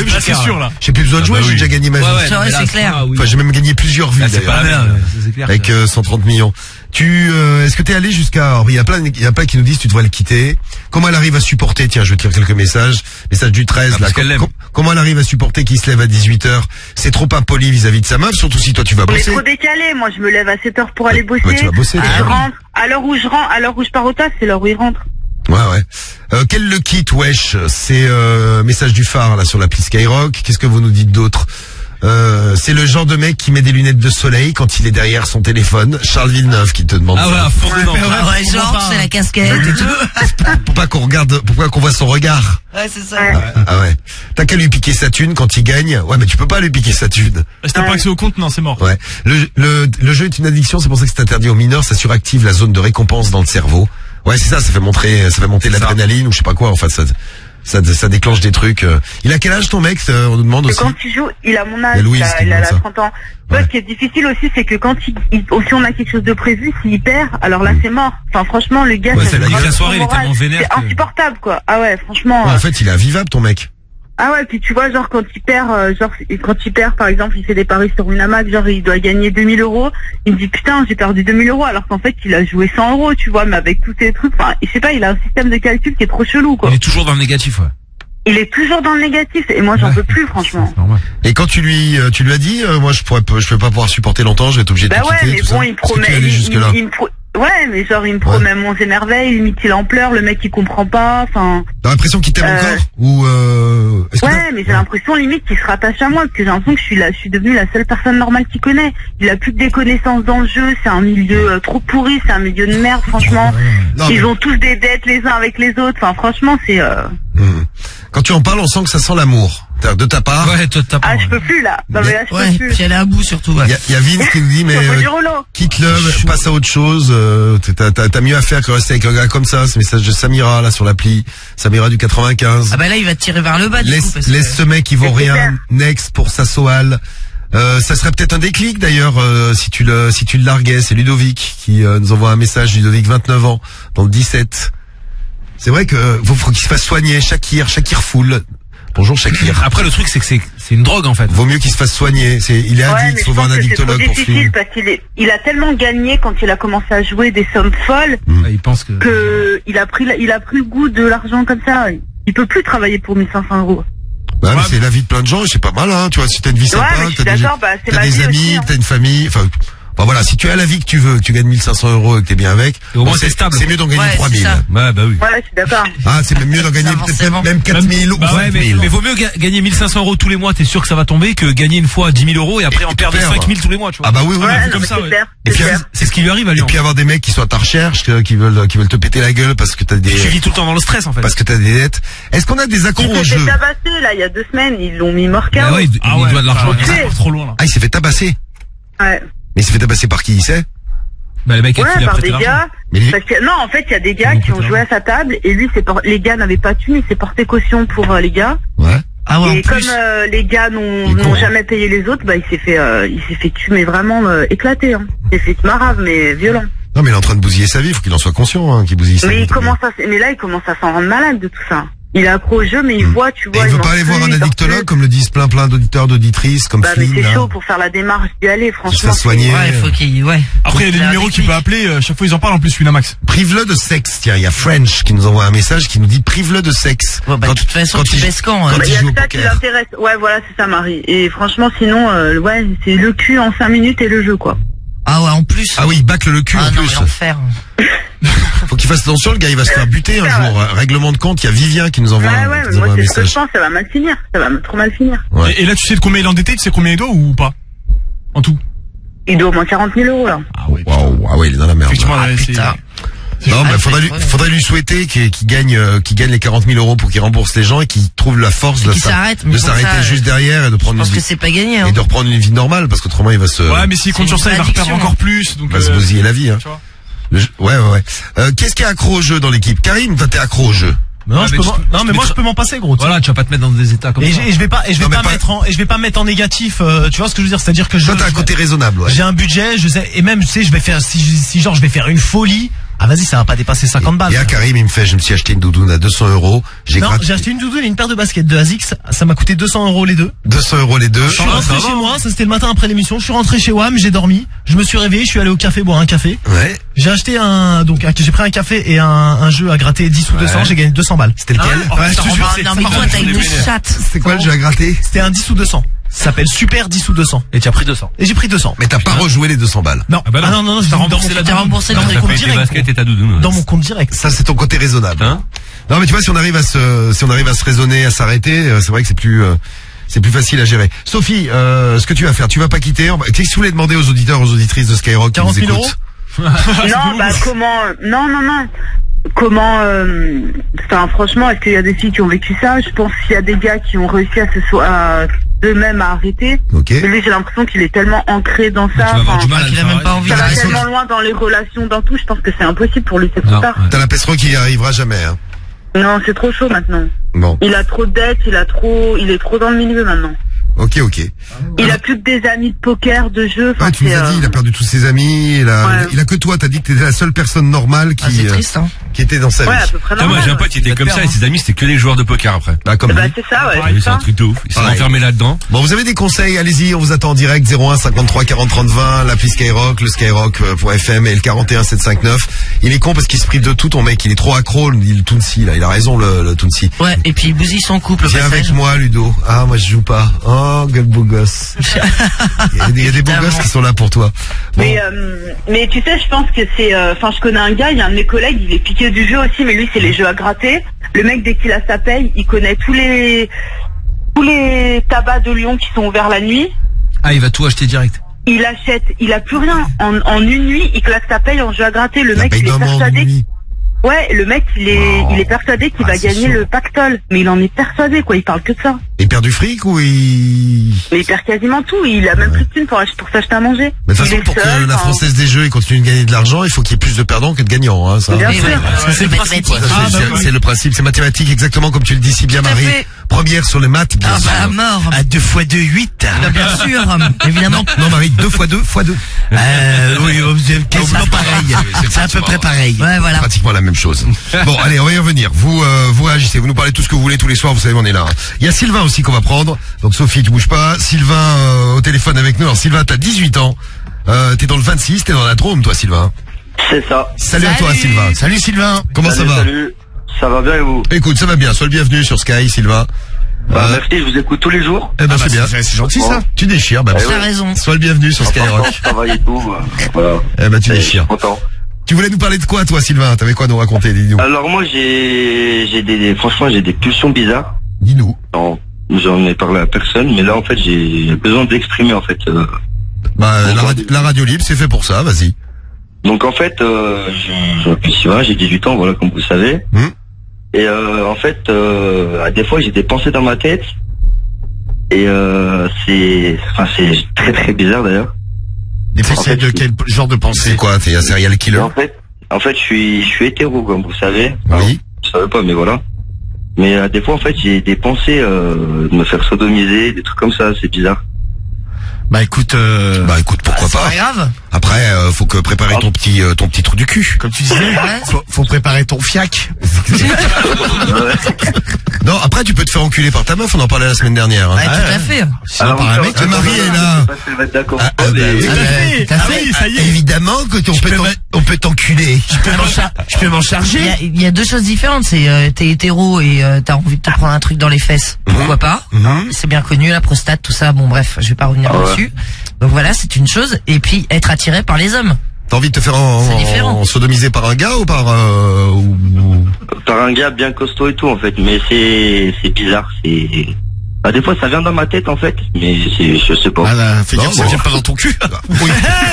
B: oui,
H: Là, c'est sûr, là.
B: J'ai plus besoin de jouer,
R: Ah bah
B: j'ai
R: oui.
B: déjà gagné ma vie.
D: C'est vrai, c'est clair.
B: Enfin, j'ai même gagné plusieurs vies
R: Là, c'est pas
B: d'ailleurs.
R: la merde.
C: C'est clair.
B: Avec euh, cent trente millions. Tu, euh, est-ce que t'es allé jusqu'à, alors, il y a plein, il y a plein qui nous disent tu devrais le quitter. Comment elle arrive à supporter, tiens, je vais te lire quelques messages, message du treize,
R: Ah,
B: là.
R: parce qu'elle
B: Com-
R: l'aime.
B: com- comment elle arrive à supporter qu'il se lève à dix-huit heures? C'est trop impoli vis-à-vis de sa meuf, surtout si toi tu vas
M: On est
B: bosser.
M: trop décalé. Moi, je me lève à sept heures pour aller bosser.
B: bah, tu vas bosser,
M: Et
B: toi.
M: je rentre. À l'heure où je rentre, à l'heure où je pars au taf, c'est l'heure où il rentre.
B: Ouais, ouais. Euh, quel le quitte, wesh? C'est, euh, message du phare, là, sur l'appli Skyrock. Qu'est-ce que vous nous dites d'autre? Euh, c'est le genre de mec qui met des lunettes de soleil quand il est derrière son téléphone. Charles Villeneuve qui te demande
C: Ah
B: ça.
C: ouais, à fond dedans.
D: Ah ouais, genre, c'est la casquette et tout.
B: Pour pas qu'on regarde, pour pas qu'on voit son regard.
D: Ouais, c'est ça.
B: Ah ouais. T'as qu'à lui piquer sa thune quand il gagne. Ouais, mais tu peux pas lui piquer sa thune.
H: Si t'as pas accès au compte, non, c'est mort.
B: Ouais. Le, le, le jeu est une addiction, c'est pour ça que c'est interdit aux mineurs. Ça suractive la zone de récompense dans le cerveau. Ouais, c'est ça. Ça fait montrer, ça fait monter l'adrénaline ou je sais pas quoi. Enfin, ça, ça, ça déclenche des trucs. Il a quel âge ton mec? On nous demande
M: Et
B: aussi.
M: quand il joue, il a mon
B: Il y a
M: âge,
B: Louise
M: il a,
B: qui
M: il a
B: demande
M: la
B: ça.
M: trente ans. Tu vois, ce qui est difficile aussi, c'est que quand il, il- si on a quelque chose de prévu, s'il perd, alors là, c'est mort. Enfin, franchement, le gars,
B: Ouais,
M: ça
B: c'est la
M: me
B: gueule.
M: rend
B: La soirée, il est
M: moral.
B: tellement vénère
M: C'est
B: que-
M: insupportable, quoi. Ah ouais, franchement.
B: Ouais,
M: euh,
B: en fait, il est invivable ton mec.
M: Ah ouais, puis tu vois, genre quand il perd, euh, genre quand il perd, par exemple, il fait des paris sur Winamax, genre il doit gagner deux mille euros, il me dit putain, j'ai perdu deux mille euros, alors qu'en fait il a joué cent euros, tu vois, mais avec tous ces trucs, enfin, je sais pas, il a un système de calcul qui est trop chelou, quoi.
C: Il est toujours dans le négatif, ouais.
M: Il est toujours dans le négatif, et moi j'en peux plus, franchement.
B: Et quand tu lui, euh, tu lui as dit, euh, moi je pourrais, pas- je vais pas pouvoir supporter longtemps, je vais être obligé de
M: Bah
B: te
M: ouais,
B: quitter,
M: mais
B: tout
M: bon,
B: ça.
M: il
B: Est-ce que tu
M: promet,
B: es allé
M: il,
B: jusque-là
M: il- il me pro- ouais, mais genre il me promet mon émerveille, limite il en pleure, le mec il comprend pas, enfin.
B: T'as l'impression qu'il t'aime
M: Euh,
B: encore ou euh, est-ce que t'as-
M: Ouais, mais j'ai l'impression limite qu'il se rattache à moi, parce que j'ai l'impression que je suis là, je suis devenue la seule personne normale qu'il connaît. Il a plus que des connaissances dans le jeu, c'est un milieu euh, trop pourri, c'est un milieu de merde, franchement.
B: Non,
M: Ils
B: mais-
M: ont tous des dettes les uns avec les autres, enfin franchement c'est... Euh...
B: Hum. Quand tu en parles, on sent que ça sent l'amour. C'est-à-dire de ta part.
C: Ouais, toi de ta part.
M: Ah, je peux plus là, non mais là je
D: Ouais,
M: peux plus.
D: puis elle est à bout surtout. Ouais.
B: Il y a, il y a Vince qui nous dit mais
M: Ça fait
B: euh,
M: du rouleau.
B: quitte-le, passe à autre chose. euh, T'as, t'as, t'as mieux à faire que rester avec un gars comme ça. Ce message de Samira là sur l'appli, Samira du quatre-vingt-quinze.
D: Ah bah là, il va te tirer vers le bas du coup.
B: Laisse,
D: Parce que...
B: laisse ce mec qui vaut
M: C'est
B: rien.
M: clair.
B: Next pour Sassoal. Euh, ça serait peut-être un déclic d'ailleurs euh, si tu le si tu le larguais. C'est Ludovic qui euh, nous envoie un message. Ludovic, vingt-neuf ans, dans le dix-sept. C'est vrai que euh, faut, faut qu'il se fasse soigner. Shakir, Shakir Fool. Bonjour Shakir.
C: Après, le truc, c'est que c'est, c'est une drogue, en fait.
B: Vaut mieux qu'il se fasse soigner. C'est, il est
M: Ouais,
B: addict.
M: mais
B: Faut
M: je
B: voir un
M: pense que c'est trop
B: addictologue pour
M: difficile
B: suivre.
M: parce qu'il est, il a tellement gagné quand il a commencé à jouer des sommes folles
C: Ah, il pense que...
M: que il a pris, la- il a pris le goût de l'argent comme ça. Il peut plus travailler pour mille cinq cents euros.
B: Bah, mais c'est la vie de plein de gens et c'est pas mal, hein. Tu vois, si t'as une vie sympa,
M: Ouais, mais je suis
B: t'as des,
M: d'accord, bah, c'est
B: t'as
M: ma
B: des
M: vie
B: amis,
M: aussi, hein.
B: t'as une famille, enfin, bah voilà, si tu as la vie que tu veux, que tu gagnes mille cinq cents euros et que t'es bien avec,
C: Et au moins,
B: c'est
C: t'es stable.
B: c'est mieux d'en gagner
D: Ouais,
B: trois
D: c'est
B: mille.
D: ça.
C: Ouais, bah oui.
M: Ouais, je suis d'accord.
B: Ah, c'est même mieux d'en gagner
D: Ça,
B: peut-être
D: forcément.
B: même quatre mille ou
C: Bah ouais,
B: cinq
C: mais,
B: mille.
C: mais vaut mieux ga- gagner mille cinq cents euros tous les mois, t'es sûr que ça va tomber, que gagner une fois dix mille euros et après
B: Et-
C: en
B: et
C: perdre
B: perdre.
C: cinq mille tous les mois, tu vois.
B: Ah bah oui, oui,
M: Ouais,
B: oui.
M: non,
C: comme
M: mais
C: ça,
M: c'est
C: ouais.
M: clair,
B: Et
M: c'est
B: puis,
M: clair.
C: C'est ce qui lui arrive à lui.
B: et puis avoir des mecs qui sont à ta recherche, que- qui veulent, qui veulent te péter la gueule parce que t'as des,
C: Tu vis tout le temps dans le stress, en fait.
B: parce que t'as des dettes. Est-ce qu'on a des accros
M: Il
B: au
M: s'est
B: jeu?
M: fait tabasser là il y a deux semaines, ils l'ont mis mort K
C: Ah
M: O.
C: ouais, il,
H: Ah
C: il
H: ouais,
C: doit de l'argent.
H: ça part trop loin là.
B: Ah, il s'est fait tabasser.
M: Ouais.
B: Mais il s'est fait tabasser par qui il sait?
C: Bah, le mec à qui
M: Ouais,
C: il a
M: par
C: prêté
M: des
C: l'argent.
M: gars.
B: Mais les-
M: Parce que, non, en fait, il y a des gars
C: Ils ont
M: qui ont
C: prêté
M: joué à sa table et lui, c'est por- les gars n'avaient pas de thune, il s'est porté caution pour euh, les gars.
B: Ouais.
D: Ah ouais, en
M: et
D: plus.
M: comme euh, les gars n'ont
B: Il est con,
M: n'ont
B: hein.
M: jamais payé les autres, bah il s'est fait, euh, il s'est fait tuer, mais vraiment euh, éclaté. Hein. Il s'est fait marave, mais violent.
B: Non, mais il est en train de bousiller sa vie, faut qu'il en soit conscient, hein, qu'il bousille sa vie.
M: Mais il commence à, s- mais là, il commence à s'en rendre malade de tout ça. Il est accro au jeu, mais il voit, tu
B: Et
M: vois.
B: il veut
M: n'en
B: pas aller
M: peut
B: voir
M: plus,
B: un
M: il dort
B: addictologue,
M: plus.
B: comme le disent plein plein d'auditeurs, d'auditrices, comme
M: Bah, mais
B: Flynn,
M: c'est
B: là.
M: chaud pour faire la démarche d'y aller,
B: Se
M: franchement.
B: faire soigner.
D: Ouais, il faut qu'il. Ouais.
H: Après, il y a des
D: Faut
H: numéros
D: qu'il
H: qu'il peut appeler, euh, chaque fois ils en parlent en plus, Winamax.
B: Prive-le de sexe. Tiens, il y a French qui nous envoie un message qui nous dit prive-le de sexe.
D: Ouais, bah, de toute façon, tu
B: il,
D: baisses quand,
B: quand
D: hein.
M: Bah,
B: il
M: il y a
B: joue au
M: que ça qui
B: poker.
M: l'intéresse. Ouais, voilà, c'est ça, Marie. Et franchement, sinon, euh, ouais, c'est le cul en cinq minutes et le jeu, quoi.
D: Ah ouais, en plus.
B: Ah oui, il bâcle le cul
D: Ah
B: en
D: non,
B: plus.
D: mais l'enfer.
B: Faut qu'il fasse attention, le gars, il va se faire buter un jour. Règlement de compte, il y a Vivien qui nous envoie,
M: Ouais,
B: un,
M: ouais,
B: qui
M: mais
B: nous
M: moi,
B: envoie un
M: c'est ce que je
B: message.
M: pense, ça va mal finir. Ça va trop mal finir.
B: Ouais.
H: Et, et là, tu sais de combien il est endetté, tu sais combien il doit ou pas? En tout.
M: Il doit au moins quarante mille euros, là.
H: Ah ouais.
B: Waouh, ah ouais, il est dans la merde.
H: Effectivement,
B: là.
H: ouais, c'est-
D: Putain.
B: Non, mais
D: Ah,
B: faudrait
D: c'est
B: lui,
D: vrai.
B: faudrait lui souhaiter qu'il qu'il gagne, euh, qu'il gagne les quarante mille euros pour qu'il rembourse les gens et qu'il trouve la force de
D: Qu'il
B: s'a-
D: s'arrête, mais
B: de
D: pour
B: s'arrêter
D: ça,
B: juste derrière et de
D: Je
B: prendre une
D: pense que
B: vie,
D: c'est pas gagné, hein.
B: et de reprendre une vie normale parce qu'autrement il va se,
H: Ouais, mais s'il compte
D: C'est
H: sur ça,
D: une
H: il va reperdre
D: addiction.
H: encore plus. Donc,
B: il va se
H: euh,
B: bousiller la vie, hein.
H: tu vois.
B: Le jeu- ouais, ouais, ouais. Euh, qu'est-ce qui est accro au jeu dans l'équipe? Karim, toi t'es accro au jeu.
K: Non,
C: Ouais,
K: je
C: mais
K: peux
C: tu-
K: m'en-
C: tu
K: non, mais
C: te
K: moi
C: mettras-
K: je peux m'en passer, gros. tu sais.
C: Voilà, tu vas pas te mettre dans des états comme
K: Et,
C: ça.
K: je- et je vais pas, et je vais
B: Non, mais
K: pas,
B: pas-
K: mettre en, et je vais pas mettre en négatif. euh, tu vois ce que je veux dire, c'est-à-dire que je.
B: Toi t'as un côté raisonnable, ouais.
K: J'ai un budget, je sais, et même tu sais, je vais faire si, si genre je vais faire une folie. Ah vas-y, ça va pas dépasser cinquante balles.
B: Et à Karim, il me fait, je me suis acheté une doudoune à deux cents euros. J'ai
K: Non,
B: gratté
K: j'ai acheté une doudoune et une paire de baskets de Asics. Ça m'a coûté deux cents euros les deux.
B: deux cents euros les deux.
K: Je suis rentré chez moi, ça c'était le matin après l'émission. Je suis rentré chez W A M, j'ai dormi. Je me suis réveillé, je suis allé au café boire un café.
B: Ouais.
K: J'ai acheté un, donc un- j'ai pris un café et un, un jeu à gratter dix ou deux cents. J'ai gagné deux cents balles.
B: C'était lequel?
K: Ah, ouais, je te jure,
D: Ah,
K: c'est-
D: non,
K: ça
D: mais
K: m'a
D: toi,
K: rendu
D: t'as une
K: fou.
D: chatte.
B: C'est quoi le jeu à gratter?
K: C'était un dix ou deux cents. Ça s'appelle Super dix ou deux cents.
C: Et tu as pris deux cents.
K: Et j'ai pris deux cents.
B: Mais t'as pas rejoué les deux cents balles.
K: Non.
C: Ah bah non.
K: Ah non, non, non, j'ai
C: T'as
K: dans
C: remboursé
K: mon-
C: la
K: t'as
C: doudoune.
K: remboursé
C: Non,
K: dans
C: t'as
K: mon compte
C: payé tes
K: direct.
C: baskets
R: et ta doudoune.
K: Dans mon compte direct.
B: Ça, c'est ton côté raisonnable.
R: Hein?
B: Non, mais tu vois, si on arrive à se, si on arrive à se raisonner, à s'arrêter, euh, c'est vrai que c'est plus, euh, c'est plus facile à gérer. Sophie, euh, ce que tu vas faire, tu vas pas quitter. on va- Qu'est-ce que tu voulais demander aux auditeurs, aux auditrices de Skyrock qui nous
K: quarante mille
B: écoutent?
M: Non, bah comment... Non, non, non. Comment... euh, Enfin, franchement, est-ce qu'il y a des filles qui ont vécu ça? Je pense qu'il y a des gars qui ont réussi à se so- à d'eux-mêmes à arrêter.
B: Ok.
M: Mais lui, j'ai l'impression qu'il est tellement ancré dans ça.
B: vas avoir
M: enfin,
B: du mal à le
M: qu'il a
B: faire
M: même pas
B: arrêter.
M: envie. Ça va
B: T'as
M: tellement loin dans les relations, dans tout. Je pense que c'est impossible pour lui, c'est trop tard.
B: T'as l'impression qu'il y arrivera jamais, hein.
M: Non, c'est trop chaud maintenant.
B: Bon.
M: Il a trop de dettes, il a trop, il est trop dans le milieu maintenant.
B: Ok, ok.
M: Il a plus que des amis de poker, de jeu.
B: Ouais, tu nous as dit, il a perdu tous ses amis, il a,
M: Ouais.
B: il a que toi, t'as dit que t'étais la seule personne normale qui,
M: Ah, c'est triste, hein.
B: euh, qui était dans sa
M: Ouais,
B: vie.
M: à peu près
R: Putain, moi j'ai un pote qui était comme ça et ses amis c'était que les joueurs de poker après.
B: Bah comme
M: Bah
B: lui.
M: c'est ça, ouais.
R: Ah oui, c'est un truc de ouf. Ils sont
B: Pareil.
R: enfermés là-dedans.
B: Bon, vous avez des conseils, allez-y, on vous attend en direct, zéro un cinquante-trois quarante trente vingt, l'appli Skyrock, le skyrock.fm et le quarante et un sept cent cinquante-neuf. Il est con parce qu'il se prive de tout, ton mec, il est trop accro, le le Tounsi, là, il a raison, le, le Tounsi.
D: Ouais, et puis il bousille son couple au
B: Viens
D: passage.
B: avec moi, Ludo. Ah, moi je joue pas. Oh, quel beau gosse. Il y a des, il y a des beaux gosses qui sont là pour toi. Bon.
M: Mais euh, mais tu sais, je pense que c'est. Enfin, je connais un gars, il y a un de mes collègues, il est piqué du jeu aussi, mais lui c'est les jeux à gratter. Le mec dès qu'il a sa paye, il connaît tous les tous les tabacs de Lyon qui sont ouverts la nuit.
C: Ah, il va tout acheter direct.
M: Il achète, il a plus rien. En, en une nuit, il claque sa paye en jeu à gratter. Le mec,
B: paye
M: il est
B: d'un an en
M: persuadé.
B: une nuit.
M: Ouais, le mec, il est, il est persuadé qu'il
B: Ah,
M: va
B: c'est
M: gagner
B: chaud.
M: le pactole, mais il en est persuadé, quoi. Il parle que de ça.
B: Il perd du fric ou il...
M: Mais il perd quasiment tout. Il a même plus de thunes pour, ach- pour s'acheter à manger.
B: Mais de toute
M: Il
B: façon,
M: est
B: pour que
M: seul,
B: la
M: enfin,
B: Française des Jeux continue de gagner de l'argent, il faut qu'il y ait plus de perdants que de gagnants. Hein, ça.
M: Bien sûr.
B: Ça, c'est le principe.
D: mathématique.
B: Ça,
D: Ah,
B: c'est-
D: bah
B: c'est-
D: oui.
B: c'est le principe, c'est mathématique, exactement comme tu le dis si bien,
D: Tout à
B: Marie.
D: fait.
B: Première sur les maths, bien
D: Ah
B: sûr.
D: bah à mort.
K: À deux fois deux, huit.
D: Bah, bien sûr, évidemment.
B: Non, Marie, deux fois deux fois deux.
K: Euh, oui, quasiment pareil. C'est à peu près pareil.
D: Ouais, voilà.
B: Pratiquement la même chose. Bon, allez, on va y revenir. Vous, euh, vous réagissez, vous nous parlez tout ce que vous voulez tous les soirs, vous savez, on est là. Il y a Sylvain aussi qu'on va prendre. Donc Sophie, tu bouges pas. Sylvain euh, au téléphone avec nous. Alors Sylvain, t'as dix-huit ans. Euh, t'es dans le vingt-six, t'es dans la Drôme, toi, Sylvain.
G: C'est ça.
B: Salut, à toi,
D: Salut.
B: Sylvain. Salut, Sylvain. Comment
G: Salut,
B: ça va
G: Salut. Ça va bien et vous?
B: Écoute, ça va bien. Sois le bienvenu sur Sky, Sylvain.
G: Bah,
B: Euh,
G: merci, je vous écoute tous les jours.
B: Eh ben,
K: Ah bah,
B: c'est bien.
K: c'est- c'est gentil,
G: Bon.
K: ça.
B: Tu déchires, bah,
G: Eh
B: bon.
D: T'as
G: ouais.
D: raison.
B: Sois le bienvenu sur
G: Franchement,
B: Skyrock.
G: je travaille et tout. euh, Voilà.
B: Eh ben, tu
G: Et je
B: déchires.
G: suis content.
B: Tu voulais nous parler de quoi, toi, Sylvain? T'avais quoi à nous raconter? Dis-nous.
G: Alors moi, j'ai, j'ai des, des- franchement, j'ai des pulsions bizarres.
B: Dis-nous.
G: Non, j'en ai parlé à personne, mais là, en fait, j'ai besoin de l'exprimer, en fait. euh.
B: Bah, la, radio, la radio libre, c'est fait pour ça, vas-y.
G: Donc, en fait, euh, je, je m'appelle Sylvain, j'ai dix-huit ans, voilà, comme vous le savez.
B: Hmm.
G: Et euh, en fait, euh, à des fois, j'ai des pensées dans ma tête. Et euh, c'est, enfin, c'est très très bizarre d'ailleurs.
E: Des pensées de quel genre de pensée?
B: C'est quoi? T'es un serial
G: Et
B: killer?
G: en fait, en fait, je suis, je suis hétéro, comme vous savez.
B: Oui.
G: Je savais pas, mais voilà. Mais euh, des fois, en fait, j'ai des pensées euh, de me faire sodomiser, des trucs comme ça. C'est bizarre.
E: Bah écoute, euh...
B: Bah écoute, pourquoi
D: C'est
B: pas.
D: pas grave.
B: Après, euh, faut que préparer ton petit, euh, ton petit trou du cul.
E: comme tu disais,
D: Ouais.
E: faut, faut préparer ton fiac.
B: Non, après tu peux te faire enculer par ta meuf. On en parlait la semaine dernière. Hein.
D: Ouais, tout à fait.
E: Sinon, par un mec,
B: Ah, Marie est là.
G: Je sais pas si elle va être d'accord.
B: Ah, ah, bah, oui.
D: Ah, bah, tout à
E: Ah
D: fait.
E: oui, ça y est.
B: Évidemment que t- on peut,
E: peux
B: t'en-
E: me-
B: on peut t'enculer.
E: Je peux m'en char- je peux m'en
D: Il y,
E: charger.
D: a, il y a deux choses différentes. C'est euh, t'es hétéro et euh, t'as envie de te prendre un truc dans les fesses. Pourquoi pas?
B: Mhm.
D: C'est bien connu, la prostate, tout ça. Bon, bref, je vais pas revenir
G: Ah ouais.
D: là-dessus. Donc voilà, c'est une chose. Et puis être attiré par les hommes.
B: T'as envie de te faire en,
D: C'est différent.
B: en sodomiser par un gars ou par euh, ou- ou-
G: Par un gars bien costaud et tout, en fait. Mais c'est, c'est bizarre. C'est. Bah, des fois, ça vient dans ma tête, en fait. Mais c'est, je sais pas.
E: Ah là, fais
B: Non,
E: gaffe, ça
B: bon.
E: vient pas dans ton cul.
B: Oui.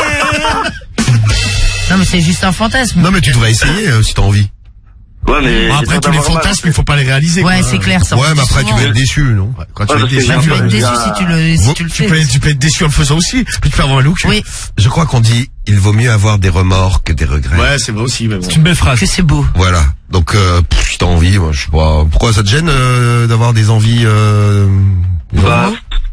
D: Non, mais c'est juste un fantasme.
B: Non mais tu devrais essayer euh, si t'as envie.
G: Ouais, mais.
E: Bon,
G: j'ai
E: après,
G: peur
E: tous les
G: d'avoir mal,
E: fantasmes,
G: en fait.
E: il faut pas les réaliser.
D: Ouais,
E: quoi.
D: c'est clair. Ça
B: Ouais,
D: on
B: mais
D: dit
B: après tu
D: souvent.
B: vas être déçu, non?
E: Quand tu
G: Ouais,
E: vas être
G: parce que
E: déçu,
G: j'ai
D: Bah, tu vas
G: un
D: être
G: peu-
D: déçu
G: bien-
D: si tu le, si tu le
E: tu
D: fais.
E: peux, tu peux être déçu en le faisant aussi. Tu peux te faire avoir le cul.
D: Oui,
B: Je crois qu'on dit il vaut mieux avoir des remords que des regrets.
E: Ouais, c'est vrai aussi, mais bon.
C: C'est une belle phrase.
D: que c'est beau.
B: Voilà. Donc euh, pff, si t'as envie, moi je sais pas. Pourquoi ça te gêne euh, d'avoir des envies euh, des
G: Bah,
B: envies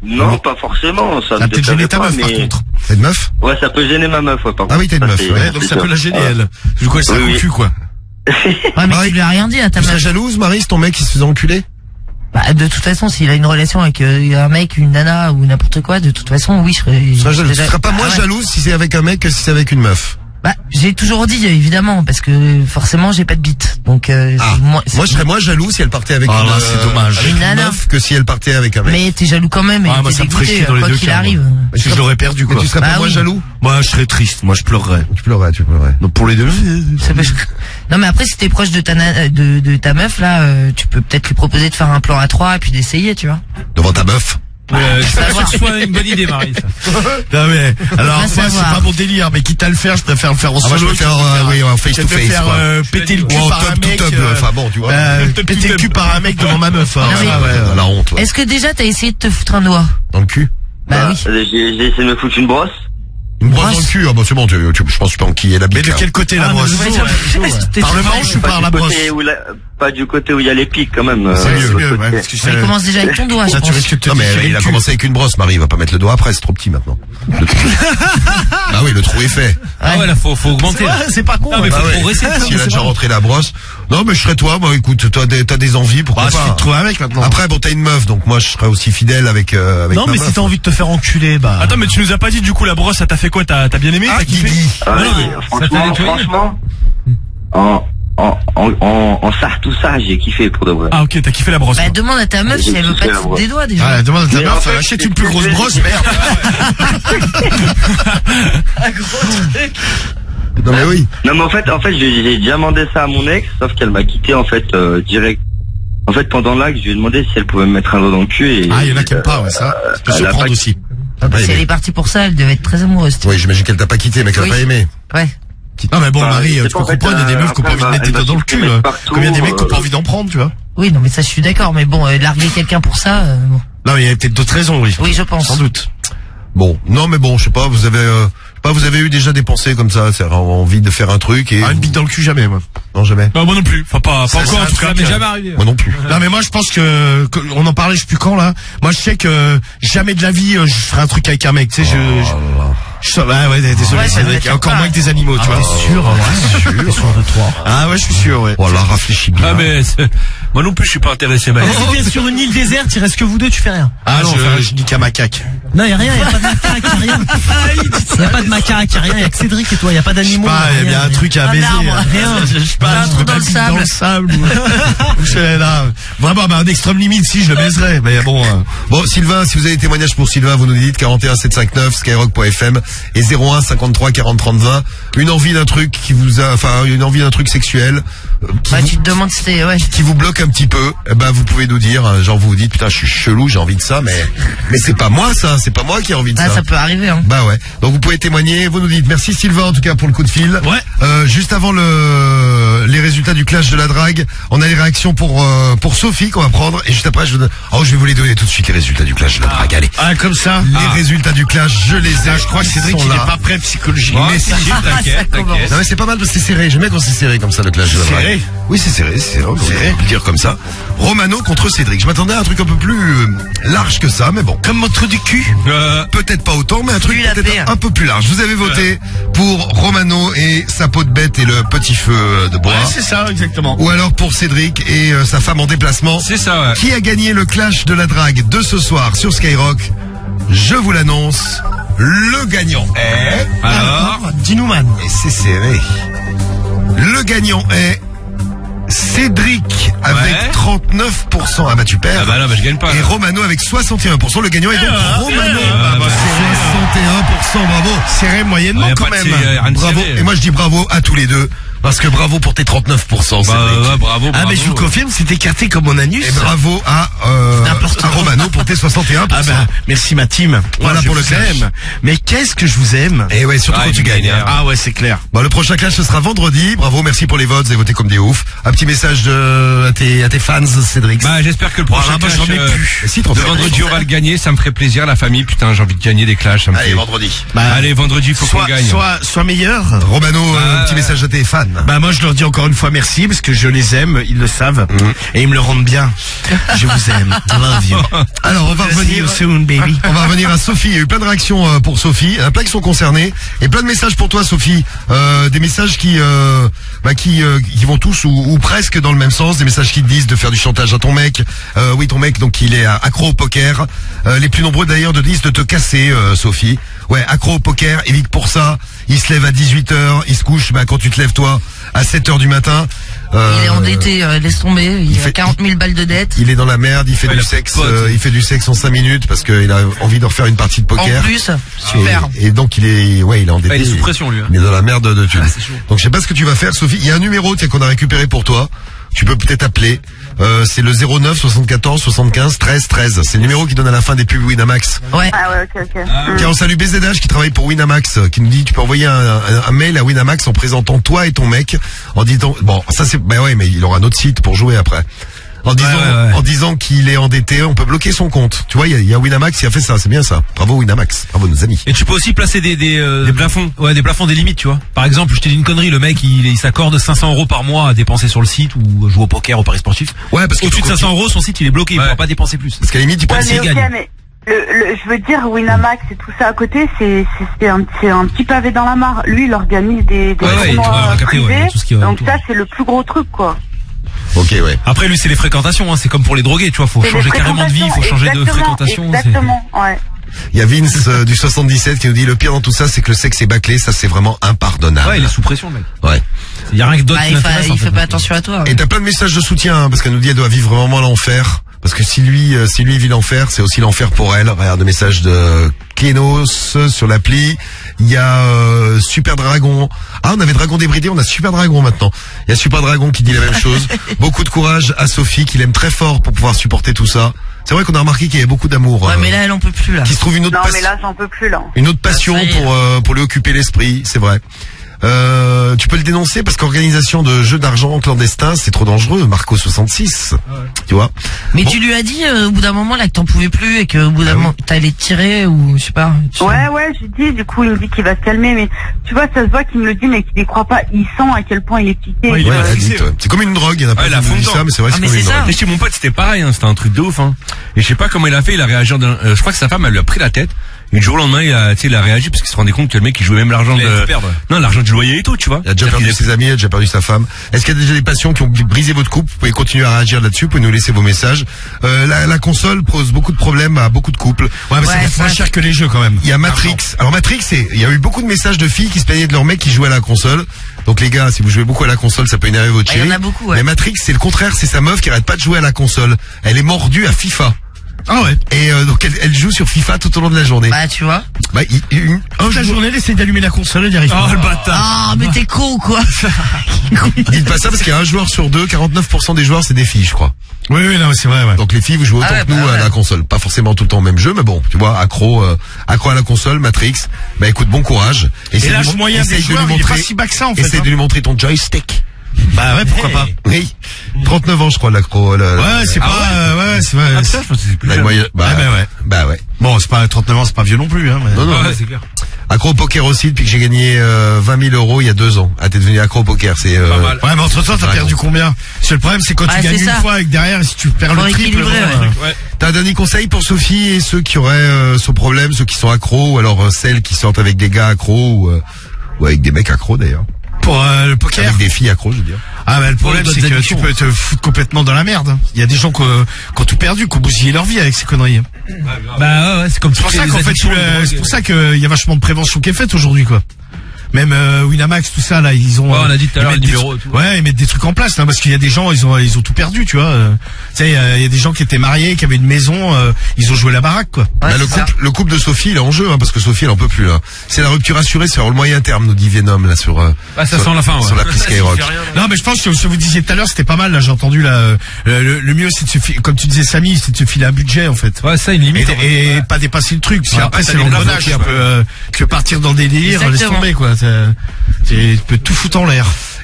T: Non, pas forcément. Ça,
E: Ça
T: me
E: peut gêner
T: déplairait
E: ta
T: pas,
E: meuf, par
T: mais...
E: contre.
B: T'as une meuf?
T: Ouais, ça peut gêner ma meuf, ouais, par
B: Ah oui,
T: contre.
B: t'as une
T: Ça,
B: meuf,
T: c'est-
B: ouais.
E: Donc
T: c'est
E: ça peut
T: sûr.
E: la gêner,
T: Ouais.
E: elle. Du coup, elle s'est
T: Oui, oui.
E: confus, quoi.
D: Ouais, mais tu lui as rien dit à ta
B: Tu serais
D: meuf.
B: jalouse, Marie, si ton mec, il se faisait enculer?
D: Bah, de toute façon, s'il a une relation avec euh, un mec, une nana ou n'importe quoi, de toute façon, oui, je serais...
B: Tu serais jalouse.
D: je
B: Tu serais pas moins
D: Ah ouais.
B: jalouse si c'est avec un mec que si c'est avec une meuf?
D: Bah, j'ai toujours dit, évidemment, parce que forcément, j'ai pas de bite. Donc, euh,
B: Ah.
D: c'est moins- c'est-
B: Moi, je serais moins jaloux si elle partait avec
E: Ah
B: une,
E: là, c'est dommage.
B: avec
D: Une
B: une
D: nana.
B: meuf que si elle partait avec un mec.
D: Mais t'es jaloux quand même, et
E: Ah, moi,
D: t'es
E: ça me ferait
D: dégoûté,
E: chier dans les
D: quoi
E: deux
D: qu'il
E: cas,
D: arrive.
E: moi. Parce que je l'aurais perdu,
B: Mais
E: quoi.
B: tu serais
D: Bah
B: pas moins
D: oui.
B: jaloux?
E: Moi, je serais triste. Moi, je pleurerais.
B: Tu pleurais, tu pleurais.
E: Donc, pour les deux.
D: Ça peut- Non, mais après, si t'es proche de ta, na- de, de ta meuf, là, euh, tu peux peut-être lui proposer de faire un plan à trois et puis d'essayer, tu vois.
B: Devant ta meuf?
C: Euh, je suis pas sûr que ce soit une bonne idée, Marie, ça.
E: Non mais alors
D: Va
E: moi c'est
D: savoir.
E: pas mon délire, mais quitte à le faire, je préfère le faire en
B: Ah, moi,
E: solo.
B: je préfère, euh, oui, en face
E: je
B: to
E: préfère
B: face,
E: faire
B: quoi.
E: euh, péter le cul
B: Ou en
E: par
B: top
E: un
B: to
E: mec.
B: top,
E: euh,
B: enfin bon, tu vois.
E: euh, péter le cul par un mec devant ma meuf. hein.
D: Non, mais-
E: Ah, ouais, ouais.
B: La honte, ouais.
D: Est-ce que déjà t'as essayé de te foutre un doigt?
B: Dans le cul?
D: Bah, oui.
T: J'ai j'ai essayé de me foutre une brosse.
B: Une brosse dans
D: Brosse.
B: le cul? Ah bah c'est bon, tu, tu, je pense que tu peux enquiller la bite.
E: Mais de
B: là.
E: quel côté la
D: Ah,
E: brosse?
D: mais ouais.
E: Par le manche ou
T: Pas
E: par
T: du
E: la brosse?
T: côté où la- Pas du côté où il y a les pics, quand même.
B: C'est
T: euh,
B: mieux,
T: de
E: C'est
T: l'autre
E: mieux,
T: côté.
E: ouais, parce que
D: Il
E: ça-
D: commence déjà avec ton doigt, je
E: ça, tu
D: pense.
E: risques de te
B: Non mais
E: déchirer
B: il
E: le
B: a
E: cul.
B: commencé avec une brosse, Marie, il va pas mettre le doigt après, c'est trop petit maintenant. Le trou- bah oui, le trou est fait.
R: Ah ouais, là, faut, faut augmenter.
K: Ouais, c'est pas con.
C: Non, mais
K: ouais.
C: faut
B: Bah ouais.
C: progresser.
B: S'il a
K: c'est
B: déjà
K: vrai.
B: rentré la brosse. Non mais je serais toi, moi écoute, toi des- t'as des envies, pourquoi
E: Bah, suffit
B: pas.
E: de trouver un mec maintenant.
B: Après bon t'as une meuf, donc moi je serais aussi fidèle avec, euh, avec
K: Non,
B: ma
K: mais
B: meuf.
K: si t'as envie de te faire enculer, bah.
H: Attends, mais tu nous as pas dit du coup la brosse, ça t'a fait quoi? T'as t'as bien aimé?
B: Ah,
H: T'as kiffé?
B: Guigui.
T: Ah,
C: Non, non,
T: oui,
C: mais ça t'a
T: franchement,
C: nettoyé.
T: franchement, en, en, en, en, en ça, tout ça, j'ai kiffé pour de vrai.
H: Ah ok, t'as kiffé la brosse.
D: Bah,
H: quoi.
D: demande à ta meuf si elle veut pas te foutre des doigts, déjà.
E: Ah, demande à ta
T: Mais en
E: meuf,
T: fait,
E: achète
T: c'est
E: une plus
T: ce que
E: grosse
T: je
E: brosse,
T: dis.
E: merde.
D: Un gros truc.
B: Non mais oui.
T: Non mais en fait, en fait, j'ai j'ai déjà demandé ça à mon ex, sauf qu'elle m'a quitté en fait euh, direct. En fait, pendant l'acte, je lui ai demandé si elle pouvait me mettre un doigt dans le cul et.
E: Ah, il y en a qui aiment pas, ouais, ça. Ça peut
T: elle a
E: surprendre
T: pas-
E: aussi.
D: Ah, bah,
B: Ouais,
D: si elle
B: mais-
D: est partie pour ça, elle devait être très amoureuse. tu
B: Oui, j'imagine qu'elle t'a pas quitté, mais qu'elle
D: Oui.
B: a pas aimé.
D: vois. Ouais.
E: Non, mais bon,
T: Bah,
E: Marie,
T: c'est
E: tu
T: pas,
E: peux
T: en fait,
E: comprendre, il y a des
T: euh,
E: meufs qui ont pas
T: après,
E: envie de mettre des
T: elle
E: doigts
T: va
E: dans le
T: chercher
E: cul.
T: des
E: là.
T: mecs partout,
E: Comme il y a des mecs qui ont pas
T: euh,
E: envie d'en prendre, tu vois.
D: Oui, non, mais ça, je suis d'accord, mais bon, euh, larguer quelqu'un pour ça, euh, bon.
E: Non, mais il y a peut-être d'autres raisons, oui.
D: Oui, je pense.
E: Sans doute.
B: Bon, non mais bon, je sais pas, vous avez, euh, je sais pas, vous avez eu déjà des pensées comme ça, c'est envie de faire un truc et.
E: Ah, une bite dans le cul, jamais, moi.
B: Non jamais.
H: Bah, moi non plus. Enfin, pas, pas
E: Ça,
H: encore en
E: ça,
H: tout cas.
C: Ça m'est jamais arrivé.
B: Moi non plus.
E: Non, mais moi, je pense que, que- on en parlait, je sais plus quand, là. Moi, je sais que jamais de la vie, euh, je ferai un truc avec un mec, tu sais, je, je, je, ah ouais, désolé,
D: Ouais, ça
E: Cédric,
D: doit être
E: encore
D: sympa.
E: moins que des animaux, tu vois.
K: T'es sûr, ouais. T'es sûr de toi.
E: Ah ouais, je suis sûr, ouais.
B: Voilà, réfléchis bien.
R: Ah, mais c'est- moi non plus, je suis pas intéressé,
K: Mais
R: Marie.
K: si t'es sur une île déserte, il reste que vous deux, tu fais rien.
E: Ah,
K: non,
E: je, je dis qu'à macaque.
K: Non, y a rien, y a pas de macaque, y a rien. Y a pas de macaque, y a rien, y a que Cédric et toi, y a pas
E: Je sais
K: d'animaux.
E: pas, il y a bien un truc à
D: Un
E: baiser.
D: arbre.
E: hein.
K: Rien.
E: Je sais pas,
D: Un
E: je
D: trou
E: me
D: dans le
E: bats
D: sable.
E: dans le sable. ou- ou je sais, là. Vraiment, bah, un extrême limite, si, je le baiserais. Mais bon, euh,
B: Bon, Sylvain, si vous avez des témoignages pour Sylvain, vous nous dites quarante et un sept cent cinquante-neuf skyrock point f m et zéro un cinquante-trois quarante trente vingt. Une envie d'un truc qui vous a, enfin, une envie d'un truc sexuel, euh, qui,
D: Bah,
B: vous,
D: tu te demandes si t'es, ouais.
B: qui vous bloque un petit peu. Eh ben, vous pouvez nous dire, euh, genre vous vous dites, putain, je suis chelou, j'ai envie de ça, mais, mais c'est pas moi ça, c'est pas moi qui ai envie de
D: Ah,
B: ça.
D: ça peut arriver, hein.
B: Bah ouais. Donc vous pouvez témoigner, vous nous dites merci Sylvain en tout cas pour le coup de fil.
K: Ouais.
B: Euh, juste avant le les résultats du clash de la drague, on a les réactions pour euh, pour Sophie qu'on va prendre et juste après je vous donne... Oh, je vais vous les donner tout de suite les résultats du clash de la drague. Allez.
E: ah, comme ça.
B: Les
E: Ah.
B: résultats du clash, je les ai.
E: Ah, je crois que
B: Ils
E: Cédric,
B: sont
E: il est
B: là.
E: pas prêt psychologiquement.
B: Mais si,
R: T'inquiète, t'inquiète.
B: non mais c'est pas mal parce que c'est serré. J'aime bien quand c'est serré comme ça le clash de la drague.
E: Serré.
B: Oui c'est serré, c'est serré. On peut le dire comme ça. Romano contre Cédric. Je m'attendais à un truc un peu plus euh, large que ça, mais bon.
E: Comme votre du cul.
R: Euh,
B: Peut-être pas autant, mais un truc
D: Plus la
B: peut-être
D: paire.
B: un peu plus large. Vous avez voté pour Romano et sa peau de bête et le petit feu de bois.
E: Ouais, c'est ça, exactement.
B: Ou alors pour Cédric et euh, sa femme en déplacement.
R: c'est ça, ouais.
B: Qui a gagné le clash de la drague de ce soir sur Skyrock? Je vous l'annonce. Le gagnant est...
R: Alors,
K: Dis-nous, man.
B: Et c'est serré. Le gagnant est... Cédric avec
R: Ouais.
B: trente-neuf pour cent. Ah bah tu perds.
R: ah bah non, bah je gagne pas.
B: Et
R: là.
B: Romano avec soixante et un pour cent. Le gagnant est donc
E: Ah,
B: Romano.
R: Ah, bah,
B: soixante et un pour cent, bravo.
E: Serré moyennement
R: Ouais, y a
E: quand
R: pas de
E: même.
R: serré, rien de
B: Bravo.
R: serré.
B: Et moi je dis bravo à tous les deux. Parce que bravo pour tes trente-neuf pour cent,
R: Bah,
B: Cédric.
R: ouais, bravo,
E: Ah,
R: bravo.
E: mais je vous confirme, c'est écarté comme mon anus.
B: Et bravo à, euh,
E: N'importe
B: à
E: quoi.
B: Romano pour tes soixante et un pour cent.
E: Ah bah, merci ma team.
B: Voilà
E: Moi, je
B: pour le
E: vous
B: clash.
E: aime. Mais qu'est-ce que je vous aime.
B: Et ouais, surtout
R: Ah,
B: quand tu
R: il
B: gagnes.
R: gagne,
B: hein.
E: Ah ouais, c'est clair.
B: Bon, le prochain clash, ce sera vendredi. Bravo, merci pour les votes, vous avez voté comme des oufs. Un petit message de, tes, à tes fans, Cédric.
R: Bah, j'espère que le prochain
B: Voilà,
R: clash
B: moi, j'en ai
R: euh,
B: plus. Si,
R: de
B: trop bien.
R: vendredi, on va le gagner. Ça me ferait plaisir, la famille. Putain, j'ai envie de gagner des clashs. Ça me
B: Allez,
R: fait...
B: vendredi.
E: Bah,
R: Allez, vendredi, faut qu'on
E: Soit,
R: gagne.
E: soit, soit meilleur.
B: Romano,
R: Bah,
B: un petit message à tes fans.
E: Bah moi je leur dis encore une fois merci parce que je les aime, ils le savent et ils me le rendent bien. Je vous aime, love you.
B: Alors, on va
E: See
B: revenir.
E: you soon, baby.
B: On va revenir à Sophie. Il y a eu plein de réactions euh, pour Sophie. Il y en a plein qui sont concernés. Et plein de messages pour toi, Sophie. Euh, des messages qui, euh, bah, qui, euh, qui vont tous ou, ou presque dans le même sens. Des messages qui te disent de faire du chantage à ton mec. Euh, oui, ton mec, donc il est accro au poker. Euh, les plus nombreux d'ailleurs te disent de te casser, euh, Sophie. Ouais, accro au poker. Et vite pour ça, il se lève à dix-huit heures. Il se couche, bah, quand tu te lèves toi, à sept heures du matin. Euh,
D: Il est endetté, euh, laisse tomber. Il,
B: il
D: a
B: fait-
D: quarante mille balles de dette.
B: Il est dans la merde, il fait
R: Ouais,
B: du
R: il a
B: sexe,
R: pas de potes.
B: euh, il fait du sexe en cinq minutes parce qu'il a envie de refaire une partie de poker.
D: En plus, super.
B: Et, et donc il est, ouais, il est endetté.
C: Ah, il est sous pression, lui, hein.
B: Il est dans la merde de thunes.
C: Ah, c'est chaud.
B: Donc je sais pas ce que tu vas faire, Sophie. Il y a un numéro, tiens, qu'on a récupéré pour toi. Tu peux peut-être appeler. Euh, c'est le zéro neuf soixante-quatorze soixante-quinze treize treize. C'est le numéro qui donne à la fin des pubs Winamax.
D: Ouais.
M: Ah ouais, ok, ok.
B: Tiens, on salue B Z H qui travaille pour Winamax, euh, qui nous dit tu peux envoyer un, un, un mail à Winamax en présentant toi et ton mec, en disant bon ça c'est bah ouais mais il aura un autre site pour jouer après. En disant,
C: ouais, ouais.
B: en disant qu'il est endetté, on peut bloquer son compte. Tu vois, il y a, il y a Winamax qui a fait ça, c'est bien ça. Bravo Winamax, bravo nos amis.
C: Et tu peux aussi placer des des, euh,
R: Des plafonds.
C: Ouais, des plafonds, des limites, tu vois. Par exemple, je t'ai dit une connerie, le mec il, il s'accorde cinq cents euros par mois à dépenser sur le site ou jouer au poker, au paris sportif.
B: Ouais, parce que
C: Au-dessus de cinq cents euros, son site il est bloqué, il
R: Ouais.
C: pourra pas dépenser plus.
B: Parce qu'à la limite, il peut
M: Ouais,
C: s'il
M: mais ok,
C: gagne.
M: mais le, le, je veux dire, Winamax et tout ça à côté, c'est c'est c'est un, c'est un petit pavé dans la mare. Lui, il organise des, des
C: Ouais, ouais,
M: tournois
C: ouais, on a capté, ouais,
M: privés.
C: tout ce qui va
M: donc
C: autour.
M: ça, c'est le plus gros truc, quoi.
B: Ok, ouais.
C: Après lui c'est les fréquentations, hein. C'est comme pour les drogués, tu vois, faut
M: C'est
C: changer
M: les
C: carrément de vie, faut changer de
M: exactement,
C: fréquentation. c'est-
M: Exactement, ouais.
B: Il y a Vince euh, du soixante-dix-sept qui nous dit le pire dans tout ça, c'est que le sexe est bâclé, ça c'est vraiment impardonnable.
C: Ouais, il est sous pression, le mec.
B: Ouais.
C: Il y a rien que d'autre
D: Bah,
C: qui
D: il fait,
C: l'intéresse. en
D: il fait
C: fait.
D: pas attention à toi.
B: Et t'as plein de messages de soutien, hein, parce qu'elle nous dit elle doit vivre vraiment l'enfer. Parce que si lui, euh, si lui vit l'enfer, c'est aussi l'enfer pour elle. Regarde le message de Kenos sur l'appli. Il y a euh, Super Dragon. Ah, on avait Dragon débridé, on a Super Dragon maintenant. Il y a Super Dragon qui dit la même chose. Beaucoup de courage à Sophie, qu'il aime très fort pour pouvoir supporter tout ça. C'est vrai qu'on a remarqué qu'il y avait beaucoup d'amour.
D: Ouais,
B: euh,
D: mais là, elle en peut plus, là.
B: qui se trouve une autre
M: Non,
B: passion.
M: mais là, j'en peux plus, là.
B: Une autre passion
D: Ah, ça y est.
B: pour euh, pour lui occuper l'esprit, c'est vrai. Euh, tu peux le dénoncer parce qu'organisation de jeux d'argent clandestins, c'est trop dangereux. Marco soixante-six, tu vois.
D: Mais
B: Bon.
D: tu lui as dit euh, au bout d'un moment là que t'en pouvais plus et qu'au bout d'un
B: Ah oui.
D: moment t'allais te tirer ou je sais pas. tu-
M: Ouais, ouais, j'ai dit, du coup, il me dit qu'il va se calmer, mais tu vois, ça se voit qu'il me le dit, mais qu'il y croit pas. Il sent à quel point il est piqué.
H: Ouais, il est
B: Ouais,
H: pas
B: addict,
H: fixé,
B: ouais. C'est comme une drogue, il y en a pas
R: Ouais,
B: qui
R: la
B: nous disent
R: fondant.
B: ça, mais c'est vrai,
D: Ah,
B: c'est
D: mais
B: comme
D: c'est
B: une
D: ça.
B: drogue.
R: Et chez mon pote, c'était pareil, hein, c'était un truc de ouf. Hein. Et je sais pas comment il a fait, il a réagi. Dans, euh, je crois que sa femme, elle lui a pris la tête. Et du jour au lendemain, il a, tu sais, il a réagi parce qu'il se rendait compte que le mec, il jouait même l'argent
C: Il allait
R: de,
C: tout perdre, ouais.
R: non, l'argent du loyer et tout, tu vois.
B: Il a déjà perdu ses amis, il a déjà perdu sa femme. Est-ce qu'il y a déjà des passions qui ont brisé votre couple? Vous pouvez continuer à réagir là-dessus, vous pouvez nous laisser vos messages. Euh, la, la console pose beaucoup de problèmes à beaucoup de couples.
E: Ouais, mais
D: Ouais,
E: ça coûte moins
D: ça-
E: cher que les jeux quand même.
B: Il y a Matrix. Alors Matrix, c'est, il y a eu beaucoup de messages de filles qui se plaignaient de leur mec qui jouait à la console. Donc les gars, si vous jouez beaucoup à la console, ça peut énerver votre
D: Bah, il y
B: chérie.
D: en a beaucoup, ouais.
B: Mais Matrix, c'est le contraire, c'est sa meuf qui arrête pas de jouer à la console. Elle est mordue à FIFA.
E: Ah ouais.
B: Et euh, donc elle, elle joue sur FIFA tout au long de la journée.
D: Bah tu vois.
B: Bah, il, il- une- un
E: Toute la
B: jour-
E: journée, elle essaie d'allumer la console et n'y arrive pas.
H: Oh le bâtard.
D: Ah mais t'es con quoi.
B: dites pas ça parce qu'il y a un joueur sur deux, quarante-neuf pour cent des joueurs c'est des filles, je crois.
E: Oui, oui, non, c'est vrai, ouais.
B: Donc les filles, vous jouez autant
D: Ah ouais,
B: que nous
D: bah
B: à
D: ouais.
B: la console. Pas forcément tout le temps au même jeu, mais bon, tu vois, accro, euh, accro à la console, Matrix. Bah écoute, bon courage.
E: Et l'âge
B: lui-
E: moyen des
B: essaye de
E: joueurs,
B: lui
E: il est pas
B: montrer,
E: si bas que ça, en fait.
B: essaye
E: hein.
B: de lui montrer ton joystick.
E: Bah ouais, pourquoi pas.
B: Oui. trente-neuf ans, je crois, l'accro. le-
E: Ouais, c'est
B: Ah
E: pas, euh, ouais, c'est vrai.
R: Ah, ça, je pense que c'est plus
B: Bah,
R: jeune.
B: moyen- bah,
E: Ah, bah ouais.
B: bah ouais.
E: Bon, c'est pas trente-neuf ans, c'est pas vieux non plus, hein. Mais...
B: Non, non,
C: Ouais,
B: mais-
C: c'est clair.
B: accro au poker aussi depuis que j'ai gagné euh, vingt mille euros il y a deux ans. Ah, t'es devenu accro au poker, c'est... Euh,
C: Pas mal.
E: Ouais, mais entre temps, t'as
B: Dragon.
E: perdu combien? Parce que le problème, c'est quand
D: Ouais,
E: tu gagnes
D: c'est
E: une
D: ça.
E: fois et que derrière, si tu perds
D: Faut
E: le triple,
D: équilibrer,
E: bon,
D: ouais.
E: euh,
C: Ouais.
B: T'as un dernier conseil pour Sophie et ceux qui auraient euh, ce problème, ceux qui sont accros, ou alors euh, celles qui sortent avec des gars accros, ou, euh, ou avec des mecs accros d'ailleurs.
E: pour euh, le poker.
B: Avec des filles accros, je veux dire.
E: Ah bah le problème
C: Pour
E: c'est
C: d'autres
E: que
C: addictions.
E: tu peux te foutre complètement dans la merde. Il y a des gens qui ont, qui ont tout perdu, qui ont bousillé leur vie avec ces conneries.
C: Bah ouais, ouais, c'est comme
E: C'est pour
C: toutes
E: ça
C: les
E: qu'en fait,
C: addictions,
E: tu le-
C: les drogues.
E: c'est pour ça qu'il y a vachement de prévention qui est faite aujourd'hui, quoi. Même euh, Winamax, tout ça là, ils ont.
C: Ouais, on a
E: euh,
C: dit tout à
E: ils
C: l'heure,
E: mettent
C: le
E: des
C: numéro
E: trucs-
C: et tout.
E: Ouais, ils mettent des trucs en place là, parce qu'il y a des gens, ils ont, ils ont tout perdu, tu vois. euh. Tu sais, euh, il y a des gens qui étaient mariés, qui avaient une maison, euh, ils ont joué la baraque, quoi.
B: Bah, le couple, le couple de Sophie, il est en jeu, hein, parce que Sophie, elle en peut plus là. C'est la rupture assurée sur le moyen terme, nous dit Venom là sur. Euh,
C: Ah, ça
B: sur,
C: sent la fin, ouais.
B: Sur l'appli Skyrock.
E: Non, mais je pense que ce que vous disiez tout à l'heure, c'était pas mal. Là, j'ai entendu là. euh, Le, le mieux, c'est de se filer, comme tu disais, Samy, c'est de se filer un budget, en fait.
C: Ouais, ça, une limite. en fait.
E: Et, et pas dépasser le truc. Parce
C: Ouais,
E: qu'après,
C: après,
E: c'est
C: t'as des
E: l'engrenage.
C: plafonds,
E: Tu peux, euh, tu peux partir dans des délires, laisse
D: Exactement.
E: tomber, quoi. C'est- c'est- Tu peux tout foutre en l'air.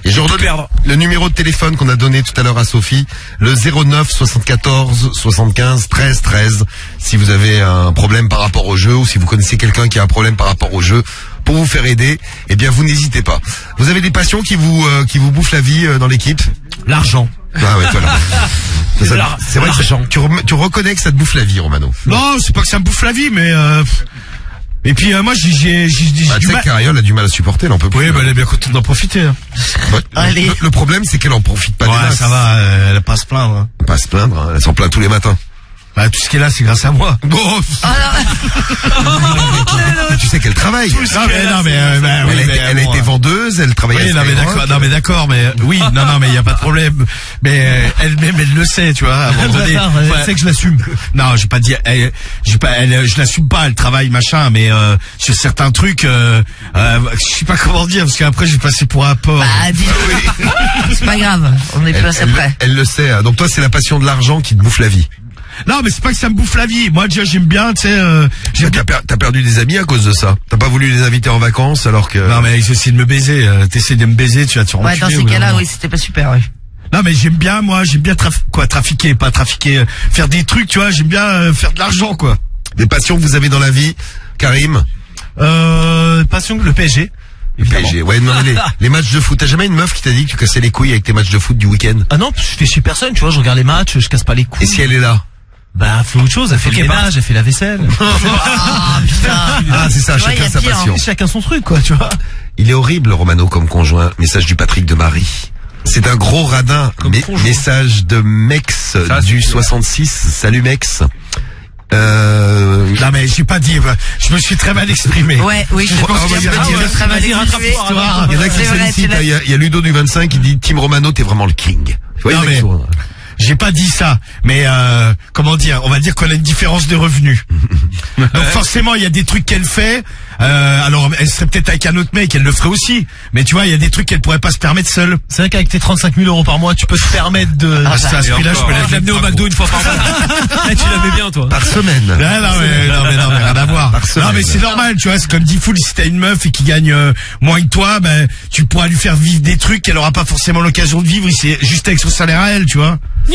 B: Et je redonne le numéro de téléphone qu'on a donné tout à l'heure à Sophie, le zéro neuf soixante-quatorze soixante-quinze treize treize. Si vous avez un problème par rapport au jeu ou si vous connaissez quelqu'un qui a un problème par rapport au jeu, pour vous faire aider, eh bien vous n'hésitez pas. Vous avez des passions qui vous euh, qui vous bouffent la vie euh, dans l'équipe?
E: L'argent.
B: Ah ouais, voilà. C'est, ça, c'est vrai que ça, tu, re, tu reconnais que ça te bouffe la vie, Romano.
E: Non, c'est pas que ça me bouffe la vie, mais euh, et puis euh, moi j'ai j'ai j'ai
B: bah,
E: du
B: mal. Cariole a du mal à supporter, elle en peut plus.
E: Oui, bah, elle est bien contente d'en profiter. Hein.
B: Ouais, Allez. Le, le problème c'est qu'elle en profite pas.
E: Ouais,
B: des masses.
E: Ça va, euh, elle va pas à se plaindre. Hein.
B: Pas à se plaindre, hein, elle s'en plaint tous les matins.
E: Bah, tout ce qui est là, c'est grâce à moi.
B: Bon. Tu sais qu'elle travaille.
E: Non mais non mais, euh, bah, oui,
B: elle,
E: mais
B: a, elle a
E: bon,
B: été vendeuse, elle travaille.
E: Oui,
B: à
E: non mais d'accord, non mais d'accord, mais oui, non non mais il y a pas de problème. Mais euh, elle-même elle le sait, tu vois. À un moment donné,
K: elle
E: ouais.
K: sait que je l'assume.
E: Non, j'ai pas dit, elle, j'ai pas, elle, je l'assume pas, elle travaille machin, mais euh, sur certains trucs, euh, euh, je sais pas comment dire, parce qu'après j'ai passé pour un porc.
D: Bah dis-le. C'est pas grave, on est
B: elle,
D: plus assez
B: elle,
D: près.
B: Elle le sait. Donc toi, c'est la passion de l'argent qui te bouffe la vie.
E: Non, mais c'est pas que ça me bouffe la vie. Moi, déjà, j'aime bien, tu sais. Euh,
B: j'ai t'as, per, t'as perdu des amis à cause de ça. T'as pas voulu les inviter en vacances alors que.
E: Non, mais ils essaient de me baiser. Euh, T'essaies de me baiser, tu vas te faire
D: Ouais, dans ces cas-là, oui, c'était pas super, oui.
E: Non, mais j'aime bien, moi, j'aime bien traf- quoi, trafiquer, pas trafiquer, euh, faire des trucs, tu vois. J'aime bien euh, faire de l'argent, quoi.
B: Des passions que vous avez dans la vie, Karim?
K: Euh, passion le P S G.
B: Le P S G, ouais, non, mais les, les matchs de foot. T'as jamais une meuf qui t'a dit que tu cassais les couilles avec tes matchs de foot du week-end?
K: Ah non, je fais chez personne, tu vois, je regarde les matchs, je casse pas les couilles.
B: Et si elle est là?
K: Bah, elle fait autre chose, elle fait le ménage, elle fait la vaisselle.
B: Ah, putain. Ah, c'est ça, chacun sa passion.
K: Chacun son truc, quoi, tu vois.
B: Il est horrible, Romano, comme conjoint. Message du Patrick de Marie. C'est un gros radin. Mais message de Mex ça, du soixante-six. Salut Mex.
E: Euh... Non mais j'ai pas dit, je me suis très mal exprimé.
D: Ouais, oui, je pense que tu très mal exprimé.
B: Il y en a qui félicitent. Il y a, il y a Ludo du vingt-cinq qui dit Team Romano, t'es vraiment le king. Tu vois,
E: non, mais... J'ai pas dit ça, mais euh, comment dire, on va dire qu'on a une différence de revenus. Donc forcément, il y a des trucs qu'elle fait. Euh, alors, elle serait peut-être avec un autre mec, elle le ferait aussi. Mais tu vois, il y a des trucs qu'elle pourrait pas se permettre seule.
K: C'est vrai qu'avec tes trente-cinq mille euros par mois, tu peux te permettre de...
E: Ah, ça, à ce prix-là, je peux
C: l'amener au McDo une fois par mois. Tu l'avais bien, toi.
B: Par semaine.
E: Non, non, mais, non, mais, non, mais rien à voir. Non, mais c'est normal, tu vois, c'est comme dit Foul, si t'as une meuf et qui gagne euh, moins que toi, ben, tu pourras lui faire vivre des trucs qu'elle aura pas forcément l'occasion de vivre, c'est juste avec son salaire à elle, tu vois.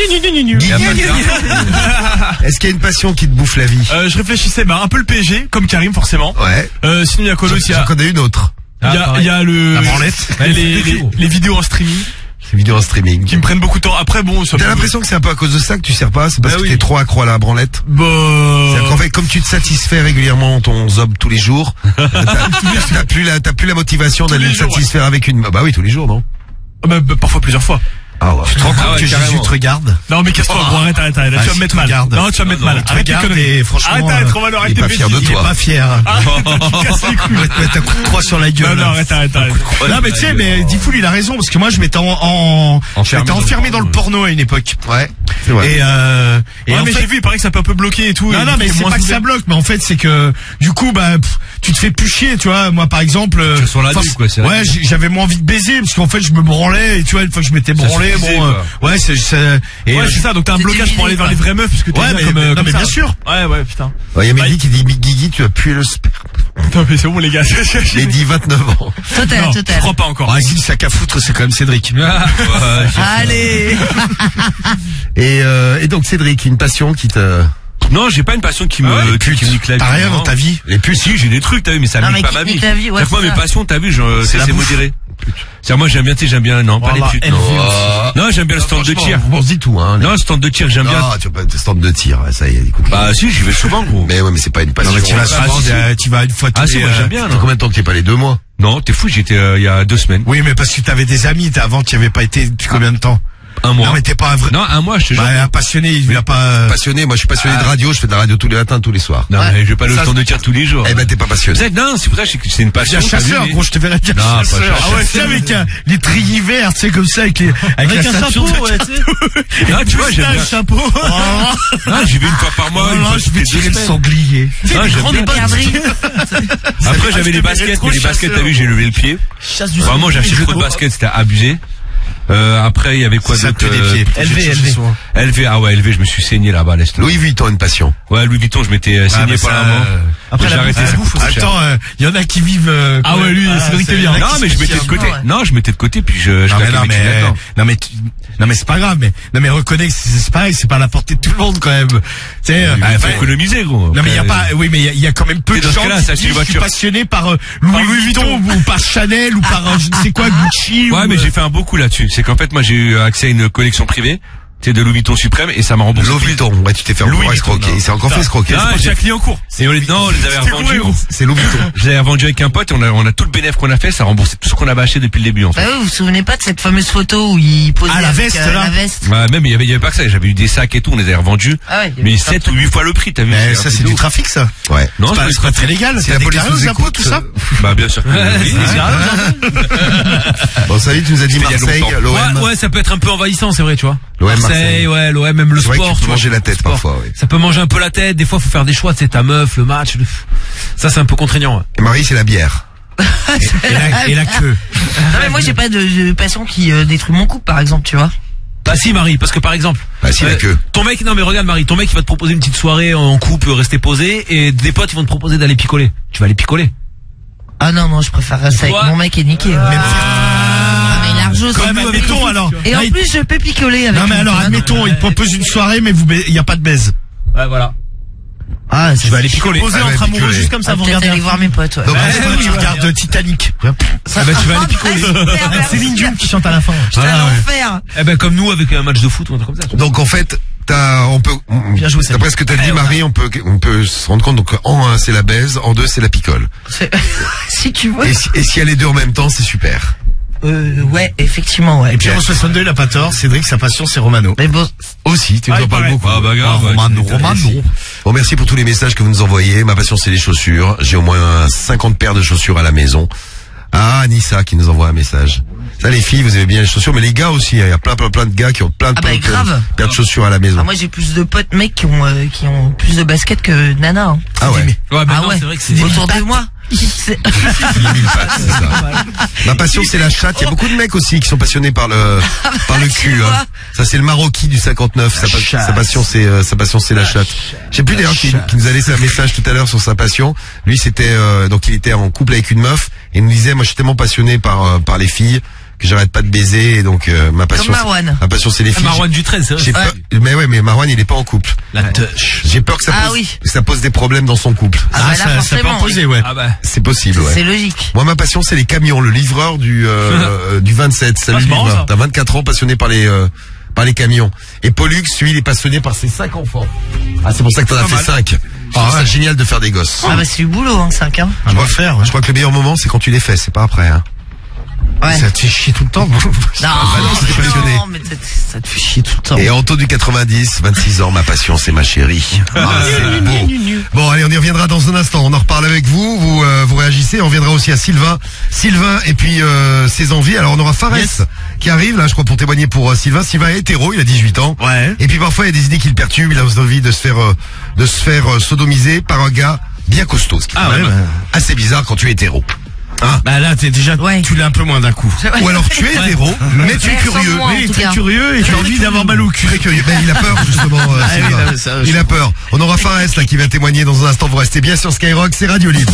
B: Est-ce qu'il y a une passion qui te bouffe la vie?
H: euh, Je réfléchissais, bah un peu le P S G, comme Karim forcément.
B: Ouais.
H: Euh, sinon il y a quoi aussi?
B: J'en connais une autre.
H: Il y a, il y a le
E: la branlette,
H: les, les, les, les vidéos en streaming.
B: Les vidéos en streaming
H: qui me prennent beaucoup de temps. Après bon,
B: t'as l'impression que c'est un peu à cause de ça que tu sers pas? C'est parce bah que oui. T'es trop accro à la branlette?
H: Bah...
B: C'est qu'en fait, comme tu te satisfais régulièrement ton zob tous les jours, t'as, t'as plus la, t'as plus la motivation d'aller te satisfaire ouais. avec une. Bah oui, tous les jours, non?
H: Bah, bah, parfois plusieurs fois.
B: Ah ouais.
E: Tu te rends compte
B: ah ouais,
E: que Jésus te regarde?
H: Non mais casse-toi, oh, gros, arrête, arrête, arrête, ah, tu vas me mettre mal.
E: Regarde.
H: Non, tu vas me mettre mal. Arrête tes conneries.
E: Franchement,
H: arrête, arrête, on va leur arrêter
B: de bêtises. Il
E: est pas fier.
H: Tu casses les couilles.
E: On va te mettre un coup de croix sur la gueule.
H: Non, non, arrête, arrête, arrête.
E: Non mais tu sais, mais Difool il a raison parce que moi je m'étais en, en je m'étais enfermé dans le porno à une époque.
B: Ouais. C'est vrai.
E: Et euh,
H: et ouais, mais j'ai vu, il paraît que ça peut un peu bloquer et tout.
E: Non, non, mais c'est pas que ça bloque, mais en fait c'est que du coup bah tu te fais plus chier, tu vois. Moi par exemple,
R: sur la nuque, quoi, c'est
E: ouais, j'avais moins envie de baiser parce qu'en fait je me branlais et tu vois une fois que je m'étais branlé, bon, ouais c'est
H: et ouais c'est ça, donc t'as un blocage pour aller vers les vraies meufs parce que t'es
E: ouais,
H: bien
E: mais,
H: comme,
E: mais,
H: comme
E: mais
H: ça.
E: Bien sûr.
H: Ouais ouais putain.
B: Ouais, y a Mehdi qui dit Guigui tu as pué le sperme.
H: Non mais c'est bon les gars.
B: Mehdi vingt-neuf ans.
D: Total, total.
H: Je crois pas encore.
E: Ah, si sac à foutre c'est quand même Cédric.
D: Allez.
B: Et euh, et donc Cédric, une passion qui te
R: Non, j'ai pas une passion qui me,
E: ah ouais,
R: qui, qui me nique la vie.
E: T'as rien dans ta vie?
R: Les putes, si, j'ai des trucs, t'as vu, mais ça me nique pas ma vie.
D: vie ouais,
R: moi, mes passions, t'as vu, je, c'est, c'est modéré. C'est moi, j'aime bien, tu sais, j'aime bien, non, pas
K: voilà,
R: les putes. Non, non j'aime bien le stand de tir.
B: On se dit tout, hein.
R: Non, le stand de tir, j'aime
B: non,
R: bien.
B: Non, tu vas pas, stand de tir, ça y est, écoute.
R: Bah, si, j'y vais souvent, gros.
B: Mais ouais, mais c'est pas une passion.
E: Non, mais tu vas souvent, tu vas une fois tous les...
R: Ah, si, moi, j'aime bien,
B: Ça fait combien de temps que t'es pas les deux mois?
R: Non, t'es fou, j'étais, il y a deux semaines.
E: Oui, mais parce que t'avais des amis, avant, tu avais pas été depuis combien de temps?
R: Un mois.
E: Non, mais t'es pas un vrai.
R: Non, un mois, je te jure.
E: Bah, un passionné, il a pas.
B: Passionné, moi je suis passionné ah. de radio, je fais de la radio tous les matins, tous les soirs.
R: Non, ouais. mais je vais pas le temps de tir tous les jours.
B: Eh ben, t'es pas passionné.
R: Non, c'est pour ça que c'est une passion.
E: Bien chasseur, gros, je te verrais bien
R: non,
E: chasseur.
R: Pas
E: ah ouais, tu sais, avec euh, les trilles verts, tu sais, comme ça, avec les, avec,
K: avec
E: la
K: un chapeau, ouais, tu sais.
R: Non, tu vois, j'aime bien.
K: Un chapeau.
R: Non, j'y vais une fois par mois.
E: Non, je vais tirer le sanglier.
R: Non, j'aime bien. Après, j'avais les baskets, mais les baskets, t'as vu, j'ai levé le pied. Vraiment, j'ai acheté trop de baskets, c'était abusé. Euh, après, il y avait quoi d'autre?
K: euh, L V, L V.
R: L V, ah ouais, L V, je me suis saigné là-bas, laisse-le.
B: Louis Vuitton, une passion.
R: Ouais, Louis Vuitton, je m'étais saigné ah, par la main.
E: Après,
R: j'ai
E: la
R: arrêté
E: bouffe,
R: ça.
E: bouffe,
R: Coûte cher.
E: Attends, il y en a qui vivent. euh,
H: Ah
E: quand
H: ouais,
E: même.
H: lui,
E: Ah,
H: Cédric,
E: c'est-
H: t'es bien.
E: il y en a
R: Non,
E: qui
R: mais je
E: se
R: mettais de
E: fient
R: côté.
E: un peu, ouais.
R: Non, je mettais de côté, puis je, je
E: Non mais,
R: regardais
E: non,
R: mes trucs
E: mais,
R: là-dedans.
E: non mais tu, non mais c'est pas grave, mais non mais reconnais que c'est c'est pareil, c'est pas à la portée de tout le monde quand même. Tu sais,
R: Bah,
E: euh,
R: faut
E: ouais.
R: économiser, gros.
E: Non mais il y a
R: Après,
E: pas, oui mais il y a- il y, a quand même peu
R: Et
E: de
R: dans ce
E: gens
R: cas-là,
E: qui
R: ça, c'est
E: disent,
R: une
E: je suis
R: voiture.
E: passionné par euh, Louis,
R: Louis
E: Vuitton ou par Chanel ou par euh, je ne sais quoi Gucci.
R: Ouais,
E: ou,
R: mais
E: euh,
R: j'ai fait un beau coup là-dessus. C'est qu'en fait, moi, j'ai eu accès à une collection privée, tu sais, de Louis Vuitton suprême, et ça m'a remboursé.
B: Louis Vuitton, ouais, tu t'es fait encore escroquer. Il s'est encore fait escroquer.
R: Non,
H: C'est
R: j'ai
H: un client court.
R: Et on les, non, on les avait
H: C'était
R: revendus.
H: gros, gros.
B: C'est Louis Vuitton.
R: Je les avais revendus avec un pote et on a, on a tout le bénéfice qu'on a fait, ça a remboursé tout ce qu'on avait acheté depuis le début, en fait.
D: Bah oui, vous vous souvenez pas de cette fameuse photo où il posait
E: Ah, la
D: avec,
E: veste,
D: euh,
E: là.
D: la veste.
R: Ouais, même, il y avait, il y avait pas que ça. J'avais eu des sacs et tout, on les avait revendus.
D: Ah ouais, il y avait
R: mais
D: plein de
R: sept ou huit fois le prix, t'as vu?
E: Mais
R: un
E: ça
R: truc
E: c'est
R: de
E: du
R: ouf.
E: trafic ça.
B: Ouais.
R: Non,
E: C'est pas, c'est pas très légal.
B: Si
E: C'est
B: la police
E: déclaré
B: nous
E: aux impôts
B: écoute,
E: tout ça.
R: Bah, bien sûr que oui.
B: Bon, ça y est, tu nous as dit
R: C'était il y a
B: Marseille,
R: longtemps.
B: l'O M.
C: Ouais, ouais, ça peut être un peu envahissant, c'est vrai, tu vois.
B: L'O M Marseille.
C: Marseille, ouais, l'O M, même le
B: C'est vrai que
C: sport.
B: tu peux
C: tu vois.
B: manger la tête
C: Sport.
B: parfois, oui.
C: Ça peut manger un peu la tête. Des fois, faut faire des choix. C'est ta meuf, le match. le- Ça, c'est un peu contraignant. ouais.
B: Et Marie, c'est la bière.
E: Et la, et la queue.
D: Non mais moi j'ai pas de, de passion qui euh, détruit mon couple par exemple, tu vois.
C: Bah si, Marie, parce que par exemple,
B: Bah si, la queue.
C: ton mec, non mais regarde Marie, ton mec il va te proposer une petite soirée en couple, rester posé, et des potes ils vont te proposer d'aller picoler. Tu vas aller picoler.
D: Ah non non, je préfère rester avec
C: Toi
D: mon mec et niquer.
E: Même
D: Ah mais large
E: Quand même, admettons alors.
D: Et en
E: Là, il-
D: plus je peux picoler avec
E: Non mais
D: lui,
E: alors
D: tu vois,
E: admettons,
D: donc,
E: il te propose une soirée mais vous il y a pas de baise.
C: Ouais, voilà.
D: Ah,
C: Je vais aller picoler.
K: Posé
B: Ah ouais,
K: entre amoureux
B: picoler.
K: juste comme ça,
D: Ah,
K: vous
D: peut-être
K: regardez.
D: aller voir mes potes, ouais.
B: Donc,
E: Ah,
B: on
E: c'est
B: sait
E: pas,
B: pas,
E: tu regardes Titanic.
C: Ah bah tu vas aller picoler.
K: C'est Céline Dion qui chante à la fin.
D: Putain,
E: Ah, ouais.
D: l'enfer.
C: Eh ben comme nous avec un match de foot ou un truc comme ça. tu vois.
B: Donc en fait, t'as, on peut, on-
K: Bien joué, Samy.
B: d'après ce que t'as dit,
C: Eh,
B: Marie, on peut, on peut se rendre compte. Donc en un, c'est la baise, en deux, c'est la picole.
D: C'est- Si tu veux.
B: Et si, et s'il y a les deux en même temps, c'est super.
D: Euh, ouais, effectivement, ouais.
E: Et puis en soixante-deux, il a pas tort. Cédric, sa passion, c'est Romano.
D: Mais bon,
B: Aussi, tu nous
H: Ah,
B: en
H: il
B: parles
H: paraît.
B: beaucoup.
R: Ah, bah, grave,
B: Ah,
R: ouais,
B: Romano,
R: tu m'étonnes.
B: Romano. Bon, merci pour tous les messages que vous nous envoyez. Ma passion, c'est les chaussures. J'ai au moins cinquante paires de chaussures à la maison. Ah, Anissa qui nous envoie un message. Ça, les filles, vous aimez bien les chaussures, mais les gars aussi, hein. Il y a plein, plein, plein de gars qui ont plein de
D: Ah bah,
B: plein de
D: grave.
B: paires de chaussures à la maison.
D: ah, moi j'ai plus de potes mecs qui ont euh, qui ont plus de baskets que Nana. Hein.
B: Ah ouais.
C: Ouais,
D: Ah
C: maintenant,
D: ouais.
C: c'est vrai que c'est
D: Autour de moi. C'est-
B: C'est ça. Ma passion, c'est la chatte. Il y a beaucoup de mecs aussi qui sont passionnés par le, par le cul, hein. Ça, c'est le Maroquis du cinquante-neuf. Sa, pa- sa passion, c'est, euh, sa passion, c'est la chatte. Je sais plus d'ailleurs qui, qui nous a laissé un message tout à l'heure sur sa passion. Lui, c'était, euh, donc il était en couple avec une meuf et il nous disait, moi, je suis tellement passionné par, euh, par les filles que j'arrête pas de baiser et donc euh, ma passion.
D: Comme Marwan.
B: c'est- Ma passion, c'est les filles.
C: Marwan du treize, c'est vrai.
B: J'ai peur- mais ouais, mais Marwan, il est pas en couple.
C: La touch.
B: J'ai peur que ça
D: Ah
B: pose,
D: oui.
B: que ça pose des problèmes dans son couple.
D: Ah, bah là,
E: ça, ça peut
D: forcément,
E: en poser,
D: oui.
E: ouais.
C: Ah bah.
B: C'est possible, ouais.
D: C'est logique.
B: Moi, ma passion, c'est les camions, le livreur du euh, du vingt-sept. Salut,
H: Ah, c'est marrant,
B: livreur.
H: ça.
B: T'as vingt-quatre ans, passionné par les euh, par les camions. Et Pollux, lui, il est passionné par ses cinq enfants. Ah, c'est pour ça que t'en as fait cinq. Je trouve ça génial de faire des gosses.
D: Ah bah c'est du boulot, hein, cinq hein.
B: Je crois, faire, je crois que le meilleur moment, c'est quand tu les fais, c'est pas après. Hein.
D: Ouais.
B: Ça te fait chier tout le temps.
D: Non,
B: Ah, non, c'est passionné.
D: non, mais ça, ça te fait chier tout le temps.
B: Et Anto du quatre-vingt-dix, vingt-six ans, ma passion, c'est ma chérie. Ah, c'est beau. Bon, allez, on y reviendra dans un instant. On en reparle avec vous. Vous, euh, vous réagissez. On reviendra aussi à Sylvain. Sylvain et puis euh, ses envies. Alors, on aura Fares qui arrive, là, je crois, pour témoigner pour euh, Sylvain. Sylvain est hétéro, il a dix-huit ans.
E: Ouais.
B: Et puis parfois, il y a des idées qui le perturbent. Il a envie de se faire, euh, de se faire euh, sodomiser par un gars bien costaud. Ce qui est
E: Ah
B: quand
E: ouais,
B: même
E: bah.
B: assez bizarre quand tu es hétéro. Hein?
E: Bah là, t'es déjà,
D: Ouais.
E: tu l'as un peu moins d'un coup.
B: Ou alors tu es hétéro, mais tu es
D: Mais sans
B: curieux.
D: moi, en
E: Oui,
D: tout
E: très
D: cas.
E: curieux et tu as envie d'avoir mal au cul.
B: Très curieux. Ben, il a peur, justement. euh,
E: Ah oui,
B: Sylvain.
E: non, mais ça, je
B: il a peur. On aura Fares, là, qui va témoigner dans un instant. Vous restez bien sur Skyrock, c'est Radio Libre.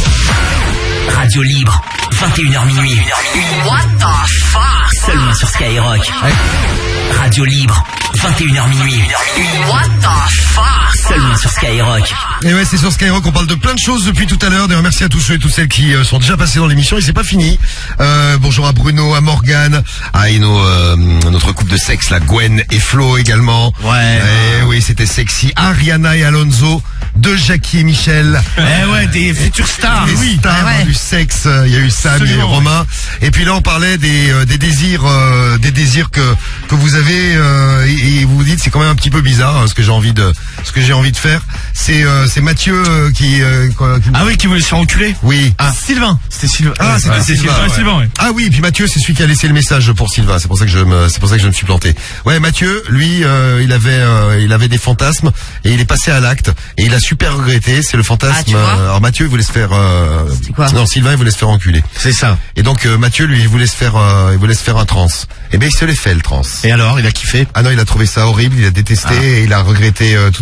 A: Radio Libre, vingt et une heures minuit. What the fuck? Seulement sur Skyrock. Radio Libre, vingt et une heures minuit. What the fuck? Seulement sur Skyrock.
B: Et ouais, c'est sur Skyrock, on parle de plein de choses depuis tout à l'heure. D'ailleurs, merci à tous ceux et toutes celles qui euh, sont déjà passés dans l'émission. Et c'est pas fini. Euh, bonjour à Bruno, à Morgane, à nos, euh, notre couple de sexe, là, Gwen et Flo également.
E: Ouais.
B: Eh oui, c'était sexy. Ariana et Alonso, de Jackie et Michel.
E: Eh ouais, des futures stars,
B: Des
E: oui.
B: stars
D: Ah ouais.
B: du sexe. Il y a eu Sam, il y a eu
E: Absolument,
B: Romain. Et puis là, on parlait des, euh, des désirs, euh, des désirs que que vous avez. Euh, et, et vous vous dites, c'est quand même un petit peu bizarre hein, ce que j'ai envie de, ce que j'ai envie de faire. C'est euh, c'est Mathieu euh, qui, euh, quoi, qui-
E: Ah oui, qui voulait se faire enculer.
B: Oui.
E: Ah,
K: Sylvain.
E: c'était Sylvain.
B: Ah, c'était
E: Ouais.
B: Sylvain.
H: Sylvain,
B: ouais.
H: Sylvain, ouais.
B: Ah oui, et puis Mathieu, c'est celui qui a laissé le message pour Sylvain. C'est pour ça que je me, c'est pour ça que je me suis planté. Ouais, Mathieu, lui, euh, il avait, euh, il avait des fantasmes et il est passé à l'acte et il a super regretté. C'est le fantasme.
D: Ah, tu vois
B: euh, alors Mathieu, il voulait se faire. Euh,
D: quoi
B: non, Sylvain, il voulait se faire enculer.
E: C'est ça.
B: Et donc euh, Mathieu, lui, il voulait se faire, euh, il voulait se faire un trans. Et ben il se l'est fait le trans.
E: Et alors, il a kiffé.
B: Ah non, il a trouvé ça horrible, il a détesté
E: Ah.
B: et il a regretté euh, toute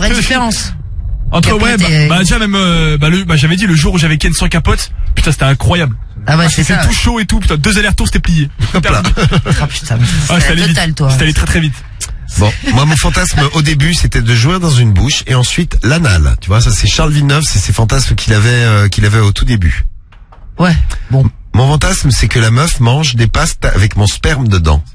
D: vraie différence.
H: Entre ouais, bah,
D: t'es-
H: bah déjà même, euh, bah, le, bah j'avais dit le jour où j'avais Ken sans capote, putain c'était incroyable.
D: Ah ouais, c'est
H: c'était
D: ça.
H: tout chaud et tout, putain deux allers-retours c'était plié.
B: Hop là.
D: Ah putain, mais
H: Ah,
D: c'est
H: c'est allé
D: la
H: vite.
D: totale, toi.
H: C'est allé très très vite.
B: Bon, moi mon fantasme au début c'était de jouer dans une bouche et ensuite l'anal. Tu vois, ça c'est Charles Villeneuve, c'est ses fantasmes qu'il avait euh, qu'il avait au tout début.
D: Ouais. Bon.
B: Mon fantasme c'est que la meuf mange des pastes avec mon sperme dedans.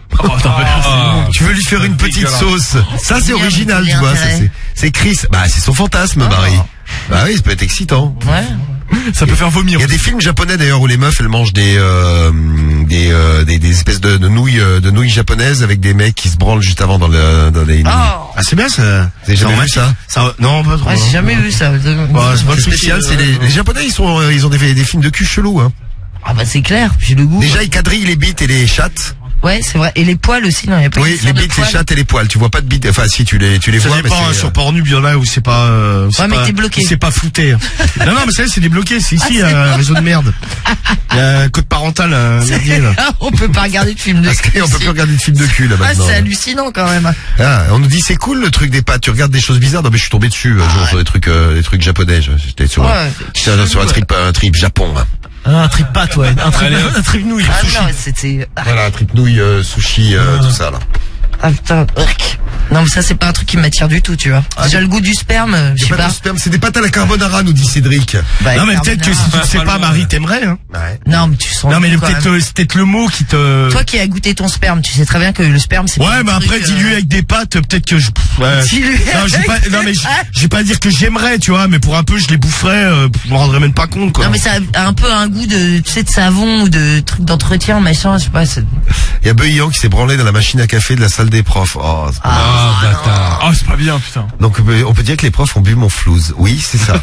H: Oh, attends, oh.
B: Tu veux lui faire une petite sauce. Ça, c'est original, tu vois. Ça, c'est, c'est Chris. Bah, c'est son fantasme, oh. Marie. Bah oui, ça peut être excitant.
D: Ouais.
H: Ça peut faire vomir.
B: Il y a des films japonais d'ailleurs où les meufs elles mangent des euh, des, euh, des des espèces de, de nouilles de nouilles japonaises avec des mecs qui se branlent juste avant dans le dans les.
E: Oh. Ah c'est bien ça.
B: Vous avez jamais vu ça,
E: ça Non pas trop.
D: Ouais, j'ai jamais vu ça.
B: Ouais, c'est pas spécial. C'est les, les japonais ils sont ils ont des des films de cul chelous hein.
D: Ah bah c'est clair. J'ai le goût.
B: Déjà ils quadrillent les bites et les chattes.
D: Ouais, c'est vrai. Et les poils aussi, non, il y a pas.
B: Oui, les bites, les chattes et les poils. Tu vois pas de bites. Enfin, si tu les, tu les
E: ça
B: vois.
E: Ça dépend.
B: Mais
E: sur Pornhub, il y en a où c'est pas. Euh,
D: ouais, mais t'es bloqué.
E: C'est pas flouté. non, non, mais ça, c'est débloqué. C'est ici, ah, un réseau de merde. Il y a un code parental, un merdier là.
D: On peut pas regarder de film de cul.
B: On peut plus regarder de film de cul là maintenant.
D: Ah, c'est hallucinant quand même.
B: Ah, on nous dit c'est cool le truc des pattes. Tu regardes des choses bizarres. Non mais je suis tombé dessus. Ah, genre, sur des trucs, euh, des trucs japonais. J'étais sur,
D: ouais,
B: j'étais sur un trip, un trip Japon. Hein.
K: Ah, un trip pâte, ouais. Un trip, un trip nouille.
D: Ah
K: sushi.
D: non, c'était.
B: Voilà, un trip nouille, euh, sushi, euh, ah. tout ça là.
D: Ah putain. Non mais ça c'est pas un truc qui m'attire du tout, tu vois. Ah, déjà le goût du sperme, je sais pas.
B: Sperme, c'est des pâtes à la carbonara, nous dit Cédric.
E: Bah, non mais peut-être que si tu le sais pas, Marie, t'aimerais hein.
B: Ouais.
D: Non mais tu sens.
E: Non mais peut-être c'est peut-être le mot qui te.
D: Toi qui as goûté ton sperme, tu sais très bien que le sperme c'est.
E: Ouais mais après dis-lui avec des pâtes, peut-être que je. Ouais. Non j'ai pas. Non mais j'ai pas à dire que j'aimerais, tu vois, mais pour un peu je les boufferais, euh, je me rendrais même pas compte quoi.
D: Non mais ça a un peu un goût de, tu sais, de savon ou de trucs d'entretien, machin, je sais pas.
B: Il y a Beuillant qui s'est branlé dans la machine à café de la salle des profs. Oh, c'est pas
H: ah, ah bâtard. Oh, c'est pas bien, putain.
B: Donc, on peut dire que les profs ont bu mon flouze. Oui, c'est ça.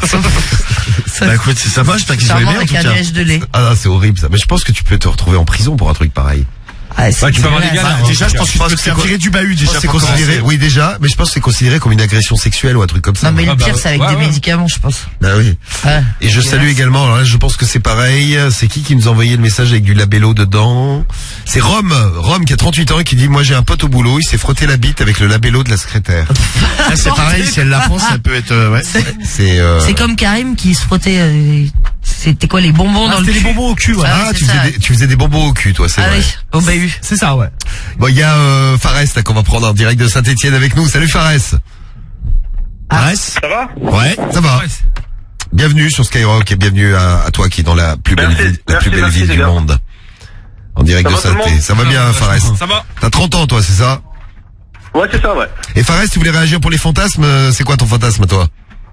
E: ça bah écoute, c'est sympa, j'espère qu'ils ont aimé, en tout cas.
D: De lait.
B: Ah non, c'est horrible, ça. Mais je pense que tu peux te retrouver en prison pour un truc pareil.
D: Ah, c'est
R: ouais, tu peux avoir des gars,
E: bah, déjà, je pense que tu peux te faire tirer du bahut, déjà.
B: C'est considéré, oui, déjà, mais je pense que c'est considéré comme une agression sexuelle ou un truc comme ça.
D: Non, mais le
B: ah,
D: pire,
B: bah,
D: c'est avec
B: ouais,
D: des
B: ouais.
D: médicaments, je pense.
B: Bah oui.
D: Ouais.
B: Et je salue également, alors là, je pense que c'est pareil. C'est qui qui nous a envoyé le message avec du labello dedans? C'est Rome. Rome qui a trente-huit ans et qui dit, moi, j'ai un pote au boulot, il s'est frotté la bite avec le labello de la secrétaire.
E: Ah, c'est pareil, si elle la pense, ça peut être, euh, ouais.
B: C'est, euh...
D: c'est comme Karim qui se frottait, euh, c'était quoi, les bonbons
K: ah,
D: dans le
K: cul?
D: cul?
K: C'était les bonbons au cul, ouais.
B: Ah, ah tu, faisais des, tu faisais des bonbons au cul, toi, c'est
D: ah,
B: vrai.
D: Oui, au bahut.
K: C'est ça, ouais.
B: Bon, il y a, euh, Fares, là, qu'on va prendre en direct de Saint-Etienne avec nous. Salut, Fares.
E: Fares?
L: Ça va?
B: Ouais, ça va. Ouais. Bienvenue sur Skyrock et bienvenue à, à toi qui est dans la plus belle
L: merci,
B: ville, la
L: merci,
B: plus belle
L: merci,
B: ville du
L: gars.
B: monde. En direct
L: ça
B: de Saint-Etienne. Ça va bien, Fares?
L: Ça va.
B: T'as trente ans, toi, c'est ça?
L: Ouais, c'est ça, ouais.
B: Et Fares, tu voulais réagir pour les fantasmes? C'est quoi ton fantasme, toi?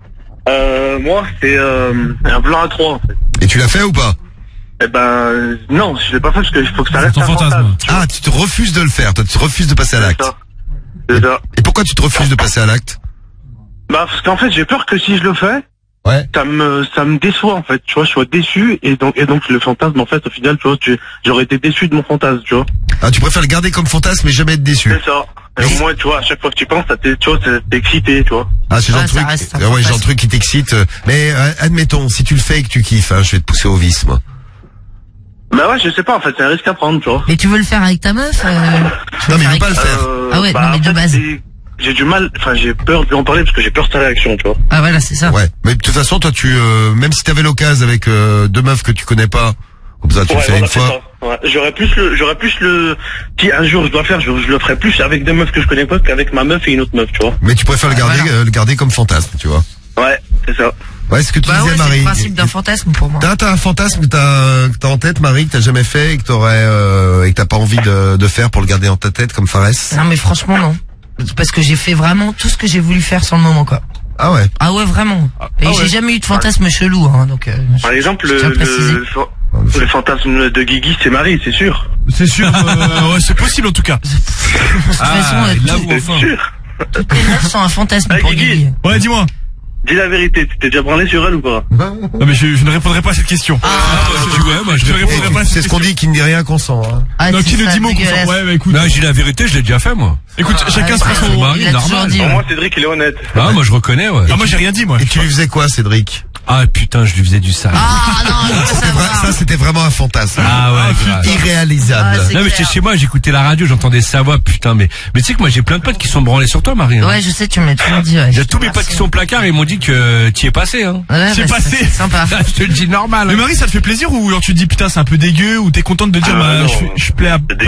L: Euh, moi, c'est, euh, un plan à trois, en fait.
B: Et tu l'as fait ou pas?
L: Eh ben, non, je l'ai pas fait parce qu'il faut que ça reste
K: ton
L: un
K: fantasme.
L: fantasme.
B: Ah, tu te refuses de le faire, toi, tu te refuses de passer à l'acte.
L: C'est ça.
B: Et pourquoi tu te refuses de passer à l'acte?
L: Bah, parce qu'en fait, j'ai peur que si je le fais,
B: ouais.
L: ça me, ça me déçoit, en fait, tu vois, je sois déçu, et donc, et donc, le fantasme, en fait, au final, tu vois, tu, j'aurais été déçu de mon fantasme, tu vois.
B: Ah, tu préfères le garder comme fantasme mais jamais être déçu.
L: C'est ça. Et au moins, tu vois, à chaque fois que tu penses, ça t'es, tu vois, t'es excité, tu vois.
B: Ah, c'est genre de truc, ah ouais, genre de truc qui t'excite. Mais, euh, admettons, si tu le fais et que tu kiffes, hein, je vais te pousser au vice, moi.
L: Bah ouais, je sais pas, en fait, c'est un risque à prendre, tu vois.
D: Mais tu veux le faire avec ta meuf? Euh,
B: non, mais il veut pas le faire.
L: Euh,
D: ah ouais,
L: bah,
D: non, mais de
L: fait,
D: base.
L: J'ai du mal, enfin, j'ai peur de lui en parler parce que j'ai peur de sa réaction, tu vois.
D: Ah voilà, c'est ça.
B: Ouais. Mais de toute façon, toi, tu, euh, même si t'avais l'occasion avec euh, deux meufs que tu connais pas, comme ça, tu
L: ouais,
B: le fais
L: voilà,
B: une fois.
L: Ouais. J'aurais plus le, j'aurais plus le, si un jour je dois faire, je, je le ferai plus avec des meufs que je connais pas qu'avec ma meuf et une autre meuf, tu vois.
B: Mais tu préfères le garder,
D: voilà.
B: euh, le garder comme fantasme, tu vois.
L: Ouais, c'est ça.
B: Ouais, ce que tu
D: bah
B: disais,
D: ouais,
B: Marie.
D: C'est le principe d'un fantasme pour moi.
B: T'as, t'as un fantasme que t'as, que t'as en tête, Marie, que t'as jamais fait et que t'aurais, euh, et que t'as pas envie de, de faire pour le garder en ta tête comme Fares?
D: Non, mais franchement, non. Parce que j'ai fait vraiment tout ce que j'ai voulu faire sur le moment, quoi.
B: Ah ouais?
D: Ah ouais, vraiment. Et
L: ah
D: j'ai
L: ouais.
D: jamais eu de fantasme chelou, hein, donc, euh,
L: Par exemple, le,
D: le,
L: le, le fantasme de Guigui, c'est Marie, c'est sûr.
H: C'est sûr, euh, ouais, c'est possible en tout cas.
D: De toute
R: Ah,
D: façon,
R: il
D: euh,
R: l'avoue
D: tout-
R: enfin.
L: Sûr.
D: toutes les meufs sont un fantasme
L: Ah,
D: pour
L: Guigui.
D: Guigui.
H: Ouais, dis-moi.
L: Dis la vérité, tu t'es déjà branlé sur elle ou pas?
H: Non mais je, je ne répondrai pas à cette question.
D: Ah,
R: Tu vois, moi je
H: je ne
R: réponds.
H: répondrai pas à cette
B: C'est ce qu'on
H: question.
B: dit, qui ne dit rien consent, hein.
D: Ah,
H: Non,
D: c'est
H: qui ne
D: ça,
H: dit mot qu'on
D: dégueulasse.
H: s'en- Ouais, bah écoute.
R: Non, j'ai la vérité, je l'ai déjà fait moi.
H: Écoute, chacun se
D: Ah,
H: fait
D: il
H: son
D: a
R: mari,
D: toujours
R: normal.
D: dit,
L: Pour
D: ouais.
L: moi, Cédric, il est honnête.
R: Ah, moi je reconnais, ouais.
H: Ah, moi j'ai rien dit, moi.
B: Et tu lui faisais quoi, Cédric?
R: Ah putain, je lui faisais du sale.
D: Ah non, je veux
B: C'était vrai-
D: savoir.
B: ça, c'était vraiment un fantasme.
R: Ah ouais, grave.
B: Irréalisable.
D: Ah, c'est
R: Non mais
D: clair.
R: j'étais chez moi, j'écoutais la radio, j'entendais sa voix, putain, mais mais tu sais que moi j'ai plein de potes qui sont branlés sur toi, Marie. Hein.
D: Ouais, je sais, tu m'as toujours dit, ouais.
R: Il y a tous mes potes qui sont au placard et ils m'ont dit que t'y es passé, hein.
D: Ouais,
H: C'est
D: bah,
H: passé.
D: c'est sympa.
R: Je te le dis normal.
H: Mais
R: Hein.
H: Marie, ça te fait plaisir ou alors tu te dis putain c'est un peu dégueu ou t'es contente de dire
L: Ah,
H: bah
L: non,
H: je, je plais à
L: c'est
H: plein de
L: dégueu.
H: mecs?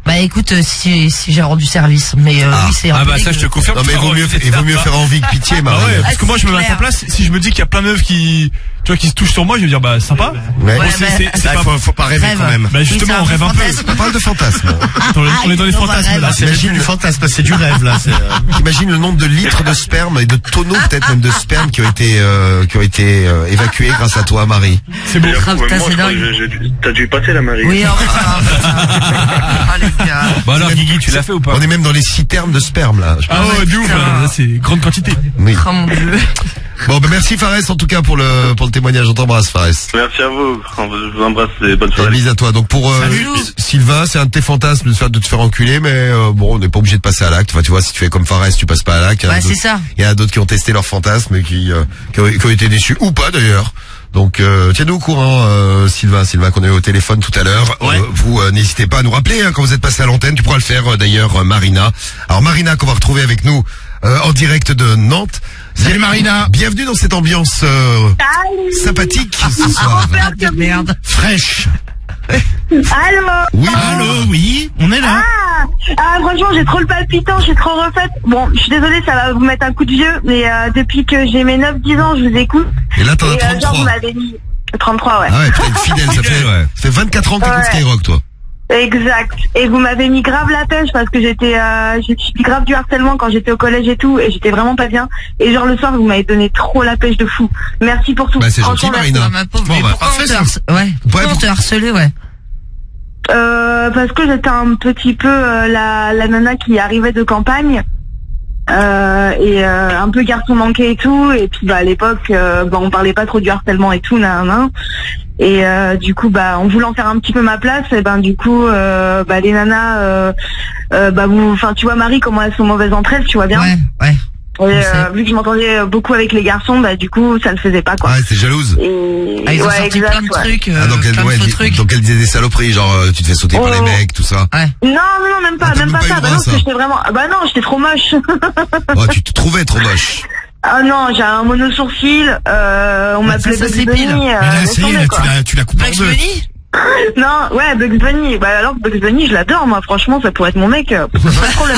D: Bah écoute, euh, si, si j'ai rendu service, mais euh,
B: Ah.
D: oui, c'est un
R: Ah
D: peu
R: bah ça
D: dégueu.
R: je te confirme.
B: Non mais il vaut mieux, il vaut mieux faire envie que pitié,
H: Ah
B: Marie.
H: ouais, parce que moi je me mets à
D: clair.
H: sa place, si je me dis qu'il y a plein de meufs qui, tu vois, qui se touchent sur moi, je vais dire bah sympa.
B: Ouais.
H: Bon,
D: Ouais,
H: c'est,
D: mais-
H: c'est, c'est
E: Là,
H: pas...
E: faut, faut pas rêver
D: Rêve.
E: quand même.
H: Bah
D: Oui,
H: justement,
D: c'est un
H: on rêve un peu.
D: fantasme.
B: On parle de fantasme.
H: Dans le- on est dans les
D: Dans un
H: fantasmes
D: rêve.
H: là.
E: Là, c'est plus du fantasme, là, c'est du rêve, là. c'est, euh,
B: T'imagines le nombre de litres de sperme et de tonneaux peut-être même de sperme qui ont été euh, qui ont été euh, évacués grâce à toi, Marie.
H: C'est beau.
D: Ah, putain, c'est dingue.
L: T'as dû y passer la Marie.
D: Oui, enfin, ah les gars.
R: Bah alors Guigui, tu l'as fait ou pas?
B: On est même dans les citernes de sperme là. Je-
H: Ah ouais, de ouf, là, c'est grande quantité.
B: Oui.
D: Oh mon dieu.
B: Bon, ben merci Fares en tout cas pour le pour le témoignage. On t'embrasse Fares.
L: Merci à vous. Je vous embrasse et bonne
B: Et
L: soirée.
B: bise à toi. Donc pour euh, Sylvain, c'est un de tes fantasmes de te faire, de te faire enculer, mais euh, bon, on n'est pas obligé de passer à l'acte. Enfin, tu vois, si tu fais comme Fares, tu passes pas à l'acte. Il y en a
D: Ouais, c'est
B: d'autres-
D: ça.
B: Il y en a d'autres qui ont testé leur fantasme et qui, euh, qui, ont, qui ont été déçus ou pas d'ailleurs. Donc euh, tiens-nous au courant, euh, Sylvain, Sylvain qu'on a eu au téléphone tout à l'heure.
E: Ouais.
B: Euh, vous euh, n'hésitez pas à nous rappeler hein, quand vous êtes passé à l'antenne. Tu pourras le faire euh, d'ailleurs, euh, Marina. Alors Marina qu'on va retrouver avec nous euh, en direct de Nantes.
E: Salut Marina.
B: Bienvenue dans cette ambiance euh, sympathique ce soir.
D: Merde de merde.
E: Fraîche.
F: Allô
B: Oui,
E: Allô, oui, on est là.
F: Ah, ah, franchement, j'ai trop le palpitant, je suis trop refaite. Bon, je suis désolée, ça va vous mettre un coup de vieux, mais euh, depuis que j'ai mes neuf dix ans, je vous écoute.
B: Et là, t'en as
F: Et, euh, genre,
B: trente-trois.
F: vous m'avez mis trente-trois, ouais.
B: Ah ouais, putain, fidèle, ça fait,
R: ouais.
B: ça fait vingt-quatre ans que t'écoutes
F: Ouais.
B: Skyrock, toi.
F: Exact. Et vous m'avez mis grave la pêche parce que j'étais, euh, j'ai subi grave du harcèlement quand j'étais au collège et tout, et j'étais vraiment pas bien. Et genre le soir, vous m'avez donné trop la pêche de fou. Merci pour tout.
B: Bah, c'est gentil,
F: Franchement, merci.
B: Marina.
D: Ah, ma pauvre,
B: Bon,
D: mais
B: bah,
D: pourquoi
B: parfait,
D: on te
B: ça.
D: harce- Ouais. Pourquoi on te harcelait, ouais.
F: Euh, parce que j'étais un petit peu euh, la, la nana qui arrivait de campagne. Euh, et euh, un peu garçon manqué et tout, et puis bah à l'époque euh, bah, on parlait pas trop du harcèlement et tout, nan, nan. Et euh, du coup bah en voulant faire un petit peu ma place, et ben du coup euh, bah les nanas euh, euh, bah vous, enfin tu vois Marie comment elles sont mauvaises entre elles, tu vois bien.
D: Ouais, ouais.
F: Et euh, vu que je m'entendais beaucoup avec les garçons, bah du coup ça le faisait pas quoi.
B: Ah, t'es jalouse.
F: Et
D: Ah, ils ont
F: ouais,
D: sorti
F: exact,
D: plein de
F: ouais.
D: trucs, euh,
B: Ah, donc elle,
D: plein
B: ouais,
D: de faux
B: elle-
D: trucs.
B: donc elle disait des saloperies, genre euh, tu te fais sauter par les
F: Oh.
B: mecs, tout ça.
D: Ouais.
F: Non, non, non, même pas,
B: Ah, t'as
F: même
B: même
F: pas
B: pas eu
F: ça.
B: le
F: Bah
B: droit
F: non,
B: à
F: parce
B: ça.
F: que j'étais vraiment. Bah non, j'étais trop moche.
B: Oh, tu te trouvais trop moche.
F: Ah non, j'ai un mono-sourcil, euh, on
D: Bah,
F: m'appelait
D: ça, ça
F: Bugs
D: s'épile.
F: Bunny.
E: Mais
F: Euh,
E: là,
F: laisse
E: ça y est,
F: tomber,
E: là,
F: quoi.
E: tu l'as, tu l'as coupé en
D: Bugs
E: deux.
D: Bunny?
F: Non, ouais, Bugs Bunny. Bah alors que Bugs Bunny, je l'adore, moi. Franchement, ça pourrait être mon mec. euh, pas de problème.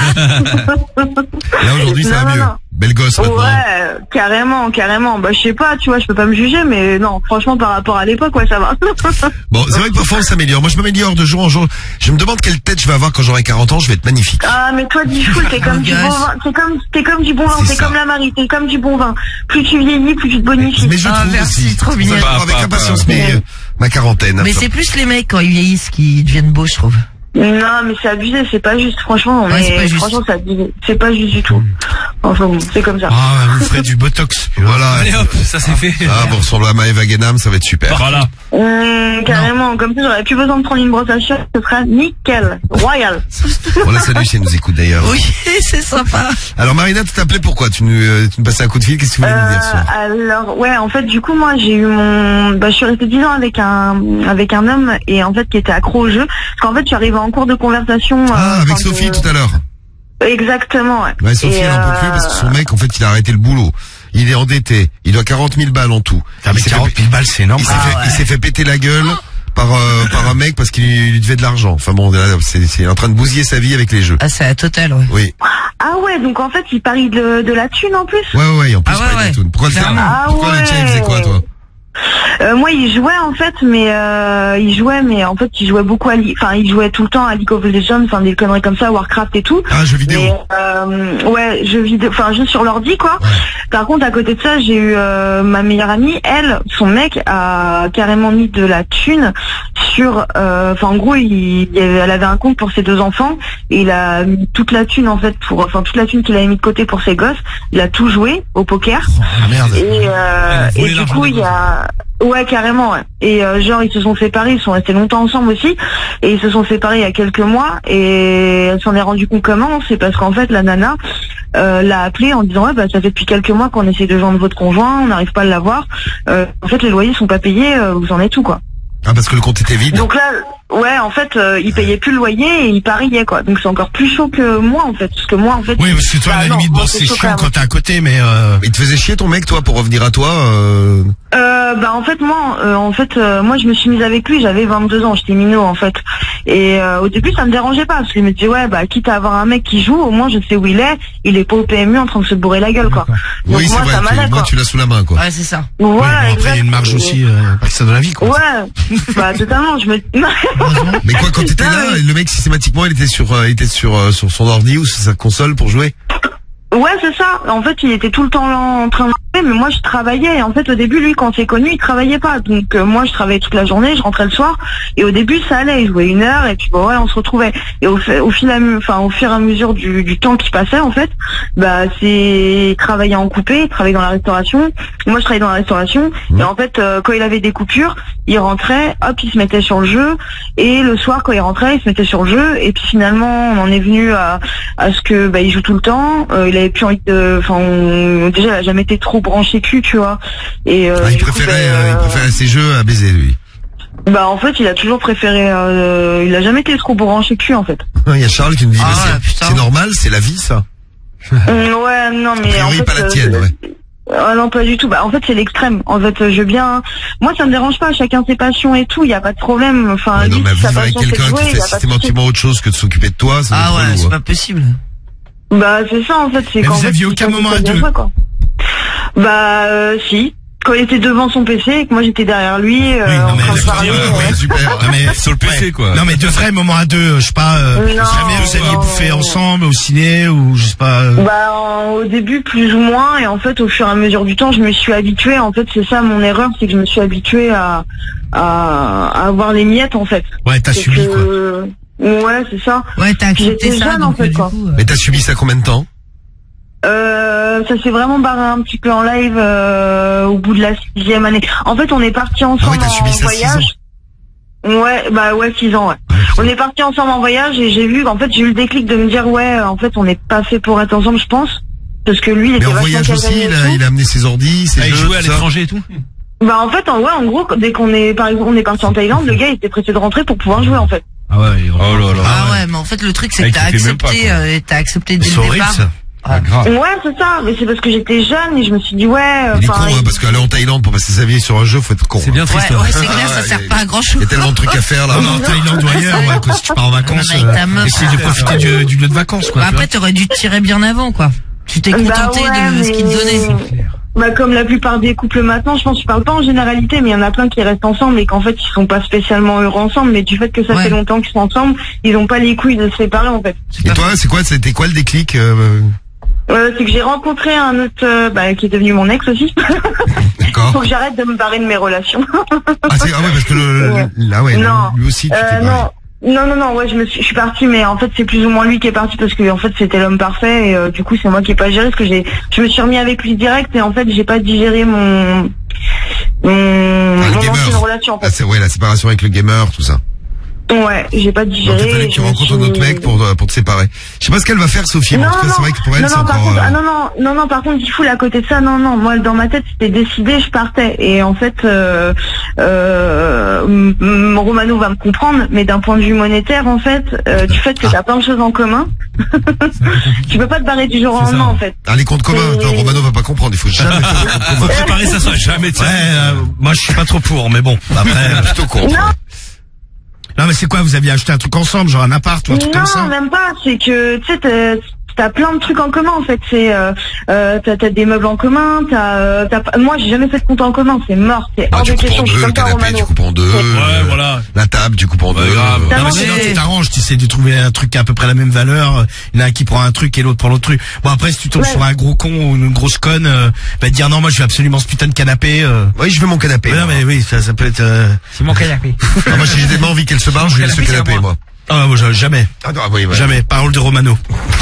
B: Là aujourd'hui ça
F: Non,
B: va
F: non,
B: mieux.
F: non.
B: Belle gosse maintenant.
F: Ouais, carrément, carrément. Bah je sais pas, tu vois, je peux pas me juger, mais non, franchement, par rapport à l'époque, ouais, ça va.
B: Bon, c'est vrai que parfois on s'améliore. Moi je m'améliore de jour en jour. Je me demande quelle tête je vais avoir quand j'aurai quarante ans, je vais être magnifique.
F: Ah, mais toi, dis fou, t'es comme du bon vin. T'es comme, t'es comme du bon vin.
B: C'est
F: T'es
B: ça.
F: comme la Marie. T'es comme du bon vin. Plus tu vieillis, plus tu te bonifies.
B: Mais je
D: Ah,
B: trouve
D: merci,
B: aussi.
D: trop
B: C'est pour ça que
D: mignon.
B: j'attends avec
R: Pas, pas,
B: impatience
R: pas.
B: mais, euh, ma quarantaine.
D: Mais c'est plus les mecs quand ils vieillissent qui deviennent beaux, je trouve.
F: Non, mais c'est abusé, c'est pas juste, franchement.
D: Ouais,
F: mais
D: c'est pas juste.
F: Franchement, c'est abusé. C'est pas juste du tout. Enfin bon, c'est comme ça.
E: Ah, vous ferez du botox.
B: Voilà.
R: Allez hop, ça c'est fait.
B: Ah, bon, ressemble à Maëva Guénam, ça va être super.
R: Voilà.
F: Hum, carrément, comme ça, j'aurais plus besoin de prendre une brosse à cheveux, ce sera nickel, royal.
B: On la salue si elle nous écoute d'ailleurs.
D: Oui, c'est sympa.
B: Alors Marina, tu t'appelais pourquoi tu nous, euh, tu nous passais un coup de fil, qu'est-ce que tu voulais nous dire ce soir?
F: Alors, ouais, en fait, du coup, moi, j'ai eu mon, bah, je suis restée dix ans avec un, avec un homme, et en fait, qui était accro au jeu. Parce qu'en fait, je suis arrivée en cours de conversation.
B: Ah,
F: euh,
B: avec
F: enfin,
B: Sophie
F: de-
B: tout à l'heure.
F: Exactement, ouais.
B: Ouais, Sophie,
F: Et,
B: elle en peut
F: euh,
B: plus parce que son mec, en fait, il a arrêté le boulot. Il est endetté. Il doit quarante mille balles en tout.
E: Ah, mais
B: Il s'est
E: quarante
B: fait-
E: mille balles, c'est énorme.
B: Il s'est
E: Ah,
B: fait,
E: ouais.
B: il s'est fait péter la gueule par, euh, par un mec parce qu'il lui devait de l'argent. Enfin bon, là, c'est, c'est en train de bousiller sa vie avec les jeux.
D: Ah, c'est à total, ouais.
B: Oui.
F: Ah ouais, donc en fait, il parie de, de la thune en plus.
B: Ouais, ouais, ouais, en plus,
D: Ah ouais,
B: pas
D: ouais.
B: du tout. Pourquoi le,
D: Clairement.
F: Ah
B: pourquoi le
F: ouais.
B: tien, il faisait quoi, toi?
F: Euh, moi, il jouait en fait, mais euh, il jouait, mais en fait, il jouait beaucoup à, Li- enfin, il jouait tout le temps à League of Legends, enfin des conneries comme ça, Warcraft et tout.
B: Ah, jeux vidéo.
F: Mais, euh, ouais, jeux vidéo, enfin, jeux sur l'ordi, quoi. Par contre, à côté de ça, j'ai eu euh, ma meilleure amie, elle, son mec a carrément mis de la thune sur, euh, enfin, en gros, il, il y avait- elle avait un compte pour ses deux enfants et il a mis toute la thune en fait pour, enfin, toute la thune qu'il avait mis de côté pour ses gosses. Il a tout joué au poker.
B: Ah, merde.
F: Et, euh,
R: Elle a volé
F: et du
R: l'argent
F: coup,
R: des
F: il y a... Ouais, carrément, ouais. Et euh, genre, ils se sont séparés, ils sont restés longtemps ensemble aussi. Et ils se sont séparés il y a quelques mois. Et elle s'en est rendue compte comment? C'est parce qu'en fait, la nana euh, l'a appelé en disant, ouais, bah ça fait depuis quelques mois qu'on essaie de joindre votre conjoint, on n'arrive pas à l'avoir. Euh, en fait, les loyers sont pas payés, euh, vous en êtes tout, quoi.
B: Ah, parce que le compte était vide.
F: Donc là, Ouais, en fait, euh, il payait plus le loyer et il pariait, quoi. Donc c'est encore plus chaud que moi, en fait. Parce que moi, en fait...
E: Oui, parce que toi,
F: bah,
E: à la
F: non,
E: limite,
F: moi,
E: bon, c'est
F: chaud
E: chiant
F: quand
E: quand
F: même.
E: t'es à côté, mais... Euh...
B: Il te faisait chier ton mec, toi, pour revenir à toi euh...
F: Euh, bah en fait moi, euh, en fait euh, moi je me suis mise avec lui, j'avais vingt-deux ans, j'étais minot en fait. Et euh, au début ça me dérangeait pas parce qu'il me disait ouais bah quitte à avoir un mec qui joue, au moins je sais où il est, il est pas au P M U en train de se bourrer la gueule quoi. Donc
B: Oui, c'est
F: moi
B: vrai,
F: ça
B: tu,
F: m'allait
B: moi
F: quoi.
B: tu l'as sous la main, quoi.
D: Ouais, c'est ça.
F: Voilà,
E: Oui, bon, après, il y a une
F: exact.
E: marge aussi, euh, pas que ça dans la vie, quoi.
F: Ouais, bah totalement, je me...
B: Mais quoi, quand t'étais là, le mec systématiquement il était sur, euh, il était sur, euh, sur son ordi ou sur sa console pour jouer?
F: Ouais, c'est ça. En fait, il était tout le temps là en train de jouer, mais moi je travaillais. Et en fait, au début, lui, quand on s'est connu, il travaillait pas. Donc euh, moi, je travaillais toute la journée, je rentrais le soir. Et au début, ça allait. Il jouait une heure et puis bon, ouais, on se retrouvait. Et au, fait, au fil, à, enfin, au fur et à mesure du, du temps qui passait, en fait, bah c'est il travaillait en coupé, il travaillait dans la restauration. Moi, je travaillais dans la restauration. Et en fait, euh, quand il avait des coupures, il rentrait, hop, il se mettait sur le jeu. Et le soir, quand il rentrait, il se mettait sur le jeu. Et puis finalement, on en est venu à, à ce que bah il joue tout le temps. Euh, il avait plus envie de, enfin, on- déjà, il a jamais été trop branché cul, tu vois. Et euh,
B: Ah, il
F: du coup,
B: préférait,
F: bah,
B: euh, il préférait ses jeux à baiser, lui.
F: bah en fait, il a toujours préféré. Euh, il a jamais été trop branché cul, en fait.
B: Il y a Charles qui nous dit,
F: Ah,
B: bah,
F: ouais,
B: c'est, c'est normal, c'est la vie, ça.
F: Hum, ouais, non, mais
B: A priori,
F: en fait,
B: pas la
F: euh,
B: tienne, ouais.
F: Ah non, pas du tout. Bah en fait, c'est l'extrême. En fait, je veux bien. Moi, ça me dérange pas. Chacun ses passions et tout. Il y a pas de problème. Enfin,
B: Ouais, non,
F: lui,
B: mais
F: si sa
B: vivre avec
F: passion, c'est de
B: quelqu'un
F: jouer,
B: qui
F: il
B: fait
F: y a pas de souci.
B: systématiquement autre chose que de s'occuper de toi, ça doit
D: Ah
B: être
D: ouais,
B: relou,
D: c'est
B: hein.
D: pas possible.
F: Bah c'est ça en fait. C'est
E: Mais
F: qu'en
E: vous
F: fait,
E: aviez
F: il
E: aucun
F: fait
E: moment
F: ça
E: à
F: bien
E: deux.
F: jouer, quoi. Bah euh, si. Quand il était devant son P C et que moi j'étais derrière lui, euh, en train de parler.
E: ouais, super. Non, mais,
R: sur le P C,
E: ouais.
R: quoi.
E: Non, mais de vrais moments à deux, je sais pas, euh,
F: Non,
E: ce serait bien que vous alliez
F: non.
E: bouffer ensemble au ciné ou je sais pas. euh,
F: Bah en- au début plus ou moins et en fait au fur et à mesure du temps je me suis habituée. En fait c'est ça mon erreur, c'est que je me suis habituée à à, à avoir les miettes en fait.
E: Ouais, t'as
F: C'est
E: subi,
F: que- Ouais c'est ça.
D: Ouais, t'as
F: Puis
D: accepté
F: j'étais
D: ça,
F: jeune en
D: donc,
F: fait
D: euh, du
F: quoi.
D: coup, euh,
B: Mais t'as subi ça combien de temps?
F: Euh, ça s'est vraiment barré un petit peu en live euh, au bout de la sixième année. En fait, on est partis ensemble
B: t'as subi
F: en
B: ça six
F: voyage. Ouais, bah ouais, six ans, ouais. On est partis ensemble en voyage et j'ai vu, en fait, j'ai eu le déclic de me dire, ouais, en fait, on n'est pas fait pour être ensemble, je pense. Parce que lui, il
B: Mais
F: était
B: en
F: vachement
B: voyage aussi,
F: casanier et
B: il a,
F: tout.
B: il a amené ses ordis, ses
R: Ah, il
B: jeux,
R: jouait à
B: tout ça.
R: l'étranger et tout.
F: Bah en fait, en, ouais, en gros, dès qu'on est, par exemple, on est parti en Thaïlande, le gars, il était pressé de rentrer pour pouvoir jouer, en fait.
R: Ah ouais, oh là là.
D: Ah ouais, mais en fait le truc c'est
R: Ah,
D: que t'as
R: il kiffait même pas,
D: accepté,
R: quoi.
D: euh, t'as accepté dès
E: C'est
D: le
E: horrible,
D: départ.
E: ça.
R: Ah, grave.
F: Ouais, c'est ça, mais c'est parce que j'étais jeune et je me suis dit, ouais,
B: Il est con,
F: enfin.
B: hein, parce qu'aller en Thaïlande pour passer sa vie sur un jeu, faut être con.
C: C'est bien
B: hein.
C: triste.
D: Ouais,
C: hein.
D: ouais, c'est clair,
B: Ah,
D: ça
B: ouais,
D: sert
B: il-
D: pas à grand
B: Il
D: chose.
B: y a tellement de trucs à faire, là.
E: Non, mais en Thaïlande ou ailleurs, ouais, quand si tu pars en vacances,
D: Non, mais avec ta
E: euh,
D: meuf,
E: essaye de
D: ouais.
E: profiter du, du lieu de vacances, quoi.
D: Bah,
E: tu
D: après t'aurais dû te tirer bien avant quoi. Tu t'es
F: Bah
D: contenté
F: ouais,
D: de ce qu'il te donnait.
F: mais- Bah comme la plupart des couples maintenant, je pense que je parle pas en généralité, mais il y en a plein qui restent ensemble et qu'en fait ils sont pas spécialement heureux ensemble, mais du fait que ça
D: Ouais.
F: fait longtemps qu'ils sont ensemble, ils ont pas les couilles de se séparer en fait.
B: Et toi, c'est quoi, c'était quoi le déclic euh,
F: Euh, c'est que j'ai rencontré un autre euh, bah, qui est devenu mon ex aussi.
B: D'accord.
F: Faut que j'arrête de me barrer de mes relations.
B: Ah, c'est, ah ouais, parce que le, le-
F: Ouais.
B: là, ouais,
F: Non.
B: lui aussi, tu
F: Euh,
B: t'es barré.
F: non. Non, non, non, ouais, je me suis, je suis partie, mais en fait, c'est plus ou moins lui qui est parti parce que, en fait, c'était l'homme parfait et euh, du coup, c'est moi qui ai pas géré parce que j'ai, je me suis remis avec lui direct et en fait, j'ai pas digéré mon, mon,
B: Ah, le
F: mon
B: gamer.
F: ancienne relation, en
B: Ah,
F: fait.
B: c'est, ouais, la séparation avec le gamer, tout ça.
F: Ouais, j'ai pas
B: Donc,
F: digéré.
B: il fallait que tu
F: je me
B: rencontres un
F: suis-
B: autre mec pour, euh, pour te séparer. Je sais pas ce qu'elle va faire, Sophie, mais en
F: Non,
B: tout cas,
F: non,
B: c'est vrai que pour elle,
F: non,
B: c'est
F: non, par
B: encore,
F: contre,
B: euh,
F: ah, non, non, non, non, par contre, il fout à côté de ça, non, non, moi, dans ma tête, c'était décidé, je partais. Et en fait, euh, euh, m- m- Romano va me comprendre, mais d'un point de vue monétaire, en fait, euh, du fait que t'as plein de choses en commun, tu peux pas te barrer du jour au lendemain, en fait.
B: ah, les comptes communs. Attends, Romano va pas comprendre, il faut jamais faire des comptes communs.
R: Préparer ça soit jamais de
E: Ouais, euh, moi je suis pas trop pour, mais bon, après.
B: Plutôt con.
F: Non.
E: Non, mais c'est quoi, vous aviez acheté un truc ensemble, genre un appart ou un truc comme ça?
F: Non, même pas. C'est que tu sais, t'as- t'as plein de trucs en commun en fait. C'est euh, euh, t'as t'as des meubles en commun. T'as, euh, t'as pas- moi, j'ai jamais fait de compte en commun. C'est mort. C'est
B: Bah,
F: hors
B: tu
F: de
B: coupes en
F: question. Je
B: deux,
F: suis
B: le
F: comme ça,
B: canapé,
F: Romano.
B: tu coupes en deux.
H: Ouais,
B: euh,
H: voilà.
B: La table, tu coupes en deux.
R: grave.
B: euh,
E: Non, mais
F: Non,
E: sinon
F: mais-
E: tu t'arranges, tu essaies de trouver un truc qui a à peu près la même valeur. Il y en a un qui prend un truc et l'autre prend l'autre truc. Bon après si tu tombes
F: Ouais.
E: sur un gros con ou une grosse conne, euh, va te dire non moi je veux absolument ce putain de canapé. Euh.
B: Oui, je veux mon canapé.
E: Ouais, non mais oui ça, ça peut être. Euh...
C: C'est mon canapé.
B: Ah, moi, si j'ai tellement envie qu'elle se barre, je lui laisse le
C: canapé, c'est
B: canapé,
C: à moi.
B: moi.
E: Ah moi je- jamais,
B: Ah, non, oui, ouais.
E: jamais. Parole de Romano.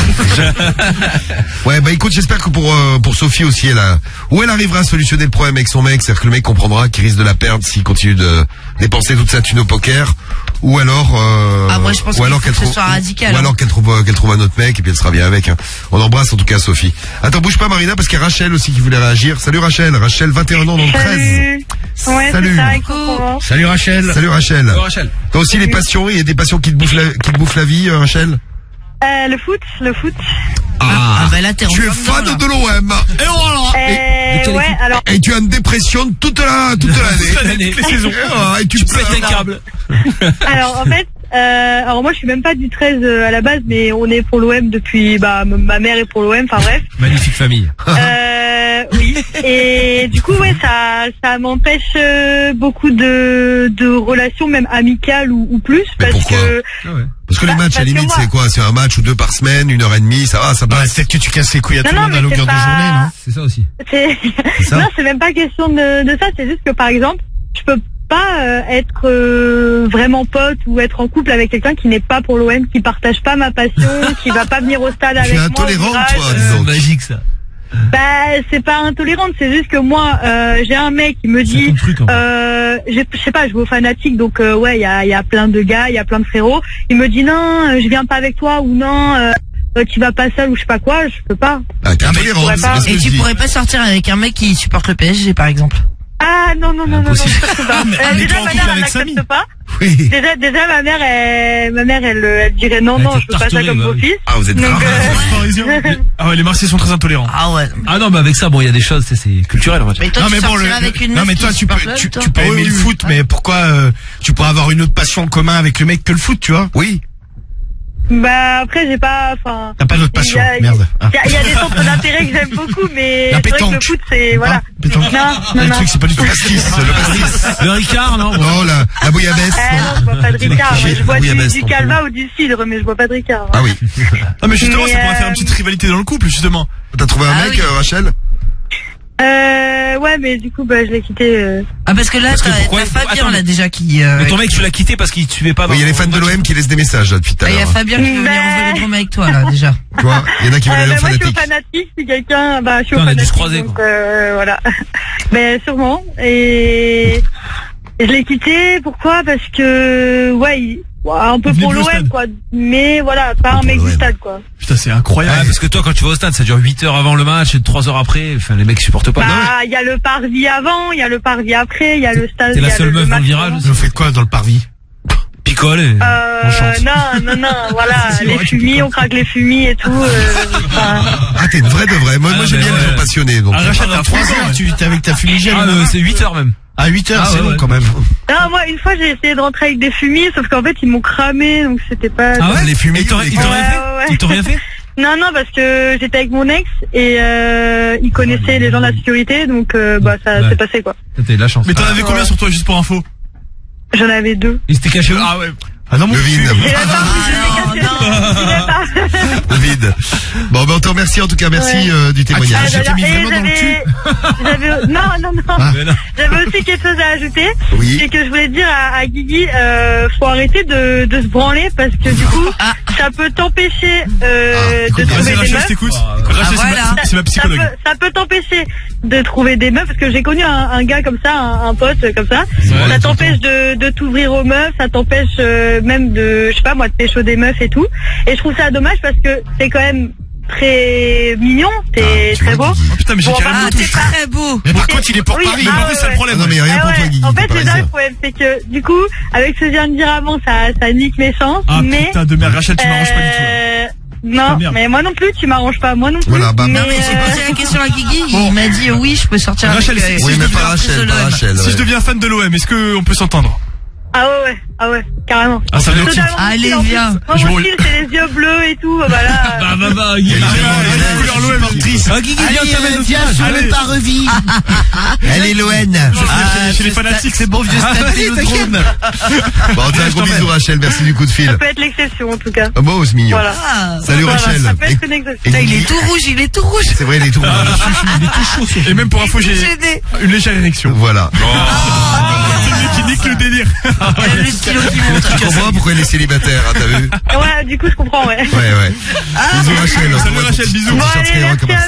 B: Ouais, bah écoute, j'espère que pour euh, pour Sophie aussi, elle a, où elle arrivera à solutionner le problème avec son mec, c'est-à-dire que le mec comprendra qu'il risque de la perdre s'il continue de dépenser toute sa thune au poker. ou alors euh,
D: Ah, moi, je pense
B: ou
D: qu'il
B: alors
D: faut
B: qu'elle
D: que ce
B: trouve
D: soit radical,
B: ou
D: hein.
B: alors qu'elle trouve euh, qu'elle trouve un autre mec et puis elle sera bien avec. Hein. On embrasse en tout cas Sophie. Attends, bouge pas Marina parce qu'il y a Rachel aussi qui voulait réagir. Salut Rachel, Rachel vingt et un ans dans le treize.
O: Ouais,
B: Salut.
O: c'est ça, écoute.
B: Salut Rachel. Salut Rachel.
C: Salut Rachel.
B: T'as aussi les passions, il y a des passions qui te bouffent la, qui te bouffent la vie, euh, Rachel.
O: Euh, le foot, le foot.
B: Ah,
D: bah là, t'es
B: tu es
D: en
B: fan
D: dedans, là.
B: de l'O M. Et voilà.
O: Euh, ouais, alors.
B: Et tu as une dépression toute la toute l'année.
C: Toutes les saisons.
B: Ah, et tu
C: pètes les câbles.
O: Alors en fait, euh, alors moi je suis même pas du treize euh, à la base, mais on est pour l'O M depuis, bah m- ma mère est pour l'O M, enfin bref.
C: Magnifique famille.
O: Euh, oui. Et du coup ouais, ça ça m'empêche euh, beaucoup de de relations même amicales ou, ou plus parce
B: pourquoi
O: que
B: Parce que les
O: Bah,
B: matchs à
O: parce que
B: limite
O: moi-
B: c'est quoi? C'est un match ou deux par semaine, une heure et demie, ça va, ça passe.
E: Peut-être que tu casses les couilles à
O: Non,
E: tout le
O: non,
E: monde à
O: mais
E: longueur
O: c'est
E: de
O: pas-
E: journée, non?
C: C'est ça aussi.
O: c'est
B: ça
O: non, c'est même pas question de, de ça, c'est juste que par exemple, je peux pas euh, être euh, vraiment pote ou être en couple avec quelqu'un qui n'est pas pour l'O M, qui partage pas ma passion, qui va pas venir au stade avec
B: Tu es
O: moi. au
B: intolérante
O: virage.
B: toi, dis donc.
C: Magique ça.
O: Bah, c'est pas intolérante, c'est juste que moi, euh, j'ai un mec qui me dit, euh, j'ai- je sais pas, je vais au fanatique, donc euh, ouais, il y a, il y a plein de gars, il y a plein de frérots. Il me dit non, euh, je viens pas avec toi ou non, euh, euh, tu vas pas seul ou je sais pas quoi, je peux pas.
B: Ah, t'es
O: je
B: intolérante,
O: pourrais
B: c'est
O: pas.
B: pas ce que
D: Et
B: je
D: tu
B: dis.
D: pourrais pas sortir avec un mec qui supporte le P S G, par exemple.
O: Ah non non non non non, je peux pas.
K: mais-
O: Euh,
K: mais
O: déjà
K: toi, en
O: ma
K: couple
O: mère elle
K: avec
O: n'accepte
K: Samy.
O: pas.
B: Oui.
O: Déjà déjà ma mère elle, ma mère elle, elle dirait non
C: Elle
O: non,
C: était
O: je peux pas ça
C: tartelée,
O: comme
C: bah
O: beau
C: oui.
O: fils.
B: Ah, vous êtes
O: Donc,
B: grave.
O: euh,
H: Parisien. Ah ouais, les Marseillais sont très intolérants.
D: Ah ouais.
C: Ah non, mais avec ça, bon, il y a des choses, c'est, c'est culturel, en fait.
D: Mais toi,
E: Non
D: tu
E: mais bon,
D: sortirais
E: le,
D: avec une
E: non
D: meuf
E: mais
D: qui
E: toi tu peux,
D: supporte le
E: tu,
D: toi.
E: tu peux
C: Ah oui,
E: aimer
C: oui,
E: le
C: oui.
E: foot, mais pourquoi euh, tu pourrais avoir une autre passion en commun avec le mec que le foot, tu vois?
B: Oui.
O: Bah après j'ai pas, enfin.
E: T'as pas d'autre
O: Il y
E: passion,
O: a-
E: merde. Ah.
O: Il y, a- il y a des centres d'intérêt que j'aime beaucoup, mais
E: La
O: c'est vrai que
E: pétanque.
O: le foot c'est voilà.
E: Ah, pétanque.
O: Non,
E: Ah,
O: non,
E: le
O: non.
E: truc c'est pas du tout
B: Le pastis, le pastis.
C: Le Ricard, non?
B: Oh la, la bouillabaisse.
O: Eh non, je bois pas de Ricard.
B: clichés,
O: Moi, je bois
B: oui,
O: du,
B: à baisse,
O: du
B: non
O: Calva ou du cidre, mais je bois pas de Ricard.
B: Ah oui.
H: Ah mais justement,
O: Mais,
H: ça pourrait
O: euh,
H: faire une petite rivalité dans le couple, justement.
B: T'as trouvé un
D: Ah
B: mec,
D: oui.
B: euh, Rachel?
O: Euh, ouais, mais du coup, bah, je l'ai quitté. Euh...
D: Ah parce que là,
C: Parce que
D: t'as
C: pourquoi-
D: t'as Fabien
C: Attends,
D: là
C: mais-
D: déjà qui. euh,
C: Mais ton mec, tu l'as quitté parce qu'il te suivait pas dans
B: Oui, il y a les fans de l'O M qui laissent des messages là depuis tout à
D: Ah, il y a
B: l'heure.
D: Fabien qui veut venir en vélodrome avec toi là déjà.
B: Tu vois, il y en a qui veulent
O: Euh,
B: aller
O: bah,
B: au
O: moi, je suis au
B: fanatique.
O: fanatique, si quelqu'un, bah, je suis au
C: Putain, on a dû se
O: fanatique.
C: croiser,
O: donc,
C: quoi.
O: euh, voilà. Ben, sûrement. Et, et je l'ai quitté, pourquoi? Parce que, ouais, il... ouais, un peu
H: Il venait
O: pour
H: plus au
O: l'O M,
H: stade.
O: quoi. Mais voilà, pas un mec du stade, quoi.
H: Putain, c'est
C: Ah,
H: incroyable.
C: parce que toi, quand tu vas au stade, ça dure huit heures avant le match et trois heures après. Enfin, les mecs supportent pas.
O: Bah, il y a le parvis avant, il y a le parvis après, il y a le stade.
C: T'es
O: il y
C: la
O: a
C: seule
O: le
C: meuf dans le
O: match
C: virage.
O: avant.
E: Vous faites quoi dans le parvis?
C: Picole et
O: Euh,
C: on chante.
O: non, non, non, voilà,
C: Si,
O: les
C: ouais, tu
O: fumis, on craque les fumis et tout. Euh, enfin,
B: Ah, t'es une vraie de vraie. Moi,
C: Ah,
B: moi j'aime
C: mais
B: bien
C: ouais.
B: les gens passionnés. Donc.
E: Ah, Rachel, t'as trois heures, tu t'es avec ta fumigène.
C: Ah, euh, c'est huit heures même.
E: À huit heures,
C: Ah,
E: c'est
C: ouais,
E: long
C: ouais.
E: quand même.
O: non, moi, une fois, j'ai essayé de rentrer avec des fumis, sauf qu'en fait, ils m'ont cramé, donc c'était pas.
C: Ah ouais?
B: Les fumis,
C: Ils t'ont
B: les
C: ils t'ont
O: Ouais,
C: rien
O: ouais,
C: fait?
O: ouais.
C: Ils t'ont rien fait?
O: Non, non, parce que j'étais avec mon ex et euh, il connaissait les gens de la sécurité, donc euh, bah ça
C: Ouais.
O: s'est passé quoi.
C: T'as de la chance.
H: Mais t'en avais combien sur toi, juste pour info?
O: J'en avais deux.
C: Il s'était caché où?
H: Ah ouais.
E: Ah non, mon
B: Le vide.
O: Et là, je l'ai cassé.
B: Le vide. Bon, ben, on te remercie en tout cas. Merci
O: Ouais.
B: euh, du
O: Ah,
B: témoignage.
O: d'ailleurs,
E: mis
O: et
E: vraiment dans le
O: j'avais- j'avais- non, non, non.
B: Ah.
C: Mais non.
O: J'avais aussi quelque chose à ajouter.
B: Oui.
O: C'est que je voulais dire à, à Guigui, euh, faut arrêter de, de se branler parce que du coup,
D: Ah.
O: ça peut t'empêcher euh, de
H: Vas-y,
O: trouver des
H: Rachel, je
O: meufs.
H: t'écoute.
C: Ah,
H: Rachel, c'est
D: voilà.
H: ma- c'est ma
O: Ça
H: psychologue.
O: peut, ça peut t'empêcher de trouver des meufs parce que j'ai connu un, un gars comme ça, un, un pote comme ça.
C: Ouais,
O: ça t'empêche de, de t'ouvrir aux meufs, ça t'empêche euh, même de, je sais pas moi, de pécho des meufs et tout. Et je trouve ça dommage parce que c'est quand même très mignon, c'est
B: tu
O: très
B: vois,
O: beau.
B: Guigui.
H: Oh, putain, mais j'ai
O: Bon,
H: carrément
D: Ah,
H: tout.
D: t'es très beau.
E: Mais par contre, il est pour
O: Oui,
E: Paris.
O: ah,
H: Mais en plus, c'est
O: ouais,
H: le problème.
B: Ah non, mais y a rien
O: Ah
B: pour toi,
O: ouais.
B: Guigui.
O: En
B: t'es
O: fait, c'est ça
B: parisien.
O: le problème, c'est que du coup, avec ce que je viens de dire avant, ça, ça nique mes chances,
H: Ah
O: mais
H: putain de merde, Rachel, tu m'arranges pas du tout. là.
O: euh,
H: Putain,
O: non,
H: merde.
O: mais moi non plus, tu m'arranges pas, moi non plus.
B: Voilà, bah,
O: mais,
B: merci.
D: J'ai
O: euh,
D: posé la question à Guigui, il m'a dit euh, oui, je peux sortir
H: Rachel,
D: avec.
H: si-
D: euh,
H: si
B: Oui,
H: je
B: mais
H: deviens
B: pas Rachel, pas Rachel.
H: Si
B: ouais.
H: je deviens fan de l'O M, est-ce qu'on peut s'entendre?
O: Ah ouais, ouais, ah ouais, carrément.
H: Ah, ça veut dire
O: Totalement
D: Allez,
O: style, en plus.
D: viens.
O: Moi,
H: Je
O: mon
H: me-
O: style, c'est les yeux bleus et tout, voilà.
C: Bah, bah, bah,
B: Il y a
C: Guigui.
B: les gens
H: Ah,
B: dans les
H: la
B: lèvres.
H: couleur l'O M.
C: Ah, Guigui, viens, t'amènes au
E: viens
C: village.
E: sur
H: Allez.
E: le parvis.
B: Elle est l'O N.
H: chez- chez les fanatiques.
E: C'est bon, vieux stade Vélodrome.
B: Bon, tiens, un gros bisou Rachel. Merci du coup de
O: Ça
B: fil.
O: peut être l'exception, en tout cas.
B: Ah, bon, c'est mignon.
O: Voilà.
B: Salut
O: Voilà,
B: Rachel.
O: ça peut être
B: Et-
O: une exception.
B: et
D: Putain, il
B: Guigui-
D: est tout rouge, il est tout rouge.
B: C'est vrai, il est tout rouge.
C: Il est tout chaud, ce
H: Et même pour info, j'ai
D: Gêné.
H: une légère érection.
B: Voilà.
H: Qui nique le délire.
D: Le stylo qui monte.
B: Tu comprends pourquoi il est célibataire, hein, t'as vu?
O: Ouais, du coup, je comprends, ouais.
B: Ouais, ouais. Bisous Rachel.
H: Salut Rachel, bisous.
B: On
O: Bon,
B: t-shirt
O: allez,
B: Skyrock à
O: merci à
B: Marseille.
O: vous.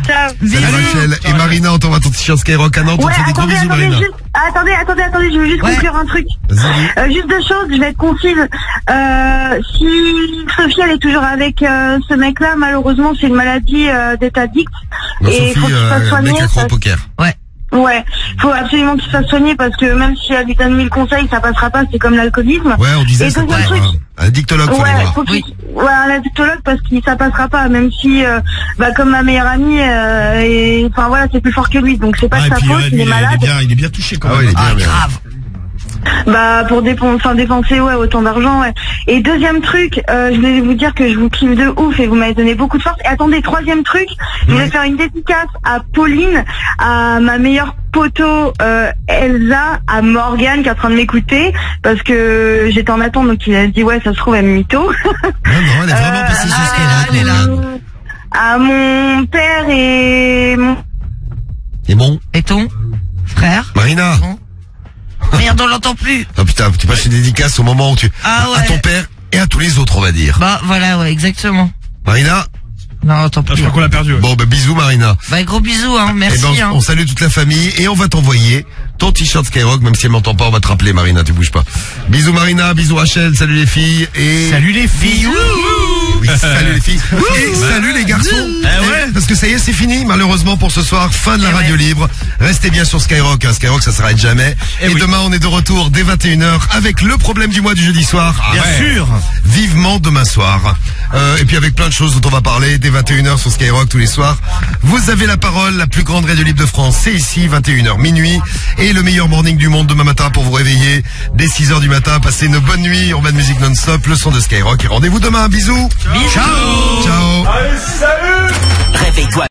Q: Ciao.
B: Salut Rachel. Et Marina, on t'envoie ton t-shirt Skyrock à Nantes. On
Q: Ouais,
B: te fait des gros
Q: attendez,
B: bisous,
Q: attendez,
B: Marina.
Q: juste, attendez, attendez, attendez, je veux juste
B: Ouais.
Q: conclure un truc.
B: Vas-y.
Q: Euh, juste deux choses, je vais être concise. Euh, si Sophie, elle est toujours avec euh, ce mec-là, malheureusement, c'est une maladie euh, d'être addict.
B: Non,
Q: et il faut
B: Sophie,
Q: qu'il fasse
B: euh,
Q: soigner.
B: mec accro au
Q: ça-
B: poker.
D: Ouais.
Q: Ouais, faut absolument qu'il se fasse soigner parce que même si elle lui donne mille conseils, ça passera pas, c'est comme l'alcoolisme.
B: Ouais, on disait
Q: Et
B: ça.
Q: deuxième
B: Ouais.
Q: truc,
B: Un addictologue, faut aller
Q: ouais,
B: voir.
Q: faut qu'il, ouais, un addictologue parce que ça passera pas, même si, euh, bah, comme ma meilleure amie, euh, et, enfin voilà, c'est plus fort que lui, donc c'est pas
E: Ah,
Q: de
E: et
Q: sa
E: puis,
Q: faute,
E: ouais,
Q: il
E: lui,
Q: est
E: il est
Q: malade.
E: bien, il est bien touché quand
B: Ah
E: même.
B: ouais, il est bien,
E: Ah,
B: bien.
E: grave.
Q: Bah pour dépenser, enfin dépenser ouais autant d'argent ouais. Et deuxième truc, euh, je voulais vous dire que je vous kiffe de ouf et vous m'avez donné beaucoup de force. Et attendez, troisième truc, je voulais faire une dédicace à Pauline, à ma meilleure poteau euh, Elsa, à Morgane qui est en train de m'écouter parce que j'étais en attente donc il a dit ouais ça se trouve elle me mytho.
B: Non, non, elle est vraiment passée sur Skyrock.
D: elle est là.
Q: À mon père et mon
B: Et bon,
D: Et ton frère?
B: Marina.
D: Merde, on l'entend plus.
B: Oh putain, tu passes une dédicace au moment où tu...
D: Ah ouais.
B: À ton père et à tous les autres, on va dire.
D: Bah voilà, ouais, exactement.
B: Marina.
D: Non, on l'entend plus.
H: Je crois qu'on l'a perdu. Ouais.
B: Bon, bah bisous Marina.
D: Bah gros bisous, hein, merci.
B: Eh ben,
D: hein.
B: on, on salue toute la famille et on va t'envoyer ton t-shirt Skyrock, même si elle m'entend pas, on va te rappeler Marina, tu bouges pas. Bisous Marina, bisous Rachel, salut les filles et...
E: Salut les filles.
B: Oui, salut les filles. Et salut les garçons.
E: Eh ouais.
B: Parce que ça y est, c'est fini, malheureusement pour ce soir, fin de la
D: Eh
B: radio
D: ouais.
B: libre. Restez bien sur Skyrock, hein. Skyrock ça s'arrête jamais. Et,
E: oui.
B: demain on est de retour dès vingt et une heures avec le problème du mois du jeudi soir.
E: Bien
B: Ouais.
E: sûr.
B: Vivement demain soir. Euh, et puis avec plein de choses dont on va parler dès vingt et une heures sur Skyrock tous les soirs. Vous avez la parole, la plus grande radio libre de France, c'est ici, vingt et une heures minuit. Et le meilleur morning du monde demain matin pour vous réveiller dès six heures du matin. Passez une bonne nuit, urbaine musique non-stop, le son de Skyrock. Et rendez-vous demain, bisous.
D: Bisous.
B: Ciao. Ciao.
A: Réveille-toi.